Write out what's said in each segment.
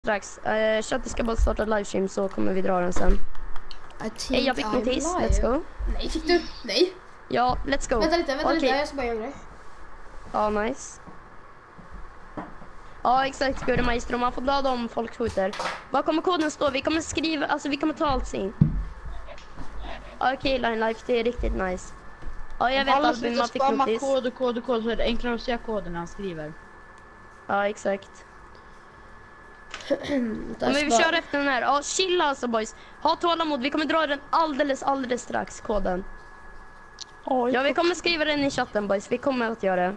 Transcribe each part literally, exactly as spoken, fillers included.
strax. Uh, Chatten ska bara starta livestream så kommer vi dra den sen. Hej, jag fick I'm notis. live. Let's go. Nej, fick du? Nej. Ja, let's go. Vänta lite, vänta okay. lite. Jag ska bara göra en grej. Ja, nice. Ja, exakt. Gurra Maestro. Man får döda om folk skjuter. Vad kommer koden stå? Vi kommer skriva, alltså vi kommer ta allt sin. Okej, okay, Line Life, det är riktigt nice. Ja, jag vet att Albin, man fick notis. kod och kod och kod så är det enklare att se koden när han skriver. Ja, exakt. Men vi kör efter den här. Ja, chilla alltså boys. Ha tålamod, vi kommer dra den alldeles, alldeles strax, koden. Oj, ja, vi kommer skriva den i chatten boys. Vi kommer att göra det.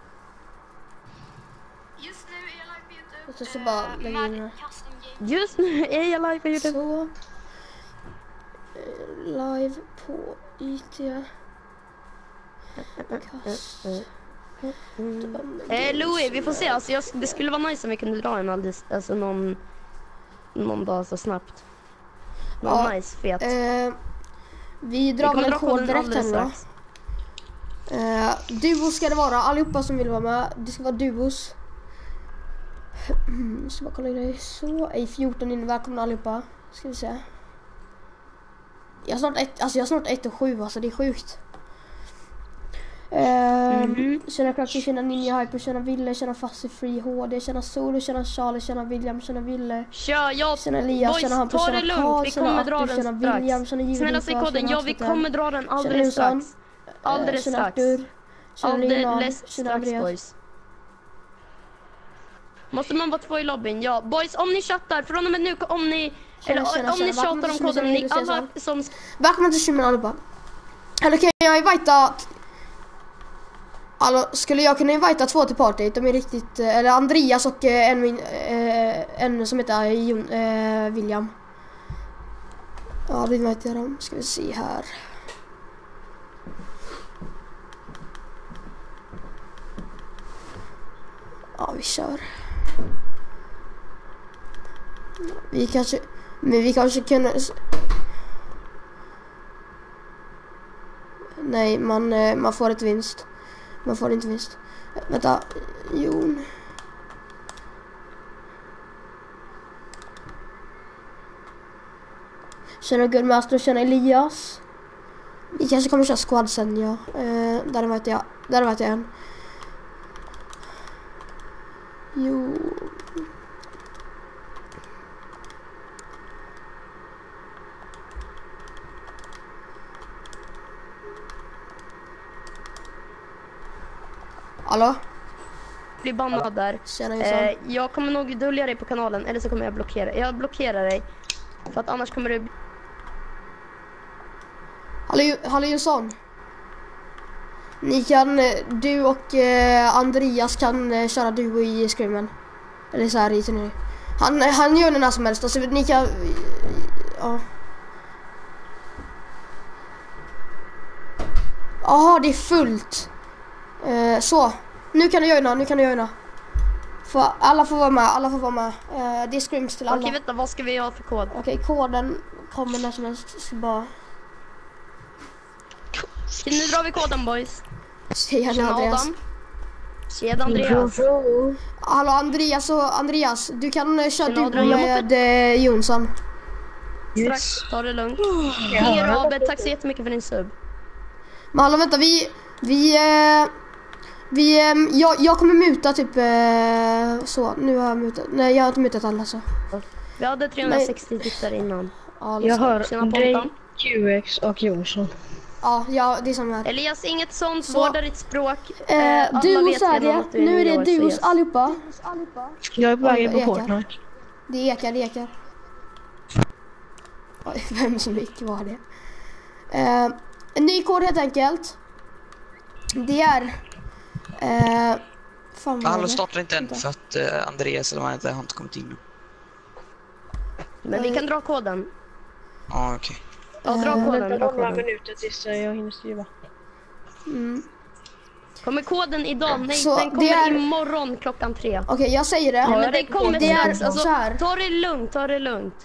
Just nu är jag live på YouTube. Jag ska bara lägga in här. Just nu är jag live på YouTube. Så. Eh, live på I T. Kast. Eh, Louis, vi får se. Alltså, jag, det skulle vara nice om vi kunde dra en alldeles, alltså någon, någon dag så snabbt. Någon Ja, nice, fet. Eh, vi drar väl en kod direkt här då. Eh, duo ska det vara, allihopa som vill vara med. Det ska vara duos. Mm, ska bara kolla det. Så, i fjorton in, välkomna allihopa. Ska vi se. Jag har snart ett, alltså jag har snart ett och sju, alltså det är sjukt. Eh, Mm-hmm. Känna Kraken, känna Ninja Hyper, känna Ville, känna Fassi Free H D, känna Solo, känna Charlie, känna William, känna Ville. Kör, jag, Känna Elias, boys, känna Hampus, ta det känna lugnt. Carl, Vi känna kommer dra Arthur, den känna strax. William, känna Judy, Snälla säg koden, ja vi kommer dra den alldeles Känna strax. Alldeles känna strax. Arthur, känna Leonard, Alldeles känna strax Andreas. boys. Måste man vara två i lobbyn? Ja, boys, om ni chattar från och med nu, om ni Känna, eller känna, om ni känna. tjatar om koden, ni alla som Välkommen till Shimon allihopa. Eller kan jag invita... Alltså, skulle jag kunna invita två till partyt? De är riktigt... Eller Andreas och eh, en, min, eh, en som heter Jon, eh, William. Ja, då inviterar jag dem. Ska vi se här. Ja, vi kör. Vi kanske... Men vi kanske kunde... Nej, man, man får ett vinst. Man får inte vinst. Vänta, Jon. Känner Gullmaster och känner Elias. Vi kanske kommer köra squad sen, ja. Eh, där vet jag. Där vet jag en. Jo. Hallå? blir bannad där. Eh, jag kommer nog dölja dig på kanalen, eller så kommer jag blockera. Jag blockerar dig. För att annars kommer du... Hallå, hallå Jonsson. Ni kan, du och eh, Andreas kan eh, köra duo i scrimmen. Eller så här i turnering. Han, han gör det när som helst. Alltså ni kan... Ja. Jaha, det är fullt. Eh, så. Nu kan du joina, nu kan du joina. För alla får vara med, alla får vara med. Eh, det är scrims till alla. Okej, vänta, vad ska vi ha för kod? Okej, koden kommer när som helst. Så bara... Nu drar vi koden, boys. Tjena, Tjena Andreas. Adam. Tjena Andreas. Hallå Andreas och Andreas, du kan uh, köra Tjena, du med uh, Jonsson. Strax, ta det lugnt. Inger Abed, tack så jättemycket för din sub. Men hallå vänta, vi... Vi... Uh, vi um, jag, jag kommer muta typ... Uh, så, nu har jag mutat. Nej, jag har inte mutat alla så. Vi hade trehundrasextio tittare innan. Ja, jag hör Tjena, dig, Q X och Jonsson. Ja, ja, det är som här. Elias, inget sånt, Så. vårda ditt språk. Eh, Alla duos vet är redan det. att du är Nu är nio det år, så duos yes. allihopa. Jag är på väg in på Ekar. Fortnite. Det ekar, det ekar. Oj, vem som gick var det? Eh, en ny kod helt enkelt. Det är... Eh, fan vad Hallå, det? startar inte än för att uh, Andreas eller vad han heter har inte kommit in. Men vi kan dra koden. Ja, ah, okej. Ja, dra Eh, koden, Vänta dra några koden. minuter tills jag hinner skriva. Mm. Kommer koden idag? Nej, Så den det kommer är- imorgon klockan tre. Okej, jag säger det. Ja, men det kommer det är strax. Alltså, så här. ta det lugnt, ta det lugnt.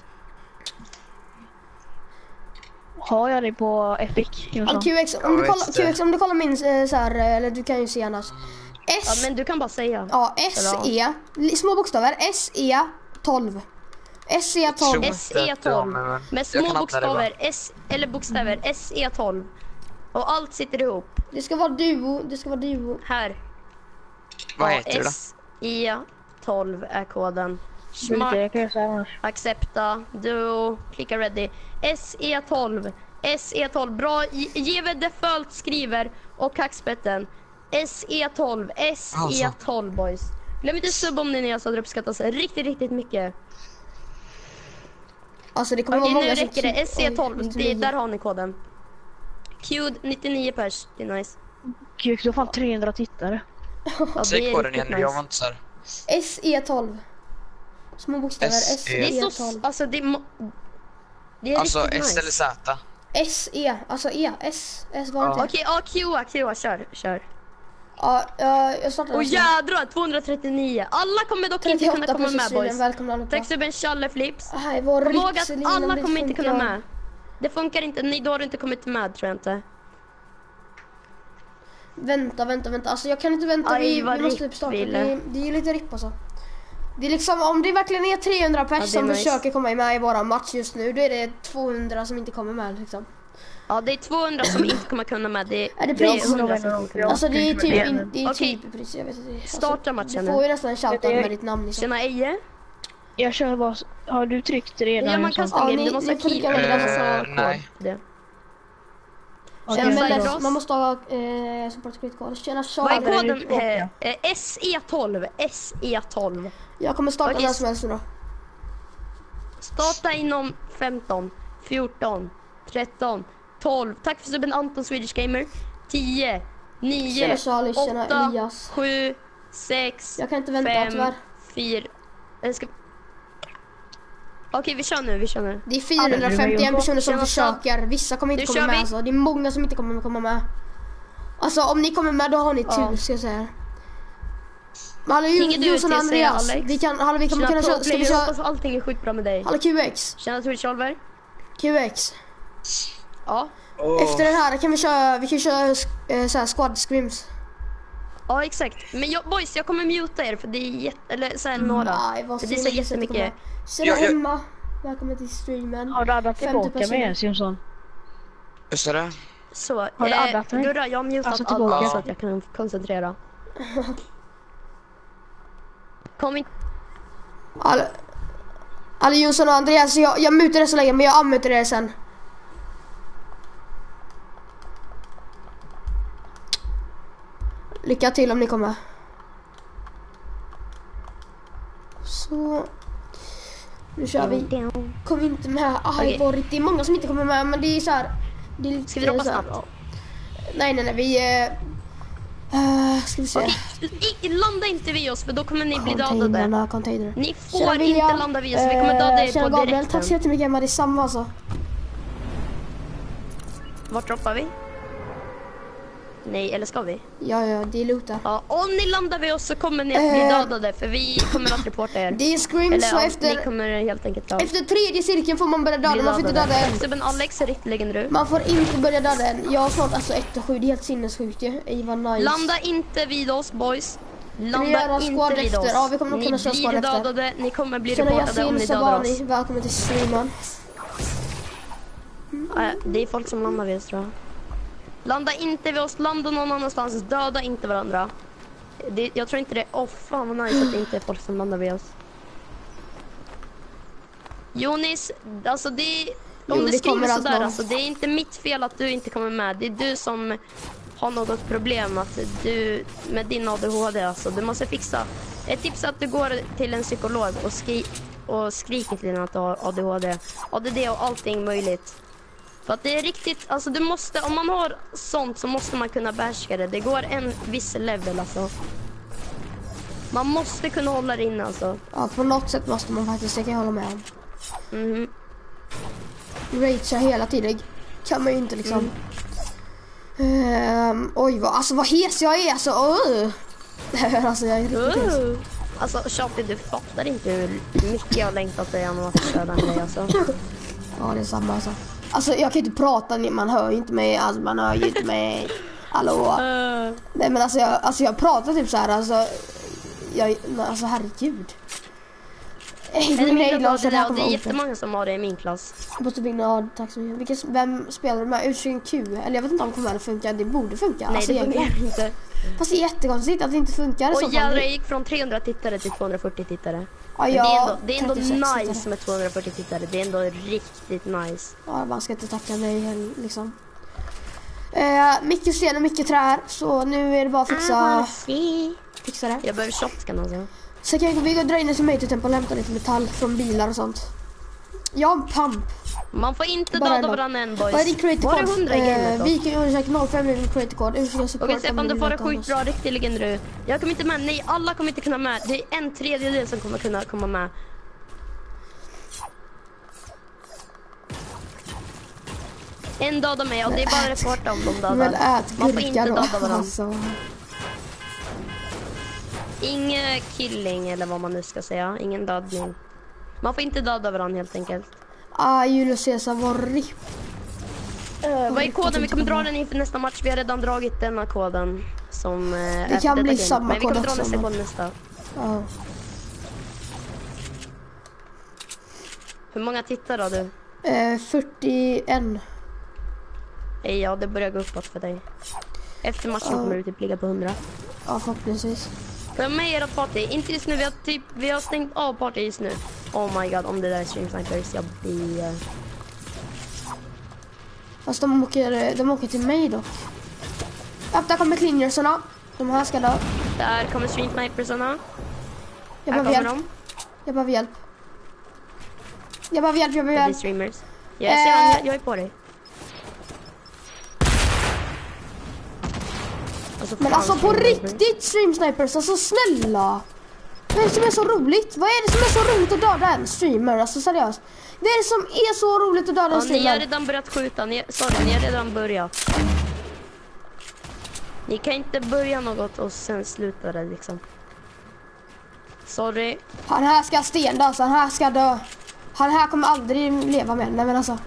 Har jag dig på Epic, Jonsson? All Q X, om, Jag du vet kollar, inte. Q X, om du kollar min eh, så här, eller du kan ju se annars. Ja, S, men du kan bara säga. ja, S E, li- små bokstäver, S E, tolv. S E tolv. S E tolv. men- Med jag små kan inte det bokstäver. S, eller bokstäver. S E tolv. Och allt sitter ihop. Det ska vara duo. Det ska vara duo. Här. Vad Ja, heter det då? S E tolv är koden. Det är lite, Smart. jag kan göra så här annars. Accepta. Duo. Klicka ready. S E tolv. S E tolv. Bra. G V Default skriver. Och kaxpetten. S E tolv. S E tolv boys. Glöm inte sub om ni är nya så att det uppskattas riktigt, riktigt mycket. Alltså det kommer Okej, vara nu många som räcker det. typ- S E tolv. Oj, Det, nittionio. där har ni koden. Q nittionio pers. Det är nice. Gud, du har fan trehundra tittare. Ja, Säg koden igen riktigt nu, jag nice. var inte så här. S E tolv. Små bokstäver. S S E. Det är E så... tolv. Alltså det är... mo- Det är Alltså riktigt S nice. eller Z? S E. Alltså E. S. S var det Ja. inte. Okej, ja, Q, Q, kör, kör. Ja, ja, jag startar. Och alltså. jädrar, tvåhundratrettionio. Alla kommer dock inte kunna trettioåtta komma plus med streamen. boys. Välkomna allihopa. Tack subben Challe Flips. Här, vår Kom ihåg rikselina, att alla det kommer inte kunna funkar. med. Det funkar inte, ni då har du inte kommit med tror jag inte. Vänta, vänta, vänta. Alltså jag kan inte vänta. Aj, vi, vad vi måste ripp, starta. Ville. Det, det är lite ripp alltså. Det är liksom, om det verkligen är trehundra Ja, pers det är som nice. försöker komma med i våra match just nu, då är det tvåhundra som inte kommer med liksom. Ja, det är tvåhundra som inte kommer kunna med. Det, Är det det är pris? hundra som kommer kunna. Alltså det är typ, in, det är Okej. typ pris, jag vet inte. Alltså, Starta matchen du får nu. ju nästan en shoutout med ditt namn liksom. Tjena Eje. Jag kör bara... Har du tryckt redan? Ja, man en sån? kastar Ja, in. ni- Du måste ni får klicka klicka med med den den. så Eh, nej. kod. Det. Okej, Tjena Tjena, Mellas, Ross. man måste ha eh, supportkreditkoll. Tjena Vad är Charlie. koden? Ja. Eh, eh, S E tolv. S E tolv. Jag kommer starta Okej. när som helst nu då. Starta inom femton, fjorton, tretton, tolv. Tack för subben Anton Swedish Gamer. tio, nio, Tjena Charlie, tjena åtta, Elias. sju, sex, Jag kan inte vänta fem, tyvärr. fyra. Jag ska... Okej, vi kör nu, vi kör nu. Det är fyrahundrafemtioen personer som Tjena, försöker. Vissa kommer inte Nu komma kör med vi. alltså. Det är många som inte kommer komma med. Alltså om ni kommer med då har ni tur Ja. ska jag säga. Men hallå Ringer du Jonsson och till sig, Andreas. Alex? Vi kan, hallå vi kommer Tjena, kunna köra, ska vi Pro-player, köra, hoppas allting är sjukt bra med dig. hallå Q X. Tjena Twitch Oliver. Q X. Ja. Efter den här kan vi köra, vi kan köra äh, så här squad scrims. Ja, exakt. Men jag, boys, jag kommer muta er för det är jätte... Eller så här, några. Nej, vad För det är synd så att ni inte jättemycket. kommer. Tjena Ja, ja. Emma. Välkommen till streamen. Har du addat femtio tillbaka personer. med Simson? Hur sa du? Så, Har du eh, addat mig? Gurra, jag har mutat Alltså, alla tillbaka. så att jag kan koncentrera. Kom in. Hallå, hallå Jonsson och Andreas, jag, jag mutar det så länge men jag anmutar det sen. Lycka till om ni kommer. Så. Nu kör vi. Kom inte med. Aj, Okej. vad det är många som inte kommer med men det är så här. Det är lite Ska vi droppa så här- snabbt? Nej, nej, nej. Vi... Eh, eh, ska vi se. Okej, i- landa inte vid oss för då kommer ni bli dödade. Containrarna, container. Ni får Tjena, inte William. landa vid oss, vi kommer döda Eh, er tjena, på Gabriel, direkten. tack så jättemycket Emma, det är samma alltså. Vart droppar vi? Nej, eller ska vi? Ja, ja, det är loot där. Ja, om ni landar vid oss så kommer ni att bli Eh. dödade för vi kommer att reporta er. Det är scrims Eller och ja, efter, ni kommer helt enkelt dö. efter tredje cirkeln får man börja döda. bli Man får inte döda än. Subben Alex är riktigt legendary. Man får inte börja döda än. Jag har snart alltså ett och sju, det är helt sinnessjukt ju. Ej vad nice. Landa inte vid oss boys. vi Landa göra inte squad vid efter? oss. Ja, vi kommer nog Ni kunna köra squad blir efter. dödade, ni kommer bli Tjena reportade om Yasin ni dödar oss. Sabani, välkommen till streamen. Äh, det är folk som landar vid oss tror jag. Landa inte vid oss, landa någon annanstans, döda inte varandra. Det, jag tror inte det, åh oh, fan vad nice att det inte är folk som landar vid oss. Jonis, alltså det, om Jo, du det skriver kommer allt sådär, någon. alltså det är inte mitt fel att du inte kommer med. Det är du som har något problem, att du med din A D H D, alltså du måste fixa. Ett tips är att du går till en psykolog och, skri och skriker till den att du har A D H D. A D D och allting möjligt. För att det är riktigt, alltså du måste, om man har sånt så måste man kunna behärska det. Det går en viss level alltså. Man måste kunna hålla det inne alltså. Ja, på något sätt måste man faktiskt, det kan jag hålla med om. Mhm. Ragea hela tiden kan man ju inte liksom. Ehm, oj, vad, alltså vad hes jag är alltså. Uh. alltså jag är riktigt hes. Uh. Alltså Shopee, du fattar inte hur mycket jag har längtat dig genom att köra den grejen alltså. Ja, det är samma alltså. Alltså jag kan ju inte prata, man hör ju inte mig, alltså man hör ju inte mig. Hallå. Uh. Nej men alltså jag, alltså jag pratar typ så här, alltså jag, alltså herregud. Eh, Eller nej, mina Lars, dagar det här där, och det kommer är vara ofair. jättemånga som har det i min klass. Måste vinna, ja, tack så mycket. Vilken, vem spelar du med? U tjugo Q? Eller jag vet inte om kommer att funka. Det borde funka. Nej, alltså, det egentligen. fungerar inte. Fast det är jättekonstigt att det inte funkar. i så Och fall. jävlar, Det- jag gick från trehundra tittare till tvåhundrafyrtio tittare. Ja, Men det är ja, ändå, det är ändå trettiosex nice tittare. med tvåhundrafyrtio tittare. Det är ändå riktigt nice. Ja, man ska inte tacka mig heller, liksom. Eh, mycket sten och mycket trä här. Så nu är det bara att fixa, fixa det. Jag behöver shotgun alltså. Så kan vi gå och dra in till mig till tempel och hämta lite metall från bilar och sånt. Jag har en pump. Man får inte Bara en döda dag. varandra än, Vad är din boys. creator Var det code? hundra i gamet Eh, då? vi kan undersöka noll fem i min creator code. Ursäkta support. Okej, Stefan, om du vill får det veta om oss. skitbra, riktig legend du. Jag kommer inte med, nej, alla kommer inte kunna med. Det är en tredjedel som kommer kunna komma med. En dödar mig och det är bara att reporta om de Men dödar. ät Man får inte gurka då. döda varandra. Alltså. Ingen killing eller vad man nu ska säga. Ingen dödning. Man får inte döda varandra helt enkelt. Ah, Julius Caesar var ripp. Uh, vad är koden? Vi kommer dra den inför nästa match. Vi har redan dragit denna koden. Som, uh, Det kan bli samma Men vi kommer kod dra också, nästa men- kod nästa. Ja. Hur många tittar då du? Eh, fyrtioen. Eh, Ja, det börjar gå uppåt för dig. Efter matchen Ja. kommer du typ ligga på hundra. Ja, förhoppningsvis. För mig är det party. Inte just nu. Vi har, typ, vi har stängt av party just nu. Oh my god, om det där är stream snipers. Jag blir... Uh... Fast de åker, de åker till mig dock. Ja, där kommer cleanersarna. De här ska dö. Där kommer stream snipersarna. Jag Här behöver kommer hjälp. de. Jag behöver hjälp. Jag behöver hjälp, jag behöver Det är hjälp. streamers. Jag ser han, Eh. jag, jag är på dig. Alltså, Men fan, alltså på stream snipers. riktigt stream snipers, alltså snälla. Vad är det som är så roligt? Vad är det som är så roligt att döda en streamer? Alltså seriöst. Vad är det som är så roligt att döda en Ja, ni har streamer? redan börjat skjuta. Ni, sorry, ni har redan börjat. Ni kan inte börja något och sen sluta det liksom. Sorry. Han här ska stendö, alltså han här ska dö. Han här kommer aldrig leva med. Nej men alltså.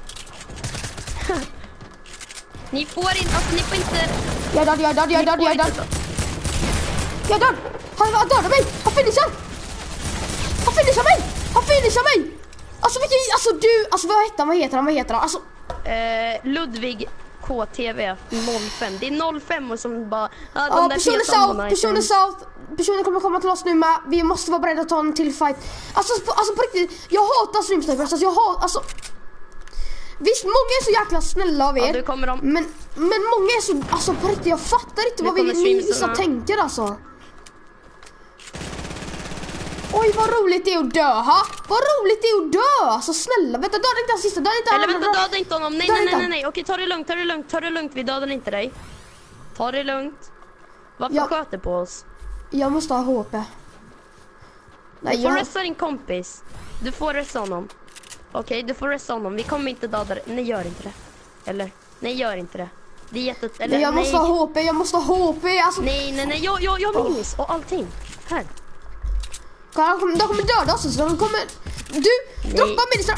Ni får inte, alltså ni får inte... Jag är död, jag är död, jag är ni död, får jag är inte död. ta- Jag är död! Han, han dödade mig! Han finishar! Han finishar mig! Han finishar mig! Alltså vilken, alltså du, alltså vad heter han, vad heter han, vad heter han? Alltså, Eh, Ludvig K T V noll fem. Det är noll fem och som bara... Ja, de ja, där personen feta south, ammoniten. personen south. Personen kommer komma till oss nu med. Vi måste vara beredda att ta en till fight. Alltså, på, alltså på riktigt, jag hatar streamsnipers. Alltså jag hatar, alltså... Visst, många är så jäkla snälla av er. Ja, du kommer de... Men, men många är så, alltså på riktigt, jag fattar inte Nu vad vi, kommer ni vissa streamsarna. tänker alltså. Oj, vad roligt det är att dö, ha? Vad roligt det är att dö, alltså snälla, vänta, döda inte den sista, döda inte Eller den vänta, andra. döda inte honom. Nej, Döda nej, inte nej, nej, han. nej. Okej, ta det lugnt, ta det lugnt, ta det lugnt. Vi dödar inte dig. Ta det lugnt. Varför Ja. sköter på oss? Jag måste ha H P. Nej, Du får jag... resta din kompis. Du får resta honom. Okej, du får resta honom. Vi kommer inte döda dig. Nej, gör inte det. Eller? Nej, gör inte det. Det är jätte... Eller, Men jag nej. måste ha H P, jag måste ha H P, alltså. Nej, nej, nej. Jag, jag, jag har minis och allting. Här. De kommer, de kommer döda oss, så de kommer... Du, droppa minisar!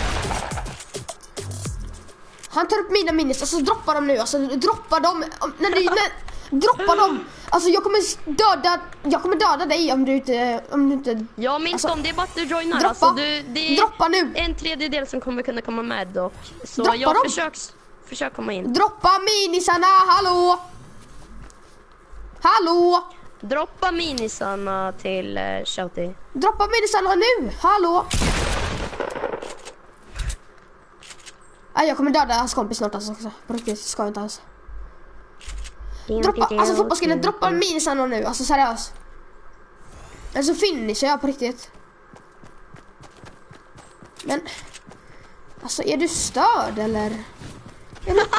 Han tar upp mina minis, alltså droppa dem nu, alltså droppa dem. Om- När du, när, droppa dem! Alltså jag kommer döda, jag kommer döda dig om du inte, om du inte... Jag minns Alltså, dem. Det är bara att du joinar. droppa. Alltså, du, det är Droppa nu! en tredjedel som kommer kunna komma med dock. Så Droppa jag dem. försök, försök komma in. Droppa minisarna, hallå! Hallå! Droppa minisarna till uh, Shouty. Droppa minisarna nu, hallå! Nej, jag kommer döda hans kompis snart alltså. På riktigt, ska jag inte alls. Droppa, alltså fotbollskillen, droppa minisarna nu, alltså seriöst. Alltså finishar jag på riktigt. Men, alltså är du störd eller? Är, det,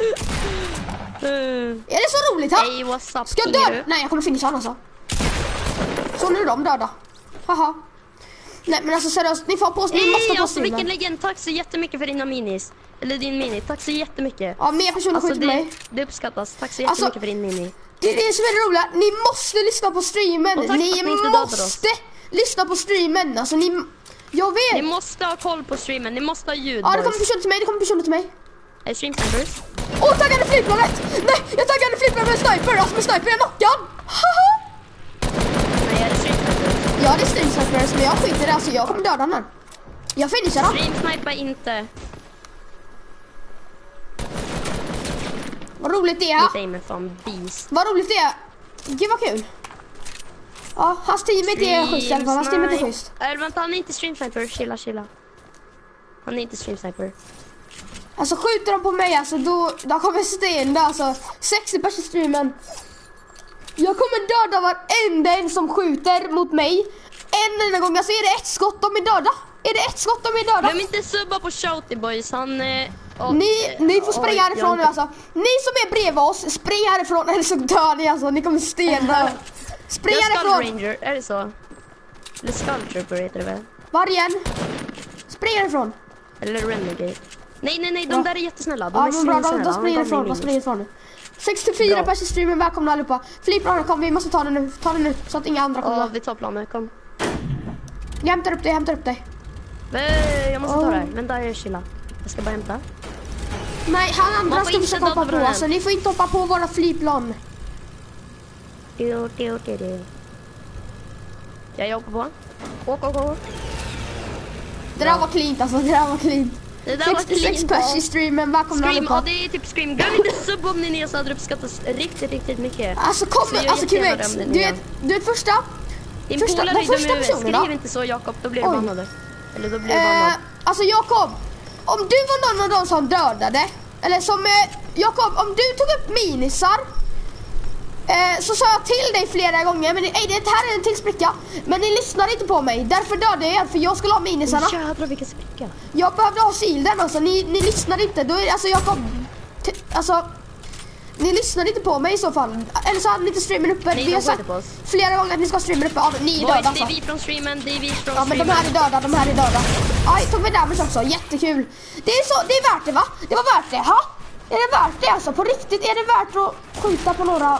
Mm. är det så roligt här? Hey, what's up, Ska jag Kingeru? döda? Nej, jag kommer finisha han alltså. Så nu är de döda. Haha. Nej men alltså seriöst, ni får på oss, ni måste Hey, på alltså vilken streamen. legend. Tack så jättemycket för dina minis. Eller din mini. Tack så jättemycket. Ja, mer personer Alltså skjuter det, mig. det uppskattas. Tack så Alltså, jättemycket för din mini. Det är det som är det roliga. Ni måste lyssna på streamen. Och tack Ni för att ni inte dödade måste lyssna på streamen. Alltså ni... Jag vet. Ni måste ha koll på streamen. Ni måste ha ljud, Ja, det kommer boys. personer till mig. Det kommer personer till mig. Är stream members? Åh, taggade flygplanet! Nej, jag taggade flygplanet med sniper. Alltså med sniper, jag knockad. Haha. Nej, är det stream members? Ja, det är stream snipers, men jag skiter i det. Alltså, jag kommer döda den. Jag finishar den. Stream sniper inte. Vad roligt det är. Mitt aim är fan beast. Vad roligt det är. Gud vad kul. Ja, hans teamet är schysst i alla fall. Hans teamet är schysst. Äh, vänta, han är inte stream sniper. Chilla, chilla. Han är inte stream sniper. Alltså skjuter de på mig, alltså då, då kommer sten där. Alltså sextio pers i streamen. Jag kommer döda varenda en som skjuter mot mig. En enda gång, alltså är det ett skott de är döda? Är det ett skott de är döda? Glöm inte subba på Shouty Boys. Han... Eh, och, Ni, ni får springa oj, härifrån nu jag- alltså. Ni som är bredvid oss, spring härifrån eller så dör ni alltså. Ni kommer stena. Spring Jag är Skull härifrån. Ranger, är det så? Eller Skull Trooper heter det väl? Vargen. Spring härifrån. Eller Renegade. Nej, nej, nej, de Ja. där är jättesnälla. De Ja är men bra, då, svinsnälla. då Han springer gav ifrån, mig då minus. springer ifrån nu. sextiofyra Bra. pers i streamen, välkomna allihopa. Flygplanen kom, vi måste ta den nu. Ta den nu så att inga andra kommer. Ja, vi tar planen, kom. Jag hämtar upp dig, jag hämtar upp dig. Nej, jag måste ta Oh. det här. Vänta, jag chilla. Jag ska bara hämta. Nej, han andra Man får ska inte försöka döda hoppa på. varandra. Alltså, ni får inte hoppa på våra flygplan. Du, du, du, du. Jag åker på. Åk, åk, åk. Det där var cleant alltså, det där var cleant. Det där var sextiosex clean. pers i streamen, välkomna Scream, ja allihopa. det är typ Scream. Glöm inte sub om ni är nya så hade det uppskattats riktigt, riktigt mycket. Alltså kom, Så gör alltså jättegärna Q X, det om du ni är vet, du vet första. Din första- polare den är dum i första huvudet. personen, Skriv då? inte så Jakob, då blir du Oj. bannad. Eller då blir du Eh, bannad. alltså Jakob, om du var någon av dem som dödade, eller som, eh, Jakob, om du tog upp minisar, eh, så sa jag till dig flera gånger, men ej, det här är en till spricka, men ni lyssnade inte på mig, därför dödade jag er, för jag skulle ha minisarna. Åh jädrar vilken spricka. Jag behövde ha shielden, alltså, ni, ni lyssnade inte, då är, alltså Jakob, t- alltså, ni lyssnade inte på mig i så fall, eller så hade ni inte streamen uppe. Nej, Vi de har sköter sagt på oss. flera gånger att ni ska ha streamen uppe, ja, ni är döda Boys, det alltså. är vi från streamen, det är vi från Ja men de streamen. här är döda, de här är döda. Aj, tog vi damage också, jättekul. Det är så, det är värt det va? Det var värt det, ha? Är det värt det alltså? På riktigt, är det värt att skjuta på några?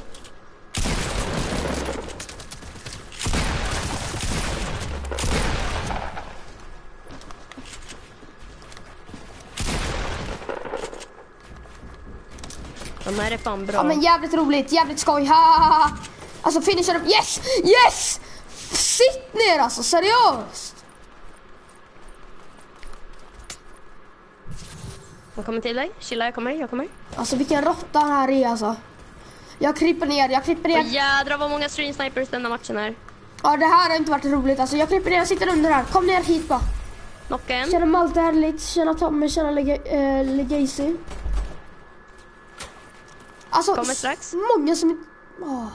De här är fan bra. Ja men jävligt roligt, jävligt skoj, ha, ha, ha. Alltså finisher upp, yes, yes! Sitt ner alltså, seriöst. Jag kommer till dig, chilla jag kommer, jag kommer. Alltså vilken råtta den här är alltså. Jag kryper ner, jag kryper ner. Och jädrar vad många stream snipers denna matchen är. Ja det här har inte varit roligt alltså, jag kryper ner, jag sitter under här. Kom ner hit bara. Knocka en. Tjena Malte, härligt. Tjena Tommy, tjena Leg- äh, Legacy. Alltså, Kommer strax. s- många som inte... Åh.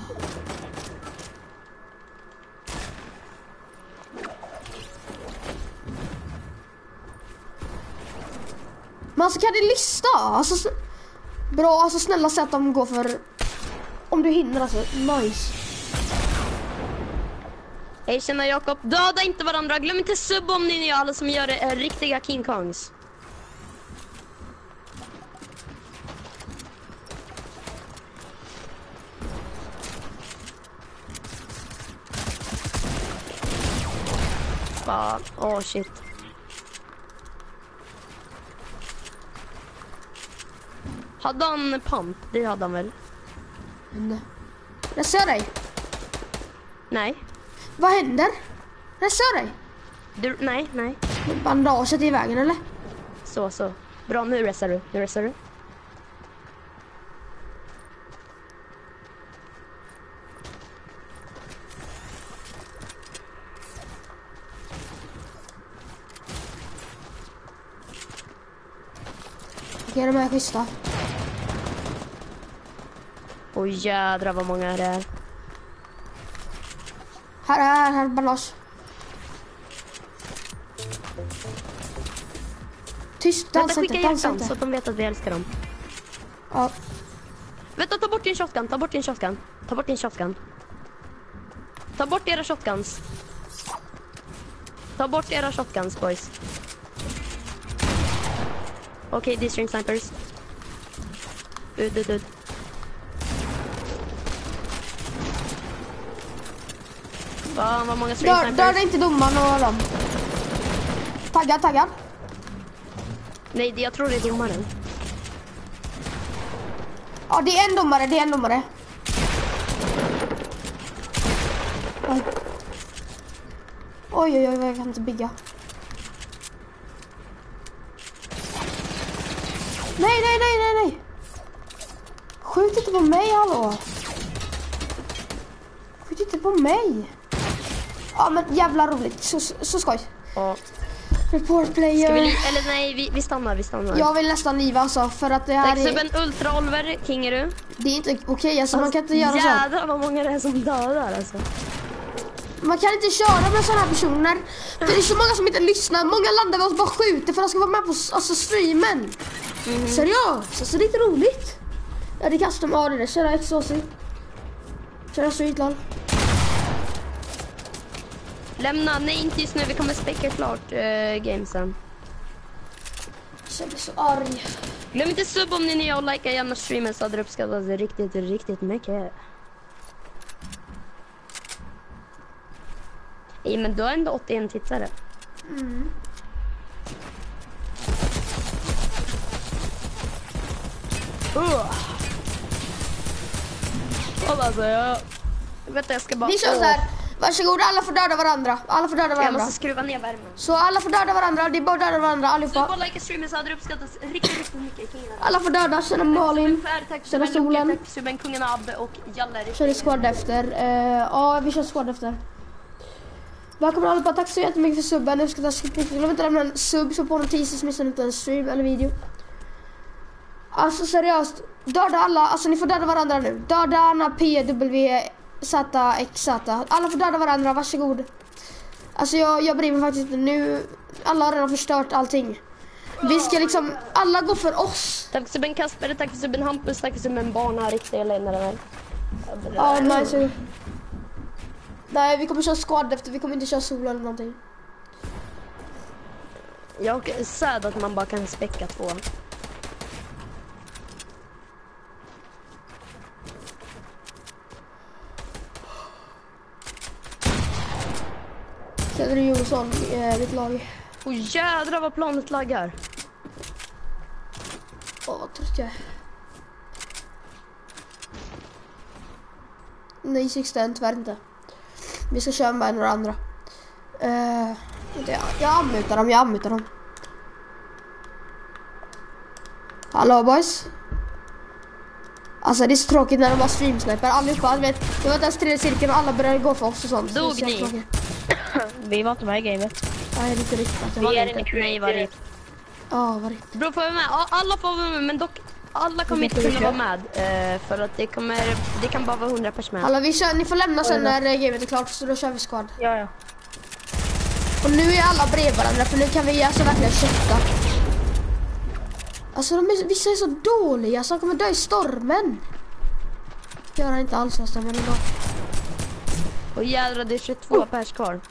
Men alltså kan ni lista? Alltså, s- bra, alltså snälla säg att de går för... Om du hinner alltså, nice. Hej tjena Jakob, döda inte varandra. Glöm inte sub om ni är nya, alla som gör det är riktiga King Kongs. Fan, åh oh, shit. Hade han pump? Det hade han väl? Men, jag ser dig. Nej. Vad händer? Jag ser dig. Du, nej, nej. Bandaget är i vägen eller? Så, så. Bra, nu restar du. Nu restar du. Okej, de är schyssta. Oj jädrar vad många det är. Här, här, här, bandage. Tyst, Vänta, dansa inte, skicka dansa hjärtan inte. så att de vet att vi älskar dem. Ja. Vänta, ta bort din shotgun, ta bort din shotgun. Ta bort din shotgun. Ta bort era shotguns. Ta bort era shotguns, boys. Okej, okay, det är string snipers. Ud, ud, ud. Fan, vad många string Dör, snipers. dör inte domaren och dem. Taggad, taggad. Nej, det, jag tror det är domaren. Ja, det är en domare, det är en domare. Oj. Oj, oj, oj, jag kan inte bygga. Nej, nej, nej, nej, nej. Skjut inte på mig, hallå. Skjut inte på mig. Ja, men jävla roligt. Så, så skoj. Ja. Report player. Ska vi li- eller nej, vi, vi stannar, vi stannar. Jag vill nästan liva alltså, för att det här Tack är... en Ultra Oliver, King är du? Det är inte okej, alltså man kan inte göra så. Jädrar vad många det är som dödar alltså. Man kan inte köra med sådana här personer. För det är så många som inte lyssnar. Många landar med oss bara skjuter för att de ska vara med på alltså, streamen. Mm. Seriöst, alltså det är inte roligt. Ja, det är custom, ja det är det. Köra exosi. Köra street lol. Lämna, nej inte just nu, vi kommer späcka klart uh, gamesen. Jag känner så arg. Glöm inte sub om ni är nya och likea gärna streamen så hade det uppskattats riktigt, riktigt mycket. Nej men du har ändå åttioen tittare. Mm. Uh. Och alltså jag... Jag vet att jag ska bara... Vi kör så här. Varsågod, alla får döda varandra. Alla får döda Jag varandra. måste skruva ner värmen. Så alla får döda varandra. Det är bara döda varandra Sub allihopa. och likea streamen så hade det uppskattats riktigt, riktigt mycket. Alla får döda. Känna Malin. Känna solen. Tack Suben, kungen Abbe och Jalle. Kör i squad efter. Uh, ja, vi kör squad efter. Välkomna allihopa. Tack så jättemycket för subben. Nu ska jag ta glöm inte lämna en sub så på notiser så missar ni inte en stream eller video. Alltså seriöst. Döda alla. Alltså ni får döda varandra nu. Döda Anna P W Z X Z. Alla får döda varandra. Varsågod. Alltså jag, jag bryr mig faktiskt inte nu. Alla har redan förstört allting. Vi ska liksom, alla går för oss. Tack för subben Kasper, tack för subben Hampus, tack för subben Barna, riktiga ländare. Ja, nice. Nej, vi kommer köra squad efter, vi kommer inte köra solo eller någonting. Jag är sad att man bara kan späcka två. Känner du Jonsson i ditt lag? Åh jädrar vad planet laggar. Åh, vad trött jag är. Nej, sexton, tyvärr inte. Vi ska köra med några andra. Uh, jag, jag anmutar dem, jag anmutar dem. Hallå boys. Alltså det är så tråkigt när de bara streamsniper. Allihopa, vet, det var inte ens tredje cirkeln och alla började gå för oss och sånt. Dog så ni? Vi var inte med i gamet. Nej, det är inte riktigt. Vi är inte Nej, vad riktigt. Ja, vad riktigt. Bro, får vi med? Ja, alla får vara med, men dock alla kommer inte kunna vara med eh, för att det kommer det kan bara vara hundra personer med. Hallå, vi kör, ni får lämna sen när eh, gamet är klart så då kör vi squad. Ja, ja. Och nu är alla bredvid varandra för nu kan vi alltså verkligen kötta. Alltså de är, vissa är så dåliga så de kommer dö i stormen. Gör han inte alls nästan men ändå. Och jädrar, det är tjugotvå pers kvar.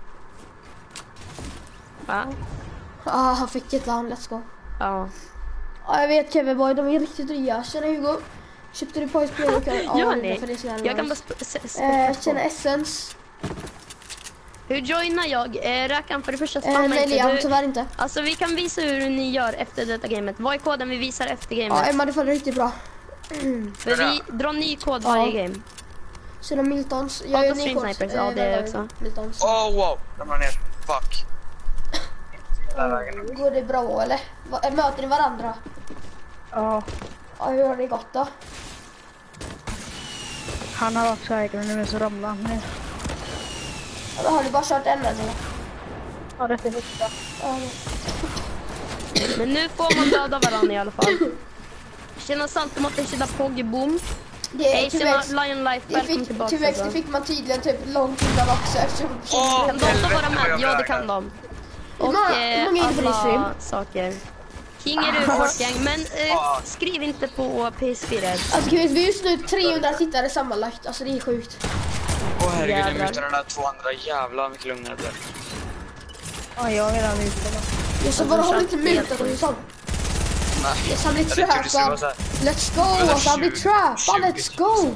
Va? Ja, ah, han fick ett land, let's go. Ja. Ja, jag vet Kevin Boy, de är riktigt nya. Tjena Hugo. Köpte du Poise Play? Ja, Gör det är ni? för det är så jävla Jag kan bara nice. sp- s- Eh, spela Tjena på. Essence. Hur joinar jag? Eh, Räkan för det första Eh, stanna nej, inte. Liam, Du, tyvärr inte. alltså vi kan visa hur ni gör efter detta gamet. Vad är koden vi visar efter Ja, gamet? Emma, det följer riktigt bra. Mm. För vi drar ny kod varje Ja. game. Tjena Miltons. Ja, gör på ny Stream kod. Snipers, ja, Eh, det är vänta, också. Miltons. Oh wow, ramlar ner. Fuck. Mm, går det bra eller? Va- äh, möter ni varandra? Ja, Ja, hur har det gått då? han har varit säker men nu är så ramlar han ner. Ja, då har ni bara kört en eller? Ja, det är första. Ja, Men nu får man döda varandra i alla fall. Tjena Saltomaten, tjena Poggeboom. det Hej, är tjena tillväxt. Lion Life, Det välkommen fick, tillbaka. tillväxt, det alltså. fick man tydligen typ långt innan också eftersom Åh, Kan de helvete, vara vad med? jag Ja, det vägrar. kan de. Hur Och många- eh, hur många är det på din stream? alla saker. King är du, Fortgang. Men eh, skriv inte på P S fyra. Alltså vi är just nu trehundra tittare sammanlagt, alltså det är sjukt. Åh herregud, nu Jävlar. mutar den där två andra. Jävlar mycket lugnare blev. Ja, jag är redan ute då. Jag så bara håll inte mutat och sånt. Nej. Yes, han blir Ja, det är tur det skulle vara trappad. så här. Let's go, alltså han blir trappad, let's go.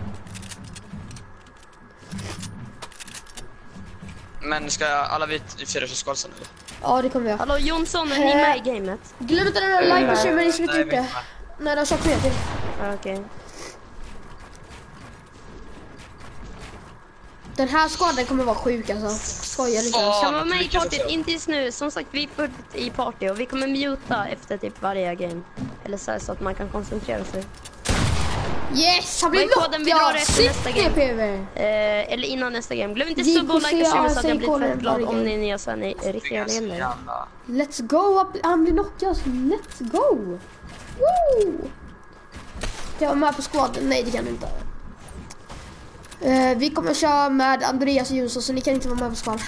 Men ska alla vi fyra köra skål sen eller? Ja, det kommer vi göra. Hallå Jonsson, är ni med i gamet? Glöm inte den där like och streamen ni som inte Nej, gjort vi är det. inte med. Nej, det har kört med till. Ja, Okej. Okay. Ja, jag har inte riktigt. Alltså. Den här skadan kommer vara sjuk alltså. Skojar lite. Fan. Kan man vara med i Lyckas partyt? också. Inte just nu. Som sagt, vi är fullt i party och vi kommer muta efter typ varje game. Eller så, här, så att man kan koncentrera sig. Yes, han Vad är blir koden vi drar efter nästa game? P V. Eh, eller innan nästa game. Glöm inte Vi subba och får likea se, streamen ja, så att säg jag blir koden fett glad varje om game. ni är nya så är ni Det är riktiga ganska legender. jävla... Let's go up. Han blir knockad. Let's go. Woo! Kan jag vara med på squaden? Nej, det kan du inte. Eh, vi kommer köra med Andreas och Jonsson, så ni kan inte vara med på squad.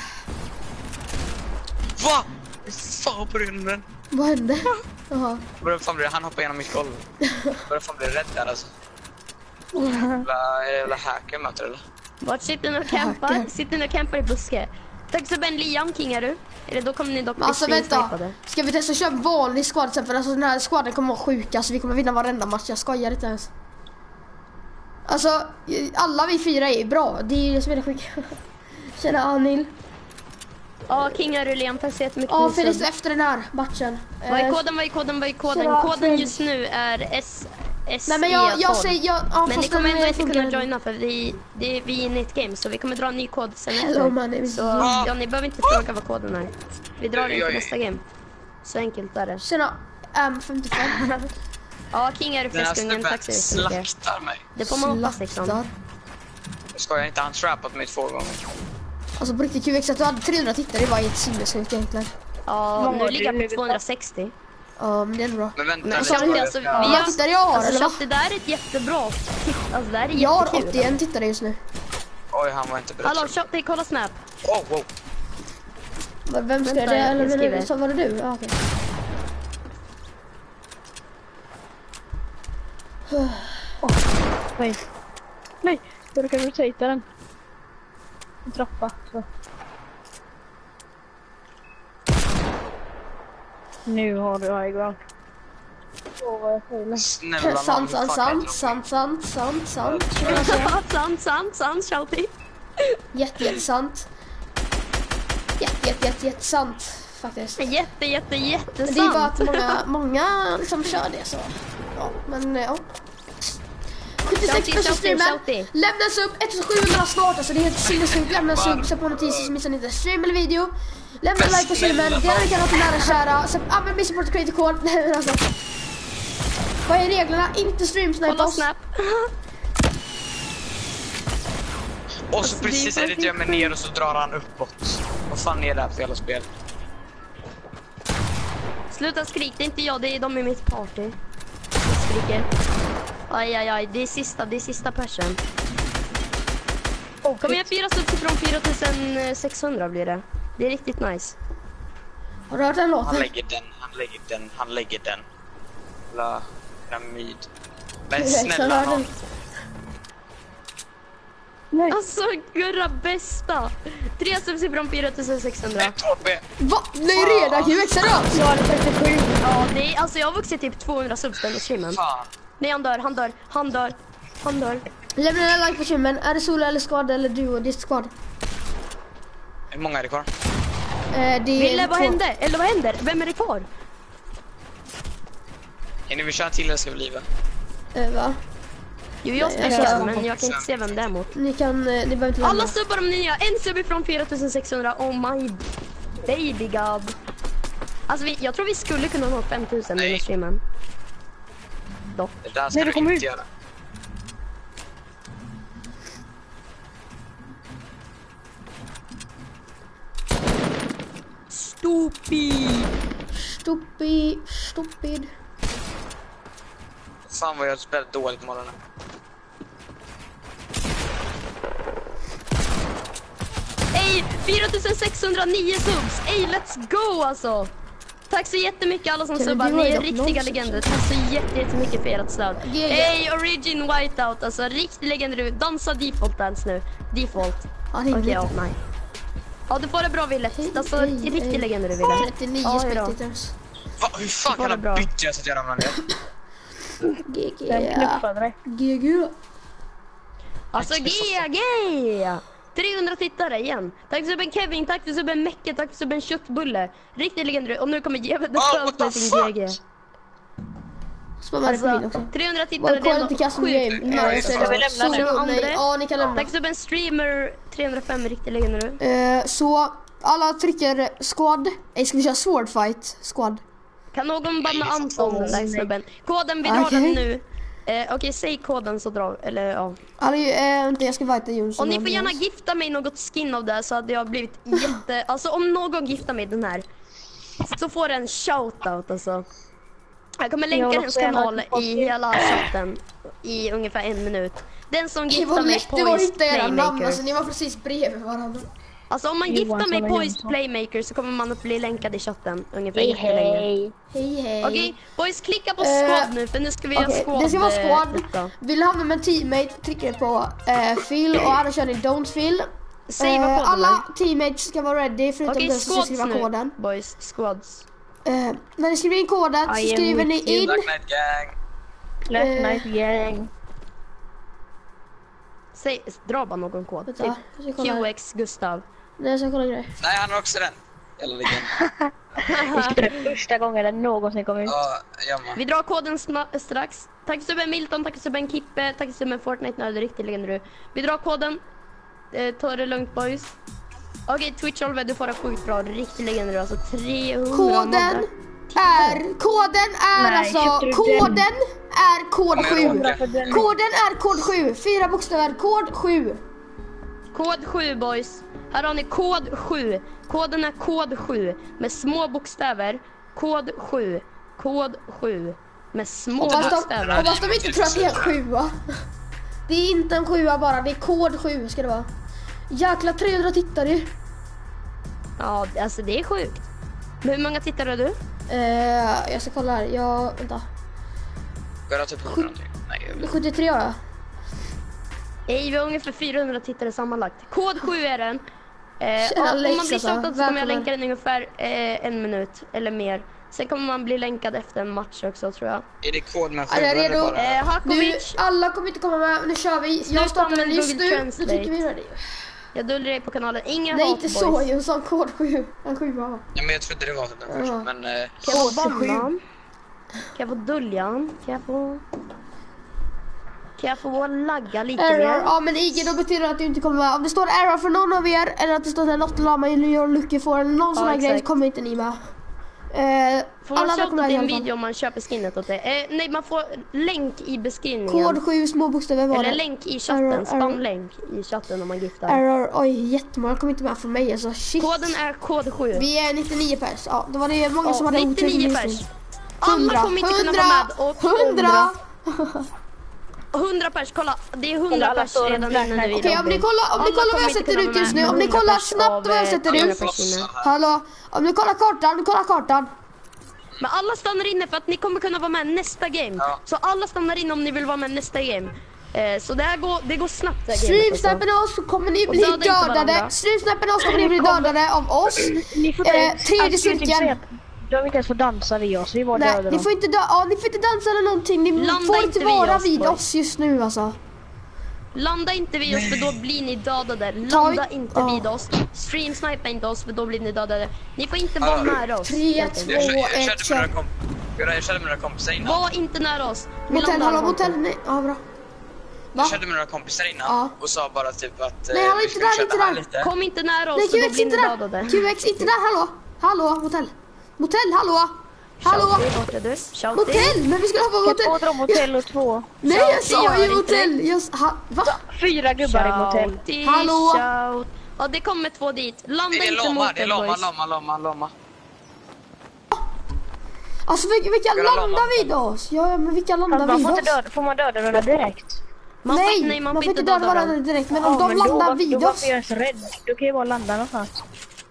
Va? Fan på rymden. Vad hände? Jaha. Börjar fan bli, han hoppar igenom mitt golv. Börjar fan bli rädd där alltså. Jävla, är det jävla hacker möter eller? Vart sitter ni och campar? Hacker. Sitter ni och campar i buske? Tack så Ben Liam, king är du? Eller då kommer ni dock Men alltså bli vänta, streamsnipade. ska vi testa att köra vanlig squad sen? För alltså den här squaden kommer vara sjuk, alltså vi kommer vinna varenda match, jag skojar inte ens. Alltså, alla vi fyra är bra, det är det som är det sjuka. Tjena Anil. Ja, king är du Liam, tack så jättemycket. Ja, för för din det sub. är efter den här matchen. Vad är Eh, koden, vad är koden, vad är koden? Tjena, Koden Fred. just nu är S S Nej men jag, jag säger, jag, ja, Men ni fast kommer den ändå är inte kunna fungerande. joina för vi, det, vi är inne i ett game så vi kommer dra en ny kod sen Hello, efter. my name is Så Jim. ja, ni behöver inte fråga vad koden är. Vi drar den Jag till är- nästa game. Så enkelt är det. Tjena, M femtiofem. Ja, king är du Den här fläskungen, snubben tack så jättemycket. slaktar mig. Det får man hoppas liksom. Slaktar. Jag skojar inte, han trappat mig två gånger. Alltså på riktigt Q X att du hade trehundra tittare, det var helt sinnessjukt egentligen. Ja, Vad nu var ligger det? jag på tvåhundrasextio. Ja, men det är ändå bra. Men vänta Men lite. så jag alltså, vi ska- Hur har... många tittare jag har, Alltså, eller vad? det där är ett jättebra titt. Alltså det här är Jag har jättekul. åttioen tittare just nu. Oj, han var inte beredd. Hallå, Shotty, kolla Snap. Oh, wow. Men Vem skrev Vänta, det? jag Eller men, skriver. så var det du? Ja, okej. Nej. Nej, då kan du säga den. En trappa. Så. Nu har du high ground. Åh, vad jag failar. Snälla nån, Sant, hur sant, fan sant, kan sant, sant, sant, sant. sant, sant, sant, Shotty. Jätte, jättesant. Jätte, jätte, jätte, jättesant faktiskt. Jätte, jätte, jättesant. Men det är bara att många, många liksom kör det så. Ja, men ja. sjuttiosex Shouty, plus shouty, streamen. shouty. Lämna en sub, ettusjuhundra snart alltså, det är helt sinnessjukt. Lämna en sub, så på notiser så missar ni inte stream eller video. Lämna en like på streamen, dela den kanal till nära och kära. Så använd min support creator code. Nej men alltså. Vad är reglerna? Inte stream snipa Kolla oss. Snap. Och så precis det är editerar jag mig ner och så drar han uppåt. Vad fan är det här för jävla spel? Sluta skrik, det är inte jag, det är de i mitt party. Jag skriker. Aj, aj, aj, det är sista, det är sista persen. Kom igen, fyra subs från fyra tusen sexhundra blir det. Det är riktigt nice. Har du hört den Han låten? lägger den, han lägger den, han lägger den. La pyramid. Men Jag har snälla hört nån. den. Nej. Alltså, gurra bästa. Tre subs från fyra tusen sexhundra. ett H P. Va? Nej redan Q X, seriöst? Jag hade trettiosju. Ja, det är, alltså jag har vuxit typ tvåhundra subs den streamen. Fan. Nej, han dör, han dör, han dör, han dör. Lämna en like på streamen. Är det solo eller squad eller duo? Det är squad. Hur många är det kvar? Eh, det är Ville, vad två. hände? Eller vad händer? Vem är det kvar? Är ni vill köra till eller ska vi liva? Eh, va? Jo, jag ska Nej, köra, jag- men jag kan inte se vem det är mot. Ni kan, eh, ni behöver inte lämna. Alla subbar om nya, en sub ifrån fyra tusen sexhundra, oh my baby god. Alltså vi, jag tror vi skulle kunna nå fem tusen Nej. i streamen. Dock. Det där ska Nej, det du kommer inte ut. göra. Stupid. Stupid, stupid. Fan vad jag spelat dåligt på morgonen. Ey, fyra tusen sexhundranio subs. Ey, let's go alltså. Tack så jättemycket alla som Kan subbar. du Ni är göra riktiga någon legender. Tack så jätte- jättemycket för ert stöd. G G. Ey, Origin Whiteout. Alltså riktig legender. Dansa default dance nu. Default. Han hinner Okej, inte. ja, nej. Ja, du får det bra, Ville. Alltså, hej, riktig hej. legender du, Ville. trettionio Ja, hejdå. spectators. Va, hur fan Det var kan han bra. byta så att jag ramlar ner? G G. Den knuffade dig. G G. Alltså, G G! trehundra tittare igen. Tack för subben Kevin, tack för subben Mecke, tack för subben Köttbulle. Riktig legender. Och nu kommer G V Ah, what the med sin fuck? G G. Spamma det på min också. trehundra tittare, Var koden till Custom Game? Nej, jag Ska vi lämna nu? så, nej, ja, ni kan lämna. Tack så mycket, streamer trehundrafem riktigt länge nu. Eh, så alla trycker squad. Nej, ska vi köra sword fight squad? Kan någon banna Anton, den där snubben? Koden, vi drar Okej. den nu. Eh, Okej, okay, säg koden så drar eller ja. Alltså, eh, inte, jag ska vajta Jonsson. Och ni får gärna gifta mig något skin av det så hade jag blivit jätte... Alltså om någon giftar mig den här så får den en shoutout alltså. Jag kommer länka Jag hennes också gärna kanal till i hela chatten i ungefär en minut. Den som Det giftar var mig lätt, det var Poised inte era namn, Playmaker. alltså ni var precis bredvid varandra. Alltså om man Johansson giftar mig och Poised Jonsson. Playmaker så kommer man att bli länkad i chatten ungefär Hej jättelänge. hej. Hej hej. Okej, boys, klicka på Eh, squad nu för nu ska vi göra Okej, squad. det ska vara eh, squad. detta. Vill du hamna med en teammate, trycker på eh, fill och alla kör ni don't fill. Säg vad koden alla är. teammates ska vara ready förutom Okej, den som ska skriva squads nu, koden. boys, squads. Eh, när ni skriver in koden så I am skriver ni with you. in. Dark Knight Gang. Black Eh. Knight Gang. Säg, dra bara någon kod. Vänta, Typ jag ska kolla. Q X Gustav. Nej, jag ska kolla grej. Nej, han har också den. Jävla legend. Det ska vara första gången den någonsin kommer ut. Ja, jag med. Vi drar koden sna- strax. Tack så mycket Milton, tack så mycket Kippe, tack så mycket Fortnite nörd, riktigt legendary. Vi drar koden. Eh, ta det lugnt boys. Okej, Twitch Olve, du får det sjukt bra, riktigt legendary. Alltså trehundra Koden modder. är, koden är Nej, alltså, köpte du koden den? är kod Men sju. jag Koden är kod sju, fyra bokstäver, kod sju. Kod sju boys. Här har ni kod sju. Koden är kod sju med små bokstäver. Kod sju. Kod sju med små Hoppas de, bokstäver. hoppas de inte tror att det är en sjua. Det är inte en sjua bara, det är kod sju ska det vara. Jäkla trehundra tittare. Ja, alltså det är sjukt. Men hur många tittare har du? Eh, jag ska kolla här, jag, vänta. Går det typ hundra någonting? Nej, jag vet. sjuttiotre har jag. Nej, vi har ungefär fyrahundra tittare sammanlagt. Kod sju är den. Eh, Tjena, och om Alex, man blir alltså. shoutad så kommer jag Välkommen. länka den i ungefär eh, en minut eller mer. Sen kommer man bli länkad efter en match också tror jag. Är det kod med sju Är jag eller redo? bara? Eh, Nu, Hakovic, alla kommer inte komma med, nu kör vi. Sluta Jag startar med den just Google nu, nu Translate. trycker vi ready. jag dullar dig på kanalen. Inga Nej, hat inte boys. så, jag sa kod sju. En sjua. Ja, men jag trodde det var typ den första, Ja. men... Eh, Kan jag få bannan? Kan jag få duljan? Kan jag få... Kan jag få lagga lite Error, mer? ja men I G då betyder det att du inte kommer med. Om det står error för någon av er eller att det står not lama eller gör lucky for eller någon sån här exakt. grej kommer inte ni med. Eh, Får man alla andra shouta kommer med till i en alla fall. video om man köper skinnet åt det? Eh, nej, man får länk i beskrivningen. Kod sju små bokstäver var Eller det. länk i chatten. Error, error. Spamlänk i chatten om man giftar. Error, oj jättemånga kommer inte med från mig alltså. Shit. Koden är kod sju. Vi är nittionio pers. Ja, då var det många Ja, som hade otur. nittionio för pers. minst. Alla hundra, kommer inte kunna hundra, vara med. Och hundra. hundra pers, kolla. Det är Kolla, hundra alla pers står redan Black inne nu i Knight. Okej, om ni lobben. kollar, om ni Alla kollar vad jag kommer inte sätter kunna ut vara just med. nu. Om ni hundra kollar pers snabbt av, vad jag eh, sätter hundra ut. pers inne. Hallå, om ni kollar kartan, kolla kartan. Men alla stannar inne för att ni kommer kunna vara med nästa game. Ja. Så alla stannar inne om ni vill vara med nästa game. Eh, så det här går, det går snabbt det här gamet, Streamsnappen alltså. oss kommer ni Och bli döda inte dödade. varandra. Streamsnappen oss kommer ni bli dödade av oss. Ni får Eh, inte... tredje alltså, jag tänkte cirkeln. säga att De vill inte ens få dansa vid oss, vi var Nej, döda ni dem. får inte dö ja, ni får inte dansa eller någonting. Ni Landa får inte inte vid vara oss, vid boys. oss just nu alltså. Landa inte vid oss för då blir ni dödade. Ta Landa i- inte ja. vid oss. Stream snipa inte oss för då blir ni dödade. Ni får inte vara Ja. nära oss. Tre, helt enkelt. Jag, två, jag, jag, ett, körde kör. med några komp- jag, jag körde med några kompisar innan. Var inte nära oss. Vi Motell, landar hallå, här. motell, nej, ja bra. Va? Jag körde med några kompisar innan Ja. och sa bara typ att... eh, Nej, han är vi inte ska där, köra inte här där. lite. Kom inte nära oss Nej, för då Q X blir ni inte där. dödade. Q X inte där, hallå. Hallå, motell. Motell, hallå. Hallå. Shouty, vart är du? Shouty. Motell, men vi ska hoppa Ska två motell. dra motell och två. Nej, jag Shouty sa gör ju inte motell. Jag, s- ha, va? Fyra gubbar i motell. Shouty, Hallå? shout. Ja, det kommer två dit. Landa Det är inte lama, mot det är er, lama, boys. lama, lama, lama. Alltså vilka, vilka Ska jag landar landa? vid oss? Ja, ja, men vilka landar Fast man vid får oss? inte döda, får man döda varandra direkt? Man Nej, får, nej, man, man får inte döda varandra dem. direkt, men om Ja, de men då, landar var- vid då oss. varför är jag så rädd? Då kan jag bara landa någonstans.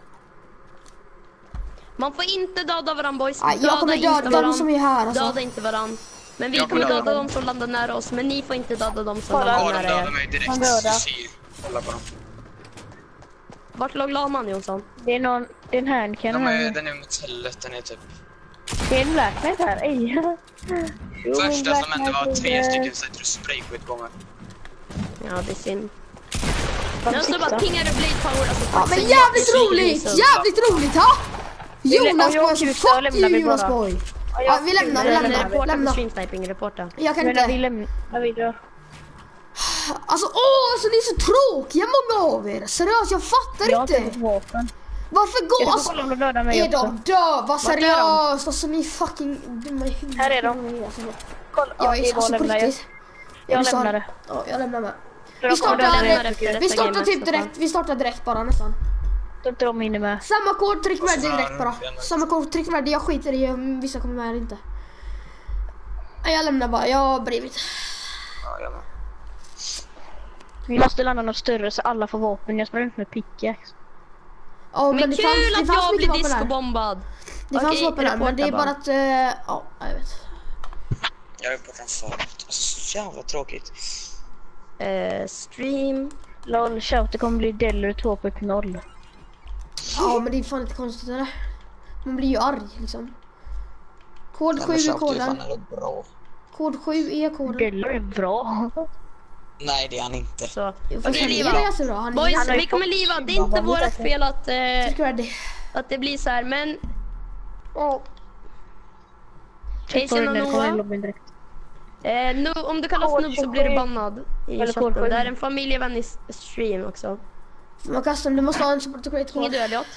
Man får inte döda varandra, boys. Aj, jag kommer inte döda dem varann. som är här alltså. Döda inte varandra. Men vi Jag kommer kommer döda döda dem som landar nära oss. Men ni får inte döda dem som Kolla. Ja, landar de nära dödade er. mig direkt. Han döda. Se, kolla på dem. Vart låg laman, Jonsson? Det är någon, det är en handcann De är, här. den är motellet, den är typ... Det är en Black Knight här, ej. Jo, Första Black som hände Knight var är tre det. stycken sätter du sprayskydd på mig. Ja, det är synd. Vad Jag står bara sista? pingade Blade Power. Alltså, Ja, men jävligt roligt! Jävligt roligt, ha? Vill- Jonas ja, jag boy, och så Gustav fuck lämnar you vi Jonas bara. boy. Ja, vi lämnar, vi Eller lämnar, reporta på lämnar. streamsniping, reporta. Jag kan Men när vi inte. lämnar vidare. Alltså, åh, alltså ni är så tråkiga många av er. Seriöst, jag fattar Jag har inte inte. fått vapen. Varför går Jag ska alltså... kolla om de dödar mig Är också. de döva? är Seriöst, alltså ni är fucking dumma i huvudet. Här är de. Alltså, Kolla, jag är Eva alltså på lämnar jag. riktigt. Jag vill så- lämnar det. Ja, jag lämnar med. För Vi de kommer startar, döda mig. efter vi detta startar gamet, typ så direkt, vi startar direkt bara nästan. Då är inte de inne med. Samma kod, tryck med så direkt bara. här, Samma kod, tryck med det. Jag skiter i om vissa kommer med eller inte. Nej, jag lämnar bara, jag bryr mig inte. Ja, jag med. Vi måste landa något större så alla får vapen. Jag spelar inte med pickaxe. Ja, Men det kul fanns, det att fanns jag mycket blir vapen här. discobombad. Det fanns Okej, vapen här, men det är reporta bara att... eh, ja, jag vet. Jag är på den förut. Alltså så jävla tråkigt. Eh, stream. Lol, shout, det kommer bli Deller två punkt noll. Ja, men det är fan inte konstigt eller? Man blir ju arg liksom. Kod Den sju med är shout är koden. fan ändå bra. Kod sju är koden. Deller är bra. Nej, det är han inte. Så. Okej, Okej, han Liva. är ganska bra. Han är Boys, ganska vi kommer liva. Det är inte vårt fel att, eh, Tryck med det. att det blir så här, men... Ja. Tryck på Hej, den tjena, där, kommer Noah. lobbyn direkt. Eh, nu, om du kallas Kod noob så blir du tjugosju. bannad i Eller kod chatten. sju. Det är en familjevänlig s- stream också. Men custom, du måste ha en support to create Ingen kod. du, Elliot.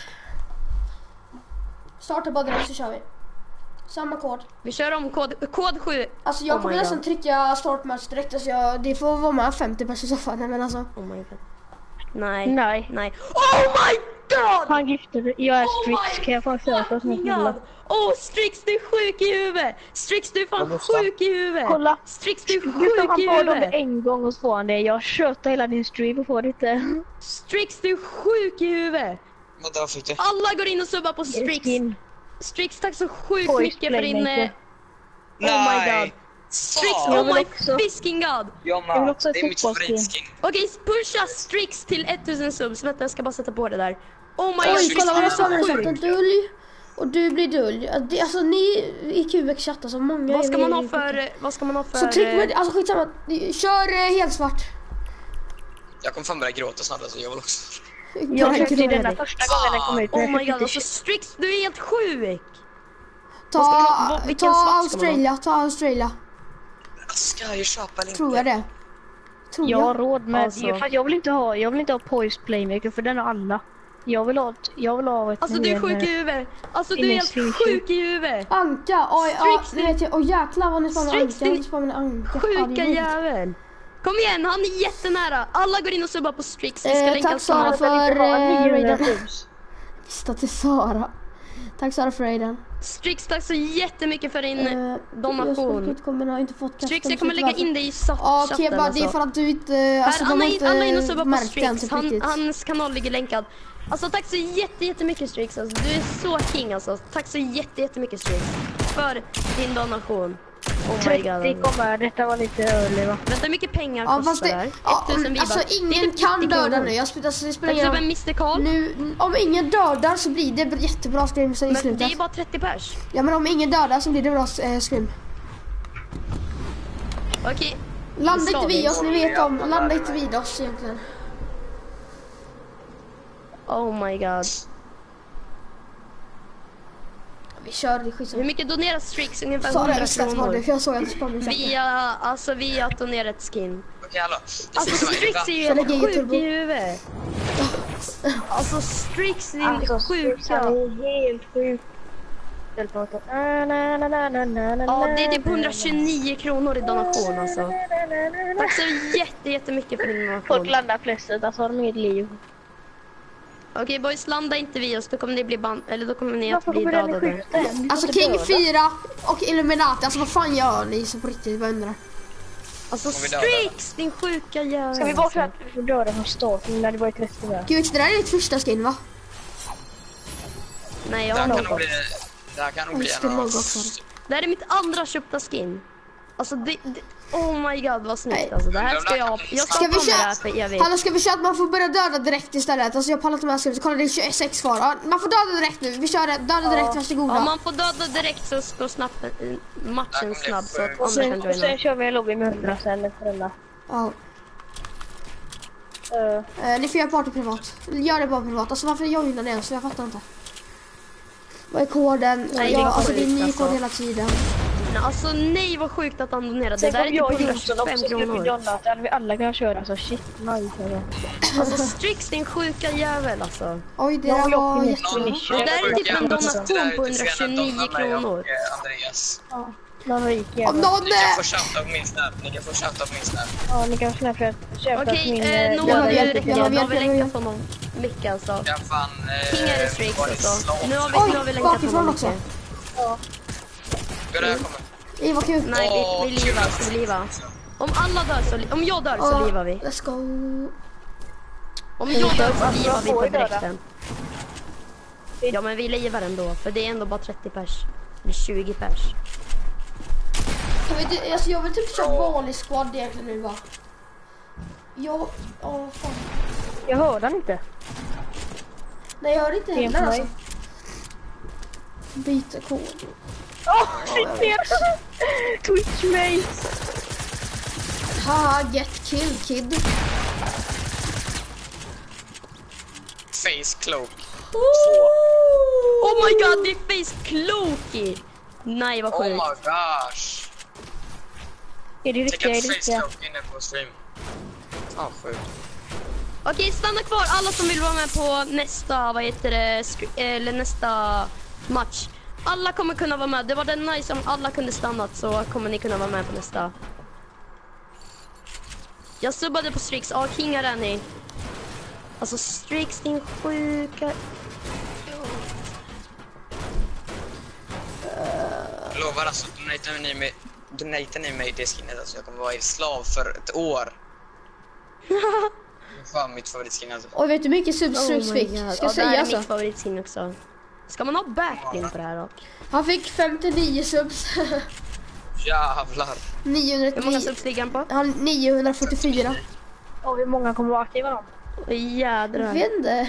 Starta bara direkt så kör vi. Samma kod. Vi kör om kod, kod sju. Alltså jag Oh kommer my nästan God. trycka start match direkt. Alltså jag, det får vara med femtio personer i så fall. Men alltså. Oh my god. Nej. Nej. Nej. Oh my god! Han giftade. Jag är Oh Strix. my Kan jag få en köpa som är my god! snälla? Åh, oh, Strix, du är sjuk i huvudet! Strix, du är fan Vad sjuk i huvudet! Kolla. Strix, du är Just sjuk han i får dem huvudet! en gång och så får han det. Jag köttar hela din stream och får det inte. Strix, du är sjuk i huvudet! Vänta, vad fick du? Alla går in och subbar på Strix. Skin. Strix, tack så sjukt Boys mycket för din... playmaker. eh, Oh my god. Strix, Fan. Jag oh vill my också. fisking god! Jag Jag vill med. också ha Det är mitt fotbollsskin. favoritskin. Okej, pusha Strix till tusen subs. Vänta, jag ska bara sätta på det där. Oh my god, Oj, Strix, kolla du vad är jag så sa när du sjuk! satt en dulj. Och du blir dulj. Ja, det- Alltså ni i Q X chattar så många. Vad ska är- man ha för... Vad ska man ha för... Så tryck med eh, alltså skitsamma. Kör eh, helt svart. Jag kommer fan börja gråta snart, alltså jag vill också. Jag köpte Ta, denna första gången den kom ut. Oh men jag my köpte god, alltså inte- Strix, du är helt sjuk! ta, Vad ska man ha- vad- vilken ta svart ska man ha? Australia, ta Australia. Ska jag köpa eller inte? Tror jag det. Tror Jag har jag. råd med... Alltså. För att jag vill inte ha... Jag vill inte ha Poise Playmaker för den har alla. Jag vill ha ett... Jag vill ha ett... Alltså du är sjuk i huvudet! Alltså du är helt Ingen sjuk i huvudet! Anka, oj, ja, Strix, det vet jag. Åh jäklar vad ni spanar Strix, Anka. din Ni spanar Anka. Ja, det är Sjuka roligt. jävel! Kom igen, han är jättenära! Alla går in och subbar på Strix. Vi ska Eh, länka tack samma. Sara för eh, raiden. subs. Visst till Sara. Tack Sara för raiden. Strix, tack så jättemycket för din Eh, jag donation. inte kommer ha inte fått Strix, custom jag kommer så lägga varför- in dig i sa- Ja, chatten Keba, det är för att du inte... Alltså Här, de alla, har in, alla in och inte subbar på märkt den Strix. typ Han, riktigt. hans kanal ligger länkad. Alltså tack så jätte, jättemycket Strix. Alltså, du är så king alltså. Tack så jätte, jättemycket Strix. För din donation. Oh my trettio god. kommer. Detta var lite early va? Vänta, hur mycket pengar Ja, fast kostar det det, här? ja, tusen vibbar. alltså Det är ingen typ kan nittio döda kronor. nu. Jag spelar, alltså, det spelar Tack ingen så roll. mycket mister Karl. Nu, om ingen dödar så blir det jättebra scrim i Men slutet. det är bara trettio pers. Ja, men om ingen dödar så blir det bra eh, scrim. Okej. Landa Ska inte vi? vid oss, ni vet om. Landa inte vid oss egentligen. Oh my god. Vi kör det Hur skitsamma. mycket donerar Strix? Ungefär Sara, jag hundra visste att det var kronor. det, för jag såg att det sprang i chatten. Via, alltså via att donera ett skin. Okej, hallå. Det Alltså finns Strix är ju Så helt lägger jag sjuk turbo. i huvudet. Alltså Strix, din Alltså Strix sjuka. är helt sjuk. Na, na, na, na, na, na, na, Ja, det är typ na, hundratjugonio kronor i donation alltså. na, na, na, na. Tack så jätte, jättemycket för din Folk donation. landar flestet, alltså har de inget liv. Okej boys, landa inte vid oss, då kommer ni bli ban eller då kommer ni att Varför bli kommer den dödade. skjuta en? Vi Alltså får inte King döda. fyra och Illuminati, alltså vad fan gör ni så på riktigt, vad undrar? Alltså Kommer vi döda? Strix, din sjuka jävel. Ska vi bara säga att vi får döda från starten när det var i trettio där? Gud, det där är ditt första skin va? Nej, jag Det har här kan nog något. bli... Det här kan nog Oj, bli ska en av... logga också. Det här är mitt andra köpta skin. Alltså det, det oh my god vad snyggt Nej. alltså. Det här ska jag, jag ska Ska ha vi med det här köra? för evigt. Hallå, ska vi köra att man får börja döda direkt istället? Alltså jag pallar inte med skrivet, kolla det är tjugosex kvar. Ja, man får döda direkt nu, vi kör det. Döda direkt, varsågoda. Om man får döda direkt så går snabbt, eh, matchen snabb så att Och andra sen, kan och sen joina. kör vi en lobby med hundra sen efter alla. Ja. Uh, Eh, ni får göra party privat. Gör det bara privat. Alltså varför joinar ni ens? Jag fattar inte. Vad är koden? Nej, ja, det är alltså det är sjukt, ny alltså. kod hela tiden. Nej, alltså nej vad sjukt att han donerade. Det Sen där är kom typ jag och Jonsson hundratjugofem också skulle kronor. Jonna. Då hade vi alla kunnat köra. Alltså shit, nice. Alltså Strix din sjuka jävel alltså. Oj, det Ja, där jag var minns jättebra. det. Det där är typ en donation på Det där är hundratjugonio mig kronor. och, eh, Andreas. Ja, någon rik Åh, jävel. Ni kan Nonne! få shoutout min snap. Ni kan få shoutout min snap. Ja, ni kan snälla för att köpa Okej, min... eh, eh, någon jag har nu hjälpt, räcker. jag har Nu har vi hjälpt, jag har länkat honom mycket alltså. Jag fan... Eh, King är Strix varit alltså. slav. Nu har vi, Oj, nu har vi länkat bakifrån honom också. mycket. Ja. Ska det här komma? Ej, vad kul. Nej, Åh, vi, vi livar, kul. ska vi liva? Om alla dör så, li- om jag dör så Ja, livar vi. let's go. Om jag dör så livar vi på får ju döda. direkten. Ja men vi livar ändå, för det är ändå bara trettio pers. Eller tjugo pers. Jag, vet, inte, alltså, jag vill typ köra vanlig squad egentligen nu va. Jag... Åh fan. Jag hörde han inte. Nej, jag hör inte Det är heller för alltså. mig. Byta kod. Åh, shit ner! Twitch mig! Haha, get kill kid. Face cloak. Oh my god, det är face cloaky! Nej vad Oh sjukt. my gosh. Är det riktiga? Är Tänk det att face riktiga? cloak inne på stream. Ja, sjukt. Okej, stanna kvar alla som vill vara med på nästa, vad heter det, skri- eller nästa match. Alla kommer kunna vara med. Det var den nice om alla kunde stannat så kommer ni kunna vara med på nästa. Jag subbade på Strix. Ja, King är ni. Alltså Strix, din sjuka... Jag lovar alltså, donatar ni mig, donatar ni mig det skinnet alltså. Jag kommer vara er slav för ett år. Det är fan mitt favoritskin alltså. Oj, vet du hur mycket subs Strix fick? Ska Ja, jag det här säga är alltså? mitt favoritskin också. Ska man ha backbling på det här då? Han fick femtionio subs. Jävlar. Hur många niohundranittionio. subs ligger han på? Han niohundrafyrtiofyra. Och hur många kommer vara aktiva då? Åh, jädrar. Jag vet inte.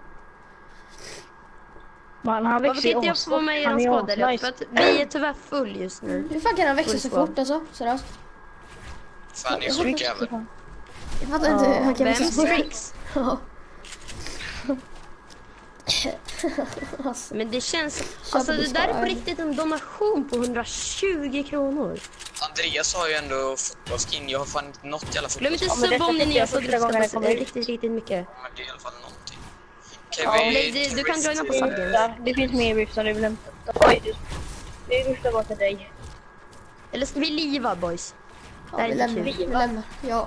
Man, han Varför växer kan inte jag få vara med i hans kod? Eller? För att vi är tyvärr full just nu. Hur fan kan han växa Full så squad. fort alltså? Seriöst. Fan, ni är sjuk jävel. Jag fattar inte hur han kan Vem? växa så fort. Strix? Ja. Men det känns... Alltså det där är på riktigt en donation på hundratjugo kronor. Andreas har ju ändå fotbollskin. Jag har fan inte något jävla Glöm inte fotbollskin. subba om ni är nya så första gången det jag ska kommer ut. riktigt, riktigt mycket. Men det är i alla fall någonting. Okej, Ja, vi... nej, det- du kan joina på Sacken. Där, det finns mer viftar du vill hämta. Oj, det- det är viftar bara till dig. Eller ska vi liva boys? Ja, Det här vi är lämnar. inte Vi kul. lämnar. Ja.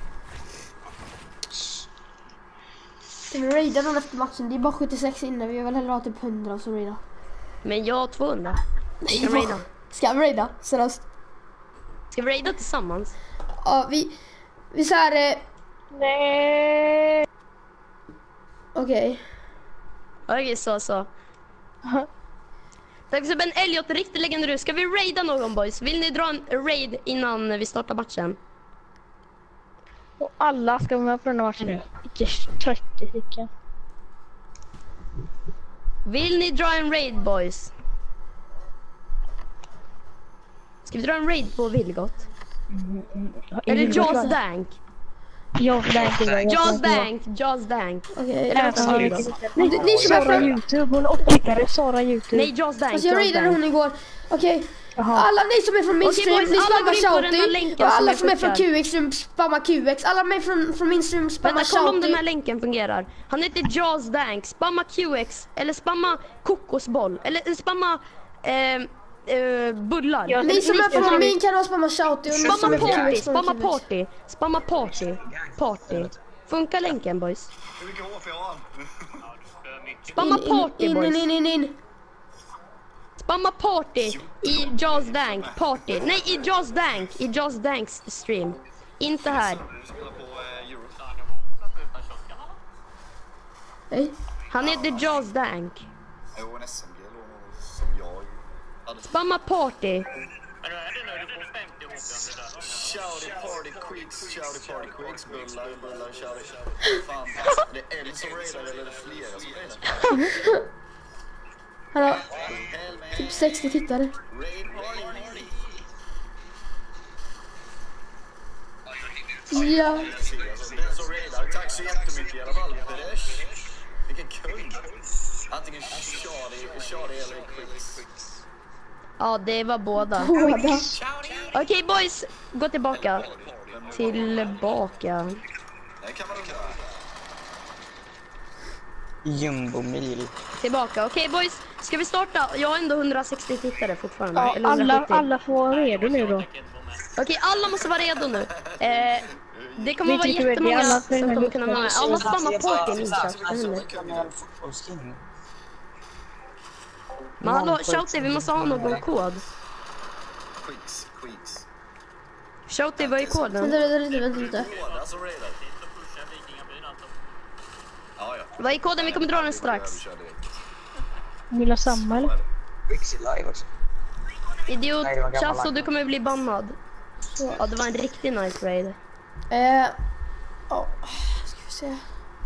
Ska vi raida någon efter matchen? Det är bara sjuttiosex inne. Vi vill väl hellre ha typ hundra som raida. Men jag har tvåhundra. Nej, Ska vi raida? Ska vi raida? Seriöst. Ska vi raida tillsammans? Ja, vi... Vi så här... Eh, Nej. Okej. Okej, så så. Tack så Ben Elliot, riktigt legendary. Ska vi raida någon boys? Vill ni dra en raid innan vi startar matchen? Och alla ska vara med på den här matchen nu. Inte trettio stycken. Vill ni dra en raid boys? Ska vi dra en raid på Vilgot? Eller Jaws Dank? Ja, det är inte Jaws Dank, Jaws Dank. Okej. Eller Äta vad Vilgot. Ni, ni som är Sara från... YouTube, hon är åtta Sara YouTube. Nej, Jaws Dank, Fast jag Jaws raidade Dank. hon igår. Okej. Jaha. Alla ni som är från min Okej, stream, boys, ni alla går spammar in på den här shouty. länken Och som alla jag som är från skickar. Q X stream spammar Q X. Alla med från, från min stream spammar Vänta, kolla om den här shouty. länken fungerar. Han heter Jaws Dank. Spamma Q X. Eller spamma kokosboll. Eller spamma eh, eh, bullar. Ja, Ni som är Ni- från min kanal spammar shouty. Och ni som Spamma är från Q party, X spammar spamma Q X. party. Spamma party. Party. Funkar länken boys? Hur mycket H P har han? Spamma In, party in, in, boys. in, in, in. Spamma party i Jaws Dank. Party. Nej, i Jaws Dank. I Jaws Danks stream. Inte här. Du spelar på eh, Euro. Nej. Han heter Jaws Dank. Jo, en S M G låg nog som jag hade. Spamma party. Shouty party quicks, shouty party quicks, bullar, bullar, shouty. Fan, det är en som raidar eller är det flera som raidar? Han har typ sextio tittare. Raid party, party. Ja. Den som raidar, tack så jättemycket i alla fall. Beresh. Vilken kund. Antingen Charlie, Charlie eller Quicks. Ja, det var båda. Båda. Okej okay, boys, gå tillbaka. Tillbaka. Det kan man undra. Jumbo-mil. Tillbaka. Okej okay, boys, ska vi starta? Jag har ändå hundrasextio tittare fortfarande. Ja, eller alla, hundrasjuttio. alla får vara redo nu då. Okej, okay, alla måste vara redo nu. Eh, det kommer Vi vara tycker jättemånga ready, alla som kommer kunna vara med. Ja, måste spamma party i Alltså, min. Men hallå, Shouty, vi måste ha någon kod. Quicks, Quicks. Shouty, vad är koden? Vänta, vänta lite, vänta lite. Båda som raidar. Ja, ja. Vad är koden? Vi kommer dra den strax. Vi kör direkt. Vill ha samma eller? Quicks är live också. Idiot, Nej, det var gammal Chasso, lag. du kommer bli bannad. Ja, det var en riktig nice raid. Eh, oh, ska vi se.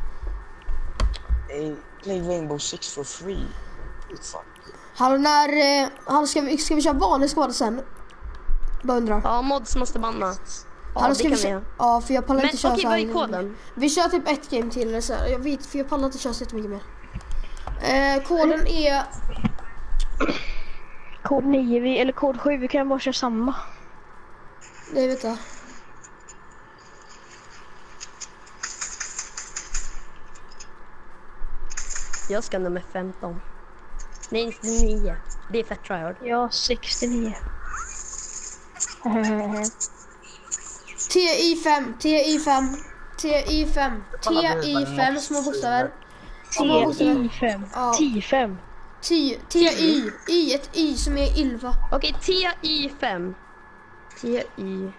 Hey, play Rainbow Six for free. Fuck. Hallå, när... Eh, han ska, vi, ska vi köra vanlig skåd sen? Bara undrar. Ja, mods måste banna. Ja, Hallå, det ska kan vi vi köra... göra. Ja, för jag pallar Men inte köra okej, så vad här. är koden? Vi kör typ ett game till eller så här. Jag vet, för jag pallar inte köra så jättemycket mer. Eh, koden är... Kod nio, vi, eller kod sju, vi kan bara köra samma. Nej, vet jag. Jag ska nummer femton. Nej, inte nio. Det är fett tryhard. Ja, sextionio. T I fem, T I fem, T I fem, T I fem, små bokstäver. Små T bokstäver. I fem. Ja. T fem. T, T I, I, ett I som är elva. Okej, T I fem. T I.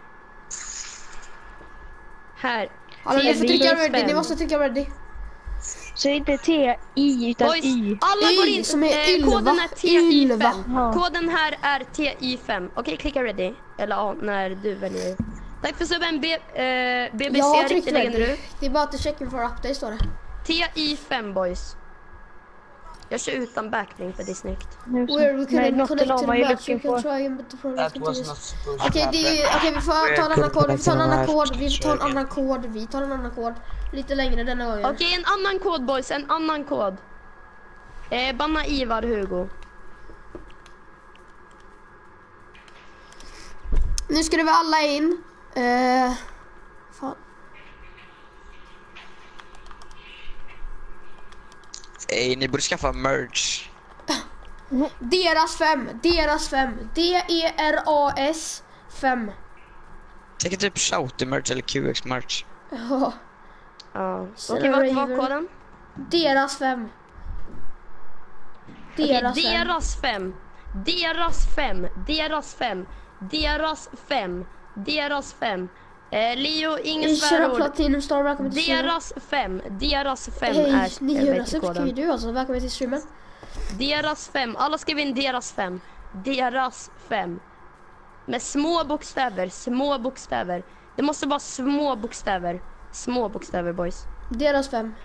Här. Hallå, ni får trycka T I ready, fem. ni måste trycka ready. Så inte T I utan Boys, Y. alla Y går in. som är eh, ylva. koden är T I Ylva. fem. Ja. Koden här är T I fem. Okej, klicka ready. Eller ja, när du väljer. Tack för subben, B, eh, B B Jag har C tryckt riktigt längre ready. ut. Det är bara att checka for update står det. T I fem boys. Jag kör utan backbling för det är snyggt. Nu så. Where we Nej, couldn't not connect to alone, the are you match, we looking can for? try and but the problem That was continues. not supposed to Okej, det är- happen. okej, vi får ta en annan kod, vi får ta en annan kod, vi får ta en Försöker. annan kod, vi tar en annan kod. Lite längre denna gången. Okej, en annan kod boys, en annan kod. Eh, banna Ivar Hugo. Nu ska vi alla in. Eh, fan. Hey, ni borde skaffa merch. Deras fem, deras fem. D E R A S fem. Tänk typ Shouty merch eller Q X merch. Ja, Ja. Sarah Okej, vad var Raven. koden? deras fem. Okej, Deras fem. deras fem. Deras fem. Deras fem. Deras fem. Deras fem. Eh, Leo, ingen Vi kör svärord. Platinum Star, välkommen till streamen. Deras fem. Deras fem Hej, är niohundra är koden. du alltså, välkommen till streamen. Deras fem. Alla skriver in deras fem. Deras fem. Med små bokstäver. Små bokstäver. Det måste vara små bokstäver. Små bokstäver boys. Deras fem.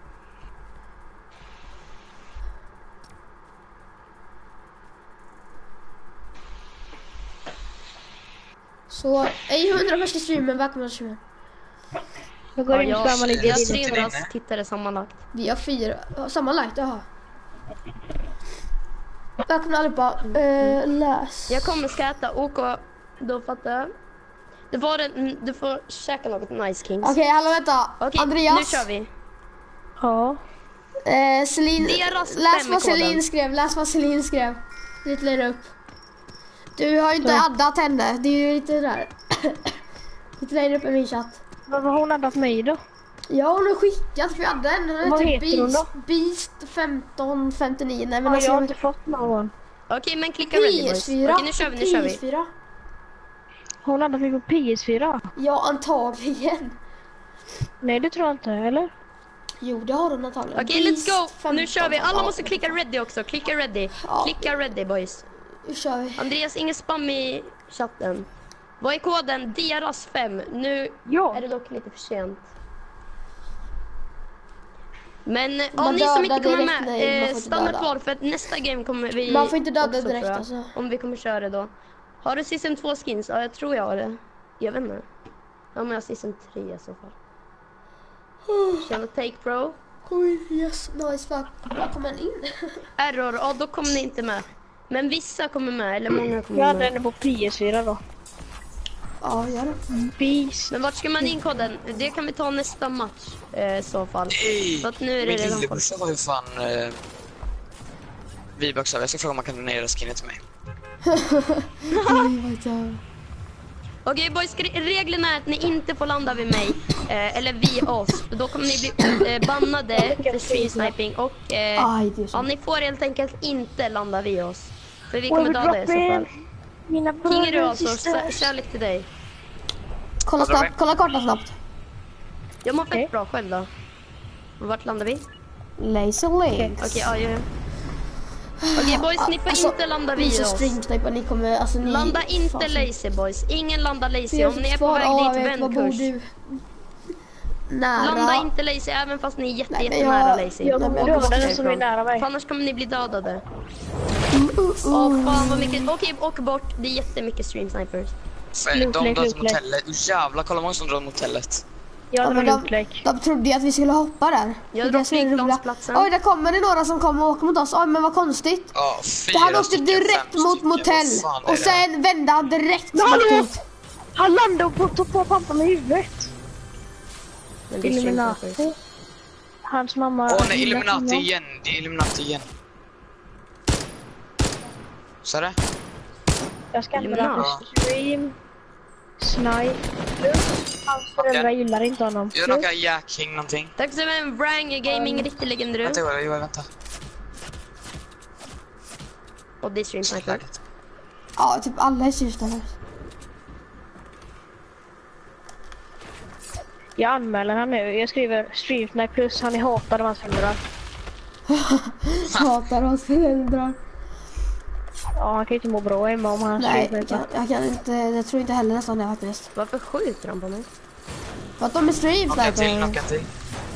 Så, ej hundra första streamen, välkommen till streamen. Jag går in Ja, och spammar jag, lite jag har in. trehundra tittare sammanlagt. Vi har fyra, ja, sammanlagt, jaha. Välkomna allihopa, uh, läs. Jag kommer ska äta OK. Då fattar jag. Det var en, du får käka något nice Kings. Okej, hallå vänta. Okej, Andreas. nu kör vi. Ja. Eh, Celine, Deras läs fem vad i koden. Celine skrev, läs vad Celine skrev. Lite längre upp. Du har ju inte Ja. addat henne, det är ju lite där. Lite längre upp i min chatt. Vad har hon addat mig då? Ja, hon har skickat, för jag hade henne. Hon Vad heter heter hon Beast, då? Beast femton femtionio. Nej men Har alltså, jag inte fått någon? Okej, men klicka ready P S boys. fyra. Okej, nu kör vi, nu kör P S vi. fyra. Hon addat mig på P S fyra? Ja, antagligen. Nej, det tror jag inte, eller? Jo, det har hon antagligen. Okej, let's go. Beast Nu kör vi. Alla femton. måste klicka ready också. Klicka ready. Ja. Klicka ready boys. Nu kör vi. Andreas, ingen spam i chatten. Vad är koden? Deras fem. Nu Ja. är det dock lite för sent. Men ja, Man ni som inte dödar kommer direkt, med, nej, man eh, får inte stanna döda. kvar för att nästa game kommer vi Man får inte döda också, direkt, tror jag. alltså. Om vi kommer köra det då. Har du season två skins? Ja, jag tror jag har det. Jag vet inte. Ja, men jag har season tre i så fall. Tjena Take Pro. Kom in, yes, nice, fuck. Där kommer en in. Error, ja då kommer ni inte med. Men vissa kommer med, eller många kommer Jag med. hade den på P S fyra då. Ja, gör det. Beast. Men vart ska man in koden? Det kan vi ta nästa match eh, i så fall. Nej! Så att nu är det Min redan folk. lillebrorsa var ju fan... Eh, V-Bucks över. Jag ska fråga om man kan donera skinnet till mig. Okej boys, reglerna är att ni inte får landa vid mig. Eh, eller vid oss. Då kommer ni bli eh, bannade för stream sniping. Och eh, Aj, det är så. ja, ni får helt enkelt inte landa vid oss. För vi Oj, kommer döda er i så droppen. fall. Mina King är du bröder och alltså, systrar. Kär- kärlek till dig. Kolla snabbt, kolla kartan snabbt. Jag mår fett Okej. bra själv då. Och vart landar vi? Laser links. Okej, ja, ja. Okej boys, ni får Alltså, inte landa ni vid som oss. streamsniper, ni kommer, alltså ni... Landa inte Fan, lazy boys. Ingen landar lazy. Om ni är på Spar, väg ja, dit, jag vet, var vänd bor kurs. du? Nära. Landa inte lazy även fast ni är jätte, Nej, men jättenära jag- lazy. Jag Nej, men dödade jag måste den som är nära mig. För annars kommer ni bli dödade. Uh, uh, Åh uh. fan vad mycket. Okej, åk bort. Det är jättemycket stream snipers. För Luk, de lek, drar luk, till lek. motellet. Oh, jävlar, kolla många som drar mot motellet. Jag Ja, drar men loot de, lake. de trodde ju att vi skulle hoppa där. Jag Det är drar det som är det roliga. flygplansplatsen. Oj, där kommer det några som kommer och åker mot oss. Oj, men vad konstigt. Ja, fyra Han åkte stycken, direkt fem mot stycken. motell. Vad fan är Och det? sen vände han direkt Men hallå! smärt ut. Han landade på, tog på pampan med huvudet. Men det är stream snipers. Illuminati. Hans mamma... Åh nej, gillar Illuminati honom. igen. Det är Illuminati igen. Så är det? Jag ska använda Illuminati. för stream. Snipe. Hans föräldrar gillar inte honom. Jag råkar Jack King någonting. Tack så mycket, Vrang Gaming, riktig legend du. Vänta, jo, jo, vänta. Och det är stream sniper. Ja, typ alla är syrställare. Jag anmäler han nu. Jag skriver stream snipe plus. Han är hatad av hans föräldrar. Hatar hans föräldrar. Ja, han kan ju inte må bra hemma om han Nej, stream jag kan, jag kan inte, jag tror inte heller nästan det faktiskt. Varför skjuter han på mig? För att de är stream Knocka till, sniper. knocka till.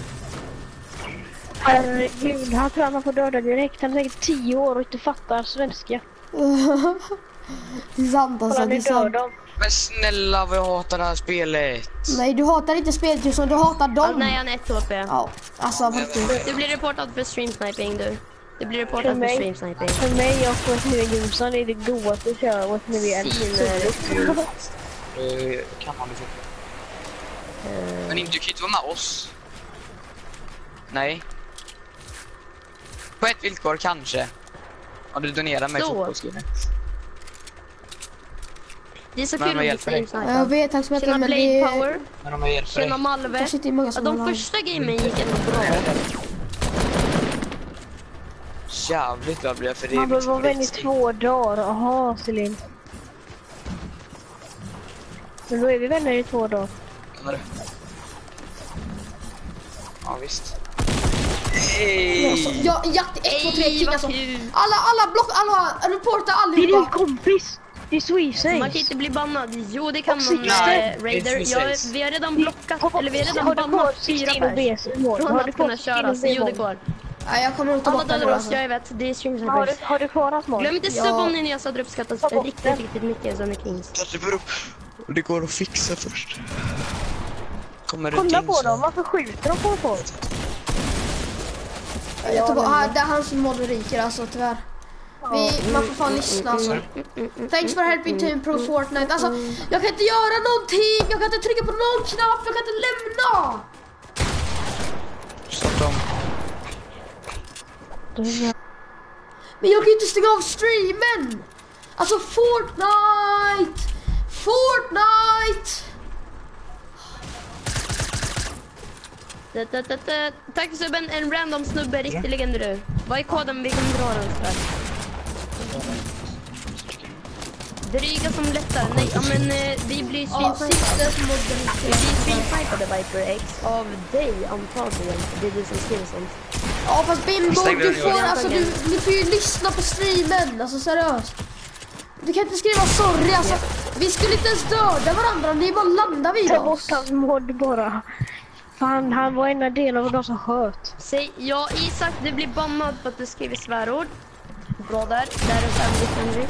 Herregud, han tror att man får döda direkt. Han är säkert tio år och inte fattar svenska. Det är sant alltså, Kolla, det är nu sant. dör de. Men snälla vad jag hatar det här spelet. Nej, du hatar inte spelet just som du hatar Ja, dem. nej, han är ett H P. Ja, alltså faktiskt. Du blir reportad för stream sniping du. Du blir För reportad för mig? stream sniping. För mig och West New Jonsson är det godaste att köra West New Finer. Eh, Kan man liksom. Men inte, du kan ju inte vara med oss. Nej. På ett villkor kanske. Om du donerar mig Så. fotbollsskrinet. Det är så Men kul vad att hjälper bli dig? stream Jag sniper. vet, tack så mycket, Tjena men Blade det Power. Men om jag hjälper dig. Tjena Malve. kanske inte är många Ja, som de vill ha. första gamen gick ändå bra. Jävligt vad blir jag för det? Man behöver vara vän i riktigt. två dagar. Jaha, Celine. Men då är vi vänner i två dagar. Menar du? Ja visst. Hej! Ja, jakt ett, två, tre, Ej, king vad alltså. kul. Alla, alla block, alla reportar Det är din allihopa. kompis! Det är Sweesace! Man kan inte bli bannad. Jo, det kan Och man. Sixten. Äh, Raider. Det är Ja, precis. vi har redan blockat, eller vi har redan Har du kvar bannat fyra sixteen och pers. B S? Från Har att du kvar kunna sixteen köra. och Så jo, det B S? går. Nej, jag kommer inte Alla bort den dödar oss, alltså. jag vet. Det är stream Har du, snipers. har du kvar hans mål? Glöm inte Ja. sub om ni nyss hade uppskattat Ta bort riktigt, den. riktigt mycket som är Kings. Det beror på. Det går att fixa först. Kommer det Kolla in på så- dem, varför skjuter de på folk? Jag tar bort, ah, det är han som moderiker alltså tyvärr. Vi, man får fan lyssna alltså. Thanks for helping to improve Fortnite. Alltså, jag kan inte göra någonting. Jag kan inte trycka på någon knapp. Jag kan inte lämna. Starta om. Men jag kan ju inte stänga av streamen. Alltså Fortnite. Fortnite. Da, da, da, da. Tack för subben, en random snubbe, riktig legend du. Vad är koden? Vi kommer dra den så här. Dryga som lättar. Nej, ja, men eh, vi blir Ja, stream sista som Vi moderiker. blir streamsnipade Viper X av dig antagligen. Det är du som skriver sånt. Ja, fast Bimbo, Stängde du den får, ju. alltså, du, du får ju lyssna på streamen. Alltså seriöst. Du kan inte skriva sorry, alltså. Vi skulle inte ens döda varandra, ni bara landar vid Ta oss. bort hans mod bara. Fan, han var en del av de som sköt. Säg, ja Isak, du blir bannad för att du skriver svärord. Bra där, där är Sandy Henry.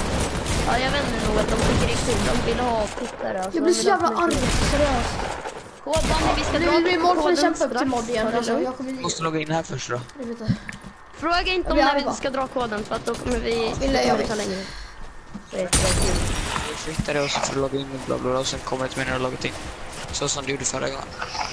Ja, jag vet inte nog att de tycker det är kul. De vill ha tittare. Alltså. Jag blir De så vill ha jävla arg, uppmärksamhet. seriöst. Gå Danny, vi ska Nu dra blir det mål för koden att kämpa upp strax. till mod igen. Ta det Alltså, lugnt. jag kommer... Måste logga in här först då. Jag vet inte. Fråga inte om Vi är när bara. vi ska dra koden för att då kommer vi... Vill det jag kommer vet. ta längre. Det är ett bra till. Du flyttar det och så får du logga in med bla bla bla och sen kommer det till mig när du har loggat in. Så som du gjorde förra gången.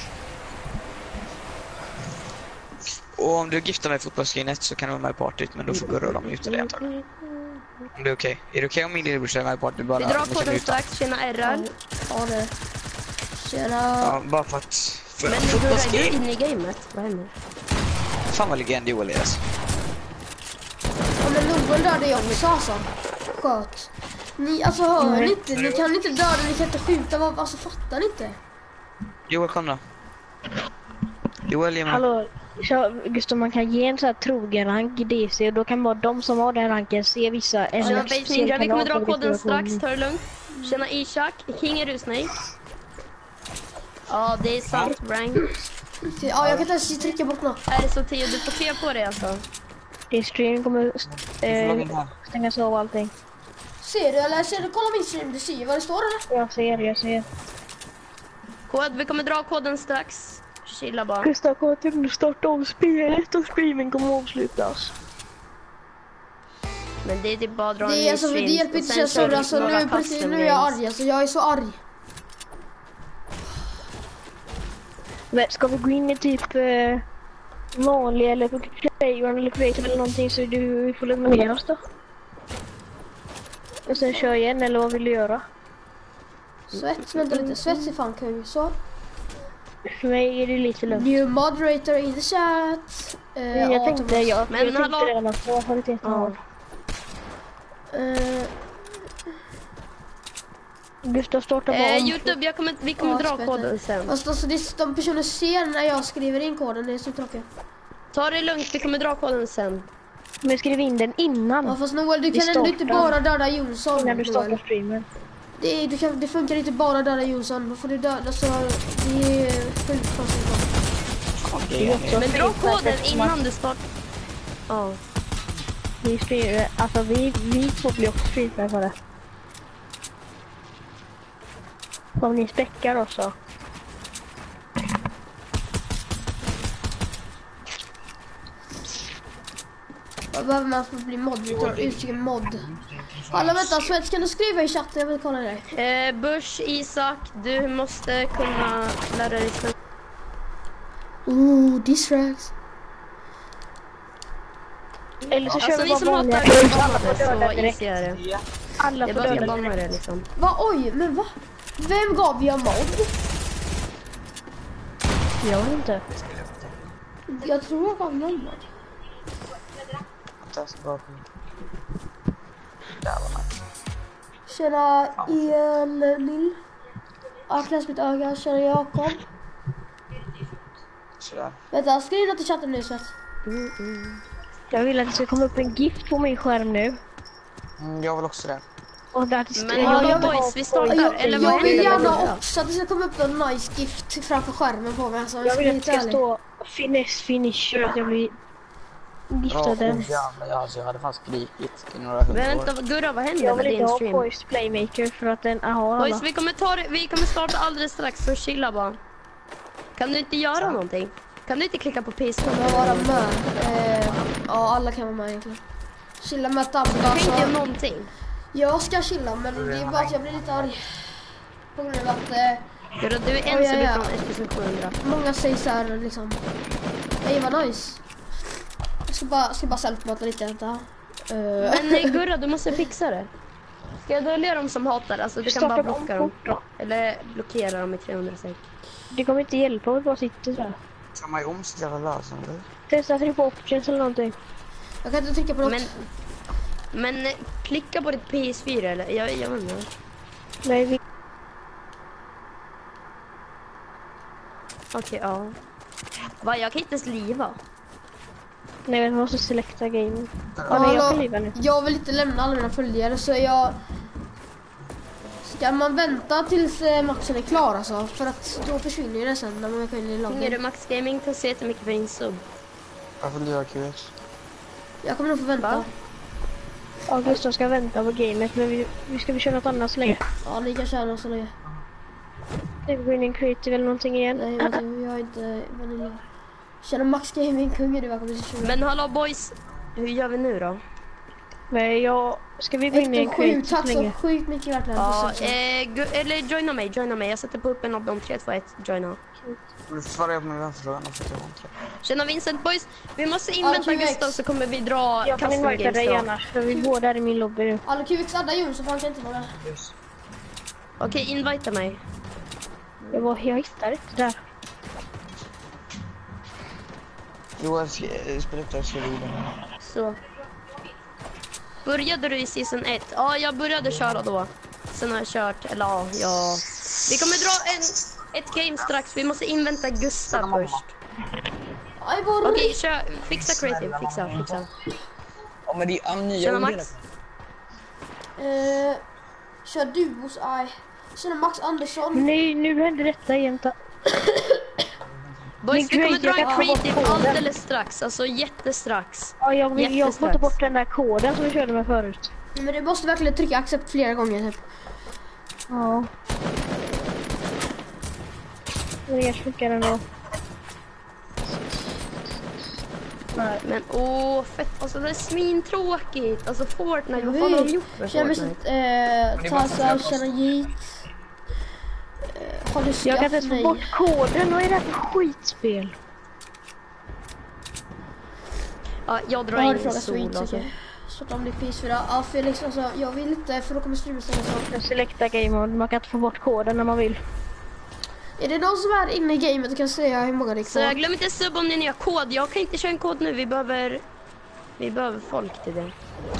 Och om du gifter mig i fotbollsskrinet så kan du vara med i partyt, men då får Gurra och de muta dig antagligen. Om det är okej. Är det okej om min lillebror är med i partyt? Bara Vi drar ni kan koden muta. strax, tjena R R. Ja, det. Tjena. Ja, bara för att... För Men hur är du fotbollsskrin... inne i gamet? Vad händer? Fan vad legend Joel är alltså. Ja, men Loven dödade jag också alltså. Sköt. Ni, alltså hör ni inte? Ni kan inte döda, ni kan inte skjuta. Vad, alltså fattar ni inte? Joel, kom då. Joel, ge mig. Hallå, så, Gustav, man kan ge en så här trogen rank i D C och då kan bara de som har den ranken se vissa... Tjena eller Base se Ninja, vi kommer kanaler dra på koden vilka strax, koden. ta det lugnt. Tjena Ishak, King är du Snake? Ja, det är sant, Rank. Ja, jag kan inte ens trycka bort något. Är det så Theo, du får se på det alltså. Din stream kommer Du får logga in eh, här. stängas av allting. Ser du eller ser du? Kolla min stream, du ser vad det står eller? Jag ser, jag ser. Kod, vi kommer dra koden strax. Chilla bara. Gustav kommer till att starta om spelet och streamen kommer avslutas. Men det är typ bara att dra en Det ny är alltså, det stream. hjälper och inte sen så kör vi alltså, några nu, precis, custom nu är jag games. arg alltså, jag är så arg. Men ska vi gå in i typ eh, vanlig eller på Playground eller Creative eller någonting så du får lugna ner oss då? Och sen kör igen eller vad vill du göra? Svets, vänta lite, svets är fan kul. Så. För mig är det lite lugnt. New moderator in the chat. Eh, jag ja, tänkte, Thomas. jag, Men jag tänkte hallå? redan att jag har lite Ja. Eh, Gustav startar bara Eh, om. Youtube, jag kommer, vi kommer Ja, dra spänner. koden sen. alltså, alltså det, de personer ser när jag skriver in koden, det är så tråkigt. Ta det lugnt, vi kommer dra koden sen. Men skriv in den innan. Ja fast Noel, du Vi kan ändå inte startar. bara döda Jonsson. Innan du startar Noel. streamen. Det, är, du kan, det funkar inte bara döda Jonsson, då får du döda så det är sjukt konstigt. Men dra koden innan du startar. Ja. Vi streamar, alltså vi, vi får bli också streamare på det. Om ni späckar också. Vad behöver man för att bli mod? Vi tar uttrycket mod. Alla vänta, Svets, kan du skriva i chatten? Jag vill kolla dig. Eh, Bush, Isak, du måste kunna lära dig svenska. Ooh, distracts. Eller så kör Alltså vi ni bara som vanliga. hatar Alla får döda banare så direkt. inser jag det. Alla Det är får bara att döda banna direkt. det liksom. Va? Oj, men va? Vem gav jag mod? Jag vet inte. Jag tror jag gav någon mod. Tjena Emil. Aklas mitt öga. Tjena Jakob. Sådär. Vänta, skriv något i chatten nu Svets. Jag vill att det ska komma upp en gift på min skärm nu. Mm, jag vill också det. Och där det Men jag hallå vill ha boys, på- vi startar. Jag, Eller vad jag vill händer? gärna också att det ska komma upp en nice gift framför skärmen på mig. Alltså, Jag vill att det inte ska ärlig. stå finesse finisher, att jag blir Ja, giftad. oh, jävlar, jag, alltså, jag hade fan skrikit i några hundra Men år. vänta, Gurra, vad händer Jag med vill inte din ha stream? Poised Playmaker för att den har Boys, alla. vi kommer, ta det, vi kommer starta alldeles strax, så chilla bara. Kan du inte göra någonting? Kan du inte klicka på Kan p-knappen? man vara med? Eh, ja, alla kan vara med egentligen. Chilla med tabba. Jag kan inte göra Alltså, någonting. jag ska chilla, men det är bara att jag blir lite arg. På grund av att eh, Gurra, du är en Oj, ja, som är ja. från ett sju hundra. många säger så här liksom. Ej, vad nice. Jag ska bara, ska bara selfmata lite. Vänta. Eh, Men nej, Gurra, du måste fixa det. Ska jag dölja dem som hatar? Alltså du kan bara Starta om blocka dem. fort då. Eller blockera dem i trehundra sek. Det kommer inte hjälpa om vi bara sitter så här. Kan man ju om sitt jävla lösande? Testa att trycka på options eller någonting. jag kan inte trycka på något. Men, men eh, klicka på ditt P S fyra eller? Jag, jag vet inte. Nej, vi... Okej, ja. Va, jag kan inte ens liva. Nej, men man måste selecta game. Ja, Ja, nej, jag kan hallå, liva nu. jag vill inte lämna alla mina följare så jag... Ska man vänta tills eh, matchen är klar alltså? För att då försvinner ju det sen när man kan in i Ringer du loggen. Max Gaming, tack så jättemycket för din sub. Varför du gör Q X? Jag kommer nog få vänta. Va? Ja, Gustav ska vänta på gamet, men vi, vi ska vi köra något annat så länge. Ja, ni kan köra så länge. Ska vi gå in i en creative eller någonting igen? Nej, vänta, jag är inte vanilj. Känner Max Gaming, kung är du välkommen till tjugo. Men hallå boys, hur gör vi nu då? Men jag... Ska vi gå in i en Hector sju, creative tack så så länge? sjukt mycket verkligen. Ja, Så- eh, gu- eller joina mig, joina mig. Jag sätter på upp en av de tre, två, ett, joina. Du svarar på min vänfråga. Tjena Vincent boys, vi måste invänta Ja, Q X. Gustav så kommer vi dra Jag kan custom invita games dig då. annars, för vi båda är i min lobby nu. Alla Q X adda Jonsson, för han kan inte vara där. Okej, invita mig. Jag, var, jag hittade inte där. Jo, jag ska spela upp det här så vidare. Så. Började du i season ett? Ja, jag började köra då. Sen har jag kört, eller ja, ja. Vi kommer dra en, ett game strax. Vi måste invänta Gustav först. Aj, vad roligt. Okej, kör. Fixa creative, fixa, fixa. Ja, men det är nya Tjena grejer. Max. Eh, kör duos, aj. Känner Max Andersson. Men nej, nu händer detta igen. ta- Boys, vi Men kommer dra creative, en jag kan få creative bort koden. alldeles strax. Alltså jättestrax. Ja, jag, vill, jag får Jättestrax. ta bort den där koden som vi körde med förut. Men du måste verkligen trycka accept flera gånger typ. Ja. Det funkar ändå. Nej, men åh, fett. Alltså det är svintråkigt. Alltså Fortnite, vad Hej. fan har de gjort med Känner Fortnite? eh, Tassa, känner Jeet. Eh, har du skaff? Jag kan inte ens få Nej. bort koden. Vad är det här för skitspel? Ja, jag drar Vad har du in frågat sol Sweet? alltså. Okej. Så de blir P S fyra. Ja, Felix, alltså jag vill inte för då kommer streamen stängas av. Jag selecta game mode. Man kan inte få bort koden när man vill. Är det någon som är inne i gamet och kan säga hur många det är Så jag kvar? glöm inte sub om ni nya kod. Jag kan inte köra en kod nu. Vi behöver vi behöver folk till det.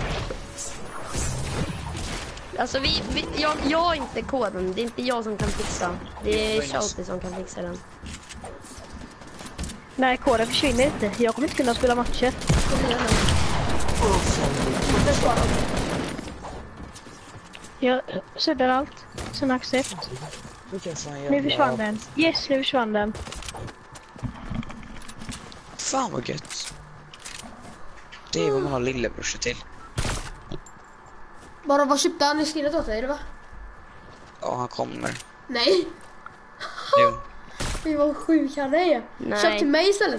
Alltså vi, vi jag, jag har inte koden. Det är inte jag som kan fixa. Det är Shouty som kan fixa den. Nej, koden försvinner inte. Jag kommer inte kunna spela matcher. Jag suddar allt. Sen accept. Nu försvann den. Yes, nu försvann den. Fan vad gött. Det är vad man har lillebrorsa till. Bara vad köpte han i skrinet åt dig, eller va? Ja, han kommer. Nej! Jo. Fy vad sjuk han är. Nej. Köp till mig istället.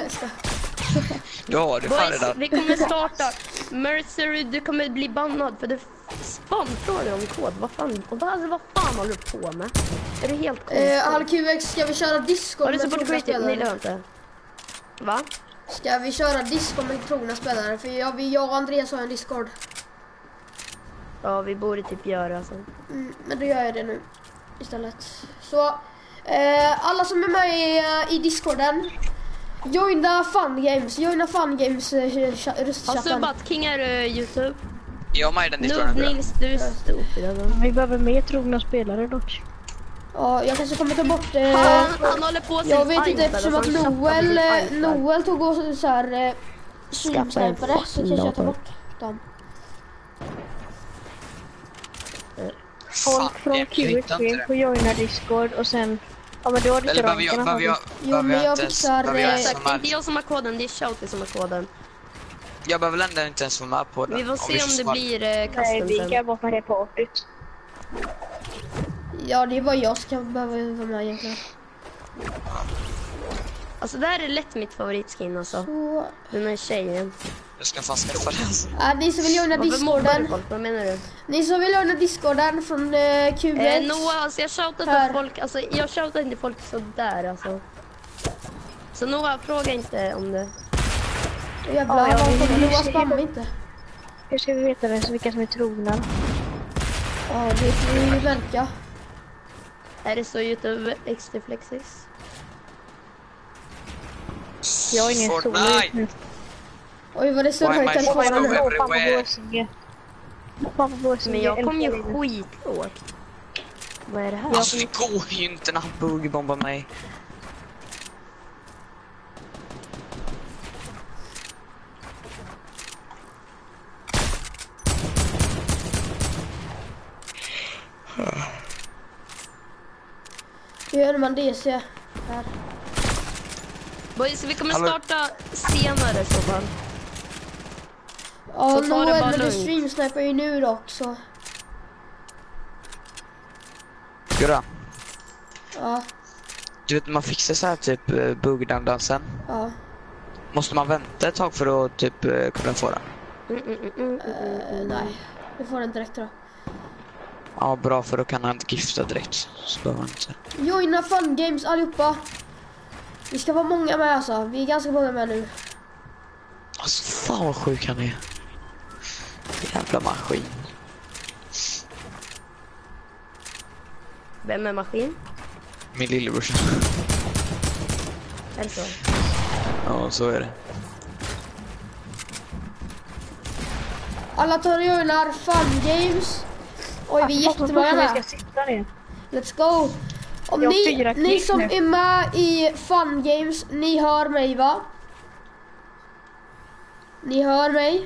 Du har det fan Boys, redan. vi kommer starta. Mercery, du kommer bli bannad för det spamfrågar om kod. Vad fan, och vad, vad fan håller du på med? Är det helt konstigt? eh, All Q X, ska vi köra disco Har du med support trogna creative? Nej, det har spelare? jag inte. Va? Ska vi köra disco med trogna spelare? För jag, vi, jag och Andreas har en Discord. Ja, vi borde typ göra alltså. Mm, men då gör jag det nu istället. Så eh, alla som är med i, eh, i Discorden, joina Fun Games, joina Fun Games eh, cha- Har röstchatten. subbat King är uh, Youtube. Jag med i den Noob diskussionen. tror jag. Nils, du är stupid alltså. Vi behöver mer trogna spelare dock. Ja, jag kanske kommer ta bort eh, Han, han håller på sin jag vet inte iPad, eftersom alltså, att han köpte Noel, sin eh, iPad. Noel tog och så här eh, Skaffa en synsnäpare, så kanske jag tar dator. bort dem. Folk Fan, från jag Q hittar X inte det. får joina Discord och sen... Ja, men då har du Eller behöver jag, behöver jag, Jo, behöver men jag jag inte ens, fixar, behöver jag eh, ens Exakt, det är vara inte med? jag som har koden, det är Shouty som har koden. Jag behöver väl ändå inte ens vara med på den. Vi får se vi om det svar- blir eh, Nej, custom vi sen. kan bort med det partyt. Ja, det är bara jag som kan behöva vara med egentligen. Alltså det här är lätt mitt favoritskin alltså. Så, Den här tjejen. Jag ska fan skaffa det alltså. äh, ni som vill joina Varför mobbar du Discorden, folk? Vad menar du? ni som vill joina Discorden från eh, Q Eh, X. Noah, alltså jag shoutar Här. till folk, alltså jag shoutar inte folk sådär alltså. Så Noah, fråga inte om det. Jävlar, Ja, jag vad vill- kommer jag Noah ska- spamma inte? Hur ska vi veta vem som- vilka som är trogna? Ja, det får ju verka. Är det så Youtube X T Flexis? Jag har ingen solo just Fortnite! nu. Oj, vad det står Why högt am I i telefonen so nu. everywhere? Fan vad blåsig. Fan vad blåsig. Men jag kom ju älskar det. skitlågt. Vad är det här? Alltså det går ju inte när han boogiebombar mig. Hur gör man D C? Här. Boys, vi kommer Hallå? starta senare så fall. Ja, Så ta det Noel, bara men du lugnt. streamsnipar ju nu dock så. Gurra. Ja, Du vet, man fixar så här typ eh, bugdandansen. ja. Måste man vänta ett tag för att typ eh, kunna få den? Mm, mm, mm, mm, mm, Eh, mm. nej, vi får den direkt då. Ja, bra, för då kan han gifta direkt. Så behöver han inte. Joina Fun Games allihopa. Vi ska vara många med alltså. Vi är ganska många med nu. Alltså, fan vad sjuk han är. Jävla maskin. Vem är maskin? Min lillebrorsa. Eller så. Ja, så är det. Alla tar och joinar Fun Games. Oj, vi är jättemånga Jag med. ska sitta ner. Let's go. Om Jag har ni, fyra ni klick som nu. är med i Fun Games, ni hör mig va? Ni hör mig?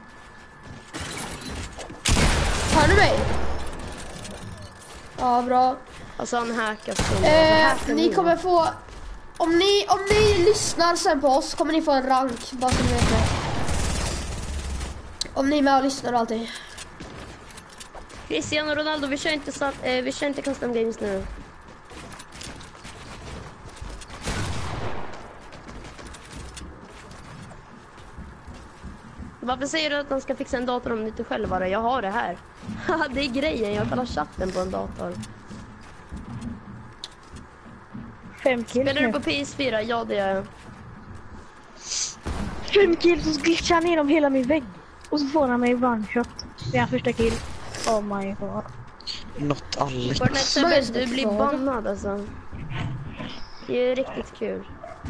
Hör ni mig? Ja, bra. Alltså han hackar så. Eh, ni kommer få... Om ni, om ni lyssnar sen på oss kommer ni få en rank, bara så ni vet det. Om ni är med och lyssnar och allting. Cristiano Ronaldo, vi kör inte, så, eh, vi kör inte custom games nu. Varför säger du att han ska fixa en dator om du inte själv har det? Jag har det här. Det är grejen, jag kallar chatten på en dator. Fem kills Spelar du nu. på P S fyra? Ja, det gör jag. Fem kills och så glitchar han igenom hela min vägg. Och så får han mig one shot. Det är hans första kill. Oh my god. Något allt. Fortnite Sebbe, du blir bannad alltså. Det är ju riktigt kul.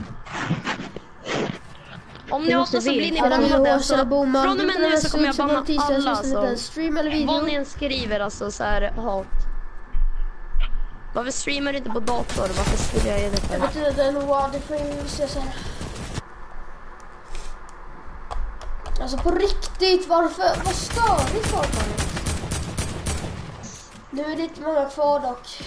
Om ni Vi hatar måste så blir ni veta. bannade alltså. Från och Från och med nu så kommer jag banna alla alltså. Stream eller Vad video. ni än skriver alltså så här hat. Varför streamar du inte på dator? Varför skulle jag göra det Det för? betyder nog vad det får ju se sen. Alltså på riktigt, varför? Vad störigt folk har nu. Nu är det inte många kvar dock.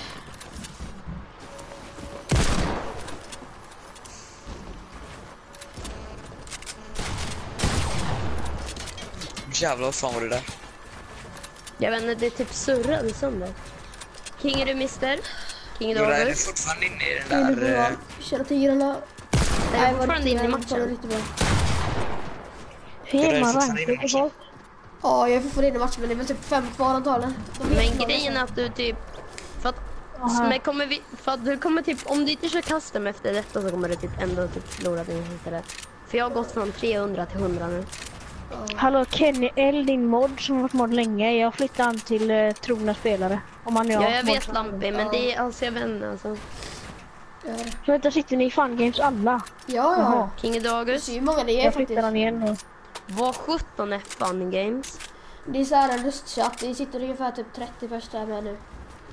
Jävlar, vad fan var det där? Jag vet inte, det är typ surrade sönder. King är du mister? King är du Jodå, är du August? fortfarande inne i den Det är där... bra. eh, Känner tigrarna. Jag är fortfarande inne i matchen. Riktigt bra. Hur Jodå, är är du man fortfarande inne i rankad på matchen? folk? Ja, jag är fortfarande inne i matchen men det är väl typ fem kvar antagligen. De är Men jättemånga, grejen är så. att du typ... För att, Aha. men kommer vi, för att du kommer typ... Om du inte kör custom efter detta så kommer du typ ändå typ förlora din hittare. För jag har gått från trehundra till hundra nu. Hallå Kenny L, din mod som har varit mod länge. Jag flyttar an till uh, trogna spelare. Om man är Ja, jag mod- vet Lampi, men det är alltså jag vänner alltså. Ja, Så vänta, sitter ni i Fun Games alla? ja. Jaha. King är du Det August? ser ju många det är Jag faktiskt. flyttar den igen nu. Vad sjutton är Fun Games? Det är så här en röstchatt. Det sitter ungefär typ trettio första med nu.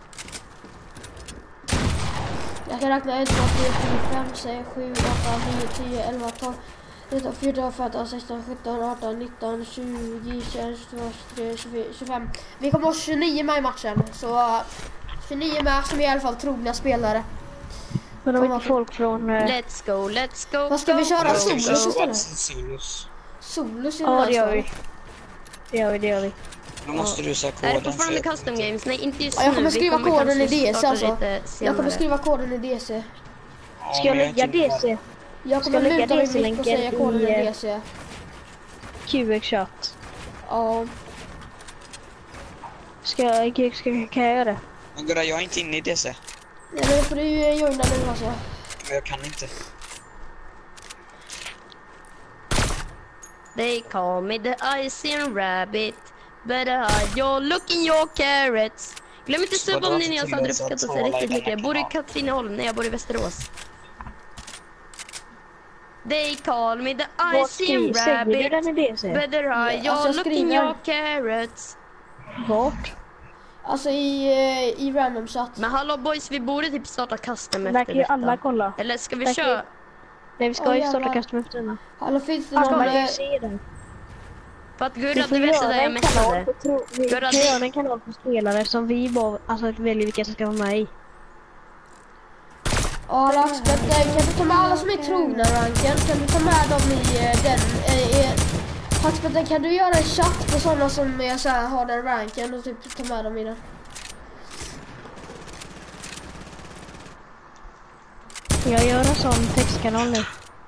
Jag kan räkna ett, två, tre, fyra, fem, sex, sju, åtta, nio, tio, elva, tolv, tretton, fjorton, femton, sexton, sjutton, arton, nitton, tjugo, tjugoett, tjugotvå, tjugotre, tjugofyra, tjugofem. Vi kommer ha tjugonio med i matchen. Så uh, tjugonio med som är i alla fall trogna spelare. Men de är inte folk från... Uh... Let's go, let's go. Vad ska vi go, köra? go, Solos go. istället? Solos. Solos i Ja, det gör här vi. Det gör vi, det gör vi. Då måste du säga Är det koden fortfarande för- custom games? Nej, inte just Ja, jag nu. kommer Vi skriva koden i kanske D C starta alltså. lite Jag senare. kommer skriva koden i D C. Ja, Ska jag men lägga tycker D bara- C? Jag Ska kommer jag lägga luta mig D mitt och säga C-länken koden i i, D C. Q X-chat. Ja. Ska jag, ska, kan jag göra det? Men Gurra, jag är inte inne i D C. Nej, men då får du ju joina nu alltså. Men jag kan inte. They call me the Icing Rabbit, but uh, you're looking your carrots. Glöm inte subba om ni nya så hade du uppskattat det riktigt mycket. Jag bor i Katrineholm, när jag bor i Västerås. They call me the Vad Icing skri- säger du Rabbit, den i D C? but uh, alltså, you're jag looking skriver. your carrots. Vart? Alltså i, eh, i random chat. Men hallå boys, vi borde typ starta custom Där efter kan ju alla detta. kolla. Eller ska vi Där kan- köra? Nej, vi ska Åh, ju starta jävlar. custom efter denna. Hallå, finns det Alla någon... kan ju eh, se den. För att Vi Gurra, får du vet göra sådär jag en kanal messade. på tro- vi Gurra, kan det- göra en kanal på spelare som vi bara, alltså väljer vilka som ska vara med i. Ja, Laxbett, eh, kan du ta med alla som är trogna ranken? Kan du ta med dem i eh, den... Eh, eh, Laxbett, kan du göra en chatt på sådana som är så här, har den ranken och typ ta med dem i den? Jag gör en sån textkanal nu.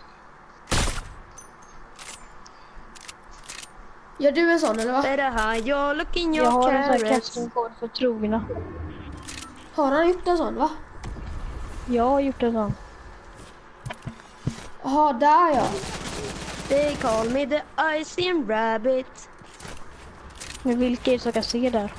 Gör du en sån eller va? Better hide your look in your Jag har en sån här carrots. custom-kod för trogna. Har han gjort en sån va? Jag har gjort en sån. Jaha, där ja. They call me the icing rabbit. Men vilka är det som kan se där?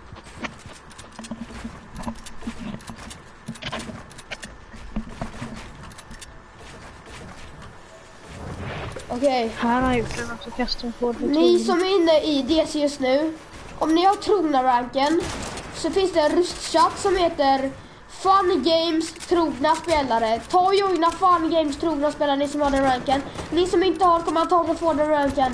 Okej. Här har jag gjort en också custom-kod för Ni trogna. som är inne i D C just nu, om ni har trogna ranken så finns det en röstchatt som heter Fun Games trogna spelare. Ta och joina Fun Games trogna spelare, ni som har den ranken. Ni som inte har kommer antagligen få den ranken.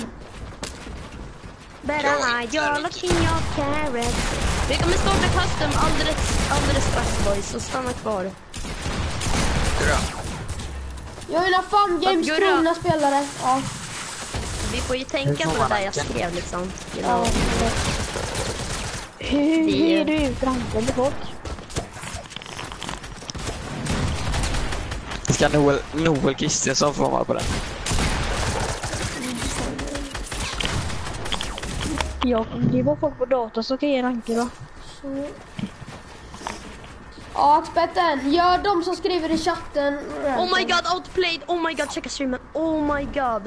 Better hide your look in your carrots. Vi kommer starta custom alldeles, alldeles strax boys, så stanna kvar. Bra. Joina Fun Games Gurra. trogna spelare. Ja. Vi får ju tänka på det där jag skrev liksom. You Ja. know. Hur Vi- är du ut ranken till folk? Ska Noel, Noel Kristiansson få vara på den? Ja, det är bara folk på data som kan ge ranker va? Så. Ja, experten. Gör de som skriver i chatten ranken. Oh my god, outplayed! Oh my god, checka streamen. Oh my god.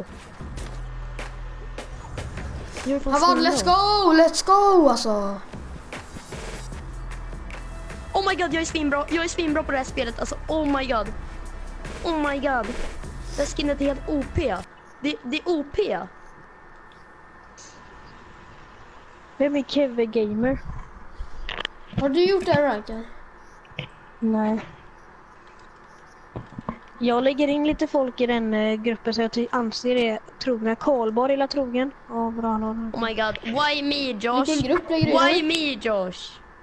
Jag är fan Han vann, snäll let's då. go, let's go alltså. Oh my god, jag är svinbra. Jag är svinbra på det här spelet. Alltså, oh my god. Oh my god. Det här skinnet är helt O P. Det, det är O P. Vem är Kevin Gamer? Har du gjort den ranken? Nej. Jag lägger in lite folk i den eh, gruppen så jag ty- anser det trogna. Karlborg eller trogen. Ja, bra. bra. Oh my god. Why me, Josh? Vilken grupp lägger du Why in? me, Josh?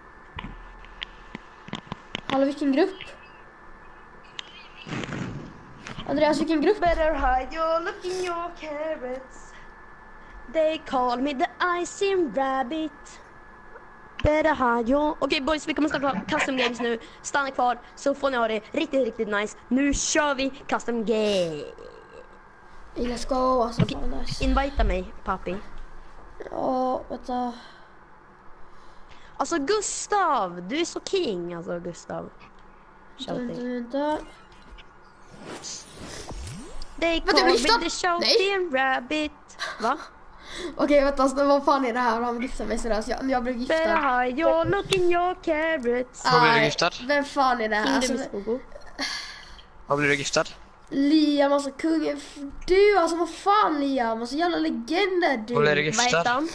Hallå, vilken grupp? Andreas, vilken grupp? Better hide your look in your carrots. They call me the icing rabbit. Better hide your... Okej boys, vi kommer starta custom games nu. Stanna kvar så får ni ha det riktigt, riktigt nice. Nu kör vi custom game. Let's go, alltså. Fan, nice. Invita mig, papi. Ja, vänta. Alltså Gustav, du är så king alltså Gustav. Vänta, Shouting. vänta. They Vänta, call jag me blir the giftad. shouting rabbit. Va? Okej, vänta, alltså, vad fan är det här? Han gifter mig sådär, så jag, jag blev giftad. Better hide your look in your carrots. Vad blir du Nej, giftad? vem fan är det här? King Alltså, Dumiskogo. Vad blir du giftad? Liam, alltså kungen. Du, alltså vad fan Liam? Alltså jävla legender du. Vad blir du Vad heter giftad? han?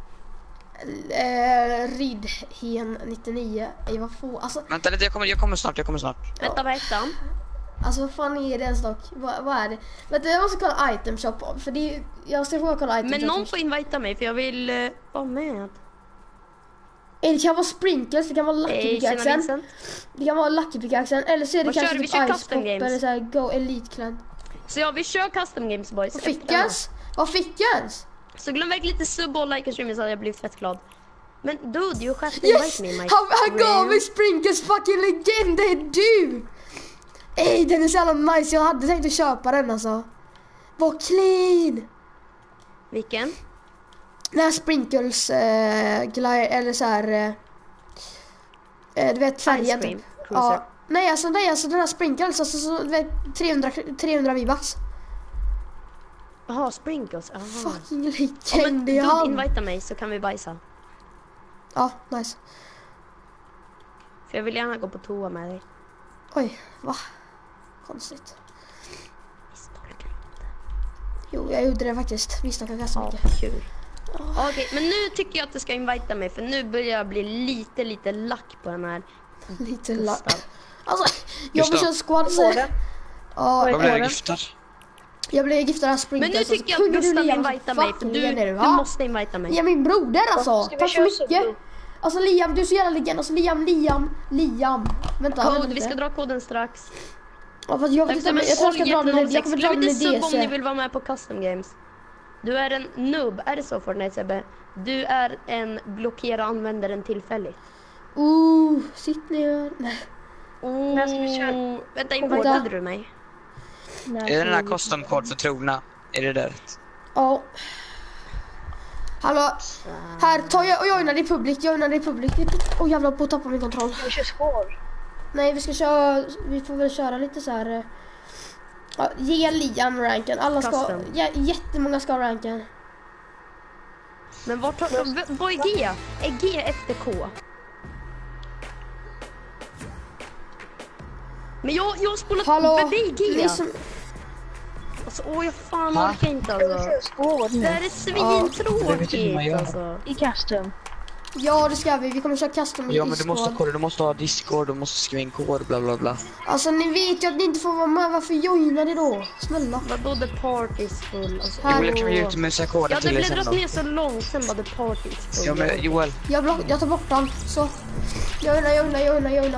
Eh, Ridhen nittionio. Ej, vad få. Alltså, Vänta lite, jag kommer, jag kommer snart, jag kommer snart. Vänta, vad heter han? alltså vad fan är det ens dock? Vad, vad är det? Vänta, jag måste kolla item shop. För det är, jag ska få kolla item Men shop. någon först. får invita mig för jag vill uh, vara med. Eh, Det kan vara sprinkles, det kan vara lucky Hej, tjena pickaxen. Vincent. Det kan vara lucky pickaxen. Eller så är det Vad kanske kör vi? typ Vi kör ice custom pop games. eller så här go elite clan. Så ja, vi kör custom games boys. Vad fick jag ens? Vad fick jag ens? Så glöm verkligen lite sub och like och stream så hade jag blivit fett glad. Men dude, you have to Yes! invite me, my Han, han gav friend. mig sprinkles fucking legend, det är du! Ey, den är så jävla nice, jag hade tänkt att köpa den alltså. Vad clean! Vilken? Den här sprinkles, eh, glide, eller så här, eh, eh, du vet färgen. Ice cream typ. cruiser. Ja, nej alltså, nej alltså den här sprinkles, alltså så, du vet trehundra, trehundra V-bucks. Jaha, sprinkles. Aha. Fucking Ja, men legend i dude, hand. invita mig så kan vi bajsa. Ja, nice. För jag vill gärna gå på toa med dig. Oj, va? Konstigt. Vi stalkar inte. Jo, jag gjorde det faktiskt. Vi snackar ganska Ja, mycket. kul. Okej, men nu tycker jag att du ska invita mig för nu börjar jag bli lite, lite lack på den här Lite Gustav. lack. Alltså, jag vill Gustav. köra squad så. Ja, Vad blir ja, du giftad? jag blev giftad av Men sprinkles. nu tycker jag att Gustav invita mig för du, du Ja. måste invita mig. Ja, min broder alltså. Ska vi Tack så köra mycket. solo? Alltså Liam, du är så jävla legend. Alltså Liam, Liam, Liam. Vänta, Code, vänta vi ska lite. dra koden strax. Ja, fast jag, vet inte, jag tror jag ska dra den i- jag kommer dra Glöm den i inte sub om ni D C. vill vara med på custom games. Du är en noob, är det så Fortnite Sebbe? Du är en blockera användaren tillfälligt. Ooh, sitt ner. Nej. Oh, När ska vi köra? vänta, importerade du mig? När Är det ska den här vi- custom code för trogna? Är det det? Ja. Hallå. Här, ta jag och joina i public. Joina i public. Åh, jävlar, på att tappa min kontroll. Vi kör spår. Nej, vi ska köra... Vi får väl köra lite så här... eh, Ja, ge Liam ranken. Alla ska... Custom. Ja, jättemånga ska ha ranken. Men vart har... v- Vad är G? Är G efter K? Men jag, jag har spolat Hallå. förbi G. Ni som... Alltså, åh, jag fan Ha? orkar inte Vi alltså. kör spår Det här nu. är Det vet inte vad svintråkigt jag gör. alltså. I custom. Ja, det ska vi. Vi kommer köra custom i Ja, men du måste ha Discord. kod, du måste ha Discord, du måste skriva in kod, bla bla bla. Alltså, ni vet ju att ni inte får vara med. Varför joinar ni då? Snälla. Vadå the party is full? Alltså, Här. Joel, kan vi ge ut med koden ja, det till dig sen bläddras då? ner så långt sen bara the party is full. Ja, men Joel, Jag, block... jag tar bort den. Så. Joina, joina, joina, joina.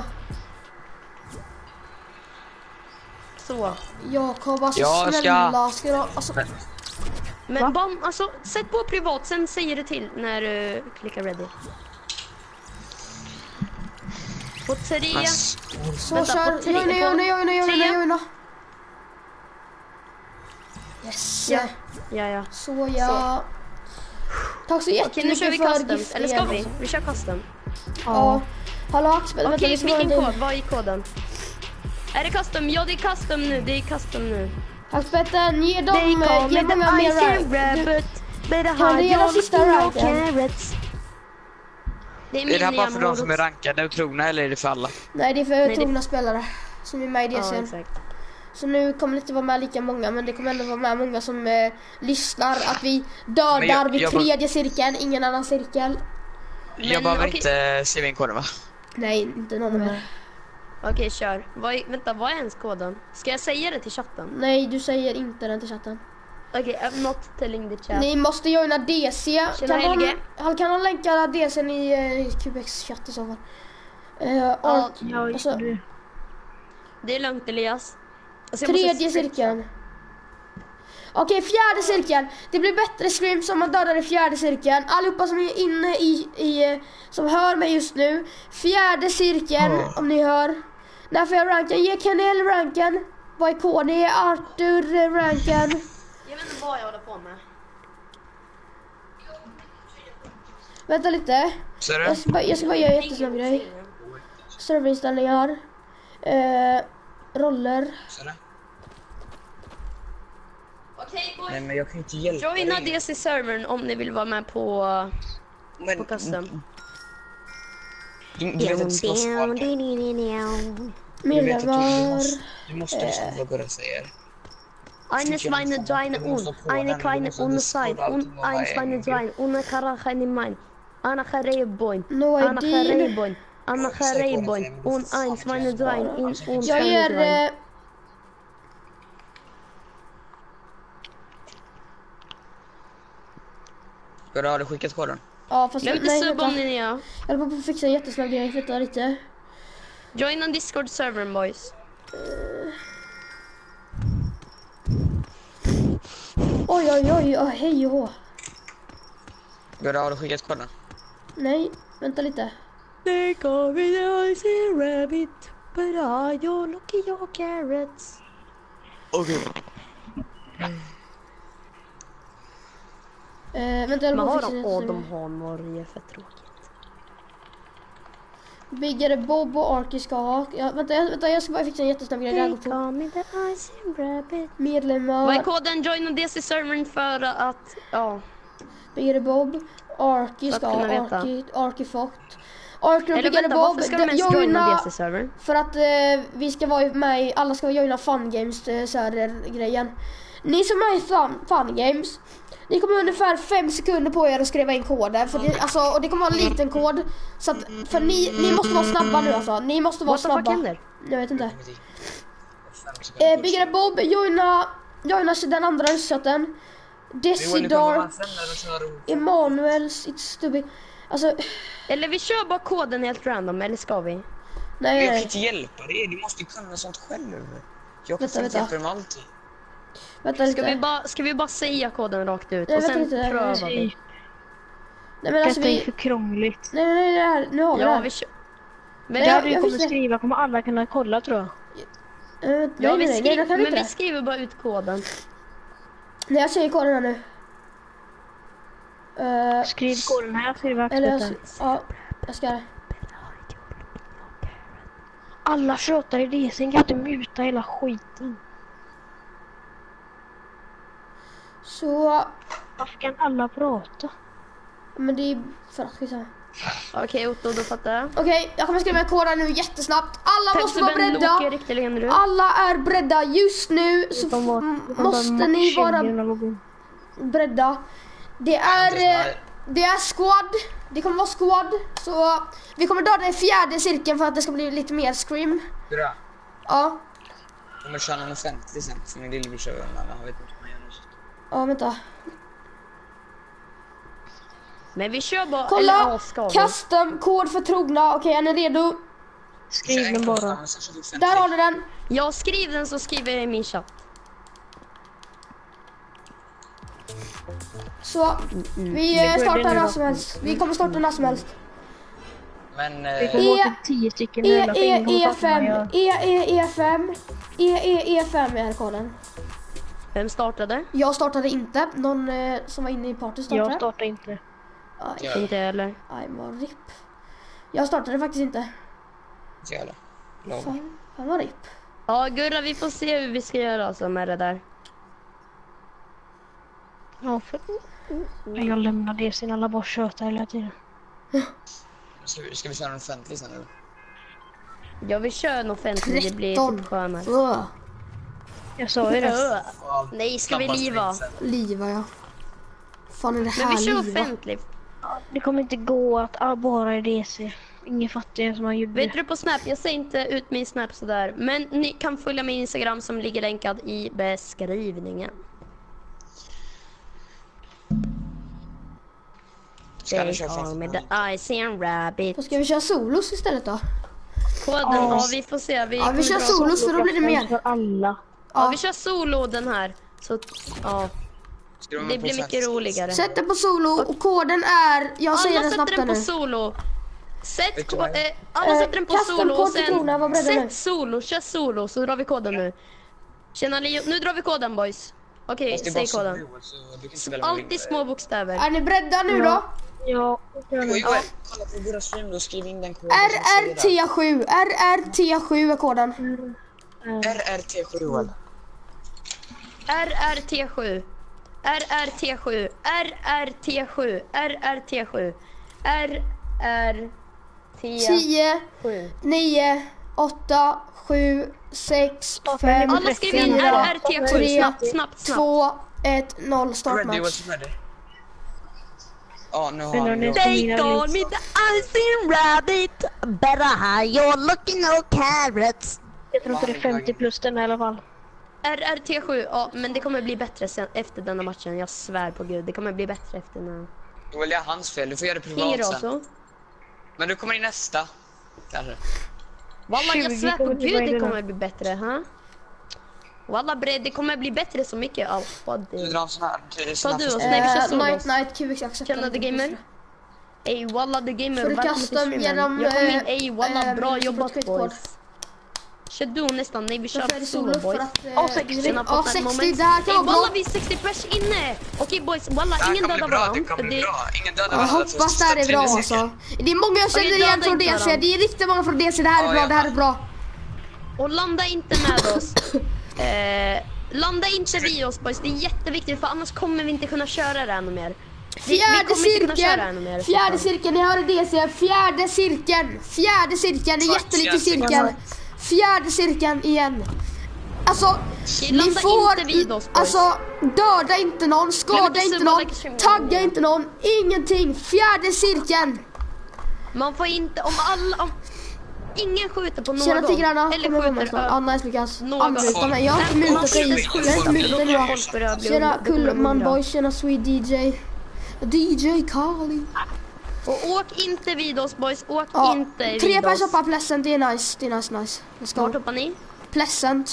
Så. Jakob, alltså Jag ska- snälla. Ska jag... Alltså... Men bam, alltså sätt på privat, sen säger du till när du klickar ready. På tre. men, Så Vänta, kör. på tre- Joina, på joina, joina, joina, tre. joina. Yes. Ja, ja, ja. Så ja. Tack så jättemycket Okej, nu kör vi för custom. giften. Eller ska vi? Vi kör custom. Ja. Hallå Axel, vänta, Okej, vi ska vara vilken en kod? del. Vad är koden? Är det custom? Ja, det är custom nu. Det är custom nu. Axpetten, ge They dem, call ge me the många mer icy rank. Du- rabbit. Better Kan du hide ge den your sista your ranken? carrots. Det är är min det här bara nya för de som är morot. rankade och trogna eller är det för alla? Nej, det är för det- trogna spelare som är med i Ja, D C. exakt. Så nu kommer det inte vara med lika många, men det kommer ändå vara med många som eh, lyssnar. Att vi dödar Men jag- vid jag bara- tredje cirkeln, ingen annan cirkel. jag Men, behöver okej. inte skriva in koden va? Nej, inte någon mer. Okej, kör. Vad är, vänta, vad är ens koden? Ska jag säga det till chatten? Nej, du säger inte den till chatten. Okej, I'm not telling the chat. Ni måste joina D C. Tjena, Kan han, Helge. han kan han länka D C:n i eh, Cubex-chatt i så fall. Uh, Ja, Ja, Alltså- du. det är lugnt, Elias. Alltså, jag måste Tredje stretcha. cirkeln. Okej, fjärde cirkeln. Det blir bättre screams om man dödar i fjärde cirkeln. Allihopa som är inne i, i som hör mig just nu. Fjärde cirkeln, om ni hör. När får jag ranken? Ge Kanel ranken. Vad är K? Det är Arthur eh, ranken. Jag vet inte vad jag håller på med. Vänta lite. Ser Jag du? ska bara, jag ska bara göra en jättesnabb grej. Serverinställningar. Eh, roller. Ser du? Okej, boys. Nej men jag kan inte hjälpa Joina dig. D C-servern om ni vill vara med på, Men, på custom. du, du vet att du ska vara smart. Du vet att du Medlemmar. måste, du måste lyssna på vad Gurra säger. Eine Schweine, deine un, eine kleine Unsein, un, ein Schweine, dein, una karacha ni mein, ana chareboin, No ana I D. chareboin, ana chareboin, un, ein Schweine, dein, un, un Jag Schweine, ger... dein. Eh, Gurra, har du skickat koden? ja, fast Glöm inte nej, sub vänta. om ni är nya. Jag håller på att fixa en jättesnabb grej. Vänta lite. Joina Discord-servern, boys. Oj, oj, oj, oj, hej och hå. Gurra, har du skickat koden? Nej, vänta lite. They call me the icy rabbit, but I don't look at your carrots. Okej. Eh, vänta, jag håller Men på har att fixa de, en åh, jättesnabb de har Norge, för tråkigt. Byggare Bob och Arky ska ha. Ja, vänta, jag, vänta, jag ska bara fixa en jättesnabb grej. Det här går They fort. call me the icy rabbit. Medlemmar. Vad är koden? Joina D C-servern för att, ja. Byggare Bob. Arky För ska att ha. kunna veta. Arky, Arky fått. Arky och Eller Byggare vänta, Bob. varför ska de de- ens joina joina- D C-servern? För att eh, vi ska vara med i, alla ska joina Fun Games eh, så här, eh, grejen. Ni som är i fun, fun Games, ni kommer ungefär fem sekunder på er att skriva in koden. För det, alltså, och det kommer vara en liten kod. Så att, för ni, ni måste vara snabba nu alltså. Ni måste vara What the fuck snabba. händer? Jag vet inte. Eh, Byggare Bob, joina, joina den andra röstchatten. Desi Dark, Emanuels, It's Stupid. Alltså, Eller vi kör bara koden helt random, eller ska vi? nej, Jag kan nej. inte hjälpa dig, du måste ju kunna sånt själv. Jag kan Vänta, inte vänta. hjälpa dig med allting. Vänta lite. Ska vi bara, ska vi bara säga koden rakt ut Nej, och vänta sen lite, prövar vi? Nej men alltså Detta är vi... för krångligt. Nej, nej, nej, nej, nu har vi det Ja, här. vi kör. Men jag- där du jag kommer visste. skriva kommer alla kunna kolla tror jag. Uh, nej, Ja, vi nej, nej, skriver, det kan vi men inte. vi skriver bara ut koden. Nej, jag säger koden här nu. Uh, Skriv koden här, skriv eller jag, axeln. ja, jag ska. Alla tjatar i D C, kan inte muta hela skiten. Så, Varför kan alla prata? men det är för att skitsamma. Okej Otto, då fattar jag. Okej, jag kommer skriva koden nu jättesnabbt. Alla måste vara Pepsi Ben beredda. Loke, riktig legend du. Alla är beredda just nu, så De var- f- de var måste ni vara matchingen. beredda. Det är, eh, det är squad. Det kommer vara squad. Så vi kommer dra den fjärde cirkeln för att det ska bli lite mer scream. Bra. Ja, Kommer köra en offentlig sen för min lillebrorsa och jag vet inte vad man gör nu. ja vänta. Men vi kör bara... eller, Kolla, ja, ska vi? custom, kod för trogna. Okej, är ni redo? Skriv den bara. Där har ni den. Jag skriver den så skriver jag i min chatt. Så, vi eh, startar när som helst. Vi kommer starta när som helst. Men Vi eh, kommer E- åt tio stycken E, nu. alla, för E, ingen kommer E, fatta vad man fem. gör. E, E, E, fem. E, E, E, fem är koden. Vem startade? Jag startade inte. Någon eh, som var inne i party startade. Jag startar inte. Aj, Inte jag heller. aj, vad ripp. Jag startade faktiskt inte. så jävla. Lov. Fan, fan vad ripp. Ja Gurra, vi får se hur vi ska göra alltså med det där. Ja, för... Jag lämnar det sen alla bara tjötar hela tiden. Ska vi, ska vi köra en offentlig sen eller? Jag vill köra en offentlig, det blir tretton. typ skönare. Öh, Jag sa ju det. Öh. Nej, ska vi liva? liva ja. Fan är det Men här vi kör liva? offentlig. Det kommer inte gå att ah, bara i D C. Ingen fattar ens som man gjorde. Vet du på Snap? Jag ser inte ut min Snap sådär. Men ni kan följa min Instagram som ligger länkad i beskrivningen. Ska ni They köra call me fast? the icy and rabbit. Då ska vi köra solos istället då? Koden, ja vi får se. Vi Ja, vi kommer kör dra- solos för då blir det mer. För alla. Ja, vi kör solo den här. Så ja, Ska du vara det med på blir mycket offentlig? roligare. Sätt den på solo och koden är... Jag säger Alla den snabbt sätter här den på nu. solo. Sätt Vet du ko- vad? eh, alla Eh, sätter den på kasta en solo och kod till sen Tona, var beredda nu. sätt solo, kör solo så drar vi koden nu. Tjena Leo, nu drar vi koden boys. Okej, Fast det är säg bara koden. så så du kan inte välja vad du Alltid vill. små bokstäver. Är ni beredda nu då? Ja, Jo, jo, kolla på våra stream och skriv in den koden. som R R säger T sju. R R T sju är koden. det. R R T sju Joel. R R T sju. R R T sju. R R T sju. R R T sju. R R T tio, sju. nio, åtta, sju, sex, fem, Alla skriver in fyra, R R T sju. tre, Snabbt, snabbt, snabbt. två, ett, noll. Start Ready, match. what's ready? Ja, nu har Men han nu- ju... They call me the icy rabbit. Better hide you're looking no carrots. Jag tror inte det är femtio plus den i alla fall. R R T sju, ja men det kommer bli bättre sen efter denna matchen. Jag svär på gud, det kommer bli bättre efter den. Joel, det är hans fel. Du får göra det Ingen privat då sen. så. Men du kommer i nästa. Kanske. Walla jag tjugo svär på kommer bli gud bra det i kommer bli bättre, ha? Walla bre, det kommer bli bättre så mycket. Ja, vad Du det. drar en sån här... till- Ta du oss, Eh, nej vi kör Eh, solos. Night Night Q X accept. Tjena the gamer. Ey walla the gamer, Får du välkommen till custom streamen. genom, Jag kom in, eh, ey walla eh, bra du får jobbat ett quitkod. boys. Kör du nästan, nej vi Så kör kör vi solo solo boys. för att... Ja, eh, sextio. Tjena, Ja, Fortnite sextio. moment. Det här kan Ey vara walla bra. vi är sextio pers inne. Okej boys, walla Det här ingen kan bli dödar bra, varandra. det kan för bli det- bra. Ingen dödar Jag varandra. hoppas det här är bra alltså. Det är många jag känner Okej, igen döda från inte D C. varandra. Det är riktigt många från D C. Det här är Ja, bra, jag det här är bra. Och landa inte med oss. Eh, landa inte vid oss boys, det är jätteviktigt för annars kommer vi inte kunna köra det ännu mer. Vi, vi Fjärde kommer inte kunna köra ännu mer. cirkeln, fjärde cirkeln, ni hör D C, fjärde cirkeln, fjärde cirkeln, en Svart jätteliten cirkel. cirkel. Fjärde cirkeln igen. Alltså, ni landa får, inte vid oss, boys. alltså döda inte någon, skada inte inte subba någon, like a stream. tagga inte någon, ingenting. Fjärde cirkeln. Man får inte, om alla, om ingen skjuter på någon. Tjena tigrarna, eller kommer skjuter komma snart. ö- Ja, nice Lukas. någon. Anmuta mig, jag har inte Man mutat får dig. inte Jag har skjuta, inte för mutat då dig kommer idag. folk börja bli Tjena undra- då kommer de Kullman undra. boy, tjena Sweet D J. D J Carly. Och åk inte vid oss boys, åk Ja, inte vid tre pers oss. hoppar Pleasant, det är nice, det är nice, nice. Let's Vart go. hoppar ni? Pleasant.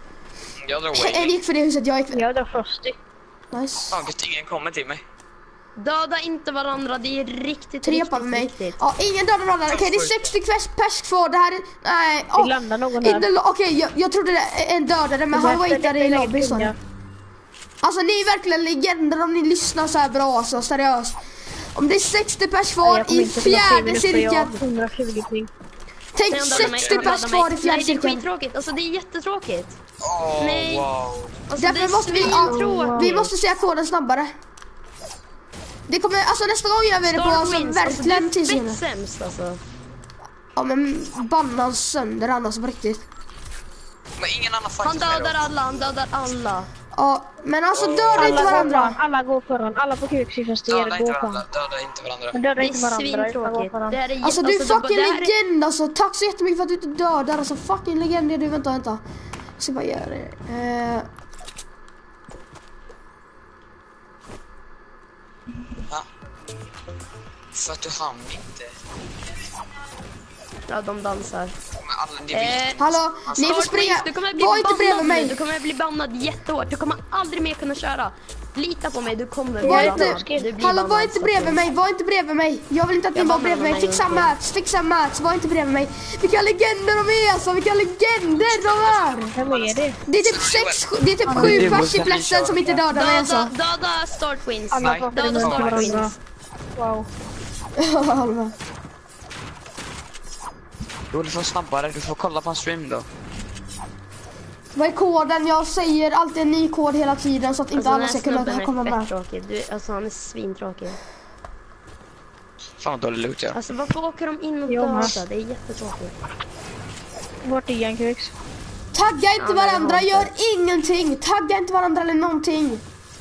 Jag drar En away. gick för det huset, jag gick för... Jag drar först. Nice. Fan, att ingen kommer till mig. Döda inte varandra, det är riktigt, Tre riktigt på mig. viktigt. Ja, ingen dödar varandra. Okej, det är sextio pers, pers kvar. Det här är... Nej. Vi Oh. landar någon här. Okej, okay, jag, jag trodde det är en dödare, men han waitade i lobby. Så. Alltså, ni är verkligen legender om ni lyssnar så här bra, så seriöst. Om det är sextio pers kvar i fjärde cirkeln. Tänk sextio pers kvar i fjärde Nej, det är cirkeln. skittråkigt. Alltså, det är jättetråkigt. Åh, Nej. wow. Alltså, Därför måste vi, ja, vi måste säga koden snabbare. Det kommer, alltså nästa gång gör vi det på alltså, verkligen tio sekunder. Alltså, det är fett sämst alltså. Ja, men banna sönder annars på riktigt. Men ingen annan Han fightar med dödar då. alla, han dödar alla. Ja, men alltså döda inte Alla går varandra. föran, alla går föran, alla på Q X fast det Döda är inte gå varandra, föran. döda inte varandra. Men döda Det är inte varandra, utan gå svintråkigt. föran. Det här är Alltså du är jätte- fucking det här är- legend alltså. Tack så jättemycket för att du inte dödar. Alltså fucking legend är du. Vänta, vänta. Jag ska bara göra det. Eh, Ja. För att du hann inte. Ja, de dansar. Men alla, det Eh, vet. hallå, ni får Startwings, springa. du kommer bli Var inte bredvid bannad nu. mig. Du kommer bli bannad jättehårt. Du kommer aldrig mer kunna köra. Lita på mig, du kommer bli Var bannad. inte, Du blir hallå, var bannad, inte så bredvid att- mig. Var inte bredvid mig. Jag vill inte att ni Jag var bannar bredvid mig. mig Fixa en gång till. mats, fixa mats. Var inte bredvid mig. Vilka legender de är alltså. Vilka legender de är. Vem är det? Det är typ sex, det är typ sju pers i plätten som inte dödar mig alltså. Döda, döda Startwings. Alla Nej. pratar Döda emot varandra. Startwings. Wow. Jo, du får snabbare, du får kolla på en stream då. Vad är koden? Jag säger alltid en ny kod hela tiden så att inte Alltså, alla den ska här kunna snubben komma är fett med. tråkig. Du, alltså han är svintråkig. Fan vad dålig loot jag. Alltså varför åker de in och Jo, men- dödar? Det är jättetråkigt. Vart är han Q X? Tagga inte Ja, nej, varandra, jag gör hatar. ingenting. Tagga inte varandra eller någonting.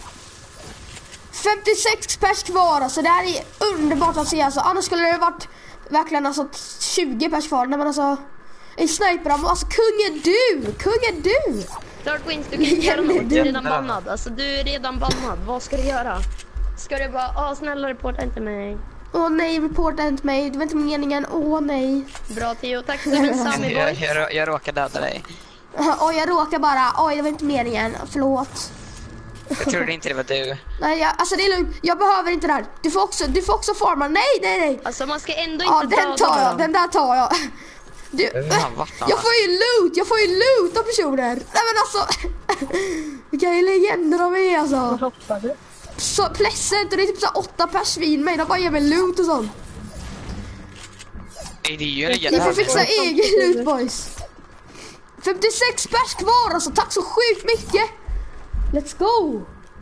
femtiosex pers kvar, alltså det här är underbart att se alltså. Annars skulle det varit verkligen alltså tjugo pers kvar. Nej, men alltså, i sniper, alltså kung är du, kung är du. Startwings, du kan inte göra något. Du är redan bannad. Alltså du är redan bannad. Vad ska du göra? Ska du bara, åh snälla reporta inte mig. Åh nej, reporta inte mig, det var inte meningen, åh nej. Bra Theo, tack för din Sammy Jag, boy. jag, jag råkar döda dig. Oj, jag råkar bara, oj det var inte meningen, förlåt. Jag trodde inte det var du. Nej, jag, alltså det är lugnt, jag behöver inte det här. Du får också, du får också forma, nej, nej, nej. Alltså man ska ändå Ja, inte den döda tar jag, varandra. den där tar jag. Du, Jag vet fan vart han jag är. får ju loot, jag får ju loot av personer. Nej men alltså, vilka legender de är alltså. Hoppar du? Så pleasant, och det är typ så här åtta pers vid mig, de bara ger mig loot och sånt. Nej, det är ju en Ni får legend. fixa egen loot boys. femtiosex pers kvar alltså, tack så sjukt mycket. Let's go.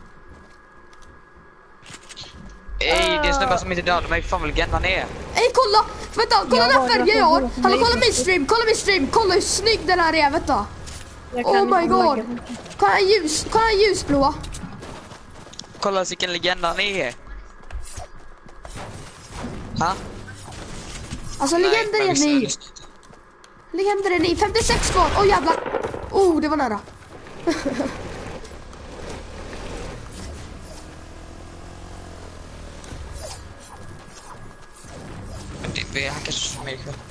Ey, det är snubbar som inte dödar mig. Fan vad legend han är. Ey kolla, vänta, kolla den här Jag färgen jag har. har- Hallå kolla min stream, kolla min stream, kolla hur snygg den här är, vänta. Jag Oh kan my inte god. lägga- Kolla den ljus, kolla den ljusblåa. Kolla vilken legend han är. Ha? Alltså legender men är visst, ni. visst. Legender är ni, femtiosex kvar, åh oh, jävlar. Oh, det var nära. Det är han kanske mer ikväll.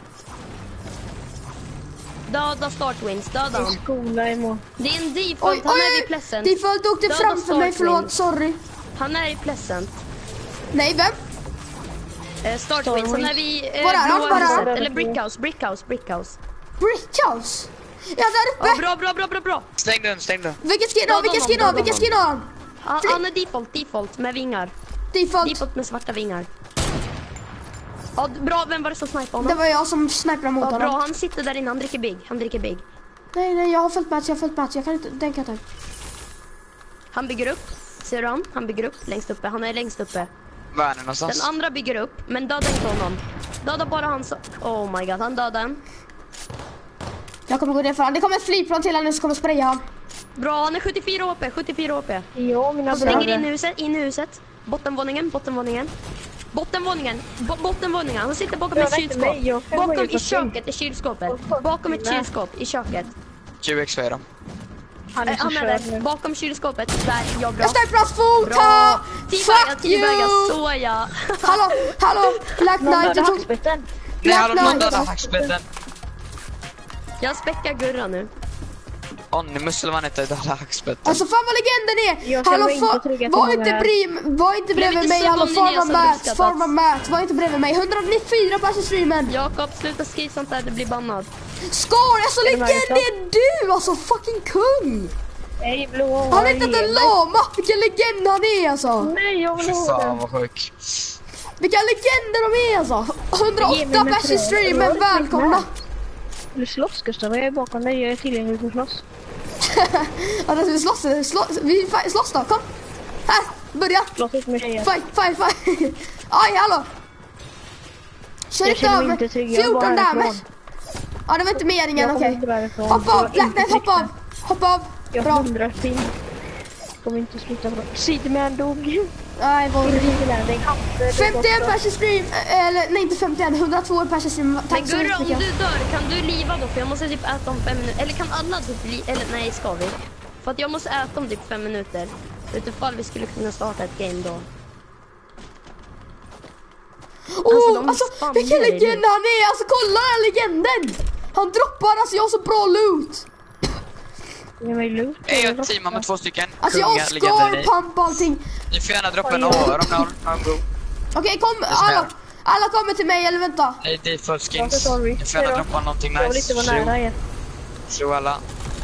Döda Startwings, döda Det är han. skola imorgon. Det är en Oj, default, oj, han är oj. vid Pleasant. Default åkte Döda framför mig, Startwings. förlåt, sorry. Han är i Pleasant. Nej, vem? Eh, Startwings, han är vid eh, Var är han? blåa Var är han? huset. Eller Brickhouse, Brickhouse, Brickhouse. Brickhouse. Ja, där Ja, uppe. bra, bra, bra, bra, bra. Stäng den, stäng den. Vilken skin har han? Vilken skin har han? Vilken skin har han? Han, han är default, default med vingar. Default. Default med svarta vingar. Ja, bra, vem var det som snipade honom? Det var jag som snipade mot Ja, bra, honom. han sitter där inne, han dricker big. Han dricker big. Nej, nej, jag har följt match, jag har följt match. Jag kan inte, den kan jag ta. Han bygger upp. Ser du han? Han bygger upp längst uppe. Han är längst uppe. Var är han Den någonstans? andra bygger upp, men döda inte honom. Döda bara han så... Oh my god, han dödade en. Jag kommer gå ner för han. Det kommer ett flygplan till han nu som kommer spraya han. Bra, han är sjuttiofyra H P, sjuttiofyra H P. Ja, mina Han springer in i bröder. huset, in i huset. Bottenvåningen, bottenvåningen. Bottenvåningen, bo bottenvåningen. Han sitter bakom Jag ett vet inte, kylskåp. jag kan Bakom gå i ut och köket, i kylskåpet. Bakom ett kylskåp, i köket. Q X är de. Han Eh, är så Han är körd där, nu. bakom kylskåpet. Där, ja bra. Jag sniper hans fot! Bra! Ha! Teabagga, Fuck teabagga, you! så ja. Hallå, hallå! Black Någon Knight, dödade jag tog... hackspetsen. Nej, hallå, någon Knight. dödar hackspetten. Jag späckar Gurra nu. Onimus eller vad han heter, döda hackspetten. Alltså fan vad legenden är! Jag känner Hallå, mig inte fa- trygg att var det är inte många brim, var inte bredvid inte mig, så hallå om ni Farma som Matt, uppskattas. Farma Matt, var inte bredvid mig, etthundranittiofyra pers i streamen. Jakob, sluta skriva sånt där, det blir bannad. Skar, alltså Är det legend Marita? är du, alltså fucking kung! Nej, blå. Han är inte en lama, vilken legend han är alltså! Nej, jag vill Fy ha fan den. vad sjuk. Vilka legender de är alltså! Ge hundraåtta mig pers i med streamen, trä. välkomna! Vill du slåss Gustav? Jag är bakom dig, jag är tillgänglig för att slåss. Alltså vi slåss, slåss, vi fi- slåss då, kom! Här, börja! Slåss ut med tjejer. Fight, fight, fight! Aj, hallå! Kör Jag inte känner av mig mig, inte trygg, jag är fjorton bara damage! härifrån. Ja, det var inte meningen, Jag kommer okej. inte därifrån. Hoppa Jag av, är Black inte Knight, hoppa av! trygg. Hoppa av! Jag Bra! har hundra ping. Kommer inte sluta bra. Sidman dog. Nej, vad femtioen pers i stream, eller nej inte femtioen, hundratvå pers i stream. Men Tack så Gurra, om mycket. du dör, kan du liva då? För jag måste typ äta om fem minuter. Eller kan alla typ li- Eller nej, ska vi? För att jag måste äta om typ fem minuter. Utifall vi skulle kunna starta ett game då. Oh, de alltså spann vilken ner i legend han är, alltså kolla den legenden! Han droppar, alltså jag har så bra loot. Ge mig loot. Är jag ett team med två stycken Alltså jag har kungar, legender scar, ni. pump, allting. Ni får gärna droppa en A R om ni har har en bro. Okej, kom, är som alla, jag. alla kommer till mig, eller vänta. Nej, default Jag skins. är sorry. Ni får gärna Hejdå. droppa någonting Jag vill nice. inte vara nära er. Tro alla.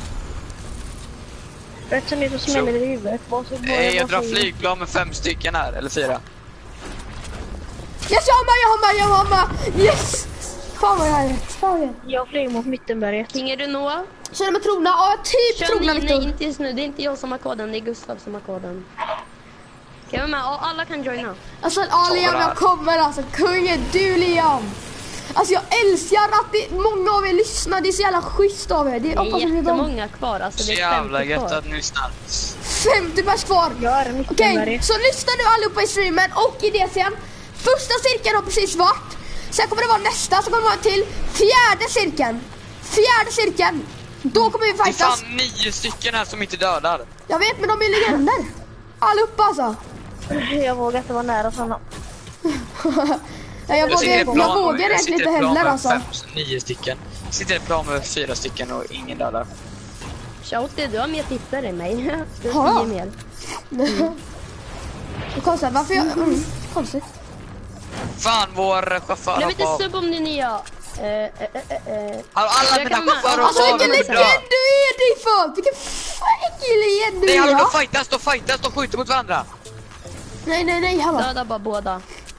Rätt som det så smäller det i huvudet. Vad så- vad- Nej, jag vad drar säger- flygplan med fem stycken här, eller fyra. Yes, jag har med, jag har med, jag har med. Yes! Fan vad jag är rätt, fan vad jag är rätt. Jag flyger mot mittenberget. Ringer du Noah? Känner mig trogna, ja typ Kör trogna ni, Victor. nej inte just nu, det är inte jag som har koden, det är Gustav som har koden. Kan jag vara med? Ja, alla kan joina. Alltså ja, Liam, jag kommer alltså, kungen du Liam. Alltså jag älskar att det, många av er lyssnar, det är så jävla schysst av er. Det Det är, är hoppas att ni var jättemånga kvar, alltså Så det är jävla femtio gött kvar. att ni lyssnar. femtio pers kvar. Jag är Okej, mittenberget. så lyssna nu allihopa i streamen och i D C:n. Första cirkeln har precis varit. Sen kommer det vara nästa, så kommer det vara till fjärde cirkeln. Fjärde cirkeln. Då kommer vi Det är fightas. fan nio stycken här som inte dödar. Jag vet, men de är legender. Allihopa alltså. Jag vågar inte vara nära såna. Ja, jag, sitter i vågar, plan- jag vågar jag egentligen sitter inte i plan heller med alltså. fem, nio stycken. Jag sitter i ett plan med fyra stycken och ingen dödar. Shouty, du har mer tittare än mig. Du Har har jag? tio mer. Det är konstigt, varför jag... Mm, konstigt. Fan, vår chaufför Glöm hoppar inte av. sub om ni är nya. Eh, eh, eh, eh. Alla alla Jag mina kan med- chaufförer Alltså hoppar av. vilken de är legend bra. du är, Default! Vilken fucking legend du Nej, är! hallå, Ja? de fightas, de fightas, de skjuter mot varandra. Nej, nej, nej, hallå. Döda bara båda.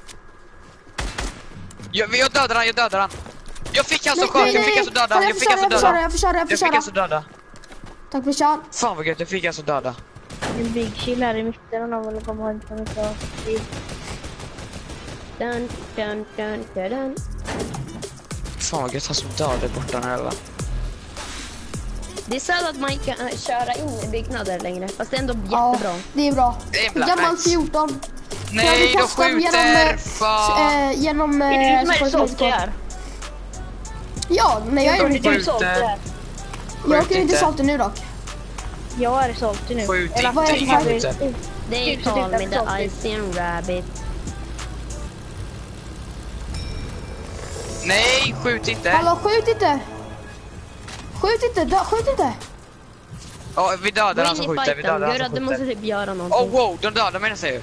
Jag, jag dödar han, jag dödar han. Jag fick alltså Nej, skörd, nej, jag fick nej. alltså döda, Fan, jag fick alltså får köra, döda. jag får köra, jag får Jag fick köra. alltså döda. Tack för kör. Fan vad gött, jag fick alltså döda. En big chill här i mitten och någon vill komma och hämta mig bra. Dun, dun, dun, dun, dun. Fan vad gött, han som dödade borta den här va. Det är så att man inte kan köra in i byggnader längre. Fast det är ändå Ja, jättebra. det är bra. Det är Black Gammal Knights. fjorton. Nej, de kastar genom, skjuter! eh, Fan! Eh, genom... Är det Eh, du som är så- sålt det här? Ja, nej jag är Är det inte. du sålt det här? Jag Skjut åker inte inte. salter nu dock. Jag är sålt nu. Skjut Eller inte, vad är det ingen för- skjuter. They Tusen call me utan the zombie. icing rabbit. Nej, skjut inte! Hallå, skjut inte! Skjut inte, dö, skjut inte! Ja, vi Gå dödar han in som i skjuter, vi fighten. dödar han Gurra, som du måste skjuter. typ göra Oh någonting. wow, de dödar mig säger jag.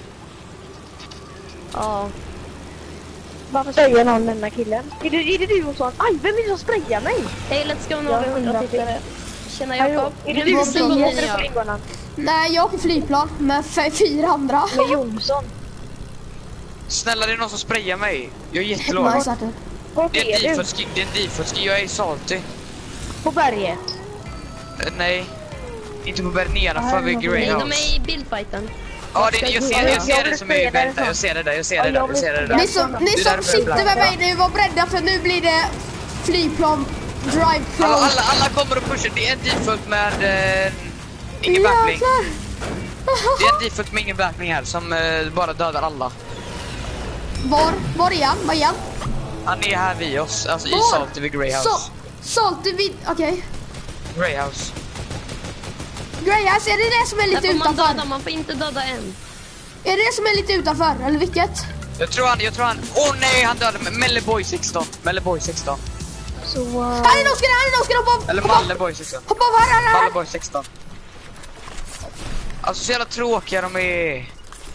Ja. Varför säger någon den här killen? Är det, är det du och sån? Aj, vem är det som sprayar mig? Hej, let's go. Nu Jag har vi har hundra hundra tittare. Tjena Hallå, Jakob. är det Glöm du inte som sub om ni är heter på nya. flygbanan? Nej, jag åker flygplan med f- fyra andra. Med Jonsson. Snälla, det är någon som sprayar mig. Jag är jättelåg. Nice, Arthur. Vart Det är är en du? default skin, det är en default skin. Jag är salty. På berget. Eh, Nej. Inte på berg nedanför vid Nej, de Greyhouse. är i bildfighten. Ja, det är, jag ser, jag ser det som är i därifrån. vänta. Jag ser det där, jag ser det där, jag ser det Ni där. som, ni Det är som därför jag sitter är med mig nu, var beredda för nu blir det flygplan, drive Alla, plan. alla, alla kommer och pushar. Det är en default med eh, ingen backling. Jäklar! Det är en default med ingen backling här som eh, bara dödar alla. Var? Var är han? Var är han? Han är här vid oss, alltså i Var? Salty vid Greyhouse. Så, Salty vid... Okej. Greyhouse. Greyhouse, är det det som är Där lite får man utanför? döda, man får inte döda en. Är det det som är lite utanför? Eller vilket? Jag tror han, jag tror han... Åh oh, nej, han dödade mig. Melleboy sexton. Melleboy sexton. Så... Uh... Här är Oskar, här är Oskar, hoppa av! Eller Hoppa av! Malleboy sexton. Hoppa av, här, här, här! Malleboy sexton. Alltså så jävla tråkiga de är.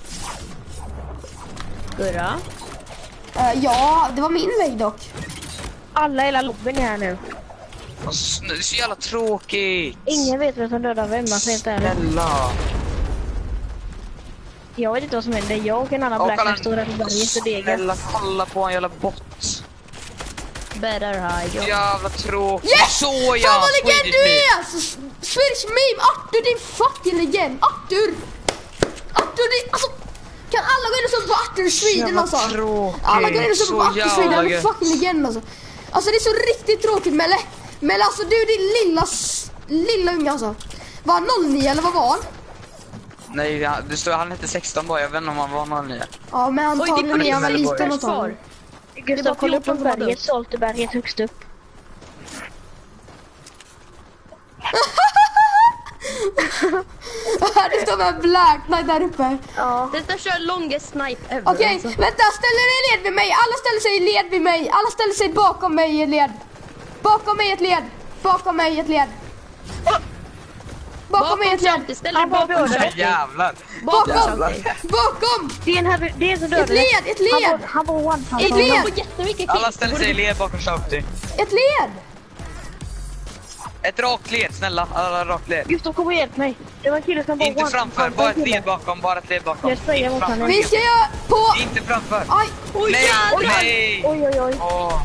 Gurra. Uh, ja, det var min väg dock. Alla i hela lobbyn är här nu. Alltså, det är så jävla tråkigt. Ingen vet vad som dödar vem, alltså helt ärligt. Snälla. Jag vet inte vad som händer. Jag och en annan Och Black kolla- står där på berget och degar. Snälla, kolla på en jävla bot. Better hide Så you. jävla tråkigt. Yes! Så Fan ja, vad legend Swedish du meme. är! S- Swedish meme! Arthur, din fucking legend! Arthur! Arthur, din... Alltså... Kan alla gå in och så på Arthur Sweden Jävla alltså? tråkigt. Alla går in och så på Så Arthur Sweden, han är jävla fucking legend alltså. Alltså det är så riktigt tråkigt Melle. Melle alltså du din lilla... s- Lilla unga alltså. Var han noll nio eller vad var han? Nej, han- det står han hette sexton bara. Jag vet inte om han var noll nio. Ja men antagligen är han väl liten och kvar. tar. Gustav, kolla upp på fjorton som var berget, Salteberget högst upp. Det står med Black Knight där uppe. Ja. Detta kör longest snipe ever. Okej, alltså. vänta, ställ er i led vid mig. Alla ställer sig i led vid mig. Alla ställer sig bakom mig i ett led. Bakom mig i ett led. Bakom mig i ett led. Bakom mig i ett led. Shanti, ställ dig Han var bakom död. Shanti. Jävlar. Bakom Bakom. Shanti. Bakom. Det är en här, det är en som dödade. Ett led, ett Han led. var, han var one Ett Han led. får jättemycket Alla kills. ställer sig i led bakom Shouty. Ett led. Ett rakt led, snälla. Alla rakt led. Gustav, kom och hjälp mig. Det var en kille som var Inte one. framför, bara ett led bakom, bara ett led bakom. Jag sprayar mot Inte honom. Vi ska göra på... framför. Inte framför. Aj. Oj, Nej, jävlar. nej. Oj, oj, oj. Åh.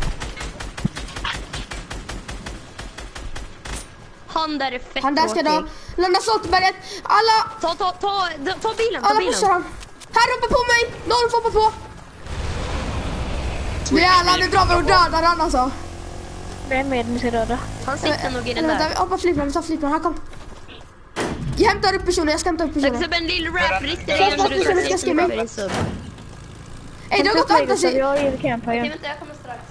Han där är fett Han där ska dö. tråkig. Landa Saltberget. Alla... Ta, ta, ta, ta bilen, ta Alla bilen. pushar han. Här uppe på mig. Någon får hoppa på. Nu jävlar, nu drar vi och dödar han alltså. Vem är det ni ska döda? Han sitter nog i den Eller där. vänta, hoppa flygplan, vi tar flygplan. Här kom. Jag hämtar upp personen, jag ska hämta upp Tack personen. så en lill rap, riktigt Tack, egen tack, brud. tack, jag ska med. Ey, det har gått andra sidan. Jag är i campfire. Vänta, jag kommer strax.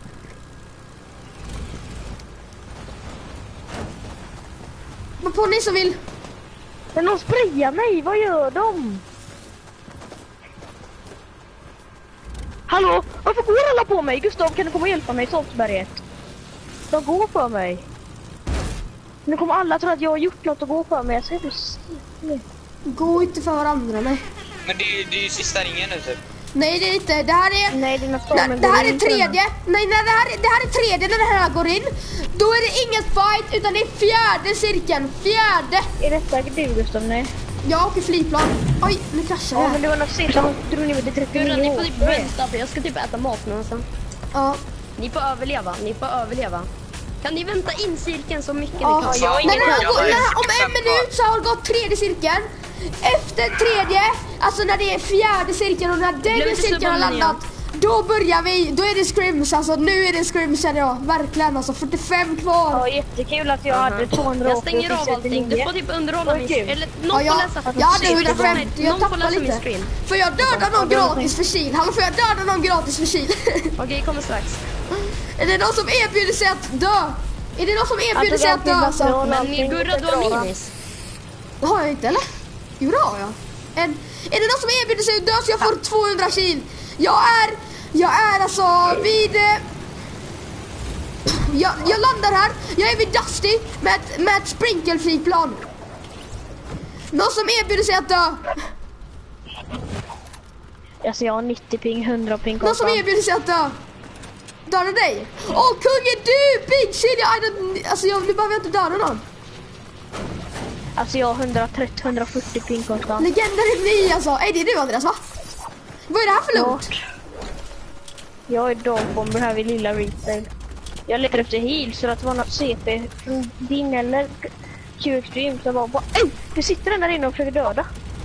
Vad på ni som vill. Men de sprayar mig, vad gör de? Hallå, varför går alla på mig? Gustav, kan du komma och hjälpa mig i Saltberget? De går på mig. Nu kommer alla tro att jag har gjort något och gå på mig. Jag ser du se. Gå inte för varandra, nej. Men det är, det är ju sista ringen nu typ. Nej, det är inte. Det här är... Nej, det är något När, stormen det här går är in tredje. Nej, när det här, är- det här är tredje när det här går in. Då är det inget fight, utan det är fjärde cirkeln. Fjärde. Är detta du, Gustav? Nej. Jag åker flygplan. Oj, nu kraschar Ja, jag. men det var något segt som drog ner till Gurra, ni trettionio får typ år. vänta för jag ska typ äta mat nu sen. Ja. Ni får överleva, ni får överleva. Kan ni vänta in cirkeln så mycket Ja. ni kan? Jag har När ingen den här, jag går- har när, om tjugofem en minut så har det gått tredje cirkeln. Efter tredje, alltså när det är fjärde cirkeln och när den Glöm inte cirkeln har subban igen. landat, då börjar vi, då är det scrims, alltså nu är det scrims känner jag, verkligen alltså, fyrtiofem kvar. Ja, jättekul att jag hade tvåhundraåttio Jag stänger av allting, du får typ underhålla min Okej. Eller Ja, någon jag, får läsa jag hade hundrafemtio, jag Någon får tappade läsa min lite. stream. Får jag döda någon gratis för kil? Hallå, får jag döda någon gratis för kil? Okej, jag kommer strax. Är det någon som erbjuder sig att dö? Är det någon som erbjuder sig att dö alltså? Men Gurra, du har minis. Det har jag inte, eller? Jo, det har jag. En, är det någon som erbjuder sig att dö så jag får tvåhundra kil? Jag är, jag är alltså vid... eh, Jag, jag landar här, jag är vid Dusty med ett, med ett sprinkelflygplan. Någon som erbjuder sig att dö? Alltså jag har nittio ping, hundra ping. Någon som erbjuder sig att dö? Döda dig? Åh, kungen du! Big shit! Jag, alltså jag, nu behöver jag inte döda någon. Alltså jag har hundratrettio, hundrafyrtio ping konstant. Legender är ni alltså. Är det du Andreas, va? Vad är det här för loot? Jag är dagbomber här vid lilla retail. Jag letar efter heal så att det var något C P från din eller Q-Extreme som var bara ej! Det sitter den där inne och försöker döda.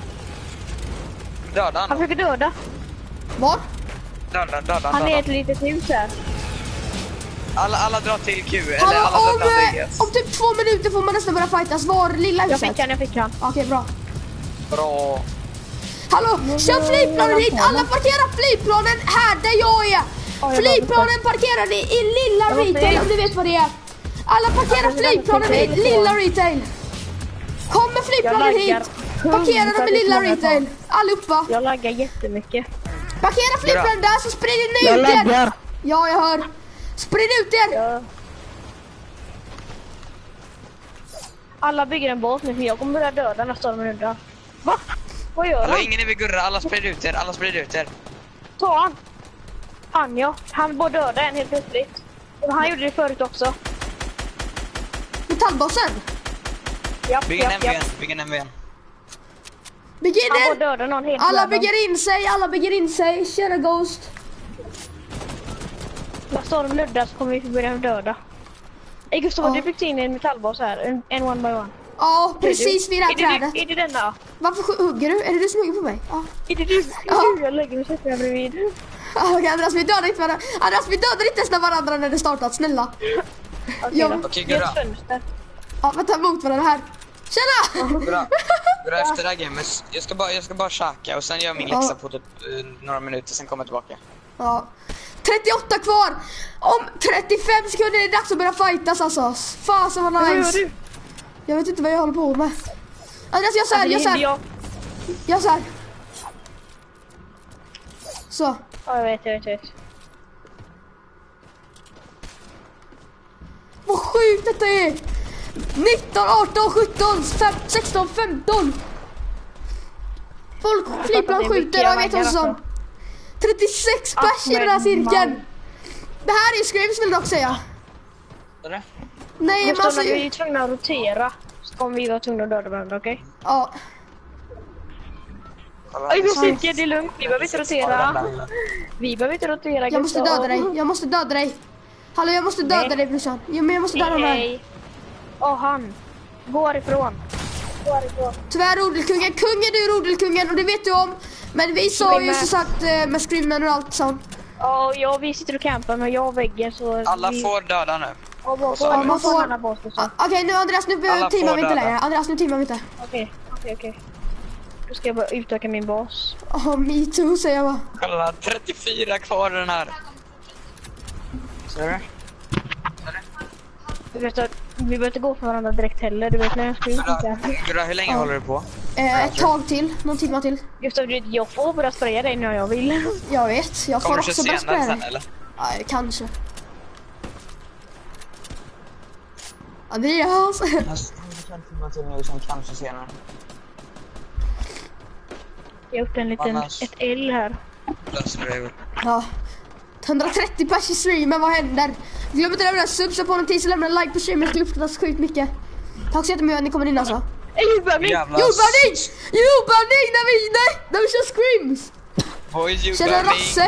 Döda Han han. försöker döda. Var? Döda, döda, Han är döda. ett litet hus här. Alla, alla drar till Q. Eller Hallå, alla om, drar eh, till om typ två minuter får man nästan börja fightas. Var lilla Jag huset? fick han, jag fick han. Okej, bra. Bra. Hallå, kör flygplanen hit! Alla parkerar flygplanen här där jag är! Flygplanen parkerar ni i lilla Jag måste retail hit. om du vet vad det är. Alla parkerar Jag flygplanen i måste hit. lilla retail. Kom med flygplanen Jag laggar hit! Parkera dem i lilla hundra retail. Allihopa. Jag laggar jättemycket. Parkera flygplanen där så sprider ni Jag ut er. laggar. Ja, jag hör. Sprid ut er. Ja. Alla bygger en båt nu, men jag kommer börja döda när stormen undrar. Va? Vad gör Hallå, han? ingen är vid Gurra, alla sprider ut er, alla sprider ut er. Ta han! Han ja, han bara döda en helt plötsligt. Men han gjorde det förut också. Metallbossen! Japp, Bygg en japp, M V japp. N, bygg en M V N. Bygg in Han bara er! döda någon helt Alla random. bygger in sig, alla bygger in sig. Tjena Ghost. När stormen nuddar så kommer vi börja döda. Ey Gustav, har Ja. du byggt in en metallboss här? En, en one by one? Ja, precis vid det här är det, trädet. du, är det denna? Varför sk- hugger du? Är det du som hugger på mig? Ja. Är det du? Är Ja. det du? Jag lägger mig sätter mig bredvid. Ah, Okej Andreas, vi dödar inte varandra. Andreas, vi dödar inte ens varandra när det startat, snälla. Okej Ja. då. Okej, Gör Gurra. ett fönster. Ja, vi tar emot varandra här. Tjena! Gurra, Gurra efter det här gamet. Jag ska bara, jag ska bara käka och sen gör jag min Ja. läxa på typ eh, några minuter, sen kommer jag tillbaka. Ja. trettioåtta kvar! Om trettiofem sekunder är det dags att börja fightas alltså. Fasen vad Vad gör nice. du? Jag vet inte vad jag håller på med. Andreas, jag så här, Alltså, jag så det är här. jag. Jag så här. Så. Ja, jag vet, jag vet, jag vet. Vad sjukt detta är! nitton, arton, sjutton, sexton, femton. Folk flygplan det är skjuter, mycket jag vet vad vaggar, som. alltså. trettiosex pers i den här Ahmed cirkeln. Mal. Det här är ju Screams vill jag dock säga. Är det? Nej, men Gustav, alltså... när vi är tvungna att rotera så kommer vi vara tvungna att döda varandra, okej? Ja, Kolla, Oj, det är Gustav, det är lugnt. Vi behöver inte rotera. Vi behöver inte rotera, jag måste Gustav. döda dig. Jag måste döda dig. Hallå, jag måste döda Nej. dig brorsan. Jo, men jag måste döda honom här. Nej. Åh, han. Gå härifrån. Gå härifrån. Tyvärr rodelkungen. Kungen är rodelkungen och det vet du om. Men vi sa ju Men- så sagt eh, med screamen och allt sånt. Ja, ja, vi sitter och campar men jag och väggen så... Alla vi... får döda nu. Ja, gå, Ja, gå, man gå får- på en annan båt och så. Ah, Okej, nu Andreas, nu Alla teamar får vi inte döda. längre. Andreas, nu teamar vi inte. Okej, okej, okej. Då ska jag bara utöka min bas. Oh, me too säger jag bara. Kolla, trettiofyra kvar i den här. Ser du? Du vet att vi behöver inte gå för varandra direkt heller. Du vet när jag skulle inte. Gurra, hur länge håller du på? Eh, ett tag till, någon timme till. Gustav, du vet, jag får börja spraya dig när jag vill. Jag vet, jag får Kommer du också köra börja senare spela. sen eller? Ja, kanske. Andreas! Jag timmar till nu, sen kanske senare. Jag har gjort en liten, Annars- ett L här. Löser du det väl? Ja. etthundratrettio pers i streamen, vad händer? Glöm inte att lämna subs på någonting så lämna en like på streamen, det skulle uppskattas sjukt mycket. Tack så jättemycket att ni kommer in alltså. Ey, jordbävning! Jävlar. Jordbävning! Jordbävning när vi, nej, när vi kör screams! Boys, you Känner got me. Rasse?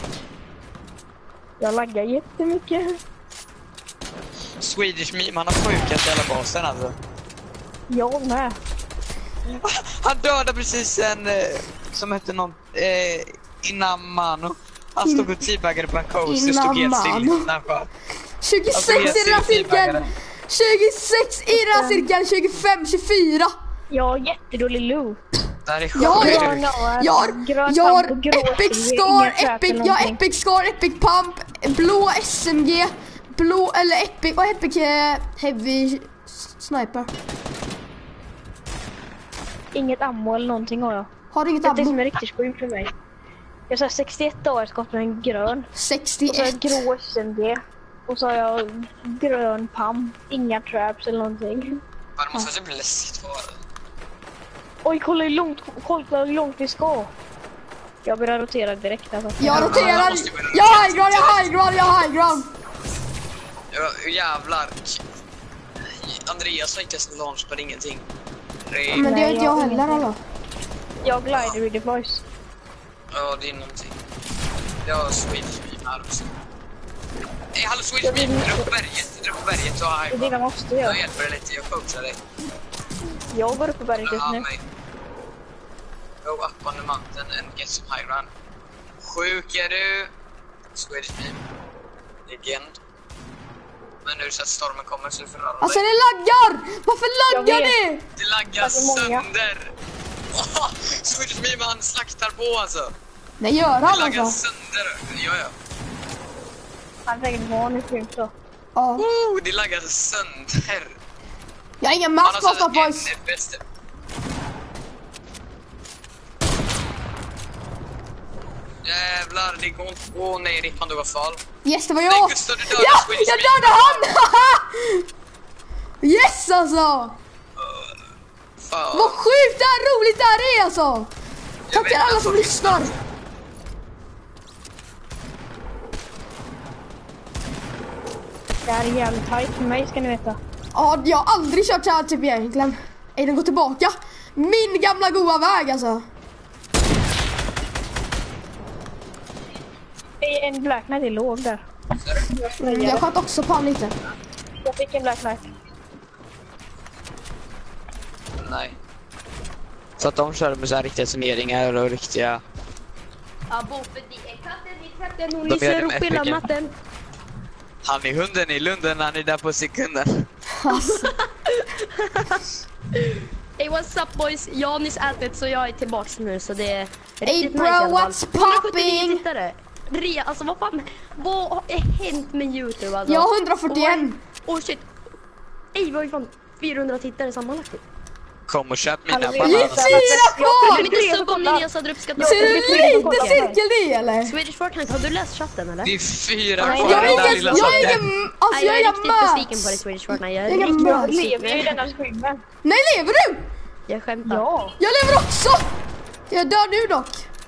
Jag laggar jättemycket. Swedish meme, han har sjukat hela basen alltså. Jag med. Han dödade precis en eh, som hette någon eh, Inamano. Han stod och teabaggade på en coaster och stod helt still. Inamano. när han sköt. tjugosex i den här cirkeln! tjugosex i den här cirkeln, tjugofem, tjugofyra! Jag har jättedålig loot. Det här är Jag har, sjukt. Grön och- jag har, grön jag har pump och grå epic S M G, scar, inga trap epic, eller jag har någonting. epic scar, epic pump, blå S M G, blå, eller epic, och epic eh, heavy s- sniper. Inget ammo eller någonting har jag. Har du inget Det är det som ammo? är riktigt sjukt för mig. Jag har sextioett år skott med en grön. Och så har jag sextioett. grå S M G. Och så har jag grön pump. Inga traps eller någonting. Men det måste typ läskigt vara. Oj, kolla hur långt, kolla hur långt vi ska. Jag börjar rotera direkt alltså. Jag roterar, jag har high ground, jag har high ground, jag har high ground. Ja, jävlar. Andreas har inte ens launchpad, ingenting. Re- Men det är Nej, inte jag jag har heller ingenting. alltså. Jag glider with the voice. Ja, det är någonting. Jag har Swedish meme här också. Nej, hallå Swedish meme, dra upp på berget. Dra upp på berget så har Det är det jag man måste Jag göra. hjälper dig lite, jag coachar dig. Jag går upp på berget just Ja, nu. mig. Go up on the mountain and get some high run. Sjuk är du. Swedish meme. Legend. Men nu så att stormen kommer så du får röra Alltså dig. det laggar! Varför laggar Jag det? Det laggar det är många. sönder. Oh, Swedish meme, han slaktar på alltså. Nej, gör Det han laggar alltså? sönder. Ja, ja. Han är säkert van i film så. Ja. Oh, det laggar sönder. Jag har ingen Han mask på har Stop Boys. en bäst. Jävlar, det går inte. Åh oh, nej, Rippan, du var fall. Yes, det var Nej, jag! Gustav, du dödade Ja, Swedish jag Meme. dödade han! Yes alltså! Ja. Vad sjukt det här roligt det här är alltså! Tack till vet alla att som folk- lyssnar! Det här är jävligt tajt för mig, ska ni veta. Ja, jag har aldrig kört så här typ egentligen. Är den går tillbaka? Min gamla goda väg alltså. Det är en Black Knight, det låg där. Mm, jag sköt också på han lite. Jag fick en Black Knight. Nej. Så att de kör med så här riktiga summeringar och riktiga... Ja, Boppe, det är katten i katten. Hon De gör lyser det upp med hela Epic. natten. Han är hunden i lunden, han är där på sekunden. Alltså. Hey, what's up boys? Janis ätit så jag är tillbaks nu så det är Hey riktigt bro, nice i alla fall. what's hundrasjuttionio popping? tittare. Rea, alltså vad fan, vad har hänt med YouTube alltså? Jag har hundrafyrtioett. Åh oh, shit. Ey, vi har ju fan fyrahundra tittare sammanlagt. Kom och köp mina Hallå, Det är bananer. fyra kvar! Glöm inte sub om Ninjas hade uppskattat. Ser du lite cirkel det eller? Swedish Fortnite, har du läst chatten eller? Det är fyra Nej, kvar Jag i den där är ingen, lilla jag är saken. ingen, alltså Nej, jag jag är är riktigt besviken på dig möts. Swedish Fortnite. Jag är Jag är riktigt möts. Jag lever ju i besviken. denna skymmen. Nej, lever du? Jag skämtar. Ja. Jag lever också! Jag dör nu dock.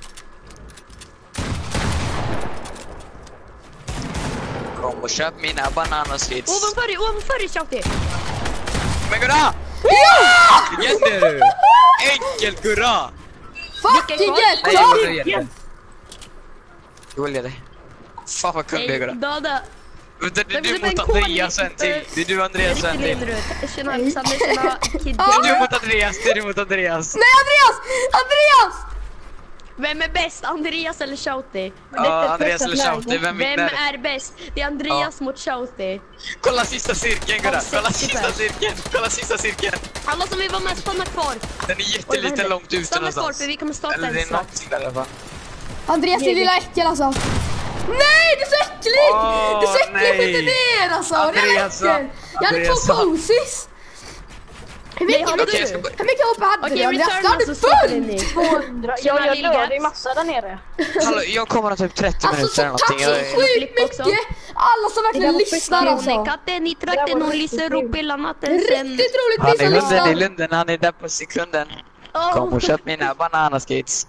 Kom och köp mina bananaslits. Ovanför dig, ovanför dig Shouty! Men gurra! Ja! Jätte du! Enkelt gurra! Fucking Vilken get Nej, up! jag vill det. Jag vill det. Fan vad kung du är Ey, gurra. döda! Vänta, det är Det du blir mot en Andreas en till. Det är du Andreas en Riktigt till. rinner ut. Tjena Alexander, tjena Kid. Det är du mot Andreas, det är du mot Andreas. Nej Andreas! Andreas! Vem är bäst? Andreas eller Shouty? Ja, Andreas eller Shouty, vem Vem vinner? är bäst? Det är Andreas mot Shouty. Kolla sista cirkeln gurra, Om kolla sextio sista pers. cirkeln, kolla sista cirkeln. Alla som vill vara med, stanna kvar. Den är Oj, vad jätteliten händer? långt ute Stanna kvar någonstans. för vi kommer starta Eller det en är snart. någonting där i alla fall. Andreas din lilla äckel alltså. Nej, du är så äcklig! Åh, du är så äcklig, nej. skit ner alltså! Andreas, det är äckligt. Jag hade Andreas, två posies! Hur mycket, Nej, hur Okej, jag mycket, ska bara- hur mycket hopp hade Okej, du Andreas? return Du hade alltså, stoppar in fullt! i. tvåhundra. Tjena, Ja, jag Lillgats. dödade ju massa där nere. Hallå, jag kommer om typ trettio Alltså minuter så eller tack någonting. så Jag är- sjukt Flipp också. mycket! Alla som verkligen Det där var lyssnar skitkul. alltså. Hon är katten i trakten, hon lyser upp hela natten sen. Riktigt roligt Han ni som är hunden i lyssnar. lunden, han är där på sekunden. Åh. Kom och köp mina bananaskates.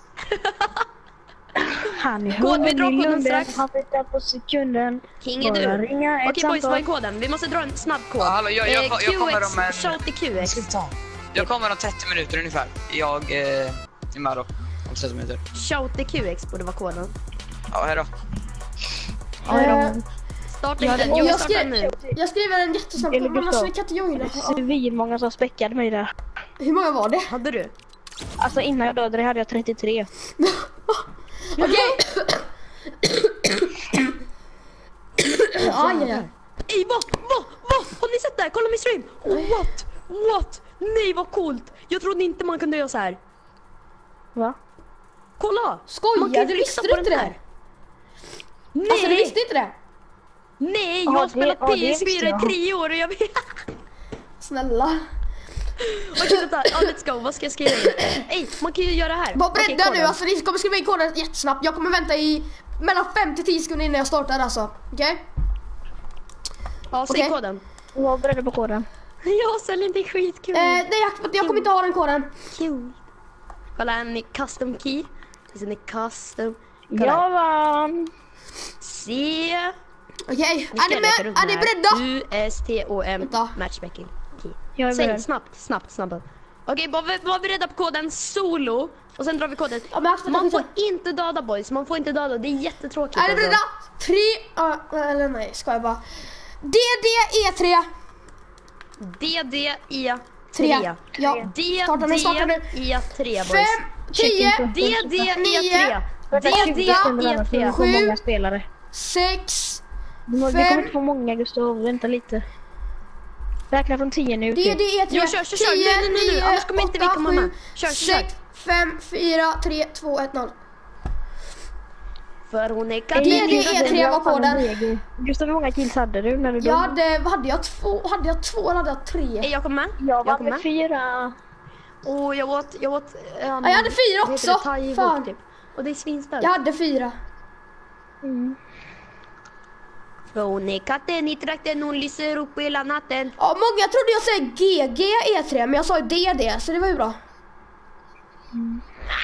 Han är Kod, vi drar hunden i koden lunden, strax. han tittar på sekunden. King är Bara du. ringa ett Okej boys, vad är samtal. koden? Vi måste dra en snabb kod. Ja, hallå, jag- jag- Eh, jag kommer Q X, om en- Shouty Q X. Jag kommer om trettio minuter ungefär. Jag eh, är med då. Om trettio minuter. Shouty Q X borde vara koden. Ja, hejdå. Eh, Starta Ja, inte, det- jo vi jag, startar skrev, nu. jag skriver en jättesnabb Eller men alltså Gustav. vi kan inte joina. Ja. Svinmånga som späckade mig där. Hur många var det? Hade du? Alltså innan jag dödade hade jag trettiotre. Okej. Aj, aj, aj. Ey vad, vad, vad? Har ni sett det här? Kolla min stream! What? What? Nej vad coolt! Jag trodde inte man kunde göra så här. Va? Kolla! Skojar Man kan du? trycka Visste på du inte den det? här. Nej! Alltså du visste inte det? Nej, Ja, jag har det- spelat ja, det P S visste fyra i jag. tre år och jag vet... Snälla. Okej vänta, ja, let's go, vad ska jag skriva in? Ey, man kan ju göra det här. Var Okej, beredda nu, koden. alltså ni kommer skriva in koden jättesnabbt. Jag kommer vänta i mellan fem till tio sekunder innan jag startar alltså. Okej? Ja, säg okej. koden. Var beredd på koden. Ja, säljer inte skitkul. Eh, nej jag, jag kommer inte ha den koden. Kul. Kolla, en custom key. Det är en custom. Kolla. Jag vann. C. Okej, Vi ska är ni leka med? runt Är ni här. beredda? U S T O M Vänta. matchmaking key. Jag är Säg beredd. snabbt, snabbt, snabbt. Okej, var, var beredda på koden solo. Och sen drar vi koden. Ja, men akta, Man akta. får inte döda boys, man får inte döda. Det är jättetråkigt. Är ni alltså. beredda? Tre, uh, eller nej ska jag bara. D D E tre. D D E Tre. tre. Ja. D Starta nu, starta nu. D E tre boys. Fem, tio, D D E tre. Vänta, D tjugo D sekunder E annars tre. kommer vi få Sju. många spelare. sex, Vi kommer Fem. inte få många Gustav, vänta lite. Räkna från tio nu. D D E tre. Jo, kör, kör, kör. Nu, nu, nu, nu. Annars kommer inte vi komma med. Kör, kör, kör. sex, fem, fyra, tre, två, ett, noll. För hon är D katten. D E tre var koden. Gustav, hur många kills hade du när du Jag dog? hade, vad hade jag? Två, hade jag två eller hade jag tre? Är jag kommer med? Jag Jag vann kommer med med. fyra. Och jag åt, jag åt... Um, Ja, jag hade fyra också. Fan. Typ. Och det är svinstarkt. Jag hade fyra. Mm. Ronny, katten i trakten, hon lyser upp hela natten. Ja, många trodde jag säger G G E tre, men jag sa ju D D, så det var ju bra. Mm.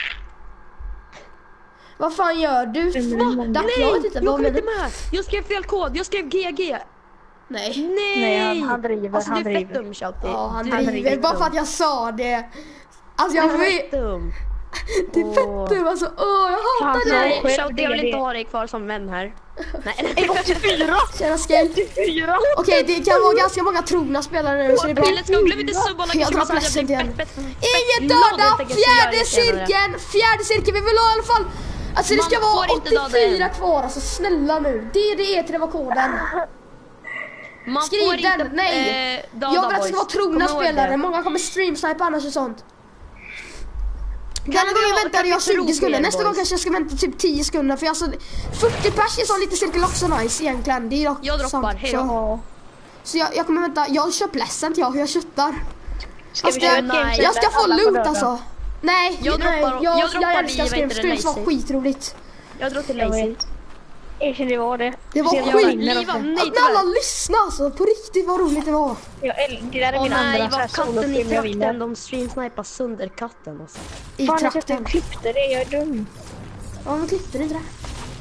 Vad fan gör du? Va? Dack, Nej, jag vet inte, jag vad kom menar inte med. Jag skrev fel kod, jag skrev G G. Nej. Nej, Nej, han, han driver, alltså, han du är fett driver. dum, Shouty. Ja, han Du är driver fett bara dum. för att jag sa det. Alltså jag Du är vet, fett dum. det är fett dum alltså. Åh, jag hatar Fan, det. Nej, själv Shouty, jag vill D D. inte ha dig kvar som vän här. Nej, Ey, åttiofyra! Tjena Skell. Fyra! Okej, det kan vara ganska många trogna spelare nu, så det är bra. Okej, let's go. Glöm inte subba, like, Jag och drar så att pressen blir igen. fett, fett, fett Ingen glad, döda! jag tänker så Fjärde gör jag senare. cirkeln! Fjärde cirkeln, vi vill ha i alla fall. Alltså det Man ska vara får inte döda åttiofyra en. kvar, alltså snälla nu. D D E tre var koden. Man Skriv får den, inte, nej. eh, döda, Jag vill att det ska boys. vara trogna Kom ihåg spelare. det. Många kommer streamsnipa annars och sånt. Denna vi gången ha- väntade kan vi jag tro på tjugo sekunder. er, Nästa boys? gång kanske jag ska vänta typ tio sekunder. För alltså fyrtio pers i sån liten cirkel också nice egentligen. Det är dock Jag droppar, sant. hej då. Så, så jag, jag kommer vänta. Jag kör pleasant, jag, jag köttar. Ska Jag vi ska, köra ett game nej. där jag ska få alla får loot döda? alltså. Nej, Jag nej, droppar- jag, jag droppar jag älskar i, stream. vad heter det, Streams var lazy. skitroligt. Jag drar till Jag lazy. vet. Erkänn det var det. Det var Speciellt skit. när jag vinner Liva, också. nej Att när alla tyvärr. lyssnar alltså, på riktigt vad roligt det var. Jag äl- Det där är Åh min nej, andra så här vad katten i solofilm jag vinner. trakten, de streamsnipar sönder katten alltså. I Fan, jag trakten. jag klippte det, jag är dum. Ja, men klippte det inte det.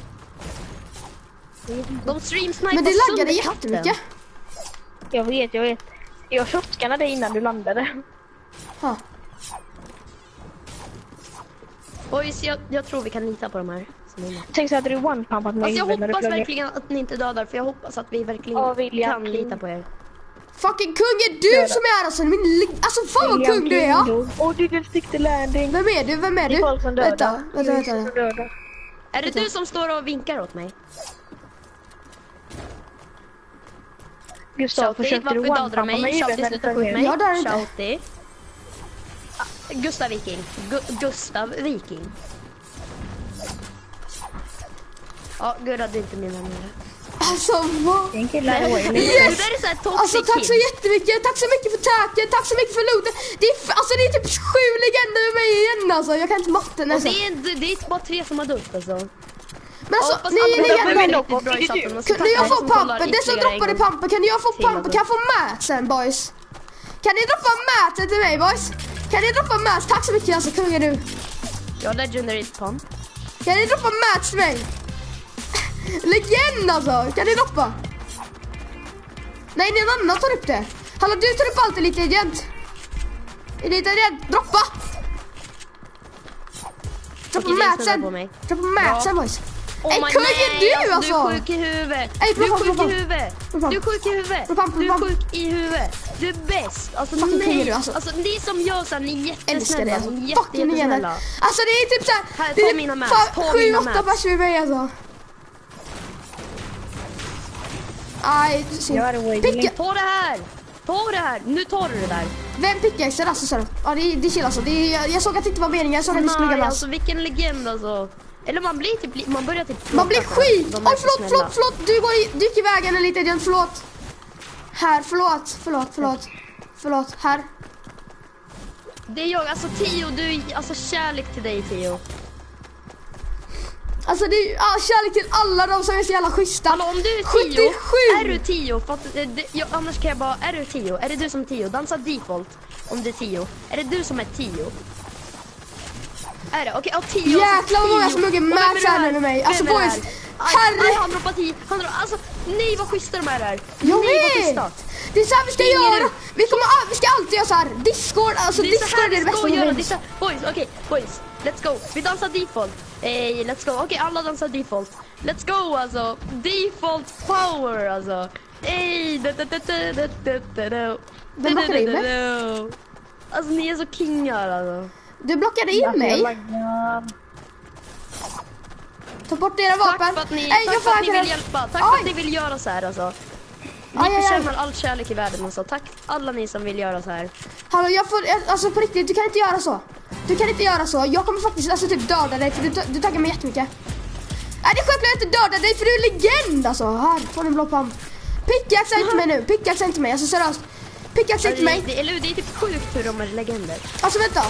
De streamsnipar Men det laggade sönder jättemycket. katten. Jag vet, jag vet. Jag shotgunnade innan du landade. Ja. Boys, jag, jag tror vi kan lita på de här. som är med. Tänk så hade du one-pumpat mig Alltså jag i huvudet när du hoppas flög. verkligen att ni inte dödar, för jag hoppas att vi verkligen Ja, William kan King. lita på er. Fucking kung är du som är alltså min li- alltså fan vad kung du är, ja. Oh, du didn't stick the landing. Vem är du? Vem är Det är du? folk som dödar. Vänta, vänta, vänta. Det är folk som dödar. Är det du som står och vinkar åt mig? Gustav, Shouty, försökte du varför dödar du one-pumpa mig? mig i Shouty, huvudet när du sluta flög skjuta ner? mig. Jag dör inte. Shouty. Ah, Gustav Viking. Gu- Gustav Viking. Ja, Gurra, du är inte min vän längre. Alltså vad? Det är en kille här i Wales. Du Yes! där är så här toxic Alltså tack så kid. jättemycket, tack så mycket för tacken, tack så mycket för looten. Det är, f- alltså det är typ sju legender med mig igen alltså, jag kan inte matten Och alltså. det är, det, det är bara tre som har dött alltså. Men alltså, hoppas ni alla är dödar legender. mig legender. riktigt bra i chatten. Och så Kunde tackar jag ni få som kollar pampen? Det som ytterligare en droppade gång. pampen, kan jag få till, pampen? alltså. Kan jag få matsen boys? Kan ni droppa matsen till mig boys? Kan ni droppa mats? Tack så mycket alltså, kung är du. Jag har legendary pump. Kan ni droppa mats till mig? Legend alltså, kan ni droppa? Nej, det är en annan tar upp det. Hallå, du tar upp allt Elite Agent. Elite Agent, droppa! Droppa Okej, det är snubbar på matsen. mig. Droppa matsen boys. Oh Ey, my- kung är nej, du alltså? Du är sjuk i huvudet. Ey, Du är ploppa, sjuk ploppa. i huvudet. Ploppa. Du är sjuk i huvudet. Ploppa, Du är ploppa. sjuk i huvudet. Du är bäst. Alltså Fucking kung är nej. du, alltså. Alltså ni som gör så här, ni är Älskar det jättesnälla. alltså. Ni är Fucking jätte, legender. jättesnälla. Alltså det är typ såhär. Här, Det ta är mina mats, fan ta sju, mina åtta mats. personer med mig alltså. Aj, synd. Jag är Wales. Picka. Ta det här. Ta det här. Nu tar du det där. Vem pickaxar alltså sa du? Ja, det är, det är chill alltså. Det är, jag, jag såg att det inte var meningen, jag såg att det skulle Nej, ligga alltså vilken legend alltså. Eller man blir typ, man börjar typ Man blir prata för skit! de Oj är så förlåt, snälla. förlåt, förlåt! Du går i, du gick i vägen en liten, förlåt. Här, förlåt, förlåt, förlåt. Förlåt, här. Det är jag, alltså Tio, du, alltså kärlek till dig Tio. Alltså det är ju all kärlek till alla de som är så jävla schyssta. Hallå, om du är Tio, sjuttiosju! är du Tio? För att, eh, det, jag, annars kan jag bara, är du Tio? Är det du som är Tio? Dansa default om du är Tio. Är det du som är Tio? Är det? Okej, ja Tio. Jäklar vad många som hugger med här med mig. Alltså boys, Herre! herre. Han droppar Tio. Han droppar, alltså, nej vad schyssta de är där. Jag nej vad vet! schyssta. Det är så här vi ska Ingen göra. ut. Vi, kommer, all- vi ska alltid göra så här. Discord, alltså Det är så Discord här är det vi bästa ska som göra. Det är finns. så här, boys, okej, boys. Let's go. Vi dansar default. Hey, let's go. Okej, alla dansar default. Let's go alltså. Default power alltså. Hey, da, da, da, da, da, da, da, da. Vem blockade in mig? Da. Alltså ni är så kingar alltså. Du blockade in mig. Ta bort era vapen. Tack för att ni, Nej, tack jag för får att ni inte vill det. hjälpa. Tack Aj. för att ni vill göra så här alltså. Ni Aj, aj, aj. förtjänar all kärlek i världen alltså. Tack alla ni som vill göra så här. Hallå, jag får, alltså på riktigt, du kan inte göra så. Du kan inte göra så. Jag kommer faktiskt alltså typ döda dig för du, du taggar mig jättemycket. Nej, det är självklart att jag inte döda dig för du är legend alltså. Här får ni en blå pump. Pickaxa inte mig nu, pickaxa inte mig, alltså seriöst. Pickaxa inte Alltså, mig. det, eller hur, det är typ sjukt hur de är legender. Alltså vänta.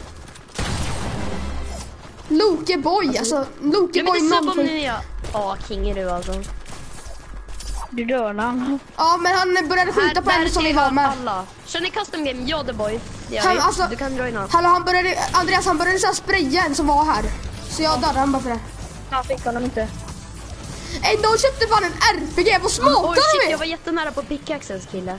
Loke boy, alltså Loke Jag boy vet inte om noll. ni är... Ja, king är du alltså. Du dör han. Ja, men han började skjuta på en som vi var med. Alla. Kör ni custom game? Ja, The Boy. Det gör Han, vi. alltså, Du kan joina. hallå, han började, Andreas han började så här spraya en som var här. Så jag dödade han bara för det. Jag fick honom inte. Ey, de köpte fan en R P G, vad smarta Oj shit, de jag är! var jättenära på pickaxens kille.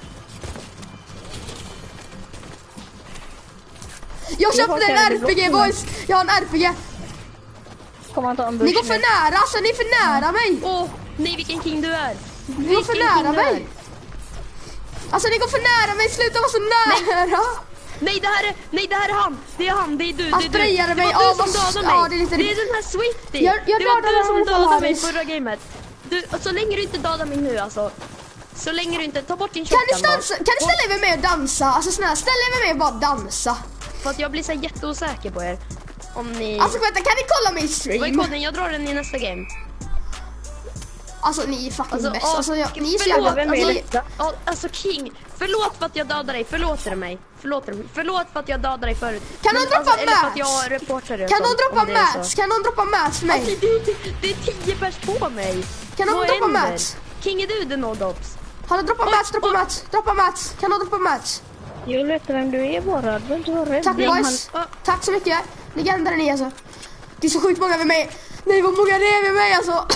Jag köpte en R P G boys! Jag har en R P G. Kommer han ta en Ni bush går för nu? nära, alltså ni är för nära mig! Åh, nej vilken king du är. Ni går för nära mig! Alltså ni går för nära mig, sluta vara så nära! Nej det här är, nej det här är han. Det är han, det är du, Han det är sprayade du. mig. Det var Ja, du som vad- dödade mig. ja, det är lite- det är den här Swifty. Jag- jag det var dödade du som honom, dödade mig Haris. förra gamet. Du, så länge du inte dödar mig nu alltså. Så länge du inte, ta bort din Kan ni, shotgun då. stansa, kan ni ställa er med mig och dansa? Alltså snälla, ställ er med mig och bara dansa. För att jag blir så här jätteosäker på er. Om ni... Alltså vänta, kan ni kolla min Vad är stream? koden? Jag drar den i nästa game. Alltså ni är fucking Alltså, bäst. åh, Alltså jag, ni är så förlåt, jävla... vem är Alltså, det? Ja, alltså King, förlåt för att jag dödade dig, förlåt du mig. Förlåt, du- förlåt för att jag dödade dig förut. Kan någon Men, droppa alltså, eller för att mats? jag reportade och kan någon sånt, droppa om det är så. mats? Kan någon droppa mats för mig? Alltså, det, är, det är tio pers på mig. Kan någon Vad droppa händer? mats? King, är du the no-dops? Hallå, droppa Oj, mats, droppa oj. mats, droppa mats. Kan någon droppa mats? Jag vet vem du är bara. Du är inte så rädd. Tack Nej, boys. han- Tack så mycket. Legender är ni alltså. Det är så sjukt många med mig. Nej vad många det är med mig alltså.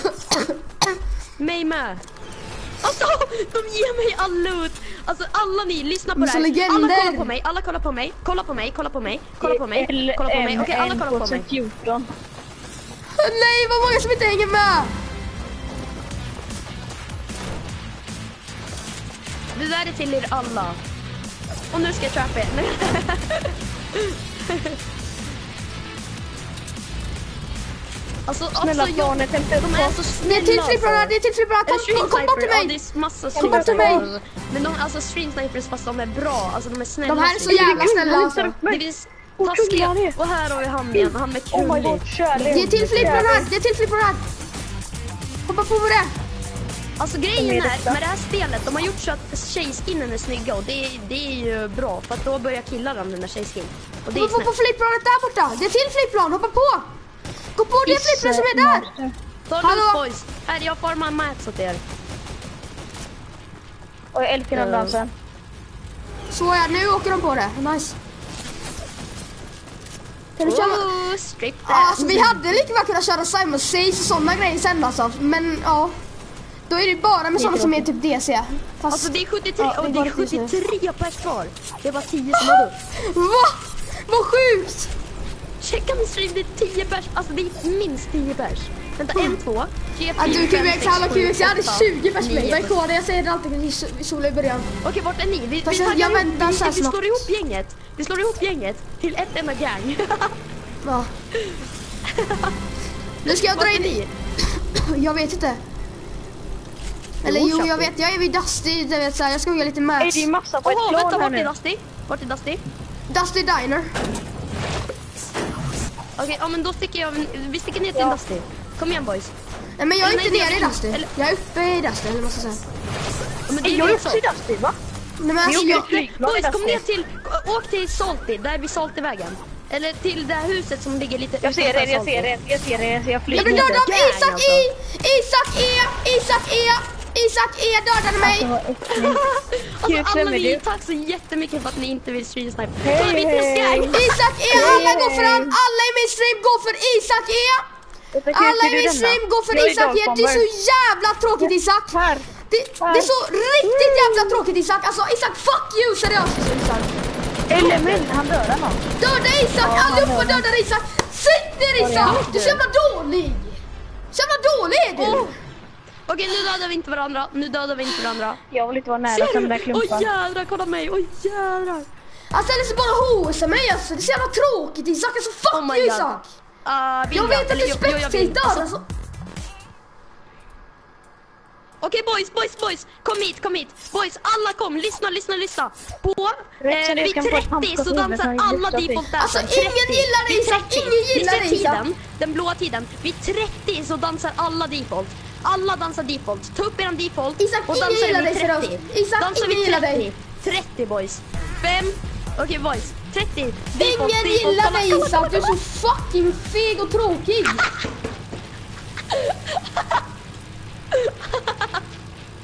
Mig med. Alltså, de ger mig all loot. Alltså alla ni, lyssna på Men det så här. legender. Alla kollar på mig, alla kollar på mig, kolla på mig, kolla på mig, kolla på mig, kolla på mig. Okej, alla kollar på mig. fjorton. Nej vad många som inte hänger med. Det där är till er alla. Och nu ska jag trappa er. Alltså, Snälla alltså jag, barnet, hämta upp de är oss. så Det snälla är till flipprarna, alltså. det är till flipprarna. Kom, Eller kom, kom bort till stream sniper, ja, mig. det är massa Kom bort till stream mig. snipers. Men de, alltså stream snipers fast de är bra. Alltså de är snälla. De här är så stream jävla snälla alltså. Det finns Och taskiga. kungen är. Och här har vi han igen, han med Oh my krullig. god, kärlek. Det är till flipprarna här, det är till flipprarna här. Hoppa på det. Alltså grejen är, med det här spelet, de har gjort så att tjejskinnen är snygga och det, det är ju bra för att då börjar killar använda tjejskin. Och det är Hoppa på snällt. flipplanet där borta. Det är till flipplan, hoppa på. Gå på det flipplan som är där. Ta Hallå? loot boys. Här, jag formar mats åt er. Och jag älskar den dansen. Så ja, nu åker de på det. Nice. Kan du köra? Oh, strip Ja, dance. alltså, vi hade lika väl kunnat köra Simon Says och sådana grejer sen alltså. Men ja, då är det bara med sådana som är typ D C. Fast, Alltså det är sjuttiotre, Ja, det är och det bara är precis nu. sjuttiotre pers kvar. Det är bara tio som har dött. va? Vad sjukt! Checka min stream, det är tio pers. Alltså det är minst tio pers. Vänta, en, två, tre, Ja, du fyra, fem, Q X, sex, hallå sju, Q X, jag hade åtta, tjugo pers med nio, mig. Vad är kvar? Jag säger det alltid i sola i början. Okej, vart är ni? Vi, vi, Fast jag- taggar jag ihop- väntar vi, så här vi slår snabbt. ihop gänget. Vi slår ihop gänget till ett enda gang. Ja. Nu ska jag Vart dra är in ni? Jag vet inte. Eller Jo, jo, jag Chappie. vet. Jag är vid Dusty. Jag vet, så här, jag ska hugga lite Ey, mats. det är massa på ett Åh, plan vänta, här vart är nu. Dusty? Vart är Dusty? Dusty Diner. Okej, ja men då sticker jag, vi sticker ner till Ja. Dusty. Kom igen boys. Nej, men jag är Eller inte nej, nere i jag- Dusty. eller- Jag är uppe i Dusty, eller vad ska jag säga. Ja, men det Ey, är jag är det också så. i Dusty, va? Nej, men alltså, åker jag, ett flygplan i Boys, kom Dusty. ner till, åk till Salty, där vid Saltyvägen. Eller till det här huset som ligger lite Jag ser utanför det, jag Salty. ser det, jag ser det, jag ser jag jag flyger. blir dödad av Gang, Isak alltså. E! Isak E! Isak E! Isak E dödade mig! Alltså Kul, alla vem är ni, du? tack så jättemycket för att ni inte vill stream snipe. Hej, Kolla mitt hej. gang! Isak E! Alla går för han! Alla i min stream går för Isak E! Alla i min stream går för Isak E! Det är så jävla tråkigt Isak! Här. Det, det är så riktigt jävla tråkigt Isak! Alltså Isak, fuck you! Seriöst Isak! Element, han dödar någon. Döda Isak! Allihopa dödar Isak! Sitt ner Isak! Du är så jävla dålig! Så jävla dålig är du! Oh. Okej, nu dödar vi inte varandra. Nu dödar vi inte varandra. Jag vill inte vara nära som den där Oj klumpan. jädrar, kolla mig. Oj jädrar. Han ställer sig bara och hosar mig alltså. Det är så jävla tråkigt Isak. Alltså fuck Oh my you God. Isak! Uh, vill Jag vet att eller du jo, jo, jag vill. spectatar Alltså, alltså. Okej boys, boys, boys. Kom hit, kom hit. Boys, alla kom. Lyssna, lyssna, lyssna. På Rätt så eh, det vid ska få trettio pampa så på dansar huvudet, han alla lyfter default sig. Alltså, dansen. ingen gillar det, Vid Isak. trettio. Ingen gillar Ni det, ser Isak. tiden, den blåa tiden. Vid trettio så dansar alla default. Alla dansar default. Ta upp eran default. Isak, och ingen dansar gillar vid dig, trettio. seriöst. Isak, Dansar ingen vid gillar trettio. dig. trettio boys. Fem. Okej boys. trettio. Default, Ingen default. gillar Kolla, dig kolla, Isak. kolla, Du är så fucking feg och tråkig.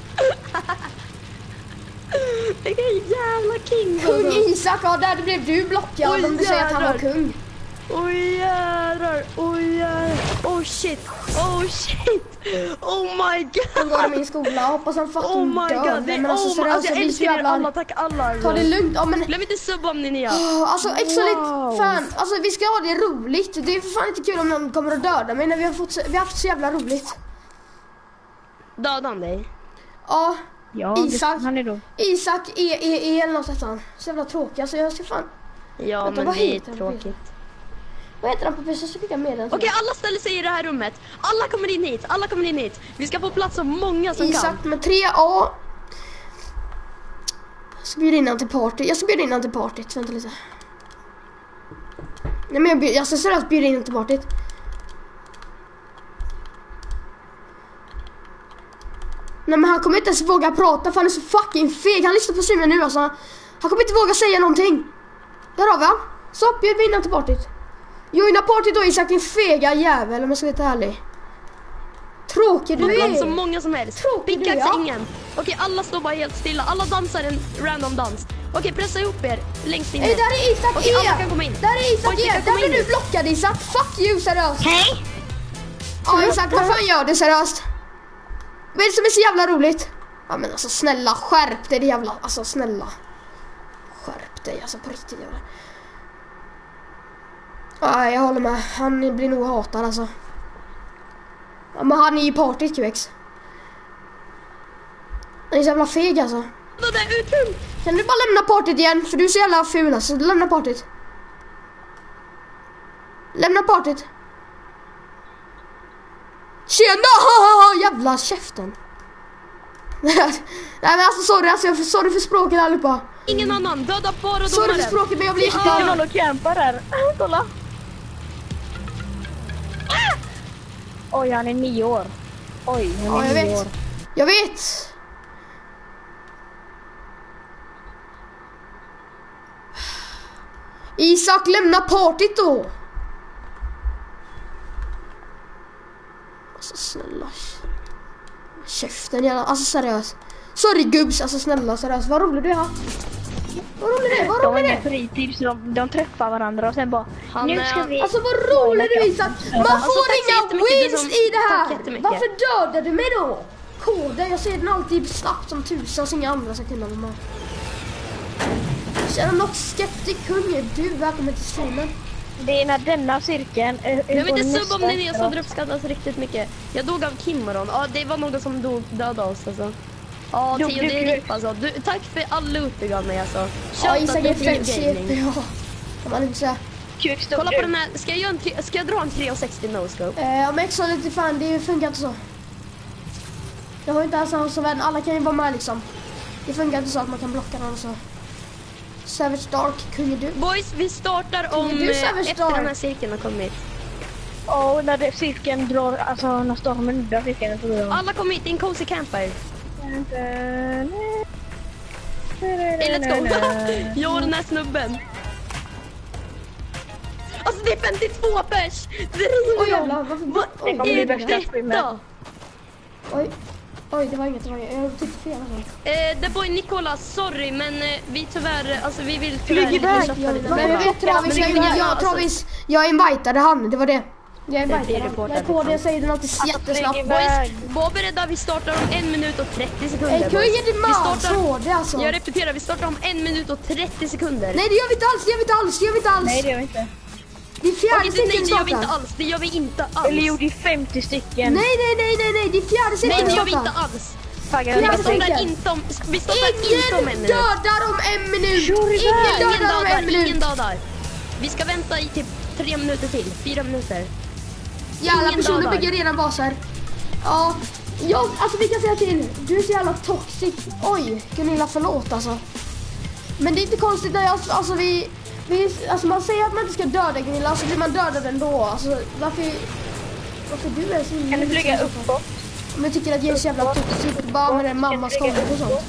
Vilken jävla king. Kung Isak, ja där blev du blockad Oj, om du säger att han var jävlar. kung. Oj jävlar, oj jävlar. Oh shit, oh shit. Oh my Han god. går i min skola, hoppas han fucking Oh my dör. god. Nej, Det, men alltså oh my, seriöst, alltså, jag vi älskar er jävlar- alla, tack alla. Ta det lugnt, ja men... Glöm inte subba om ni är nya. Oh, alltså Exolit, Wow. fan, alltså vi ska ha det roligt. Det är för fan inte kul om någon kommer att döda mig när vi har, fått, vi har haft så jävla roligt. Dödade han dig? Ja, Ja, Isak. det, han är då. Isak E E E eller något sånt han. Så jävla tråkig, alltså jag ska fan... Ja, Vänta, men vad det är heter han på tråkigt. Vad heter han på P C? Jag ska skicka med den. Okej, alla ställer sig i det här rummet. Alla kommer in hit, alla kommer in hit. Vi ska få plats så många som Isak kan. med tre A. Jag ska bjuda in han till party. Jag ska bjuda in han till partyt. Vänta lite. Nej men jag, bjud, jag ska seriöst bjuda in han till partyt. Nej men han kommer inte ens våga prata för han är så fucking feg. Han lyssnar på streamen nu alltså. Han kommer inte våga säga någonting. Där har vi han. Så bjud vi in han till partyt. Joina partyt då Isak, din fega jävel om jag ska vara ärlig. Tråkig du Få plats så är. många som helst. Tråkig du är, Pickaxe ja. ingen. Okej, alla står bara helt stilla. Alla dansar en random dans. Okej, pressa ihop er längst in. Ey, där är Isak Okej, E! alla kan komma in. Där är Isak Pojkar E! kan Där komma blir in. du blockad Isak! Fuck you seriöst! Hej! Ja Isak, vad fan gör du seriöst? Vad är det som är så jävla roligt? Ja men alltså snälla, skärp dig det jävla... Alltså snälla. Skärp dig alltså på riktigt jävla. Ja jag håller med, han blir nog hatad alltså. Ja, men han är ju partyt Q X. Han är så jävla feg alltså. Det där utrum. Kan du bara lämna partyt igen? För du är så jävla ful alltså. Lämna partyt. Lämna partyt. Tjena! Jävla käften. Nej men alltså sorry, alltså, jag sorry för språket allihopa. Ingen annan, döda bara Sorry för domaren. språket men jag blir Det är jätte... någon och campar där. Kolla. Oj, han är nio år. Oj, han Ja är jag nio vet. år. Jag vet. Isak, lämna partyt då. Alltså snälla. Käften jävla, alltså seriöst. Sorry gubbs, alltså snälla seriöst. Vad rolig du är. Vad rolig du är, vad De har rolig du ingen är. fritid så de, de träffar varandra och sen bara Han nu är- ska vi... Alltså vad rolig du är Isak. Man Alltså, får tack så inga jättemycket, det är wins som- i det tack här. jättemycket. Varför dödar du mig då? Koden, jag ser den alltid snabbt som tusen så inga andra ska kunna vara med. Känner något skeptisk kung är du. Välkommen till streamen. Det är när denna cirkeln... Äh, Jag vill inte subba om ni är så det uppskattas riktigt mycket. Jag dog av Kimmeron. Ja, det var någon som dog, dödade oss alltså. Ja, Dog Tio, du, det är du? ripp alltså. Du, tack för all loot du gav mig alltså. Ja, Shoutout Isak är till fett Tio C P. Gaming. Ja, kan man inte säga. Kolla på den här. Ska jag, göra en, tre- ska jag dra en tre sextio no-scope? Eh, ja, men Exo lite fan, det funkar inte så. Jag har inte alls någon som vän. Alla kan ju vara med liksom. Det funkar inte så att man kan blocka någon så. Savage Dark, kung är du. Boys, vi startar om du eh, Savage efter Dark? den här cirkeln har kommit. Och när det, cirkeln drar... Alltså när stormen nuddar cirkeln så drar Alla kom hit, in cozy campfire. Hey, let's go. Jag och den här snubben. Alltså det är femtiotvå pers. Driver Oj de? jävlar, varför... Vad Oj, kommer bli är värsta streamen. detta? oj. Oj, det var inget. Det var inget. Jag tyckte fel alltså. Eh, The Boy Nicolas, sorry men eh, vi tyvärr, alltså vi vill tyvärr Flyg iväg. köpa lite Men jag Nicolas. vet Travis, Men det jag, går jag, gärna, jag, alltså. Travis, jag invitade han, det var det. Jag blir invitade han. reportad, Jag koden liksom. säger den alltid jättesnabbt. flyg Boys, iväg. var beredda, vi startar om en minut och trettio sekunder. Ey, kung är det Vi man startar, så det alltså. jag repeterar, vi startar om en minut och trettio sekunder. Nej det gör vi inte alls, det gör vi inte alls, det gör vi inte alls. Nej det gör vi inte. Det är fjärde Okej, det, nej, cirkeln det gör vi inte startar. alls, det gör vi inte alls. Eller jo, det är femtio stycken. Nej nej nej nej nej, det är fjärde Nej, cirkeln det gör vi startar. inte alls. Taggar Ja, Vi den men bakom. tänk- startar inte om, vi startar inte om en Ingen minut. dödar om en minut! Kör iväg. Ingen Ingen dödar om en dödar, ingen minut! dödar. Vi ska vänta i typ tre minuter till, fyra minuter. Jävla ingen personer dödar. bygger redan baser. Ja, jag, alltså vi kan säga till. Du är så jävla toxic. Oj, Gunilla förlåt alltså. Men det är inte konstigt när jag, alltså vi, vi alltså man säger att man inte ska döda Gunilla så blir man dödad ändå. Alltså varför, varför du är så... Kan du flyga uppåt? Om jag tycker att jag är så jävla toxic bara med den mammas konto och sånt.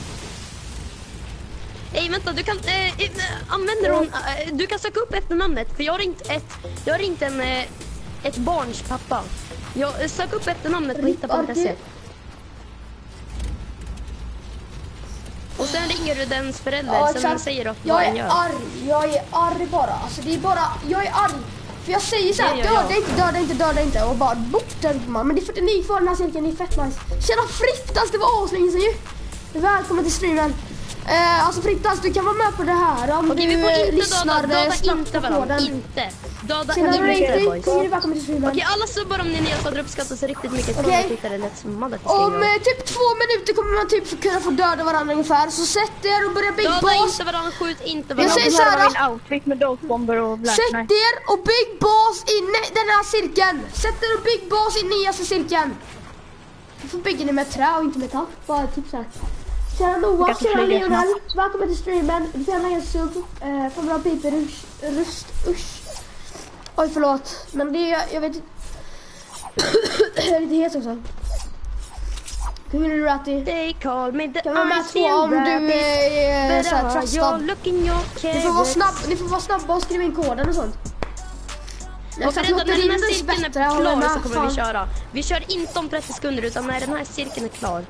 Ey vänta, du kan, eh, eh, använder hon, eh, du kan söka upp efternamnet. För jag har ringt ett, jag har ringt en, eh, ett barns pappa. Jag, eh, sök upp efternamnet på hitta punkt se. Och sen ringer du dens förälder, Ja, sen exakt. säger du att Jag vad är han gör. arg, jag är arg bara. Alltså det är bara, jag är arg. För jag säger så här, Det gör jag. döda inte, döda inte, döda inte. Och bara bort den man. Men det är för att ni får den här cirkeln, det är fett nice. Tjena Frittas, det var aslänge sedan ju. Välkommen till streamen. Eh, alltså Frittas, du kan vara med på det här om Okej, du vi får eh, inte lyssnar döda, döda snabbt inte på varandra, koden. inte. Döda Tjena inte Rating, boys. kommer du välkommen till streamen. Okej, alla subbar om ni nya så hade uppskattat så riktigt mycket. Okej. Okay. Tittare lätt som madda till Om streamen. eh, typ två minuter kommer man typ kunna få döda varandra ungefär. Så sätt er och börja bygga Döda bas. inte varandra, skjut inte Jag varandra. säger Det så här här, var min outfit med dotebomber och black sätt knight. er och bygg bas i ne- den här cirkeln. Sätt er och bygg bas i nyaste cirkeln. Du får bygga den med trä och inte metall. Bara tips här. Tjena Noah, Jag kan tjena flyga Lionel. Välkommen till streamen. Du får gärna ge en sub. Eh, får bra piper, rust, rust, usch. Oj, förlåt. Men det är, jag vet inte. Jag är lite het också. Hur är du, Ratty? They call me the Kan vara med ice två om du rabbit. är såhär But trustad. you're looking your Ni får vara snabb, ni får vara snabba och skriva in koden och sånt. Och för när den här cirkeln är klar så kommer vi vi köra. Vi kör inte om trettio sekunder utan när den här cirkeln är klar.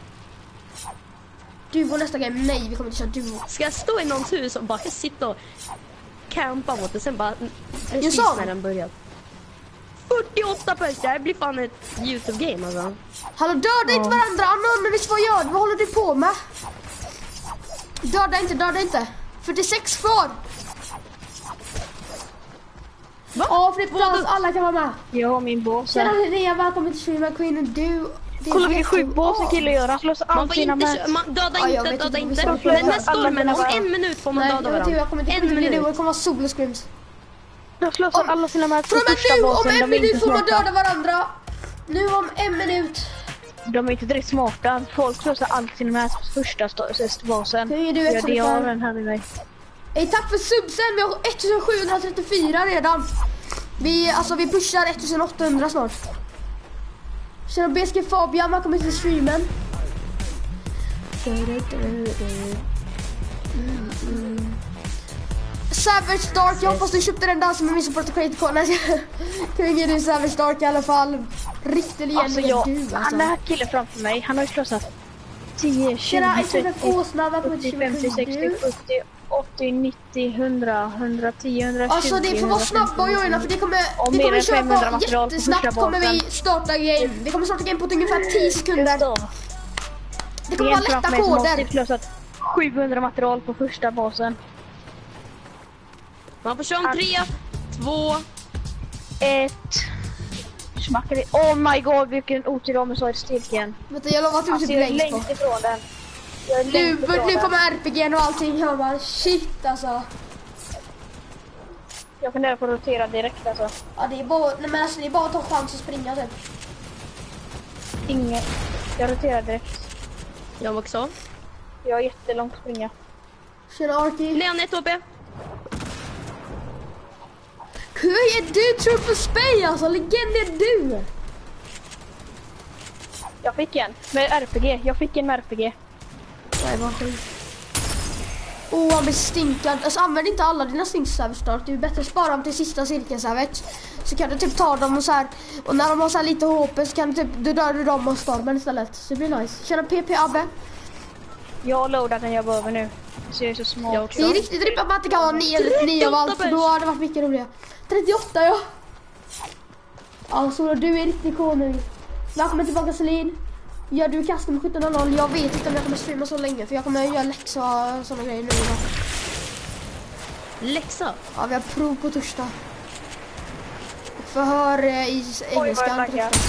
Duo nästa game, nej vi kommer inte köra duo. Ska jag stå i någons hus och bara sitta och campa mot det sen bara precis sa. när den börjar. fyrtioåtta pers, det här blir fan ett YouTube-game alltså. Hallå, döda inte varandra, anonymt, vad gör du? Vad håller du på med? Döda inte, döda inte. fyrtiosex kvar. Va? Ja, Frittas, alla kan vara med. Jag har min bås Tjena här. Linnea, välkommen till streamen, Queen, du. det är Kolla vilken jätte- sjuk bås en kille gör. Han slåss Man allt får sina inte, mats. kö- man, döda Ja, jag inte, vet döda inte inte. vad vi ska Men med göra. stormen, om Alla en minut får man Nej, döda jag vet inte, jag kommer varandra. inte En kunna bli duo, det minut. kommer vara solo scrims. De slåss alla sina mats på Från och med första nu, om basen. en De är minut inte får man smarta. döda varandra. Nu om en minut. De är inte direkt smarta. Folk slåss allt sina mats på första st- basen. Hur är du, Ja, Exxon det har fan? den här i mig. Hey, tack för subsen, vi har ettusensjuhundratrettiofyra redan. Vi, alltså, vi pushar ettusenåttahundra snart. Tjena B S K Fabian, välkommen till streamen. Savage Dark, jag hoppas du köpte den där som är min support create koden. Kring du Savage Dark i alla fall. Riktigt igen Alltså jag, du alltså. han är killen framför mig. Han har ju slåssat tio, Tjena, tjugo, Exxon trettio, Åsna, välkommen till fyrtio, femtio, sextio, streamen. sjuttio, åttio, nittio, hundra, hundratio, hundratjugo, Alltså det får vara snabba och joina för det kommer, Och vi mer kommer än köra femhundra på material på jättesnabbt första kommer vi basen. starta game. Vi kommer starta game på ungefär tio sekunder. Gustav, Det det kommer är vara en framför lätta mig som har koder. typ slösat sjuhundra material på första basen. Man får köra om tre, två, Ett... Smackar det. Oh my god, vilken otur om jag sa i styrken. Vänta, jag lovar att du Alltså typ jag är längst på. längst ifrån den. Jag är Nu, längst ifrån nu den. kommer R P G:n och allting. Jag bara shit alltså. Jag funderar på att rotera direkt alltså. Ja, det är bara, nej, men alltså, det är bara att ta chans att springa typ. Inget. Jag roterar direkt. jag också. Jag har jättelångt att springa. Tjena Arky. Leon ett H P. Hur är du Triple Spay alltså? Legend är du. Jag fick en med R P G. Jag fick en med R P G. Nej, vad skit. Åh, han blir stinkad. Alltså använd inte alla dina stinks Savage Start. Det är bättre att spara dem till sista cirkeln Savage. Så kan du typ ta dem och så här. Och när de har så här lite H P så kan du typ, du dör du dem och stormen istället. Så det blir nice. Tjena P P Abbe. Jag har loadat den jag behöver nu. Så jag är så smart. Jag också. Det är riktigt rippat att man inte kan ha nio eller nio av allt. För då har det varit mycket roligare. trettioåtta ja. Alltså du är riktigt cool nu. Välkommen tillbaka Selin. Gör du kastar med sjutton noll noll? Jag vet inte om jag kommer streama så länge. För jag kommer göra läxa och sådana grejer nu idag. Läxa. Ja, vi har prov på torsdag. Och förhör eh, i vad engelskan jag på laggar. torsdag.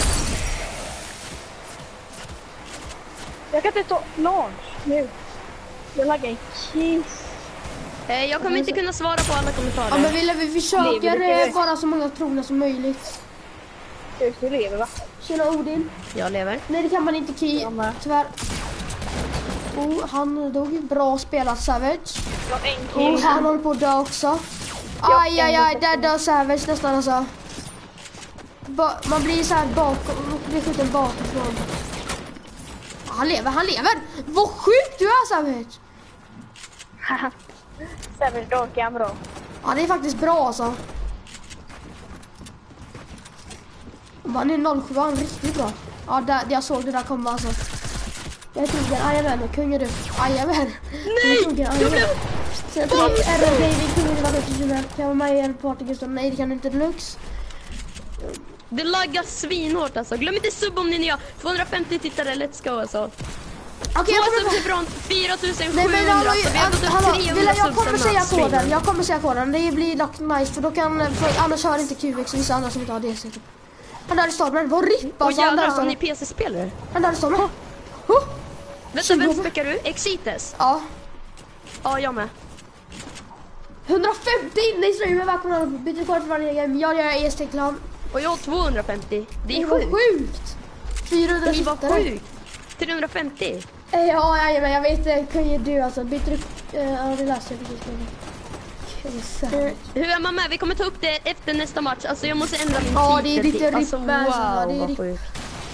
Jag kan inte ta launch nu. Jag laggar i kiss. Eh, jag kommer inte kunna svara på alla kommentarer. Ja, men vi, vi försöker Lever du? eh, bara så många trogna som möjligt. Du lever va? Tjena Odin. Jag lever. Nej, det kan man inte Ki. Jag med. Tyvärr. Oh, han dog. Bra spelat Savage. Jag har en Oh, kill. han håller på att dö också. Aj, aj, aj. Där dör Savage nästan alltså. Ba man blir så här bakom. Man blir skjuten bakifrån. Han lever, han lever. Vad sjukt du är Savage. Savage Dark är bra. Ja, det är faktiskt bra alltså. Han är noll sju, han är riktigt bra. Ja, där, jag såg det där komma alltså. Jag är krogen, jajamän, kung är du. Jajamän. Nej! Krogen, Jag jajamän. blev... Sen tog jag R R David, kungen var ute till mig. Kan jag vara med i en party, Gustav? Nej, det kan du inte, Lux. Det laggar svinhårt alltså. Glöm inte sub om ni är nya. tvåhundrafemtio tittare, let's go alltså. Okej, jag Två kommer... subs ifrån fyra tusen Nej men sjuhundra. hallå, Så vi har gått upp hallå, trehundra Villa, jag subs kommer den säga här streamen. koden, jag kommer säga koden. Det blir dock nice för då kan, för annars hör inte Q X och vissa andra som inte har D C. Han där i stormen, vad ripp Och alltså, han där i jävlar, han är stormen. P C-spelare. Han där i stormen. Oh. Vänta, vem späckar du? Exites? Ja, Ja, jag med. hundrafemtio inne i streamen, välkomna. Byter kod för varje game, jag gör E S-T-klan. Och jag har tvåhundrafemtio. Det är Det var sjukt. sjukt. fyrahundra Det var tittare. sjukt. trehundrafemtio. Eh, Ja, jajamän, jag vet det. Kan ju du alltså. Byter du... eh, Ja, det läser jag precis. Okej, så. Hur är man med? Vi kommer ta upp det efter nästa match. Alltså jag måste ändra min Ja, det är titel. lite Alltså ripp, wow, alltså. Ja, det är vad ripp. sjukt.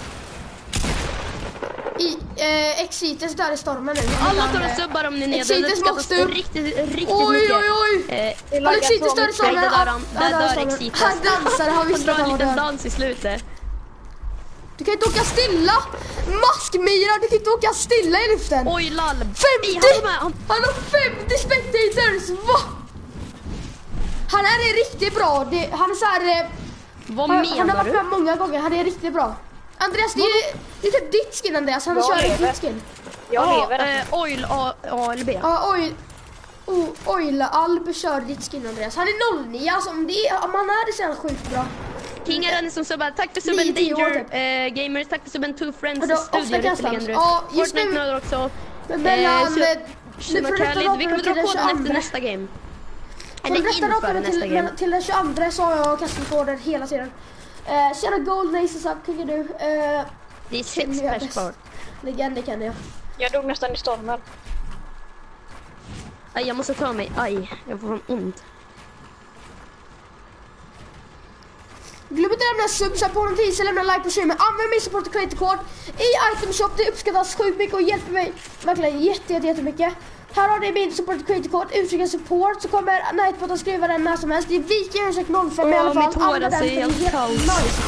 I, eh, Exites där i stormen nu. Alla Han, tar eh, en subbar om ni är nere. Exites Det uppskattas måste upp. riktigt, riktigt Oj, mycket. oj, oj. Eh, Exites där i stormen. Nej, det där han- Ja, där där dör står han. Exites. Han dansar, han han visste drar att en han var liten död. dans i slutet. Du kan inte åka stilla. Maskmyra, du kan inte åka stilla i luften. Oj, lalm. femtio! Nej, han var med. Han... Han har femtio spectators, va? Han här är riktigt bra. Det, han är så här... eh, Vad han, han har menar varit du? med många gånger, han är riktigt bra. Andreas, det är, det är typ ditt skin, Andreas. Han Jag kör lever. ditt skin. Jag Ja, lever. eh, Oil A, A eller B. Ja, oj. Oh, Oil Alb kör ditt skin, Andreas. Han är noll nio, alltså om, det, om han är det så är han sjukt bra. King är den som subbar. Tack för subben Nio, tio år, Danger typ. eh, Gamers. Tack för subben Two Friends Och då, ofta Studio. kastas. Riktigt Ja, just nu- Fortnite-nördar också. Men mellan... så- eh, Tjena från detta Khalid. Vi kommer datumet dra till den koden efter tjugoandra. nästa game. Från Eller detta inför datumet nästa till, game. men, till den tjugoandra så har jag kastat koder hela tiden. Eh, Tjena Gold, Naces Up, kuggar du. Eh, Det är sex jag är pers kvar. Legender kan jag. Jag dog nästan i stormen. Aj, jag måste ta mig. Aj, jag får fan ont. Glöm inte att lämna subs på notiser, lämna like på streamen. Använd min support och creator code i item shop. Det uppskattas sjukt mycket och hjälper mig verkligen jätte, jätte, jättemycket. Här har ni min support och creator code. Uttrycka support så kommer Nightbot att skriva den när som helst. Det är Viking noll fem i Åh, alla fall. mitt hår Använd alltså den, är för det helt kaos. nice.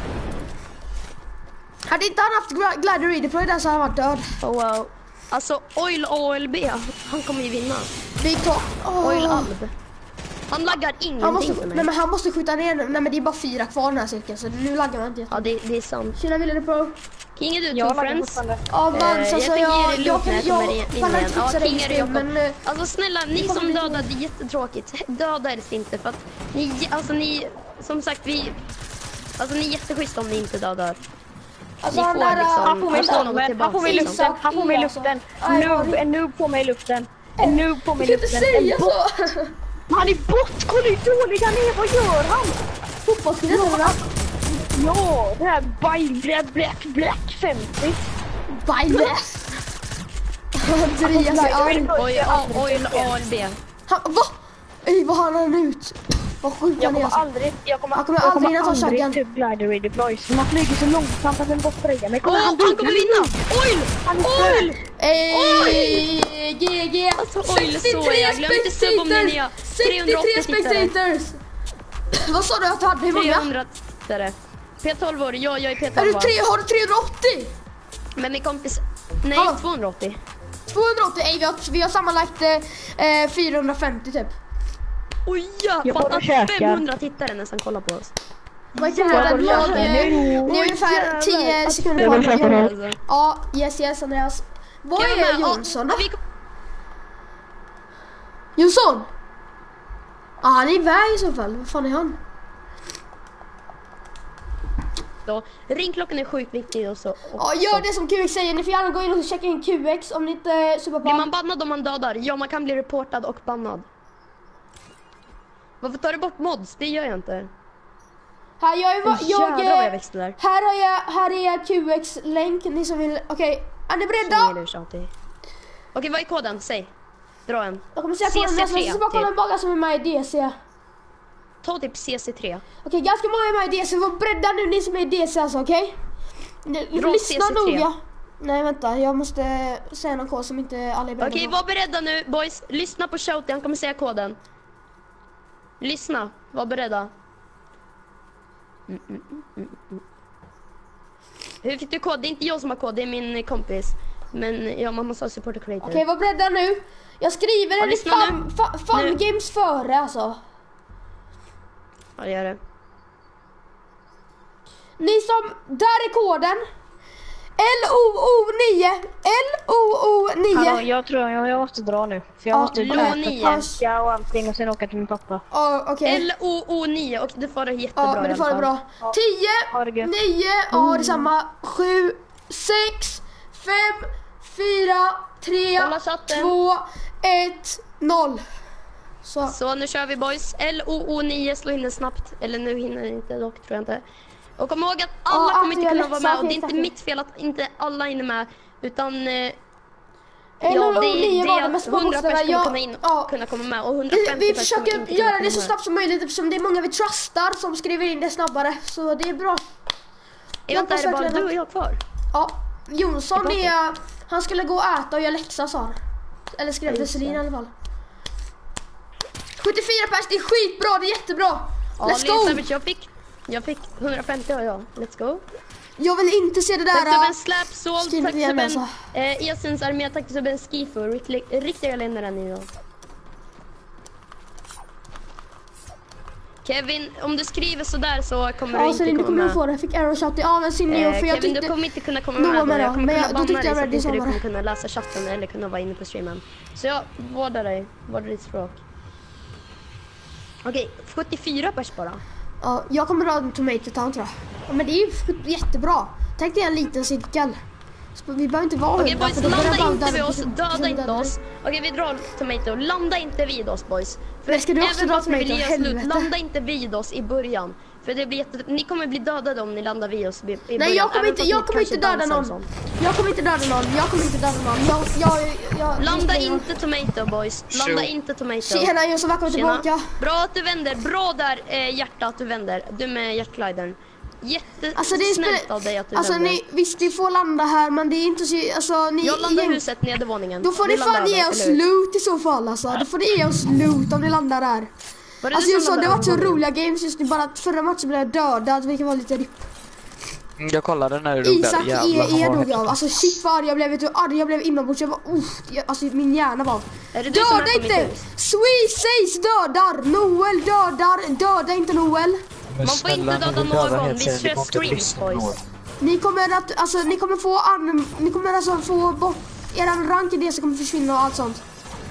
Hade inte han haft Gla- Glider Redeploy där så hade han varit död. Oh, wow. Alltså, Oil A L B, han kommer ju vinna. Big talk. Oh. Oil Alb. Han laggar Han ingenting måste, för mig. nej men han måste skjuta ner nu. Nej men det är bara fyra kvar den här cirkeln så nu laggar man inte jätte. Ja, det, det är sant. Tjena Ville Pro. King är du, Jag Two laggar Friends? fortfarande. Ja men Eh, alltså jag jag, tänker ge jag, dig jag, loot när jag jag, kommer in pallar igen. inte Ja, fixa det King är just det, nu Jakob. men... eh, Alltså snälla, ni kommer som bli dödade, det är jättetråkigt. Dödades inte för att ni, alltså ni, som sagt vi, alltså ni är jätteschyssta om ni inte dödar. Alltså Ni han får där... liksom- Han får mig i Han får något stormen. Han får mig i tillbaka, luften. Han får mig i Alltså. luften. Aj, vad Noob, det- en noob på mig i luften. En noob på mig Du i kan inte luften. säga En bot. så! Han är bot! Kolla hur dålig han är! Vad gör han? Fotbollskillen eller vad? Ja, det här Black Black Black femtio. Bajles! Andreas är arg. Oj, ja, Oil A L B. Han, va? Ej vad har han ut? Vad sjuk Jag han är kommer alltså. aldrig, jag kommer, Han kommer jag aldrig kommer hinna ta aldrig chaggan. typ glider ready deploys. Man flyger så långsamt att den bara sprayar mig. Åh, Kolla, han dog. kommer vinna! Oil! Han är Oil! Ey, G G! Alltså, oj, så är jag. Glöm inte sub om ni är nya. sextiotre spectators! Vad sa du att du hade? Hur många? trehundra tittare. P tolv år, ja jag är P Är tolv du år. tre, har du trehundraåttio? Men min kompis, nej Hallå? tvåhundraåttio. tvåhundraåttio? Ey vi har, vi har sammanlagt eh, fyrahundrafemtio typ. Oj ja, Jag fatta bara käkar. femhundra tittare nästan kollar på oss. Vad Jag jävlar, bara jag, käkar. eh, Nu. det är ungefär tio sekunder Jag kvar. bara käkar nu. Alltså. Ja, yes yes Andreas. Vad Ska jag är med? Ja, Jonsson då? vi- Jonsson? Ja, han är iväg i så fall. Vad fan är han? Då. Ringklockan är sjukt viktig och så. Och Ja, gör det som Q X säger. Ni får gärna gå in och checka in Q X om ni inte super Blir man på. bannad om man dödar? Ja, man kan bli reportad och bannad. Varför tar du bort mods? Det gör jag inte. Här, jag är, va- Åh, jag, jävlar vad jag eh, växte där. här har jag, här är Q X-länk. Ni som vill, okej. Är ni Så beredda? är det tjatig. Okej, vad är koden? Säg. Dra en. Jag kommer säga C C koden, jag tre, ska bara kolla hur många som är med i D C. Ta typ C C tre. Okej, ganska många är med i D C. Var beredda nu ni som är i D C alltså, okej? Ni ni får Dra lyssna C C tre. noga. Nej, vänta. Jag måste säga någon kod som inte alla är beredda Okej, på. var beredda nu boys. Lyssna på Shouty, han kommer säga koden. Lyssna, var beredda. Mm, mm, mm, mm, mm. Hur fick du kod? Det är inte jag som har kod, det är min kompis. Men ja, man måste ha support och creator. Okej, var beredda nu. Jag skriver en i lyssna fun, nu. fa, fun Nu. games före alltså. Ja, gör det. Ni som, där är koden. L O O nio. L O O Hallå, nio. jag tror jag, jag måste dra nu. För jag Ja, måste L O äta nio. pasta och allting och sen åka till min pappa. Ja, okej. L O O nio och du får det jättebra. Ja, men det i får alla det fall. bra. tio, Ha det gött. nio, ja det är samma. sju, sex, fem, fyra, tre, Kolla chatten. två, ett, noll. Så. Så nu kör vi boys. L O O nio, slå in den snabbt. Eller nu hinner det inte dock, tror jag inte. Och kom ihåg att alla Ja, kommer inte jag kunna är vara ledsen, med. Och det är jag inte vet mitt fel att inte alla hinner med. Utan... Eh, L O O nio var de mest hundra bokstäverna. personer Jag- kunna, in, ja. kunna komma med. Och Vi, hundrafemtio vi personer försöker inte kunna göra komma det så med. snabbt som möjligt eftersom det är många vi trustar som skriver in det snabbare. Så det är bra. Är inte är det bara verkligen du och jag kvar? Ja, Jonsson Det är är... Han skulle gå och äta och göra läxa, sa han. Eller skrev Ja, det just Selin det. i alla fall. sjuttiofyra pers, det är skitbra, det är jättebra. Ja, Let's Leo go! Savage, jag fick, jag fick hundrafemtio och jag. Let's go. Jag vill inte se det Tack där. subben Slapsol, skriv tack igen, subben alltså. eh, Esens armé, tack subben Skifu. Riktiga, riktiga länder ni då. Kevin, om du skriver så där så kommer du Ja, inte Selin, du komma kommer med. att få det. Jag fick arrow shot. Ja, men synd Eh, för jag Kevin, tyckte... du kommer inte kunna komma Då med då. med Jag då, kommer men kunna jag- då banna tyckte dig jag så det att inte du sommar. kommer kunna läsa chatten eller kunna vara inne på streamen. Så jag vårdar dig, vårdar ditt språk. Okej, sjuttiofyra pers bara. Ja, jag kommer dra en tomato town, tror jag. Ja, men det är ju jättebra. Tänk dig en liten cirkel. Så vi behöver inte vara Okej hundra, boys, för då börjar landa bara inte vid döda- oss, döda döda- inte döda- oss. Okej, vi drar Tomato, landa inte vid oss boys. För Men ska du också även dra fast vi vill Tomato? ge oss slut, Helvete. landa inte vid oss i början. För det blir jätte... Ni kommer bli dödade om ni landar vid oss i i början. Nej, jag kommer även inte, fast jag ni kommer inte kanske döda dansar och någon. sånt. Jag kommer inte döda någon. Jag kommer inte döda någon. Jag, jag, jag, Landa jag, inte Tomato boys, landa Tjo. inte Tomato. Tjena, jag så välkommen Tjena. tillbaka. Bra att du vänder, bra där eh, hjärta att du vänder. Du med hjärtglidern. Jättesnällt Alltså det är spel... av dig att du Alltså vänder. ni, visst ni får landa här, men det är inte så... Alltså ni... Jag landar i gäng- huset, nedervåningen. Då får Du ni fan landar ge över, oss eller hur? loot i så fall alltså. Då får ni ge oss loot om ni landar där. Var det Alltså du just som så, det landade var så övervåningen? roliga games just nu. Bara att förra matchen blev jag dödad, vilket var lite ripp. Mm, Jag kollade när du dog där. Isak Jävlar, E, han E var dog jag av. häftig. Alltså shit vad arg jag blev. Vet du hur arg jag blev inombords? Jag var uff, jag, alltså min hjärna var... Är det du som är Döda på mitt inte! hus? Sweet says dödar! Noel dödar! Döda inte Noel! Men Man får inte snälla, döda ni dödar någon. helt Vi seriöst. kör Det går inte att streams, lyssna på boys. någon. Ni kommer att, alltså ni kommer få an, ni kommer alltså få bort eran rank i det som kommer försvinna och allt sånt.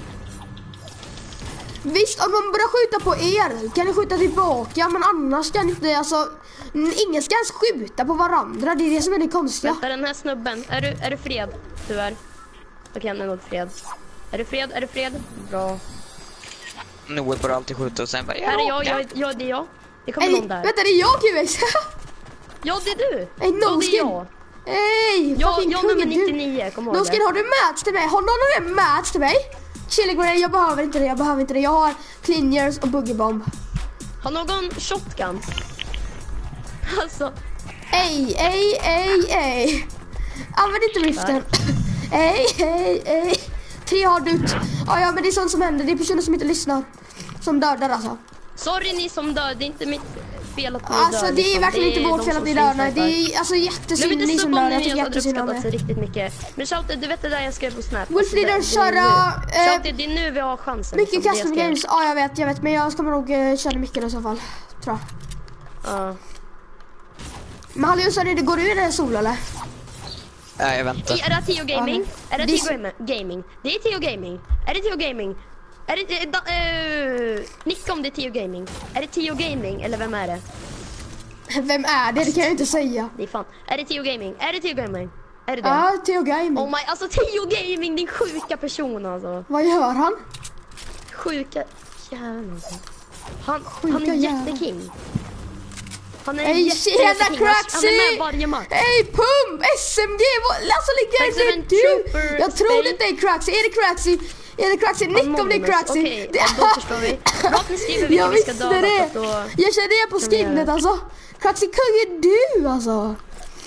Visst, om man börjar skjuta på er kan ni skjuta tillbaka, men annars kan inte, alltså n- ingen ska ens skjuta på varandra, det är det som är det konstiga. Vänta, den här snubben. Är du, är du fred? Tyvärr. Okej, han är nog fred. Är du fred? Är du fred? Bra. Noel börjar alltid skjuta och sen bara... Här är jag, jag, jag, det är jag. Det kommer Ey, någon där. vänta, det är jag Q X! Ja, det är du. Ey, Ja, det är Noskin! jag. Ey, Jag, fucking jag kung nummer är du. nittionio, kom ihåg Noskin, det. har du mats till mig? Har någon av er mats till mig? Chili, jag behöver inte det, jag behöver inte det. Jag har cleaners och boogiebomb. Har någon shotgun? Alltså, Ej, ej, ej, ej. Använd inte riften. Ej, ej, ej. Tre har dött. Ja, ja, men det är sånt som händer. Det är personer som inte lyssnar. Som dödar alltså. sorry ni som dör. Det är inte mitt fel att ni Alltså dör. det är liksom. verkligen Det är inte vårt de fel som att ni dör. Nej, streamfightar. det är alltså Glöm jättesynd inte ni som subba dör. om Jag ni tycker hade jättesynd om uppskattat er. så riktigt mycket. Men Shouted, du vet det där jag skrev på Snap. Wolf Alltså, det- Leader, det är köra, nu. eh, Shouted, det är nu vi har chansen. Mycket liksom, det custom jag skrev. games. Ja, jag vet, jag vet. Men jag kommer nog uh, köra mycket i så fall. Tror jag. Ja. Men hallå, så är det, går du i det här sol eller? Nej, jag väntar. Är det Tio Gaming? Ja, Är det det är Tio Gam- Gaming? Det är Tio Gaming. Är det Tio Gaming? Är det... Äh, da, uh, nicka om det är Tio Gaming. Är det Tio Gaming eller vem är det? Vem är det? Det kan jag inte säga. Det är fan. Är det Tio Gaming? Är det Tio Gaming? Är det det? Ja, Theo Gaming. Oh my, alltså Tio Gaming, din sjuka person alltså. Vad gör han? Sjuka hjärnan. Han, Sjuka han är hjärnan. jätteking. Han är Ey, jätte, tjena jätteking. Han- Craxy! Han är med varje match. Ey, Pump! S M G! vad- Alltså ligger Tack så det mycket, du? Trooper Jag tror Spell. det är Craxy. Är det Craxy? Är det Craxy? Nick om det är Craxy. Okej, Det- ja, då förstår vi. Bra att ni skriver vilka Jag vi ska visste döda. det. Så att då... Jag kände det på kan vi göra skinnet det. alltså. Craxy, kung är du alltså.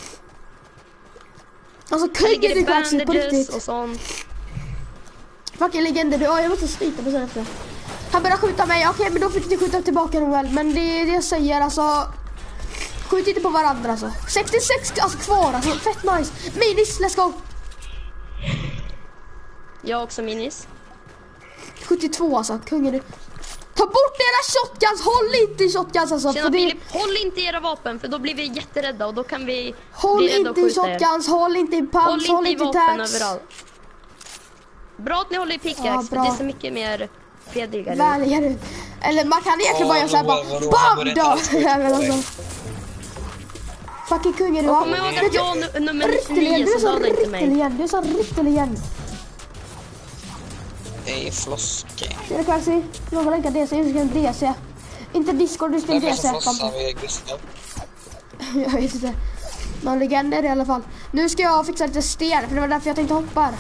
Alltså Här kung ligger är det du Craxy på bandages riktigt. och sånt. Fucking legender du. Ja, jag måste slita på sen efter. Han börjar skjuta mig. Okej, men då fick ni skjuta tillbaka nog väl. Men det är det jag säger alltså. Skjut inte på varandra alltså. sextiosex alltså kvar alltså. Fett nice. Minis, let's go. Jag har också minis. sjuttiotvå alltså, kungen du. Ta bort era shotguns, håll inte i shotguns alltså. Tjena, för det... Filip, håll inte era vapen för då blir vi jätterädda och då kan vi Håll bli rädda och inte i skjuta er. shotguns, håll inte i pumps, Håll håll inte i inte i vapen tags. överallt. Bra att ni håller i pickaxe, Ja, för bra. det är så mycket mer fredligare. Vänligare ut. Eller man kan egentligen Ja, bara göra såhär då- bara vadå, BAM han började då! alls skjuta Ja, men på dig. alltså. Fucking kungen du Och har. kom ihåg att jag nu- nummer Rytteligen, nio du är så så dödade inte mig. rytteligen, du är så rytteligen. Det är floske. Ser du Quaxi? Någon länkar D C, du ska en D C. Inte Discord, du ska en Vem är D det som C. flossar med Gustav? Jag vet inte. Någon legend är det i alla fall. Nu ska jag fixa lite sten, för det var därför jag tänkte hoppa här.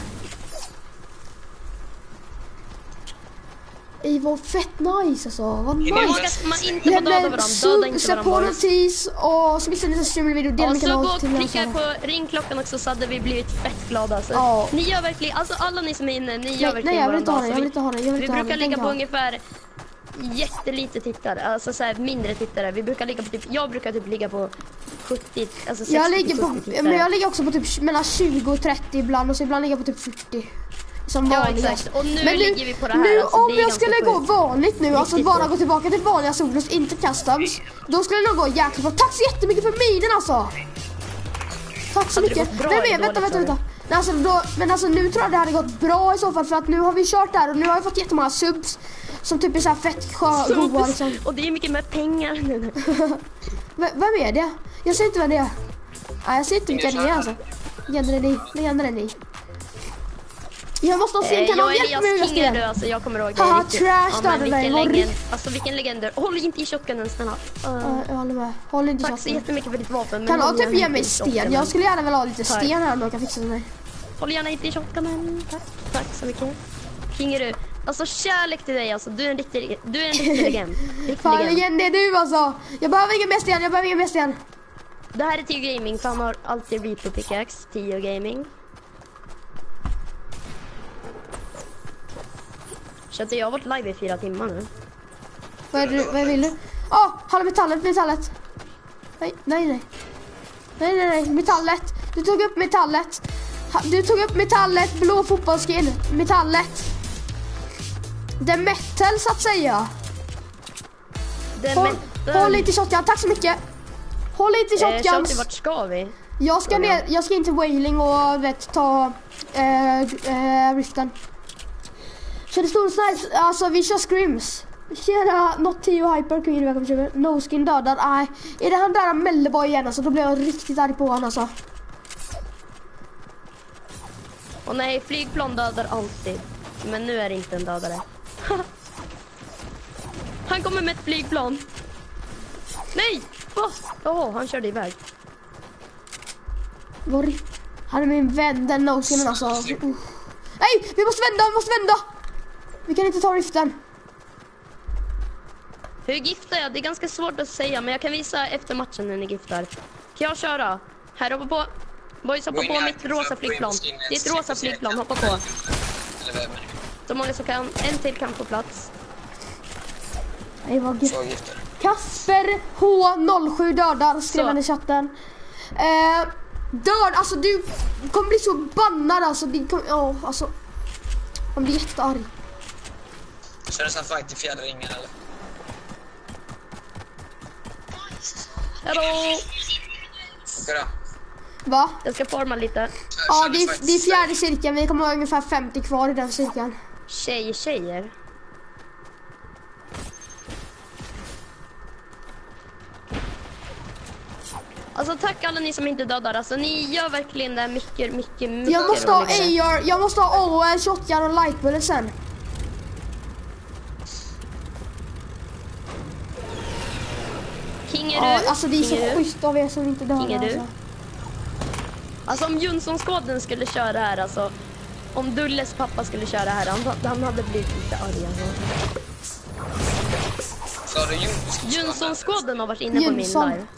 Det var fett nice alltså, vad Är Kom det ihåg nice. att man inte får döda varandra, döda inte Sätt varandra. på boys. notis och så missar ni en streamingvideo. Dela Ja, min så kanal gå och till klicka nästa. på ringklockan också så hade vi blivit fett glada. Så Ja. Ni gör verkligen, alltså alla ni som är inne, ni gör Nej, verkligen nej, jag vill våran inte ha dag. det, Så jag vill inte ha det, jag vill Vi inte ha brukar det, jag ligga på tänker ungefär jättelite tittare, alltså så här mindre tittare. Vi brukar ligga på typ, jag brukar typ ligga på sjuttio, alltså sextio Jag ligger till på, sjuttio tittare. men jag ligger också på typ mellan tjugo och trettio ibland och så ibland ligger jag på typ fyrtio. Som Ja, vanligast. exakt. Och nu Men ligger vi på det här, Nu alltså, om det är jag ganska skulle gå sjukt. vanligt nu, alltså Riktigt bara sjukt. gå tillbaka till vanliga solos, inte customs, då skulle det nog gå jäkligt bra. Tack så jättemycket för minen alltså! Tack så Hade det mycket. gått bra Nej men eller vänta, dåligt, vänta, sa vänta. Nej, alltså, då, men alltså nu tror jag det hade gått bra i så fall, för att nu har vi kört där och nu har jag fått jättemånga subs som typ är så här fett skö- goa liksom. Och det är mycket mer pengar nu. V- vem är det? Jag ser inte vem det är. Nej, jag ser inte vilka det är alltså. Legender är ni, legender är ni. Jag måste ha sin Eh, kanal, jag är hjälp mig Elias med King är det. du, alltså jag kommer ihåg det Haha, riktigt. trash Ja, men dödade dig, vilken vad legend, ri- alltså vilken legender. Håll inte i shotgunen snälla. Uh, Ja, jag håller med. Håll inte tack så shotgun. jättemycket för ditt vapen. men Kan håll någon typ gärna ge mig inte i sten? shotgunen. Jag skulle gärna vilja ha lite Tack. sten här om jag kan fixa det mig. Håll gärna inte i shotgunen. Tack, tack så mycket. King är du. Alltså kärlek till dig alltså. Du är en riktig, du är en riktig legend. Riktig Fan, legend. legend är du alltså. Jag behöver ingen mer sten, jag behöver ingen mer sten. Det här är Tio Gaming för han har alltid Reaper pickaxe. Tio Gaming. Så att jag har varit live i fyra timmar nu. Vad är det, vad vill du? Åh, oh, hallå metallet, metallet. Nej, nej, nej. Nej, nej, nej, metallet. Du tog upp metallet. Ha- Du tog upp metallet, blå fotbollsskin. Metallet. Det är metal så att säga. Det är Håll, metal. håll inte i shotgun, tack så mycket. Håll inte i Eh, Shouty, shotguns. vart ska vi? Jag ska ner, jag ska in till Wailing och vet, ta eh, eh, riften. Så det står så nice, alltså vi kör scrims. Tjena, not Tio Hyper, kung välkommen till mig. No skin dödad, nej. Är det han där Melleboy igen alltså, då blir jag riktigt arg på honom alltså. Och nej, flygplan dödar alltid. Men nu är det inte en dödare. Han kommer med ett flygplan. Nej! Åh, oh, han körde iväg. Var ri- Han är min vän, den no skinen alltså. Uh. Nej, vi måste vända, vi måste vända. Vi kan inte ta riften. Hur giftar jag? Det är ganska svårt att säga, men jag kan visa efter matchen när ni giftar. Kan jag köra? Här, hoppa på. Boys, hoppa på mitt rosa flygplan. Det är ett rosa flygplan, hoppa på. Eller vem? Så många som kan. En till kan få plats. Nej, vad gud. Så gifter. Kasper H noll sju dödar, skrev Så. han i chatten. Eh, död, alltså du kommer bli så bannad alltså. Det kommer, ja, alltså. Man blir jättearg. Kör du sån fight i fjärde ringen eller? Hallå! Ska du? Va? Jag ska forma lite. Ja, det är, det är fjärde cirkeln. Vi kommer ha ungefär femtio kvar i den cirkeln. Tjej, tjejer. Alltså tack alla ni som inte dödar. Alltså ni gör verkligen det här mycket, mycket, mycket Jag måste ha roligare. A R, jag måste ha O L, shotgun och light bullet sen. King är du? Ja, alltså det är King är så du? schysst av er som inte dödar. King är du? Alltså. Alltså om Jonsson-skåden skulle köra här, alltså om Dulles pappa skulle köra här, han, han hade blivit lite arg. Alltså. Sa du Jonsson? Jonsson-skåden har varit inne på min Jönsson. live.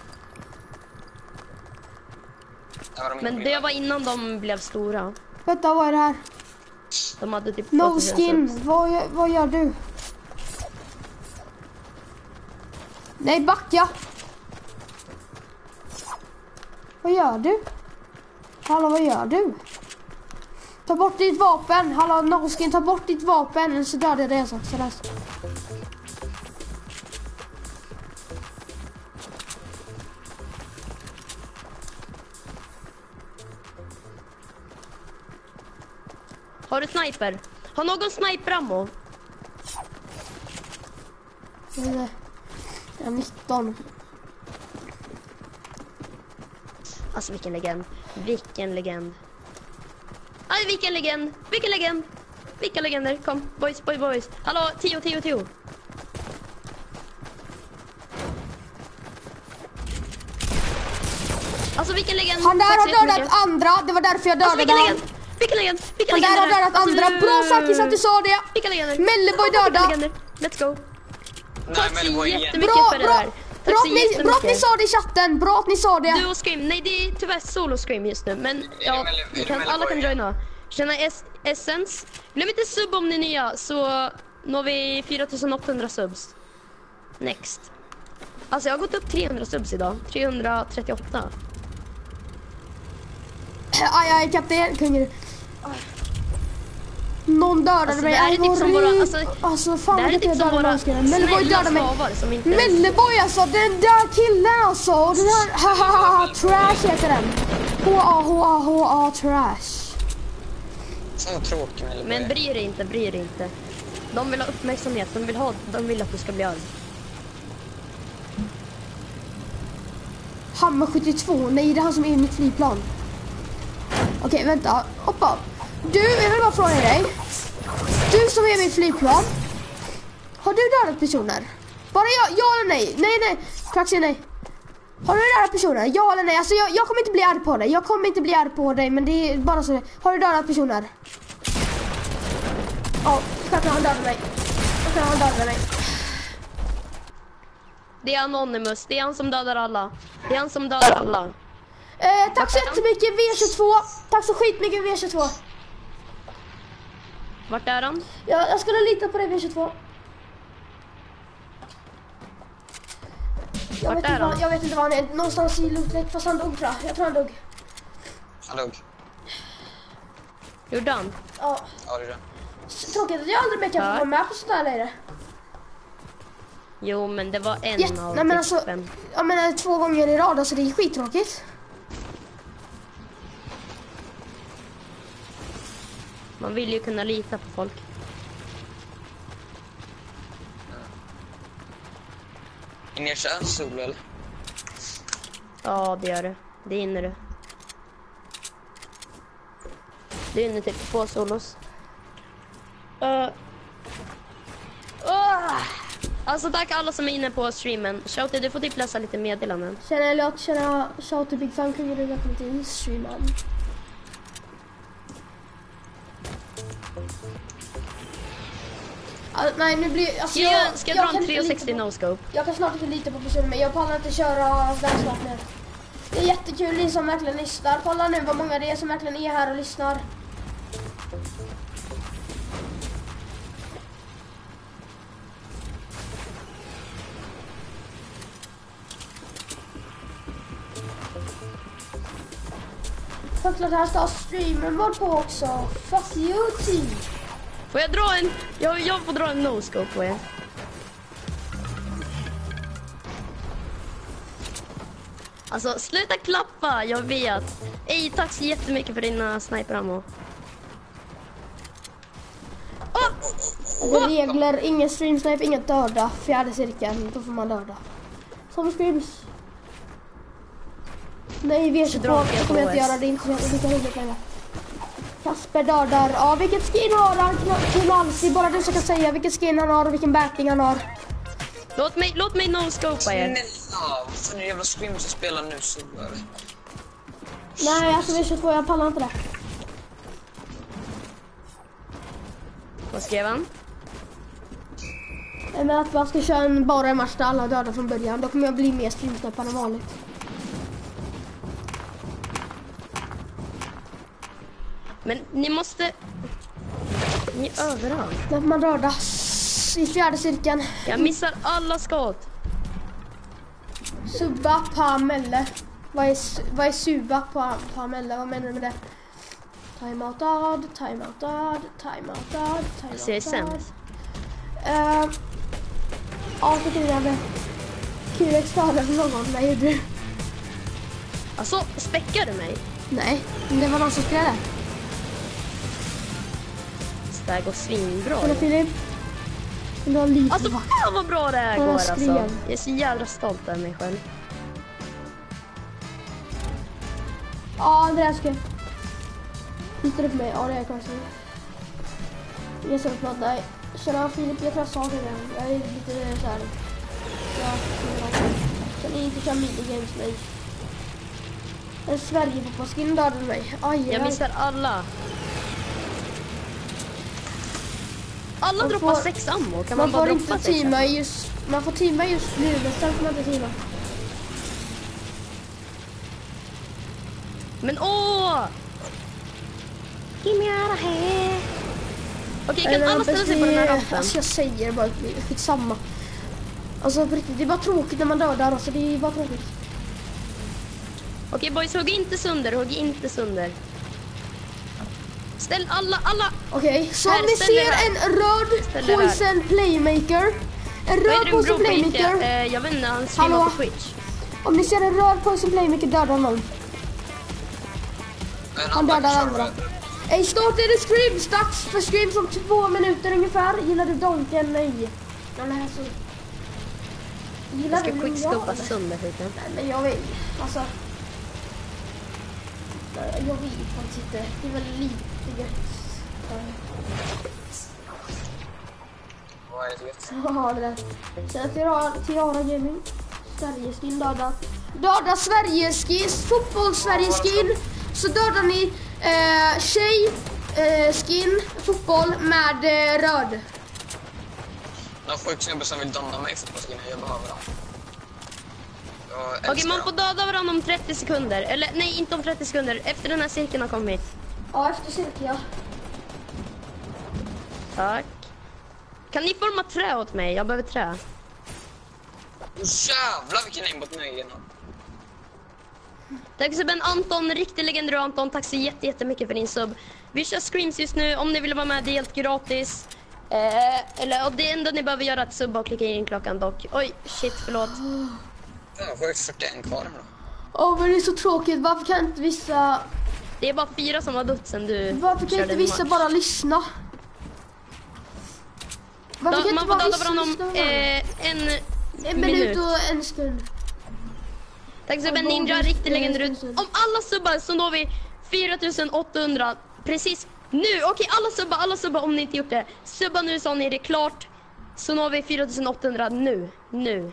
Men det var innan de blev stora. Vänta, vad är det här? De hade typ No tvåtusen skin, subs. vad, gör- vad gör du? Nej, backa! Vad gör du? Hallå, vad gör du? Ta bort ditt vapen. Hallå, Noskin, ta bort ditt vapen. Så dödar jag det så. Så där. Har du sniper? Har någon sniper-ammo? Jag är nitton. Alltså vilken legend. Vilken legend. Aj, vilken legend. Vilken legend. Vilka legender. Kom, boys, boys, boys. Hallå, tio, tio, tio. Alltså vilken legend. Han där Tack så har dödat jättemycket. andra. Det var därför jag Alltså dödade vilken han. legend. Vilken legend. Vilken Han där legender. har dödat Alltså, andra. Bra Sakis att du sa det. Vilka legender. Melleboy Vilka döda. legender. Let's go. Nej, Tack men det så var igen. jättemycket Bra, för det bra. där. Tack Bra så att, ni, bra att ni jättemycket. sa det i chatten. Bra att ni sa det. Du och Scream. Nej, det är tyvärr solo Scream just nu. Men ja, Melle- ni kan, Melle- alla kan Melle- joina. Känna es- Essence. Glöm inte sub om ni är nya. Så når vi fyra tusen åttahundra subs. Next. Alltså jag har gått upp trehundra subs idag. trehundratrettioåtta. Aj, aj, kapten. Kungen. Någon dödade Alltså, mig. det här är Aj, typ vad som våra- rik. alltså, Alltså fan Det här är vilket typ jag som dödade våra människorna. Melleboy snälla dödade mig. slavar som inte... Melleboy alltså, den där killen alltså. Och den här, hahaha, trash heter den. H-A-H-A-H-A, trash. Så tråkig med Men bry dig inte, bry dig inte. De vill ha uppmärksamhet, de vill, ha, de vill att du ska bli arg. Hammer sjuttiotvå, nej det är han som är i mitt flygplan. Okej, vänta, hoppa. Du, jag vill bara fråga dig. Du som är i mitt flygplan. Har du dödat personer? Bara ja, ja eller nej? Nej, nej, Kraxi, nej. Har du dödat personer? Ja eller nej? Alltså jag, jag kommer inte bli arg på dig. Jag kommer inte bli arg på dig, men det är bara så. Har du dödat personer? Ja, kanske han dödade mig. Kanske han dödade mig. Det är Anonymous, det är han som dödar alla. Det är han som dödar alla. Eh, tack så jättemycket V tjugotvå. Tack så skitmycket V tjugotvå. Vart är han? Jag, jag skulle lita på dig V tjugotvå. Jag Vart vet, är inte var, han? jag vet inte var han är. Någonstans i Lootlet, fast han dog tror jag. Jag tror han dog. Han dog. Gjorde han? Ja. Ja, det är det. Så tråkigt att jag aldrig mer kan få Ja. vara med på sånt här längre. Jo, men det var en Jätte- av Nej men typ alltså, fem. jag menar två gånger i rad, alltså det är skittråkigt. Man vill ju kunna lita på folk. Är ni kör sol eller? Ja, det gör det. Det hinner du. Det hinner typ två solos. Uh. Uh. Alltså tack alla som är inne på streamen. Shouty, du får typ läsa lite meddelanden. Tjena Elliot, tjena Shout to Big Fan, kungen du välkommen till streamen. Alltså, nej nu blir alltså, Ska jag, ska jag, dra kan en inte trehundrasextio lita på- no-scope? Jag kan snart inte lita på personer, men jag pallar inte köra där snart nu. Det är jättekul ni som verkligen lyssnar. Kolla nu vad många det är som verkligen är här och lyssnar. Självklart här ska streamen vara på också. Fuck you team. Får jag dra en... Jag, jag får dra en no-scope på er. Alltså, sluta klappa, jag vet. Ej, tack så jättemycket för dina sniper-ammo. Oh! Alltså, regler, ingen streamsnipe, inget döda. Fjärde cirkeln, då får man döda. Som streams. Nej, V tjugotvå, Tråkiga det kommer jag inte H S. göra. Det är inte så jävla mycket roligt längre. Kasper dödar. Ja, vilket skin har han? Knalls, det är bara du som kan säga vilket skin han har och vilken backing han har. Låt mig, låt mig no-scopa er. Snälla, varför är det jävla scream som spelar nu så? Nej, alltså V tjugotvå, jag pallar inte det. Vad skrev han? Jag menar att man ska köra en, bara en match där alla döda från början. Då kommer jag bli mer streamsniper än vanligt. Men ni måste... Ni är överallt. När man döda i fjärde cirkeln. Jag missar alla skott. Subba Pamelle. Vad är, vad är suba på Pamelle? Vad menar du med det? Time out död, time out död, time out död, time out Så jag är död. sämst. Uh, ja, jag tycker det är kul extra för någon. Nej, du. Alltså, späckar du mig? Nej, det var någon som skrev det. Det här går svinbra. Kolla Filip. Vill du ha lite Alltså vatten? fan vad bra det här Ja, går jag alltså. skrev. Jag är så jävla stolt över mig själv. Ja, Andreas skrev. Hittar du på mig? Ja, det är jag kanske. Jag sa att nej. Tjena Filip, jag tror jag sa det redan. Jag är lite såhär. Ja, kan ni inte köra minigames med mig? En Sverige-fotbollskin dödade mig. Aj, Jag aj. missar alla. Alla Man droppar får- sex ammo. Kan man, Man bara får droppa inte sex teama ammo? just... Man får teama just nu, men sen får man inte teama. Men åh! Get me out of here. Okej, kan Eller, alla ställa sig på den här rampen? Alltså jag säger bara skitsamma. Alltså på riktigt, det är bara tråkigt när man dödar. Alltså det är bara tråkigt. Okej boys, hugg inte sönder, hugg inte sönder. Ställ alla, alla! Okej, så Här, om ni ställ er ser här. en röd Ställ er här. Poison Playmaker. En Vad är röd det Poison bro på inte? Playmaker. Eh, jag vet inte, han streamar Hallå? på Twitch. Om ni ser en röd Poison Playmaker dödar någon. En Han annan dödar kör andra. röd. Ey, snart är det streams dags för streams om två minuter ungefär. Gillar du Donken? Nej. Den här så... Gillar Jag ska du quickskoppa Linjal? sönder skiten. Nej, men jag vet. Alltså... Nej, jag vet faktiskt inte. Det är väl lite gött. Vad är det gött? Ja, det där. Sen Tiara, Tiara Gaming. Sverigeskin dödar. Dödar Sveriges fotboll-Sverigeskin. Så dödar ni eh, tjej, eh, skin, fotboll med eh, röd. Någon sjuk snubbe som vill donna mig för påsken. Jag behöver dem. Jag Okej, älskar man dem. får döda varandra om trettio sekunder. Eller nej, inte om trettio sekunder. Efter den här cirkeln har kommit. Ja, efter cirkeln, ja. Tack. Kan ni forma trä åt mig? Jag behöver trä. Åh jävlar vilken aimbot nu igen. Tack så ben Anton, riktig legend du Anton. Tack så jätte, jättemycket för din sub. Vi kör screams just nu. Om ni vill vara med, det är helt gratis. Eh, eller och det enda ni behöver göra är att subba och klicka in klockan dock. Oj, shit, förlåt. Jag har sjukt fyrtioen kvar då. Åh, men det är så tråkigt. Varför kan inte vissa... Det är bara fyra som har dött sen du Varför kan körde inte en vissa match. bara lyssna? Varför Då, kan man inte får bara döda vissa varandra om lyssna? eh, en, En minut och en sekund. Tack så och ben Ninja, bonus, riktig eh, legend. stund. Om alla subbar så når vi fyra tusen åttahundra precis nu. Okej, alla subbar, alla subbar om ni inte gjort det. Subba nu så ni det klart. Så når vi fyra tusen åttahundra nu. Nu.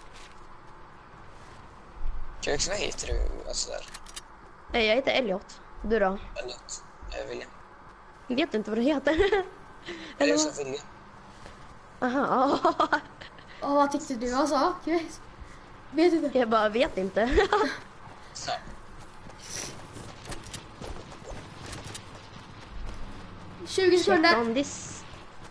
Kux, vad heter du? Alltså där. Eh, Jag heter Elliot. Du då? Elliot. Jag William. Jag vet inte vad du heter. Eller Eller så vad? William. Aha. Ja, vad tyckte du? Alltså, Chris? Vet du inte? Jag bara vet inte. Så. tjugo Check sekunder. on this.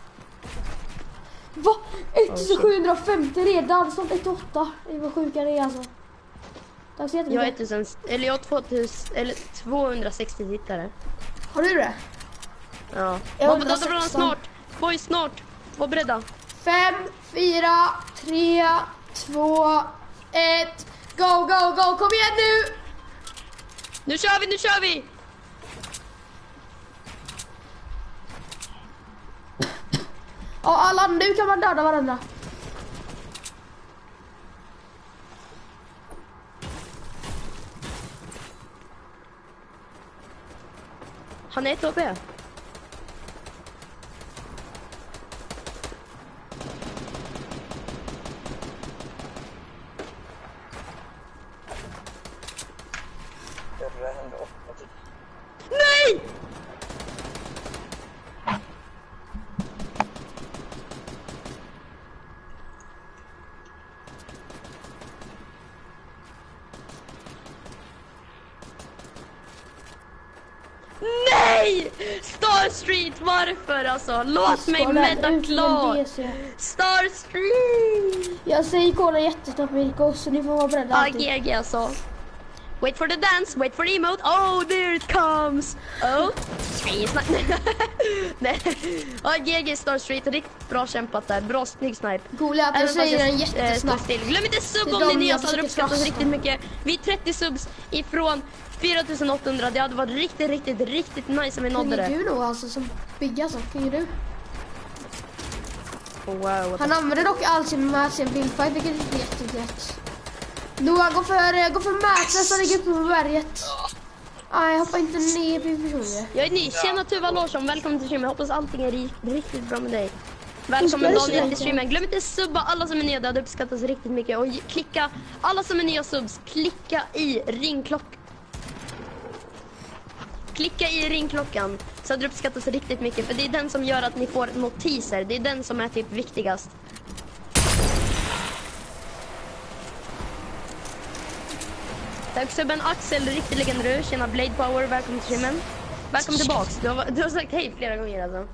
Va? ett sjuhundrafemtio redan. Sånt ett åtta. Det var sjuka det alltså. Tack så Jag har jättemycket. tusen, eller jag har tvåtusen, eller tvåhundrasextio tittare. Har du det? Ja. Jag Man får undrar döda varandra sexton. snart. Boys, snart. Var beredda. Fem, fyra, tre, två, ett. Go, go, go. Kom igen nu. Nu kör vi, nu kör vi! Ja, alla, nu kan man döda varandra. Han är ett H P. Nej! Nej! Star Street, varför alltså? Låt mig medda klart! Star Street! Jag säger kolla jättesnabbt Mirko, så ni får vara beredda. A alltid. G G alltså. Wait for the dance, wait for the emote. Oh, there it comes. Oh, snipe. Nej. Ja, G G Star Street, riktigt bra kämpat där. Bra, snygg snipe. Coola att jag säger en jättesnabbt. Glöm inte sub Det är om ni de är nya, jag så hade det försöker uppskattats krossa. riktigt mycket. Vi är trettio subs ifrån fyra tusen åttahundra. Det hade varit riktigt, riktigt, riktigt nice om vi nådde Kunde det. du då alltså som bygga så? Kunde du? Wow. Han använder dock all sin med sin bildfight, vilket är jättegött. Noah, gå för, gå för mätare så ligger uppe på berget. Nej, hoppa inte ner på personer. Jag är ny. Tjena Tuva Larsson, välkommen till streamen. Jag hoppas allting är ri- riktigt bra med dig. Välkommen Hur ska det Daniel se till ut? streamen. Glöm inte subba alla som är nya, det hade uppskattats riktigt mycket. Och klicka, alla som är nya subs, klicka i ringklockan. Klicka i ringklockan så hade det uppskattats riktigt mycket. För det är den som gör att ni får notiser. Det är den som är typ viktigast. Tack subben Axel, riktigt legendary. Tjena Blade Power, välkommen till streamen. Välkommen tillbaks. Du har, du har sagt hej flera gånger alltså.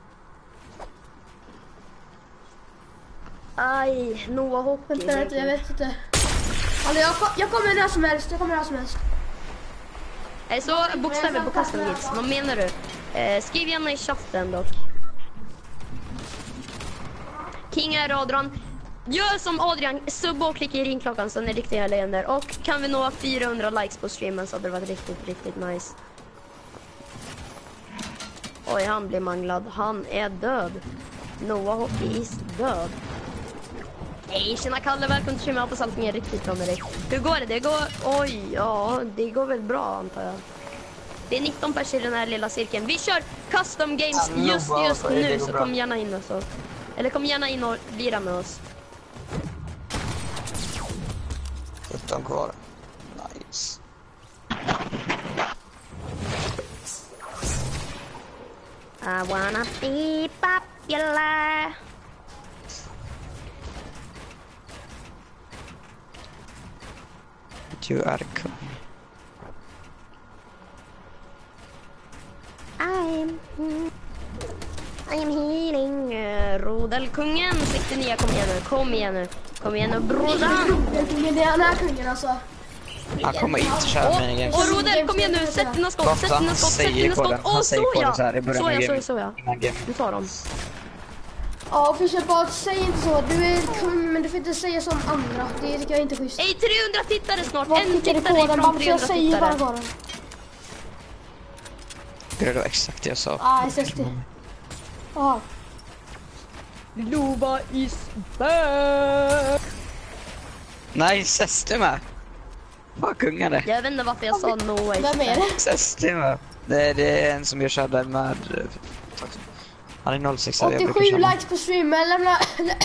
Aj, Noah Hockey. Vänta, vänta, jag vet inte. Alltså, jag, ko- jag kommer när som helst, jag kommer när som helst. Nej, så bokstäver på custom gigs. Vad menar du? Eh, skriv gärna i chatten dock. King är Adrian. Gör som Adrian, subba och klicka i ringklockan så ni är riktiga legender. Och kan vi nå fyrahundra likes på streamen så hade det varit riktigt, riktigt nice. Oj, han blir manglad. Han är död. Noah Hockey is död. Hej, tjena Kalle, välkommen till streamen. Jag hoppas allting är riktigt bra med dig. Hur går det? Det går... Oj, ja, det går väl bra antar jag. Det är nitton personer i den här lilla cirkeln. Vi kör custom games just, just nu, så kom gärna in och så. Eller kom gärna in och lira med oss. sjutton kvar. Nice. I wanna be popular. Du är kung. I'm... I'm healing. Uh, Rodelkungen sextionio, kom igen nu, kom igen nu. Kom igen nu, brodan. Det är den här kungen alltså. Han kommer inte köra med en Och Rodel, kom igen nu, sätt dina skott, sätt dina skott, sätt dina skott. Åh, så ja! Så ja, så ja, så ja. Du tar dem. Ja, Fischer bara, säg inte så. Du är kung, men du får inte säga som andra. Det tycker jag inte är schysst. Ej, trehundra tittare snart. Vad En tycker du tittare på den? ifrån Varför jag trehundra säger bara tittare. koden? Det var exakt det jag sa. Ah, S S D. Ja. Lova is back. Nice, S D med. Vad kungen är. Jag vet inte varför jag sa no way. Vem är det? S D med. Det är, det är en som jag körde med... Han är noll sex. åttiosju likes på streamen. Lämna...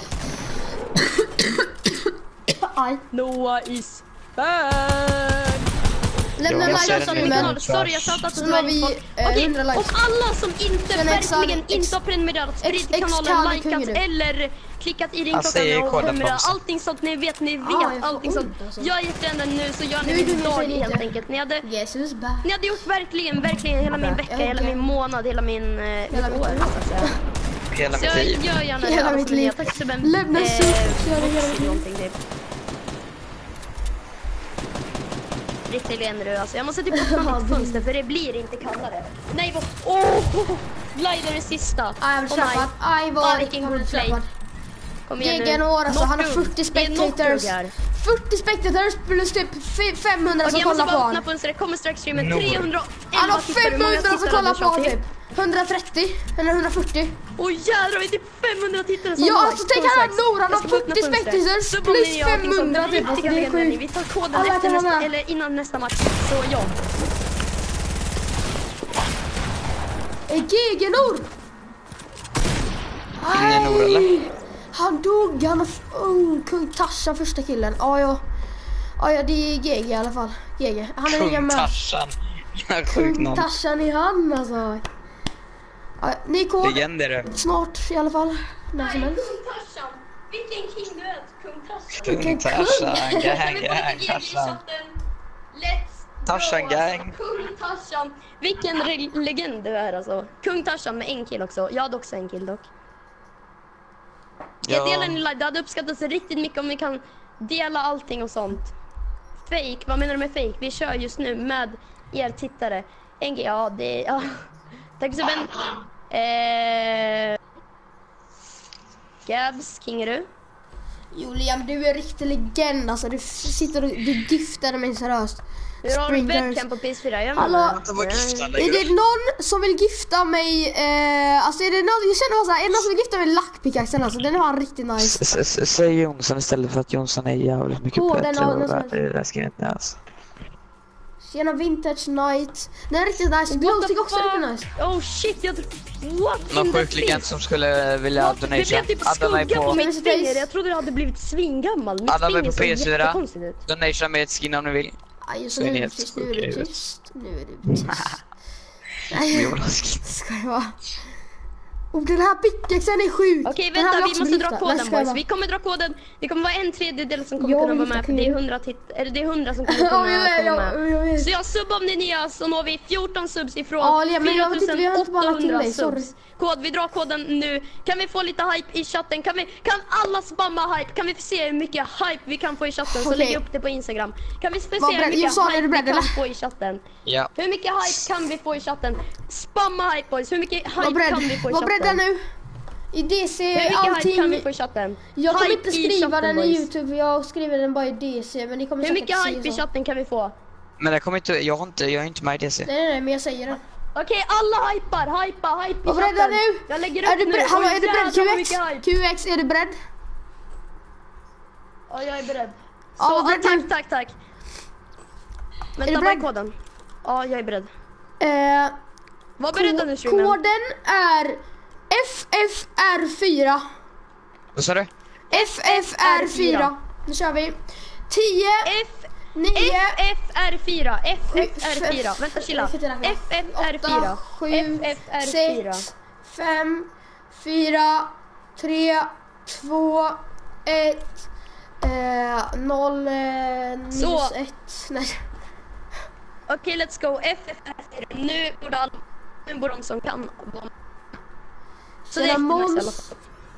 Aj. Noah is back. Lämna Jag like ser på den streamen. inte. Sorry, jag tjatat Så har vi, eh, Okej, hundra likes. och alla som inte Sen Exan- verkligen Ex- inte har prenumererat, sprid Ex- till kanalen, Ex-Kalle likat kungen nu. eller klickat i Jag säger ringklockan och koden prenumererat. på Allting sånt ni vet, ni vet, Ah, jag får allting sånt. ont, alltså. Jag är jätteänden nu så gör Nu ni är du min med, dag säg helt lite. enkelt. Ni hade, Jesus back. ni hade gjort verkligen, verkligen hela min vecka, okej. hela min månad, hela min eh, Hela mitt mitt år, liv. så att säga. Hela Så mitt jag liv. gör gärna det. Hela alla mitt som är nya. liv. Tack så mycket. Lämna Eh, sup, så gör det hela mitt liv. någonting typ. Riktigt leende alltså. Jag måste typ öppna mitt fönster för det blir inte kallare. Nej, vad... Åh! Glider är sista. Aj, jag blir Åh, nej. slappad. Aj, Ah, vad vilken jag blir god play. slappad. Kom igen nu. G G år alltså, han har Knockdog. fyrtio Det är knockdog spectators. här. fyrtio spectators plus typ f- femhundra Okej, som jag måste kollar på bara honom. öppna fönstret. Kommer strax streamen. Nord. trehundraelva Han har tittare. Hur många femhundra som tittare kollar du på honom kör typ. till? etthundratrettio eller etthundrafyrtio. Åh jädrar, det är typ femhundra tittare som Ja, har alltså likes. tänk Kom han har strax. Nor, han Jag har ska bara öppna fyrtio fönstret. spectators Sub om plus ni har någonting som femhundra typ. riktiga Alltså, det är legender. sjukt. Vi tar koden Alla efter kan vara nästa, med. eller innan nästa match. Så ja. Eh, G G Nor! Är Nor, eller? Han dog, han har... Oh, kung Tarzan första killen. Ja, ja. Ja, ja, det är G G i alla fall. G G. Han är lika Kung med. Tarzan. Sjuk Kung namn. Tarzan i han alltså. Ja, ni kod Legender är snart i alla fall. När som helst. Kung Tarzan. Vilken king du är, kung Tarzan. Kung Tarzan. Kan vi Gang, få lite gang, G G i Tarzan. chatten? Let's Tarzan go, gang. alltså. Kung Tarzan. Vilken re- legend du är alltså. Kung Tarzan med en kill också. Jag hade också en kill dock. Jag Ja. delar ni live. Det hade uppskattats riktigt mycket om ni kan dela allting och sånt. fake, vad menar du med fake? Vi kör just nu med er tittare. N G, ja det, ja. Tack så mycket. Eh... Gabs, King är du? Jo Liam, du är en riktig legend alltså. Du sitter och du gifter mig seriöst. Hur har du webcam på P S fyra? Jag Hallå? Är det någon som vill gifta mig? Eh, alltså är det någon, jag känner bara såhär, är det någon som vill gifta mig med lackpickaxen alltså? Den var riktigt nice. Säg Jonsson istället för att Jonsson är jävligt mycket Åh, bättre. den har- och den har- det där ska jag inte alls. Tjena Vintage Night. Den är riktigt nice. What Glowstick the också är riktigt nice. Oh shit, jag tror... What Någon in the sjuk legend fish? som skulle vilja What? Det donation. blev typ Adam är skugga på på, mitt finger. Jag trodde det hade blivit svingammal. Mitt Adam är finger på såg P S fyra. jättekonstigt ut. donation med ett skin om ni vill. Aj, så Så är nu ni är helt det tyst. Nu är det sjuka i tyst. Nu är det tyst. Nej, ska det vara. Och den här pickaxen är sjuk. Okej, Den här vänta, vill vi jag måste också dra lyfta. koden Nej, ska jag boys. vara. Vi kommer dra koden. Det kommer vara en tredjedel som kommer Jag kunna vill vara med. inte För det är kunna. hundra titt eller det är hundra som kommer Ja, kunna jag vet, komma jag- med. jag vet. Så jag sub om ni är nya så når vi fjorton subs ifrån Ja, Liam, men jag vet inte, vi har inte bara lagt till fjorton åttahundra dig, sorry. subs. Kod, vi drar koden nu. Kan vi få lite hype i chatten? Kan vi kan alla spamma hype? Kan vi få se hur mycket hype vi kan få i chatten? Så Okej. lägg upp det på Instagram. Kan vi få se Var hur beredd. mycket Jonsson, är hype du vi beredd, kan eller? få i chatten? Ja. Hur mycket hype kan vi få i chatten? Spamma hype boys. Hur mycket Var hype kan vi beredd. få i Var chatten? beredda nu. I D C Hur mycket hype kan vi allting. få i chatten? Jag kommer Hype inte i skriva chatten, den i boys. YouTube. Jag skriver den bara i D C. Men ni kommer Hur säkert mycket se hype i så. chatten kan vi få? Men det kommer inte, jag har inte, jag är inte med i D C. Nej, nej, nej, men jag säger det. Okej, alla hypar, hypa, hype i Var beredda chatten. nu. Jag lägger upp Är du nu. beredd? Hallå, Oj, är du beredd? jävlar vad Q X? mycket hype. Q X, är du beredd? Ja, jag är beredd. Ja, Så, var ja, beredd tack, nu. tack, tack. du Vänta, vad är beredd? koden? Ja, jag är beredd. Eh, Var beredda nu, ko- streamen. koden är F F R fyra. Vad sa du? F F R fyra. Nu kör vi. tio, F nio, F F R fyra. F F R Sju, fyra. Vänta, chilla. jag kan inte räkna. F F R fyra. åtta, sju, F F R fyra. sex, fem, fyra, tre, två, ett, eh, noll, eh, minus Så. ett. Nej. Okej, let's go. F F R fyra. Nu borde alla, nu borde de som kan vara med. Så det är Tjena, eftermiddags i alla Måns. fall.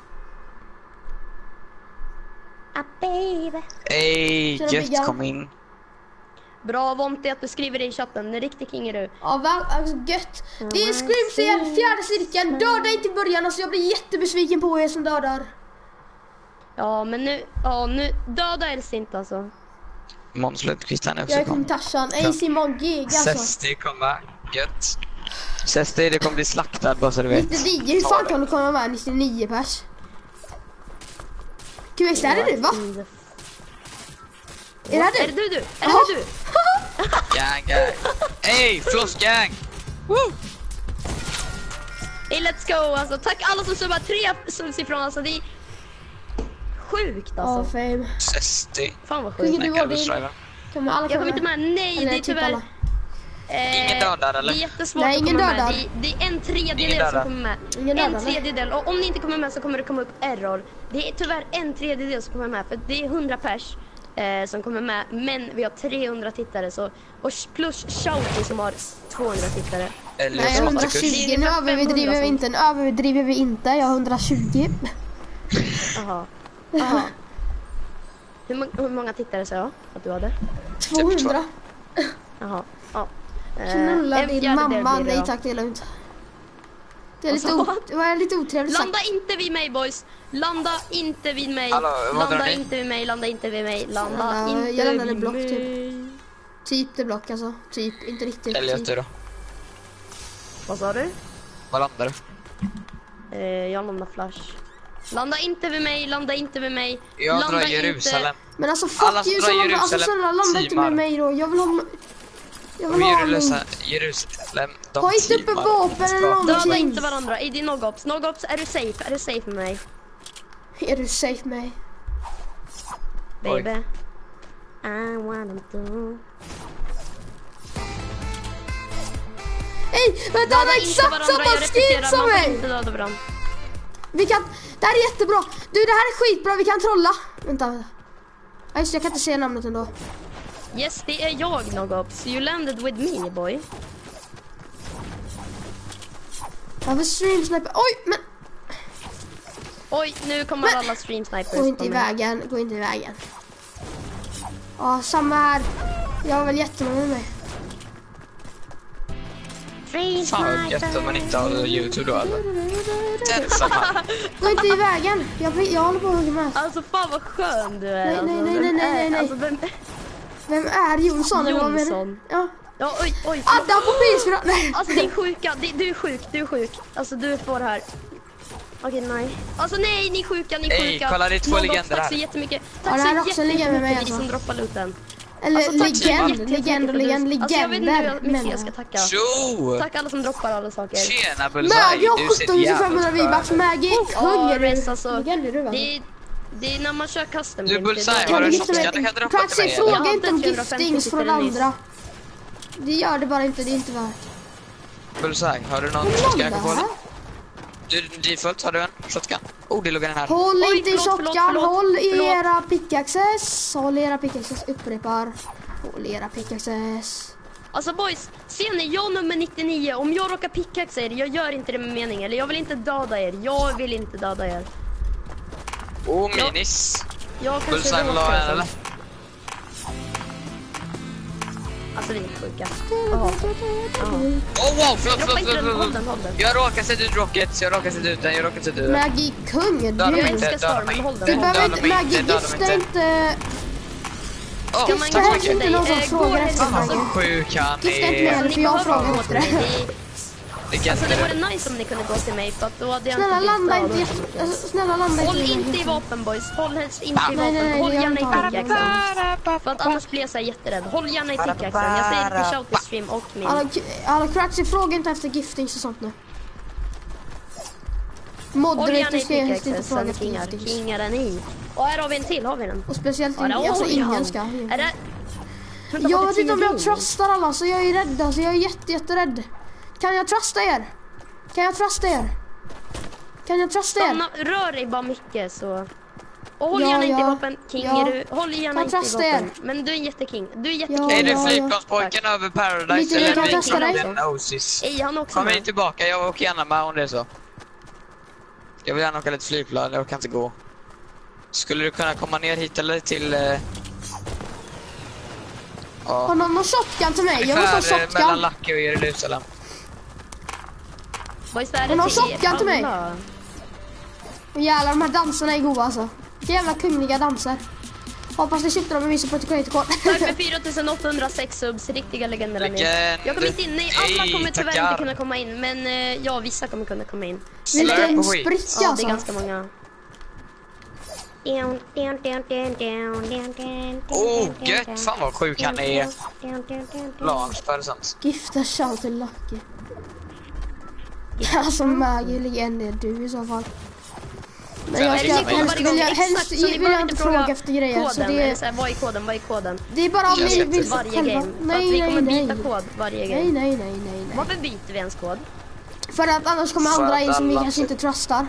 Ah, baby. Ey, Tjena, gött Biggan. kom in. Bra, Vonti, att du skriver det i chatten. En riktig king är du. Ja, väl, alltså gött. Det är Screams igen, fjärde cirkeln. Döda inte i början, alltså jag blir jättebesviken på er som dödar. Ja, men nu, ja, nu döda helst inte alltså. Måns Lundqvist han är också Jag är kom kom. Tarzan, A C Mon Gig alltså. Sesti kommer, gött. Sesti, det kommer bli slaktad bara så du vet. nittionio, hur fan kan du komma med nittionio pers? Q X, det här är du va? Är det här Är du? det du, du? Är det Jaha. här du? Gang, gang. Ey, floss gang! Woo! Hey, let's go alltså. Tack alla som subbar tre subs ifrån alltså. Det är sjukt Ja, alltså. fame. Sesti. Fan vad Sjunger sjukt. du Nej, av din? Elvis-driver. Kan alla Jag komma kommer inte med. Nej, Eller det är typ tyvärr. alla. Eh, Ingen dödar, eller? Det är jättesvårt Nej, att ingen komma dödar. med. Det, det är en tredjedel Ingen som dödar. kommer med. Ingen En dödar, tredjedel. Och om ni inte kommer med så kommer det komma upp error. Det är tyvärr en tredjedel som kommer med. För det är hundra pers eh, som kommer med. Men vi har trehundra tittare. Så, och plus Shouty som har tvåhundra tittare. Eller Nej, så- hundratjugo. Nu Det är överdriver vi femhundra inte. Nu överdriver vi inte. Jag har hundratjugo. Jaha. Jaha. Hur, må- hur många tittare sa jag att du hade? tvåhundra. Jaha. Ja. Eh, Knulla en din fjärdedel mamma. blir det Nej då. tack, det är lugnt. Det är Vad lite, sa o- han? det var lite otrevligt sagt. Landa inte vid mig boys. Landa inte vid mig. Hallå, vad drar landa ni? inte vid mig. Landa inte vid mig. Landa Ja, inte jag landade vid block, mig. typ. Typ det block alltså. Typ, inte riktigt. Elliot Typ. du då? Vad sa du? Var landar du? Eh, jag landar flash. Landa inte vid mig. Landa inte vid mig. Jag landa drar Jerusalem. Men alltså Alla fuck som you, drar så landa, alltså Jerusalem snälla landa inte teamar. med mig då. Jag vill ha... Jag vill Och ha min... Jerusalem, Jerusalem, de Ha inte uppe teamar. vapen eller Döda någonting. inte varandra. I din nogops. Nogops, är du safe? Är du safe med mig? Är du safe med mig? Oj. Baby. I wanna do. Hej, vänta, han har exakt samma skin som man får mig! inte döda varandra. Vi kan... Det här är jättebra. Du, det här är skitbra. Vi kan trolla. Vänta, vänta. Ja, just det, jag kan inte se namnet ändå. Yes, det är jag, Nogops. You landed with me, boy. Varför stream sniper? Oj, men... Oj, nu kommer Men- alla stream snipers Gå inte på i mig. vägen. Gå inte i vägen. Ja, samma här. Jag har väl jättemånga med mig. Fan vad gött om man inte har YouTube då eller? Den samma. Gå inte i vägen. Jag, jag håller på att hugga med. Alltså fan vad skön du är. Nej, alltså, nej, nej, vem nej, nej, är- nej. Alltså, vem... Vem är Jonsson? eller vad menar du? Jonsson. Ja. Ja, oj, oj. Adam på pisfra. Nej. Alltså din sjuka, di- du är sjuk, du är sjuk. Alltså du får det här. Okej, nej. Alltså nej, ni är sjuka, ni är Ey, sjuka. kolla, det är två Någon, legender tack så här. jättemycket. Ja, Tack det så här är också en legend med mig, jättemycket alltså. som droppar looten. Eller Alltså, tack så legend, jättemycket legend, för legend, du- Alltså jag vet inte legender. hur mycket jag ska tacka. Tjo! Tack alla som droppar alla saker. Tjena Bullseye, Maggie har du ser sjutton tusen femhundra jävligt V-bucks. skön ut. Maggie, kung är Res, du. alltså, Legend är du alltså. Det är, det är när man kör custom. Du, game, Bullseye, det är då- har du Kan du shotgun? gifta Du mig? kan droppa till Praxi, mig, fråga eller? inte om Jag hade giftings från trehundrafemtio andra. Det gör det bara inte, det är inte värt. Bullseye, har du någon Vad shotgun jag är kan få? det här? Du, default, har du en shotgun? Oh, det låg den här. Håll Oj, inte i förlåt, shotgun, förlåt, förlåt, håll i förlåt. era pickaxes. Håll i era pickaxes, upprepar. Håll i era pickaxes. Alltså boys, ser ni, jag nummer nittionio, om jag råkar pickaxa er, jag gör inte det med mening, eller jag vill inte döda er, jag vill inte döda er. Oh, minis. Jag kanske Bullseye vill ha en, eller? Alltså vi är sjuka. Jaha. Jaha. Oh wow, förlåt, Droppa förlåt, inte den, håll förlåt, den, håll förlåt. den. Jag råkar sätta ut rockets, jag råkar sätta ut den, jag råkar sätta ut den. Maggie, kung är Döda mig du. Jag inte, älskar döda Storm, mig men håll den. Du inte. behöver Döda inte, mig Maggie, inte, döda mig gifta inte. inte. Åh, Ska man Det här tack är så inte mycket. någon som Eh, frågar går efter det- Fan Maggie. vad sjuk han Gifta inte är. med. för jag behöver frågar gå efter till det. mig. Det, Det alltså det kan vore nice om ni kunde gå till mig, för att då hade jag Snälla inte landa blivit inte, dödad. jätte- alltså, snälla landa Håll inte. inte i vapen boys, håll helst inte i Nej, nej, vapen, nej, håll jag gärna i tar det. pickaxen. För att annars blir jag så här jätterädd. Håll gärna i pickaxen, jag säger det till shout i stream och min. Alla, alla Cratchy, fråga inte efter giftings och sånt nu. Håll gärna Moderator i ska helst inte pickaxen, fråga sen efter kingar, giftings. kingar den i. Och här har vi en till, har vi den? Och speciellt Ja, det- alltså oj, ingen han- ska. Är det... Vänta, Jag var vet det inte om jag tio trustar alla, så jag är rädd. Alltså jag är jätte, jätterädd. Kan jag trusta er? Kan jag trusta er? Kan jag trusta er? Stanna, rör dig bara mycket så. Och håll Ja, gärna inte i ja, vapen, king ja. är du. Håll gärna Kan inte i trösta er. vapen. Men du är jätteking. Du är jätteking. Ja, Är du ja, ja. flygplanspojken över Paradise Lite, jag eller kan är testa dig. det Oasis? Ej, han är också Kom med. hit tillbaka, jag åker gärna med om det är så. Jag vill gärna åka lite flygplan, jag kan inte gå. Skulle du kunna komma ner hit eller till... Eh... Har Ja, någon någon shotgun till mig? Jag vill ha ungefär eh, mellan shotgun. Lucky och Jerusalem. Boys, det är Hon har till er shotgun till mig. alla. Och jävlar, de här danserna är goda alltså. Vilka jävla kungliga danser. Hoppas ni köpte dem i min på Creator Code. Tack för fyra tusen åttahundrasex subs, riktiga legender ni. Legend. Jag kommer inte in, nej alla Ej, kommer tyvärr tackar. inte kunna komma in. Men eh, ja, vissa kommer kunna komma in. Slurp Vilken och skit. spricka Ja, det är alltså. ganska många. Oh, gött! Fan vad sjuk han är. Launch för sånt. Gifta shout till Lucky. Alltså Maggie, legend är du i så fall. Men jag ska Exakt, helst varje gång, vilja, exakt, helst så ni vill behöver jag inte fråga efter grejer. Koden, Så det eller är, så här, vad är koden, vad är koden? det är bara om Jag ni släppte vill Varje själva. game. För att Nej, vi nej, kommer nej. byta kod varje Nej, game. nej, nej, nej, nej. Varför byter vi ens kod? För att annars kommer För andra att in som vi alla- kanske inte trustar.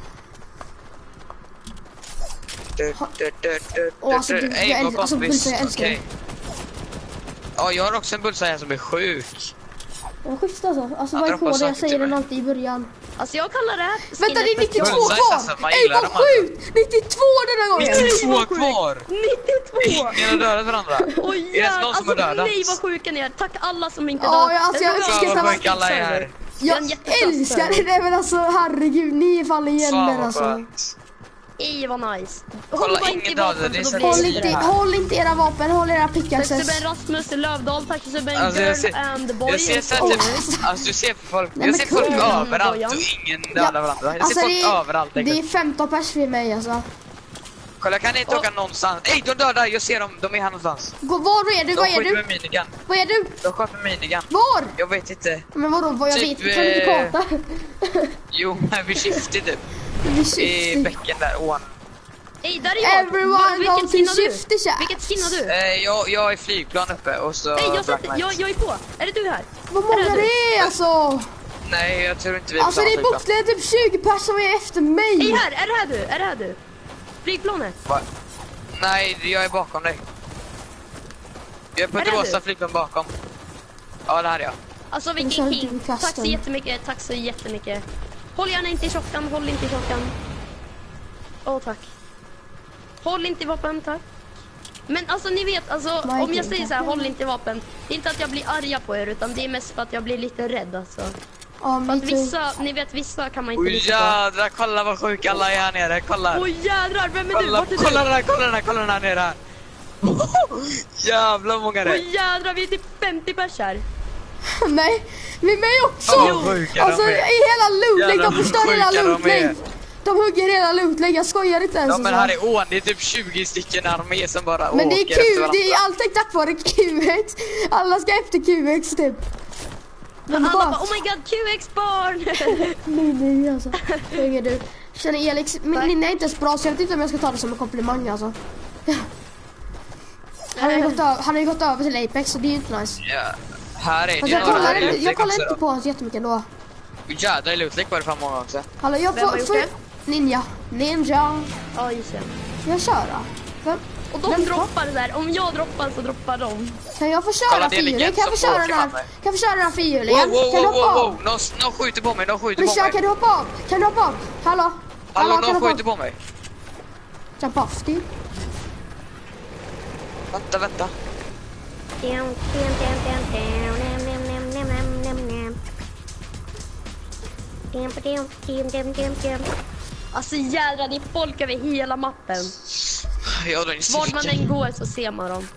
Du, du, du, du, Åh, alltså, du, du- du. jag Ey, älskar- vår alltså, kompis. Bullseye, jag älskar Okej. Ja, jag har också en Bullseye här som är sjuk. Jag är schysst alltså. Alltså Ja, vad är droppa koden? Jag saker säger till den mig. alltid i början. Alltså jag kallar det här Vänta, det är nittiotvå Bullseye, kvar! alltså, man Ey gillar vad dem alltså. sjukt! nittiotvå denna gången! nittiotvå kvar! nittiotvå! Ingen har dödat varandra. Oj Är det jävlar, någon som har alltså dödat? nej vad sjuka ni är. Tack alla som inte Ja, dödat. ja, alltså, jag Det var uppskattar Fan vad vad- sjuka alla är här. Jag Den jättebra älskar server. det, men alltså herregud, ni är fan Fan legender vad alltså. skönt. Ej vad nice. Kolla, Håll bara ingen inte i dödade, vapen det är för så då Håll blir det inte, det. håll inte era vapen, håll era Tack för pickaxes. subben Rasmus Lövdahl, tack för subben Alltså, jag Girl ser- and the Boy. Jag ser så här Oj. typ, alltså du ser folk, Nej, jag men ser folk kul. överallt Bojan. och ingen dödar varandra. Jag Alltså ser folk det är, överallt. det är femton pers vid mig alltså. Kolla, jag kan inte åka någonstans. Ey, de dödar, jag ser dem, de är här någonstans. Gå, var är du? De Vad är skjuter du? med minigun. Vad är du? De sköt med minigun. Var? Jag vet inte. Men vadå, vad jag Typ, vet? Kan du inte eh, prata? Jo, men vid Shifty typ. Vi I syftar. bäcken där, ån. Ej, där är jag. Everyone Vilket goes skin in har du? syfte, chat. Vilket skin har du? Eh, jag, jag är flygplan uppe och så Hej, jag, Black sätter, Knight. jag, jag är på. Är det du här? Vad många Är det det är alltså. Nej, jag tror inte vi är Alltså på det är samma flygplan. bokstavligen typ tjugo pers som är efter Hej mig. här, är det här du? Är det här du? Flygplanet? Va? Nej, jag är bakom dig. Jag är på Är ett det rosa du? flygplan bakom. Ja, det här är jag. Alltså Men vilken kör inte king. med kasten. Tack så jättemycket, tack så jättemycket. Håll gärna inte i tjockan, håll inte i tjockan. Åh tack. Håll inte i vapen, tack. Men alltså ni vet, alltså, Nej, om jag det säger är så här, inte. håll inte i vapen. Det är inte att jag blir arga på er, utan det är mest för att jag blir lite rädd alltså. Ja, För att mig too. vissa, ni vet vissa kan man inte Oj lita på. jädrar, kolla vad sjuka alla är här nere, kolla. Oj jädrar, vem är du? Kolla, Vart är kolla du? den här, kolla den här, kolla den här nere. Jävla många det. Oj jädrar, vi är typ femtio pers här. Nej, med mig också! Fan, vad sjuka Alltså de är. i hela lootlägg, Jävlar, de vad förstör hela sjuka de lootlägg. är. De hugger hela lootlägg, jag skojar inte ens. Ja men alltså. här är ån, det är typ tjugo stycken armé som bara Men det är åker Q, efter varandra. det är alltid tack vare Q X. Alla ska efter Q X typ. Men Alla bara, bara, oh my god, Q X barn! nej nej alltså. Hur är du? Känner Elix, min Tack. linne är inte ens bra så jag vet inte om jag ska ta det som en komplimang alltså. Han har ju gått, över, han har ju gått över till Apex så det är ju inte nice. Ja, här är det Fast ju jag några kollar, lootlägg jag kollar också inte då. på honom jättemycket ändå. Jädrar, lootlägg var det fan många också. Hallå, jag Vem har får... gjort får det? Ninja. Ninja. Ja, just det. Får jag köra? Vem? Och de Vem- droppar det där. Om jag droppar så droppar de. Kan jag få köra Kolla, det är fyrhjuling? legend Kan jag få som köra åker den här? med mig. Kan jag få köra den här fyrhjulingen? Wow, wow, Kan du wow, hoppa wow, av? wow. Någon, någon skjuter på mig, någon skjuter på Mischa, mig. kan du hoppa av? Kan du hoppa av? Hallå? Hallå, kan någon du hoppa skjuter av? på mig. Jump off, dude. Vänta, vänta. Alltså jädrar, det är folk över hela mappen. Jag drar in i Vart man cirkeln. än går så ser man dem.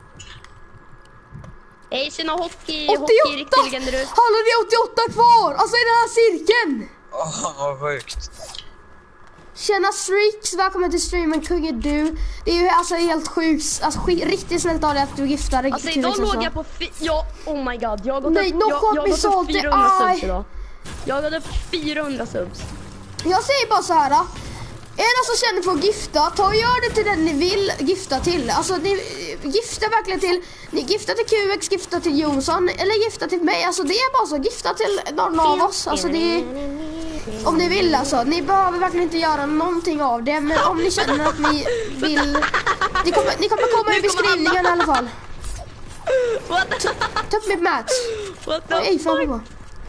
Hej, sina hockey, hockey åttioåtta! riktig legender ut. Hallå, det är åttioåtta kvar! Alltså i den här cirkeln! Åh, vad sjukt. Tjena Streaks, välkommen till streamen, kung är du. Det är ju alltså helt sjukt, alltså sk- riktigt snällt av dig att du giftar dig. Alltså till idag liksom låg så. jag på fi- ja, oh my god. Jag har gått Nej, upp, no jag, shot jag har me gått upp salty fyrahundra eye. subs idag. Jag har gått upp fyrahundra subs. Jag säger bara så här. Då. Är det någon som känner för att gifta, ta och gör det till den ni vill gifta till. Alltså ni gifta verkligen till, ni gifta till Q X, gifta till Jonsson eller gifta till mig. Alltså det är bara så, gifta till någon av oss. Alltså det är, om ni vill alltså. Ni behöver verkligen inte göra någonting av det. Men om ni känner att ni vill, ni kommer, ni kommer komma i Nu kommer beskrivningen i alla fall. What the, Ta upp mitt match. what the Oj, fan fuck? på.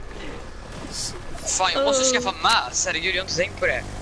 Fan, jag måste skaffa mass. Herregud, jag har inte tänkt på det.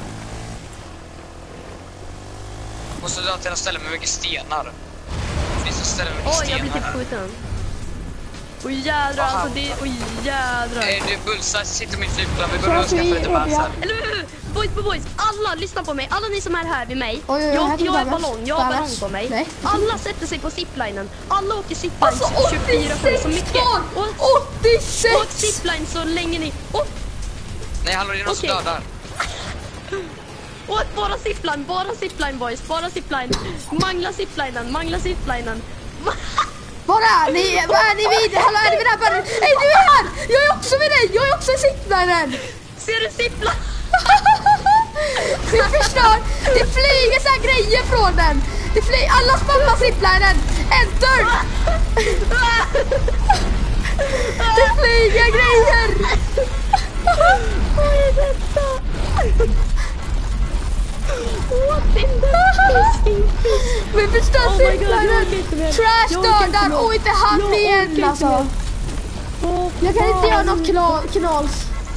Måste dra till en ställe med mycket stenar. Det finns ett ställe med mycket Oj, jag blir stenar typ här. skjuten. Oj jädrar, Aha. alltså det, oj jädrar. Eh, du Bullseye sitter med flygplan. Vi börjar skaffa lite mass här. Eller hur? Boys på boys, alla lyssna på mig. Alla ni som är här vid mig. Oj, oj, oj, här jag till jag är Dallas. ballong, jag har Dallas. ballong på mig. Nej. Alla sätter sig på ziplinen. Alla åker zipline Alltså tjugofyra sju så mycket. kvar! Och, åttiosex! åk zipline så länge ni... Och, Nej, hallå, det är någon som Okej. dödar. och bara zipline, bara zipline boys, bara zipline. Mangla ziplinen, mangla ziplinen. Var är ni? Var är ni vid? Hallå, är ni vid den här bergen? Hej, du är här! Jag är också vid dig! Jag är också i zipline! Ser du zipline? Vi förstör! Det flyger så här grejer från den! Det flyger, alla spammar ziplinen! Enter! Det flyger grejer! Vad är detta? What in the pissing fish? Vi förstör Oh my God, jag orkar inte ziplinen! mer. Trash Jag orkar inte dödar! mer. Och inte han Jag orkar igen inte alltså! mer. Åh, Jag kan inte fan. göra något knal, knals.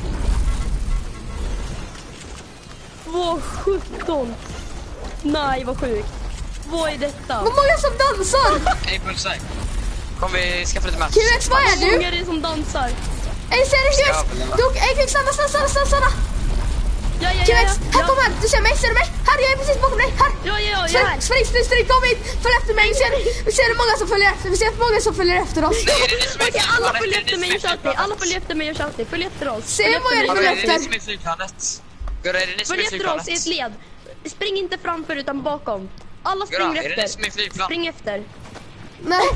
Vad sjutton. Nej, vad sjukt. Vad är detta? Vad många som dansar! Hej Bullseye. Kom, vi skaffa lite mass. Q X, vad är Hur många du? är det som dansar? Ey, ser du Q X? Jävlar. Du, ey, Q X, stanna, stanna, stanna, stanna, stanna! Ja, ja, Q ja, X, ja. här, kom här! Du ser mig, ser du mig? Här, jag är precis bakom dig, här! Ja, ja, ja, jag är Spring, här. spring, spring, spring, kom hit! Följ efter mig, vi ser, vi ser hur många som följer efter, vi ser hur många som följer efter oss. Nej, är det ni som är Okej, alla flygplanet? följer Är det efter ni mig och som är Shouty. Alla flygplanet? följer efter mig och Shouty. Följ efter oss. Se Följ hur många efter det mig. Hallå, följer är det ni efter. som är flygplanet? Gurra, är det ni som Följ är efter oss i ett flygplanet? led. Spring inte framför utan bakom. Alla Gurra, springer är det ni efter. som är flygplan? Spring efter. Nej.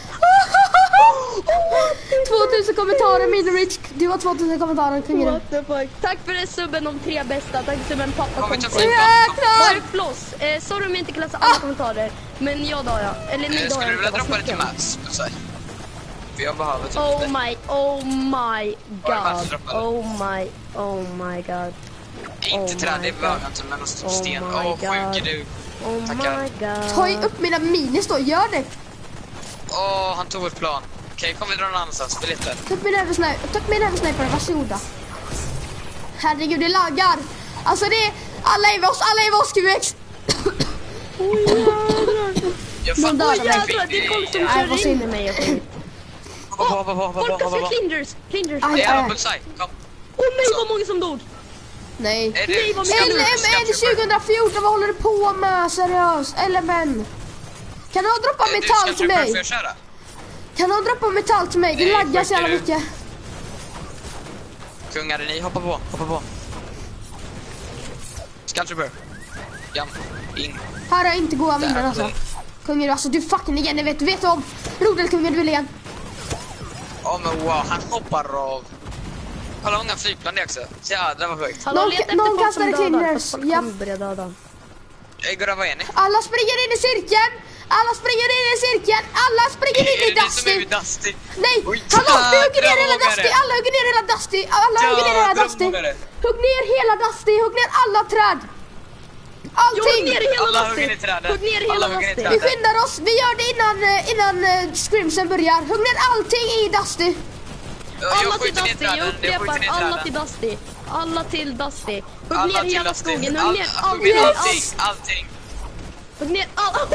tvåtusen kommentarer, min Rich. Du har tvåtusen kommentarer, kungen. What the fuck? Tack för det subben de tre bästa. Tack subben pappa Kom vi till kompis. flygplanet? Har Jäklar! du floss? Eh, sorry om jag inte kan läsa alla kommentarer. Men jag då ja. Eller ni Eh, då Skulle du vilja jag. droppa lite mass, Bullseye? För jag behöver typ Oh lite. my, oh my Har du mass god. droppade? Oh my, oh my god. Inte Oh träd, my det God. behöver jag inte, men någon Oh sten. my Åh, sjuk är God. du. Oh Tackar. my god. Ta ju upp mina minis då, gör det. Åh, han tog vårt plan. Okej, kom vi dra någon annanstans. Biljetter. Ta upp min översniper, ta upp min översniper, varsågoda. Herregud, det laggar. Alltså det är, alla är med oss, alla är med oss Q X. Jag De fan... dödar Oj, mig. Jävlar, det är folk som Nej, vad kör in synd. i mig. och skit. Hoppa, hoppa, hoppa, hoppa, Folk hoppa, kastar hoppa. clingers. Clingers. Aj, Åh Det är aj. bullseye. Kom. nej, vad många som dog. Nej. Är Nej, det... vad Ska mycket du- L ska M N du- tjugohundrafjorton, vad håller du på med? Seriöst, L M N. Kan någon droppa Du, metall ska till du- mig? får jag köra? Kan någon droppa metall till mig? Det Nej, laggar så jävla skiter du. mycket. Kungare ni, hoppa på, hoppa på. Skulltrooper. Jump. In. Här har jag inte goda minnen Där. alltså. Kungen, alltså du fucking legend, vet du vet om. Rodelkungen, du är legend. Åh men wow, han hoppar av. Kolla många flygplan det också. Så jädrar vad sjukt. Hallå, Någon- leta efter någon folk som kastade dödar. clingers. För folk Ja. kommer börja döda. Ey gurra, vad är ni? Alla springer in i cirkeln. Alla springer in i cirkeln. Alla springer in i Är det ni som Dusty. är vid Dusty? Nej, Oj, hallå, vi hugger ner jädrar, hela vad vågar Dusty. det. Alla hugger ner hela Dusty. Alla hugger ner hela Jädrar, Dusty. vågar det. Hugg ner hela Dusty. Hugg ner alla träd. Jag hugg Allting. ner hela Alla Dusty. hugger ner trädet. Hugg ner Alla hela hugger ner Dusty. Vi trädet. skyndar oss. Vi gör det innan, eh, innan uh, scrimsen börjar. Hugg ner allting i Dusty. Jag Alla till skjuter ner Dusty, jag träden, jag skjuter upprepar. ner Alla träden. till Dusty. Alla till Dusty. Hugg Alla ner till hela Dusty. skogen. All- Hugg ner Hugg ner allt. allting, allting. Hugg ner allt.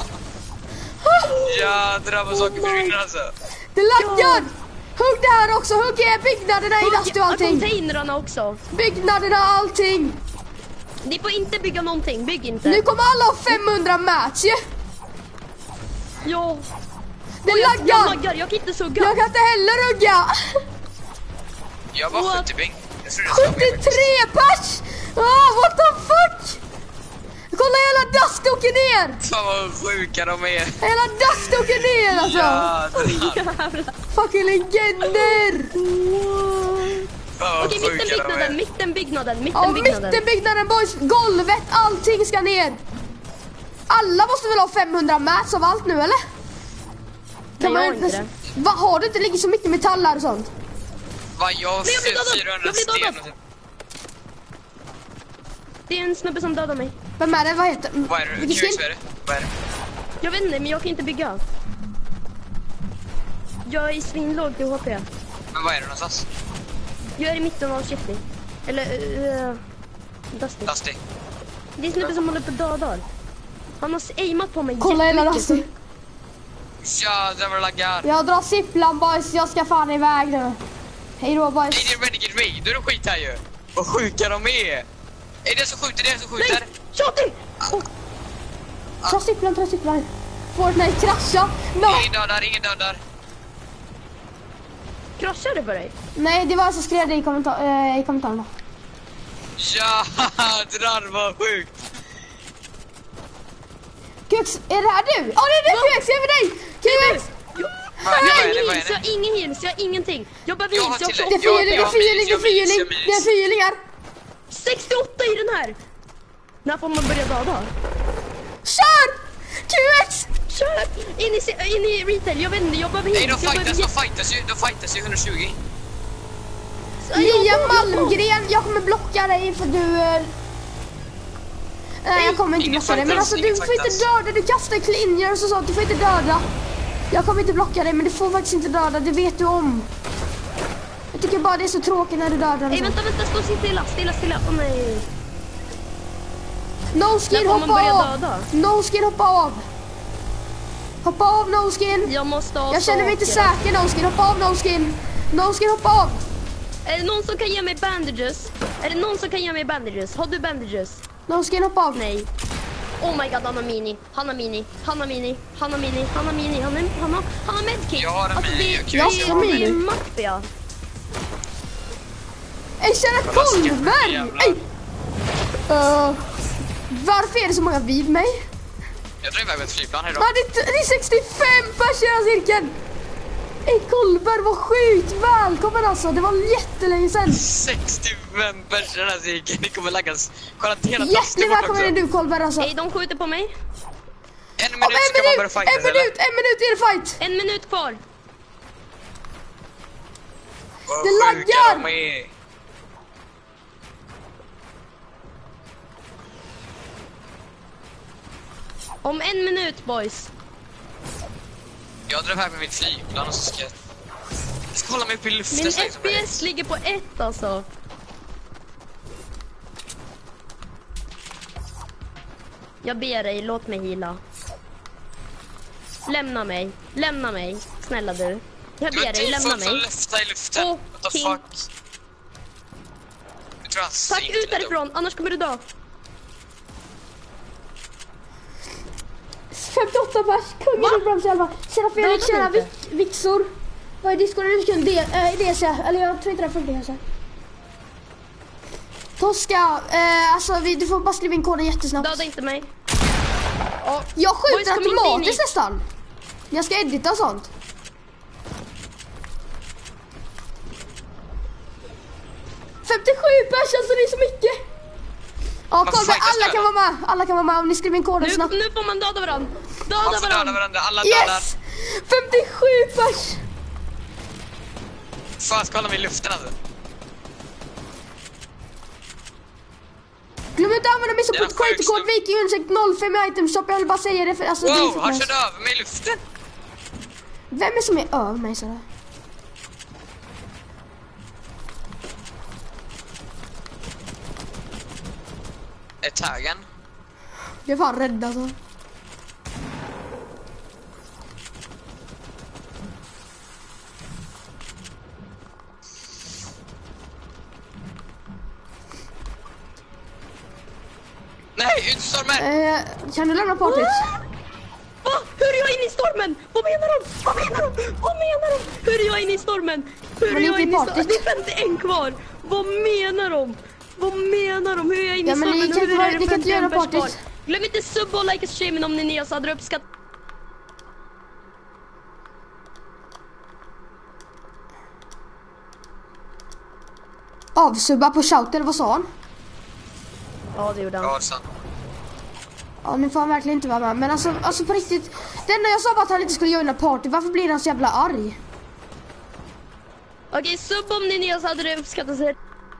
Jädrar vad saker försvinner alltså. Det laggar. Hugg där också. Hugg eh, byggnaderna i Dusty och allting. Containrarna också. Byggnaderna, allting. Ni får inte bygga någonting. Bygg inte. Nu kommer alla ha femhundra match. Ja. Ja. Det Och jag, jag laggar. laggar. Jag kan inte sugga. Jag kan inte heller hugga. Jag var What? sjuttio bing. Jag tror det ska bli faktiskt. sjuttiotre pers. Ah, what the fuck. Kolla, hela Dusty åker ner. Fan vad sjuka de är. Hela Dusty åker ner alltså. Jädrar. Fucking legender. Fan vad Okej, sjuka mitten de byggnaden. är. Mitten byggnaden. Ja, Mitten byggnaden. mittenbyggnaden boys. Golvet, allting ska ner. Alla måste väl ha femhundra mats av allt nu eller? Nej, jag har man- inte det. Vad har du inte ligger så mycket metaller och sånt? Vad jag har Nej, jag blir dödad. fyrahundra Jag blir sten. dödad. Det är en snubbe som dödar mig. Vem är det? Vad heter Vad är det? Vilken Q X, skin? vad är det? Vad är det? Jag vet inte, men jag kan inte bygga. Jag är svinlåg till H P. Men vad är det någonstans? Jag är i mitten av Shifty. Eller, uh, Dusty. Dusty. Det är en snubbe som håller på och dödar. Han har aimat på mig Kolla hela jättemycket. Dusty. Jädrar vad det laggar. Jag drar sipplan boys, jag ska fan iväg nu. Hej då boys. Nej, det är Renegade Raid. Du är skit här ju. Vad sjuka de är. Är det som skjuter? Det är som skjuter? Nej! Shooting! Oh, Dra sipplan, dra sipplan. Fortnite krascha. No. Ingen dödar, ingen dödar. kraschade det för dig? Nej, det var jag som skrev det i, kommentar äh, i kommentarerna. Jädrar vad sjukt. Kux, är det här du? Ja, det är du Kux, jag är med dig. Kux! Vad Jag har är det? ingen Vad är heals, jag det? har ingen heals, jag har ingenting. Jag behöver Jag heals, har jag till har Det är Jag- fyrhjuling, det är jag fyrhjuling, det är minns, jag minns, fyrhjuling. jag minns. Det är fyrhjulingar. sextioåtta i den här. När får man börja döda? Kör! Kux! Kör! In i, se- in i retail, jag vet inte, jag behöver Nej, heals. de jag behöver fightas, de fightas ju. De fightas ju hundratjugo. Lia Malmgren, jag kommer blocka dig för du... eh, Nej, jag kommer inte Ingen blocka dig. Men fightas, alltså du ingen får inte fightas. döda, du kastar clingers och sånt. Du får inte döda. Jag kommer inte blocka dig, men du får faktiskt inte döda. Det vet du om. Jag tycker bara det är så tråkigt när du dödar. och Nej, sånt. vänta, vänta, stå stilla, stilla, stilla. Åh nej. No skin, När får man hoppa börja av! döda? No skin, hoppa av! Hoppa av, no skin! Jag måste ha Jag känner mig inte saker. säker, no skin, hoppa av, no skin! No skin, hoppa av! Är det någon som kan ge mig bandages? Är det någon som kan ge mig bandages? Har du bandages? No skin, hoppa av! Nej. Oh my god, han har mini. Han har mini. Han har mini. Han har mini. Han har mini. Han har, han har, han har medkit. Jag har en alltså, mini, det, okej, jag det, har det är mini. maffia. Ey, kära Kolberg! jävlar. Ey! Uh, varför är det så många vid mig? Jag drar iväg med ett flygplan här då. Ah, det, är- det är sextiofem pers i hela cirkeln! Ey Kolberg, vad sjukt! Välkommen alltså, det var jättelänge sedan! sextiofem personer i den här cirkeln. Ni kommer laggas. Kolla att hela Dusty Hjärtligt bort välkommen är också. du Kolberg alltså! Nej, de skjuter på mig. En Om minut en ska man börja minut, fightas en minut, eller? en minut är det fight! En minut kvar. Vad Det sjuka laggar! de är. Om en minut, boys. Jag drar iväg med mitt flygplan och så ska jag... Jag ska hålla mig uppe i luften. Min så länge F som P möjligt. S ligger på ett alltså. Jag ber dig, låt mig heala. Lämna mig. Lämna mig. Snälla du. Jag ber dig, lämna mig. Lyfta i luften. Åh, What the King. fuck? Jag tror han Tack, sinkade ut därifrån, annars kommer du dö. femtioåtta pers, kungen är bra själva. Tjena Felix, tjena Vik- Vixor. Vad är discord? Nu ska det äh, det så eller jag tror inte det funkar så. Toska, eh, alltså vi, du får bara skriva in koden jättesnabbt. Döda inte mig. Jag Boys, skjuter kom in automatiskt in. nästan. Jag ska edita och sånt. femtiosju pers, alltså det är så mycket. Ja, Man Kolbe, fightas alla döda. kan vara med. Alla kan vara med om ni skriver in koden Nu, snabbt. nu får man döda varandra. Man Döda får döda varandra. varandra, alla dödar. Yes! femtiosju pers! Fan, ska hålla mig i luften alltså. Glöm inte att använda mig som Det är på creator code sjukt. Viking Unsekt noll fem i item shop. Jag vill bara säga det för alltså det är Wow, så han nice. körde över mig i luften. Vem är som är över mig sådär? Är taggen? Jag är fan rädd alltså. Nej, utstormen! Eh, kan du lämna partyt? Va? Hur är jag inne i stormen? Vad menar de? Vad menar de? Vad menar de? Hur är jag inne i stormen? Hur Men är inte jag i inne i stormen? partyt. Det är femtioen kvar. Vad menar de? Vad menar de? Hur är jag inne Ja, i men stormen? ni kan Hur inte vara- är det ni kan inte femtioen göra pers kvar? partyt. Glöm inte sub och like streamen om ni är nya så hade du uppskattat. Avsubba på shout eller vad sa han? Ja, det gjorde han. Ja, sant. Ja, nu får han verkligen inte vara med. Men alltså, alltså på riktigt. Det enda jag sa var att han inte skulle joina party. Varför blir han så jävla arg? Okej, sub om ni är nya så hade du uppskattat sig.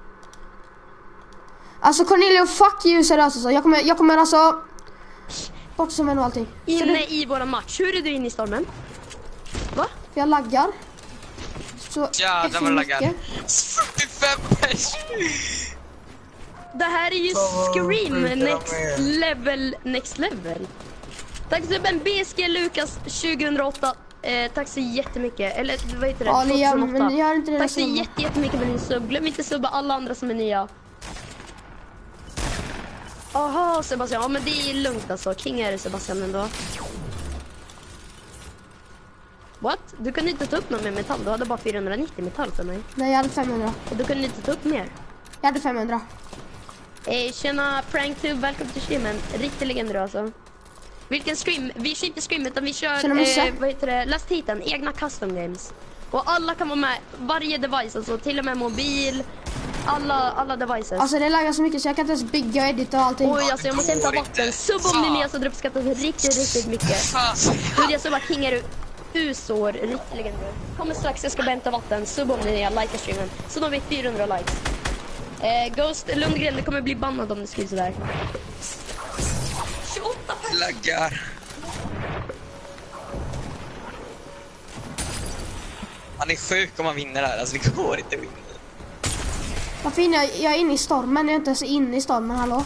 Alltså Cornelio, fuck you seriöst alltså. Jag kommer, jag kommer alltså... Bort som en och allting. Så Inne du, i våran match. Hur är du inne i stormen? Va? jag laggar. Så Jävlar vad så laggar. mycket. fyrtiofem pers! Det här är ju Scream next level, next level. Tack subben B S G Lukas tjugohundraåtta. Eh, tack så jättemycket. Eller vad heter det? Ja, ni gör, tjugohundraåtta. men gör inte det Tack så detsamma. jätte, jättemycket för din sub. Glöm inte subba alla andra som är nya. Aha, Sebastian. Ja, men det är lugnt alltså. King är det, Sebastian ändå. What? Du kunde inte ta upp någon med metall. Du hade bara fyrahundranittio metall för mig. Nej, jag hade femhundra. Och du kunde inte ta upp mer. Jag hade femhundra. Eh, tjena Pranktube, välkommen till streamen. Riktig legend du alltså. Vilken stream? Vi kör inte stream utan vi kör, Tjena, Musse. eh, vad heter det, Last Hiten, egna custom games. Och alla kan vara med, varje device, alltså till och med mobil, alla, alla devices. Alltså det laggar så mycket så jag kan inte ens bygga och edita och allting. Oj, alltså jag måste hämta går vatten. inte. Sub om ni är nya så hade du uppskattat riktigt, riktigt mycket. Fan. Hur jag subbar King är du usår, riktigt legend du. Kommer strax, jag ska bara hämta vatten. Sub om ni är nya, like streamen. Så då har vi fyrahundra likes. Eh, Ghost Lundgren, det kommer bli bannad om du skriver sådär. tjugoåtta pers. Laggar. Han är sjuk om man vinner här, alltså det går inte att vinna. Varför är jag, jag är inne i stormen? Jag är inte ens inne i stormen, hallå?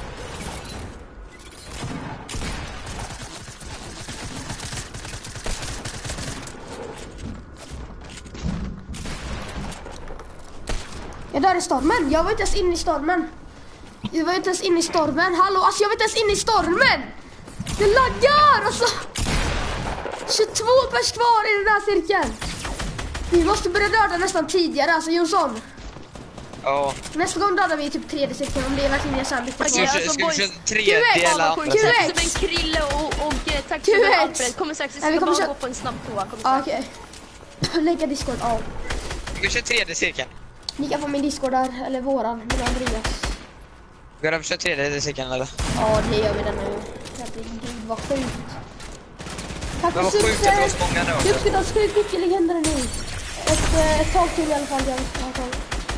Jag dör i stormen. Jag var inte ens inne i stormen. Jag var inte ens inne i stormen. Hallå, alltså jag var inte ens inne i stormen. Det laggar alltså. tjugotvå pers kvar i den här cirkeln. Vi måste börja döda nästan tidigare, alltså Jonsson. Ja. Nästa gång dödar vi i typ tredje cirkeln om det är verkligen så här mycket. Ska vi Alltså, köra- ska vi boys. köra tredje Q X, eller vad andra? sjukt. Q X. Tack så mycket Krille och, och eh, tack Q så mycket X. Alfred. Kommer strax, vi Nej, vi ska kommer bara köra- gå på en snabb toa. Kommer Ja, strax. okej. Lägga Discord, ja. Ska vi köra tredje cirkeln? Ni kan få min Discord där, eller våran, min Andreas. Ska vi köra tredje cirkeln eller? Ja, det gör vi den nu. Herregud, vad sjukt. Tack Men för vad sjukt att det var så subsen. många nu Du också. uppskattas sjukt mycket legender nu. Ett, eh, ett tag till i alla fall. Ja, ett tag.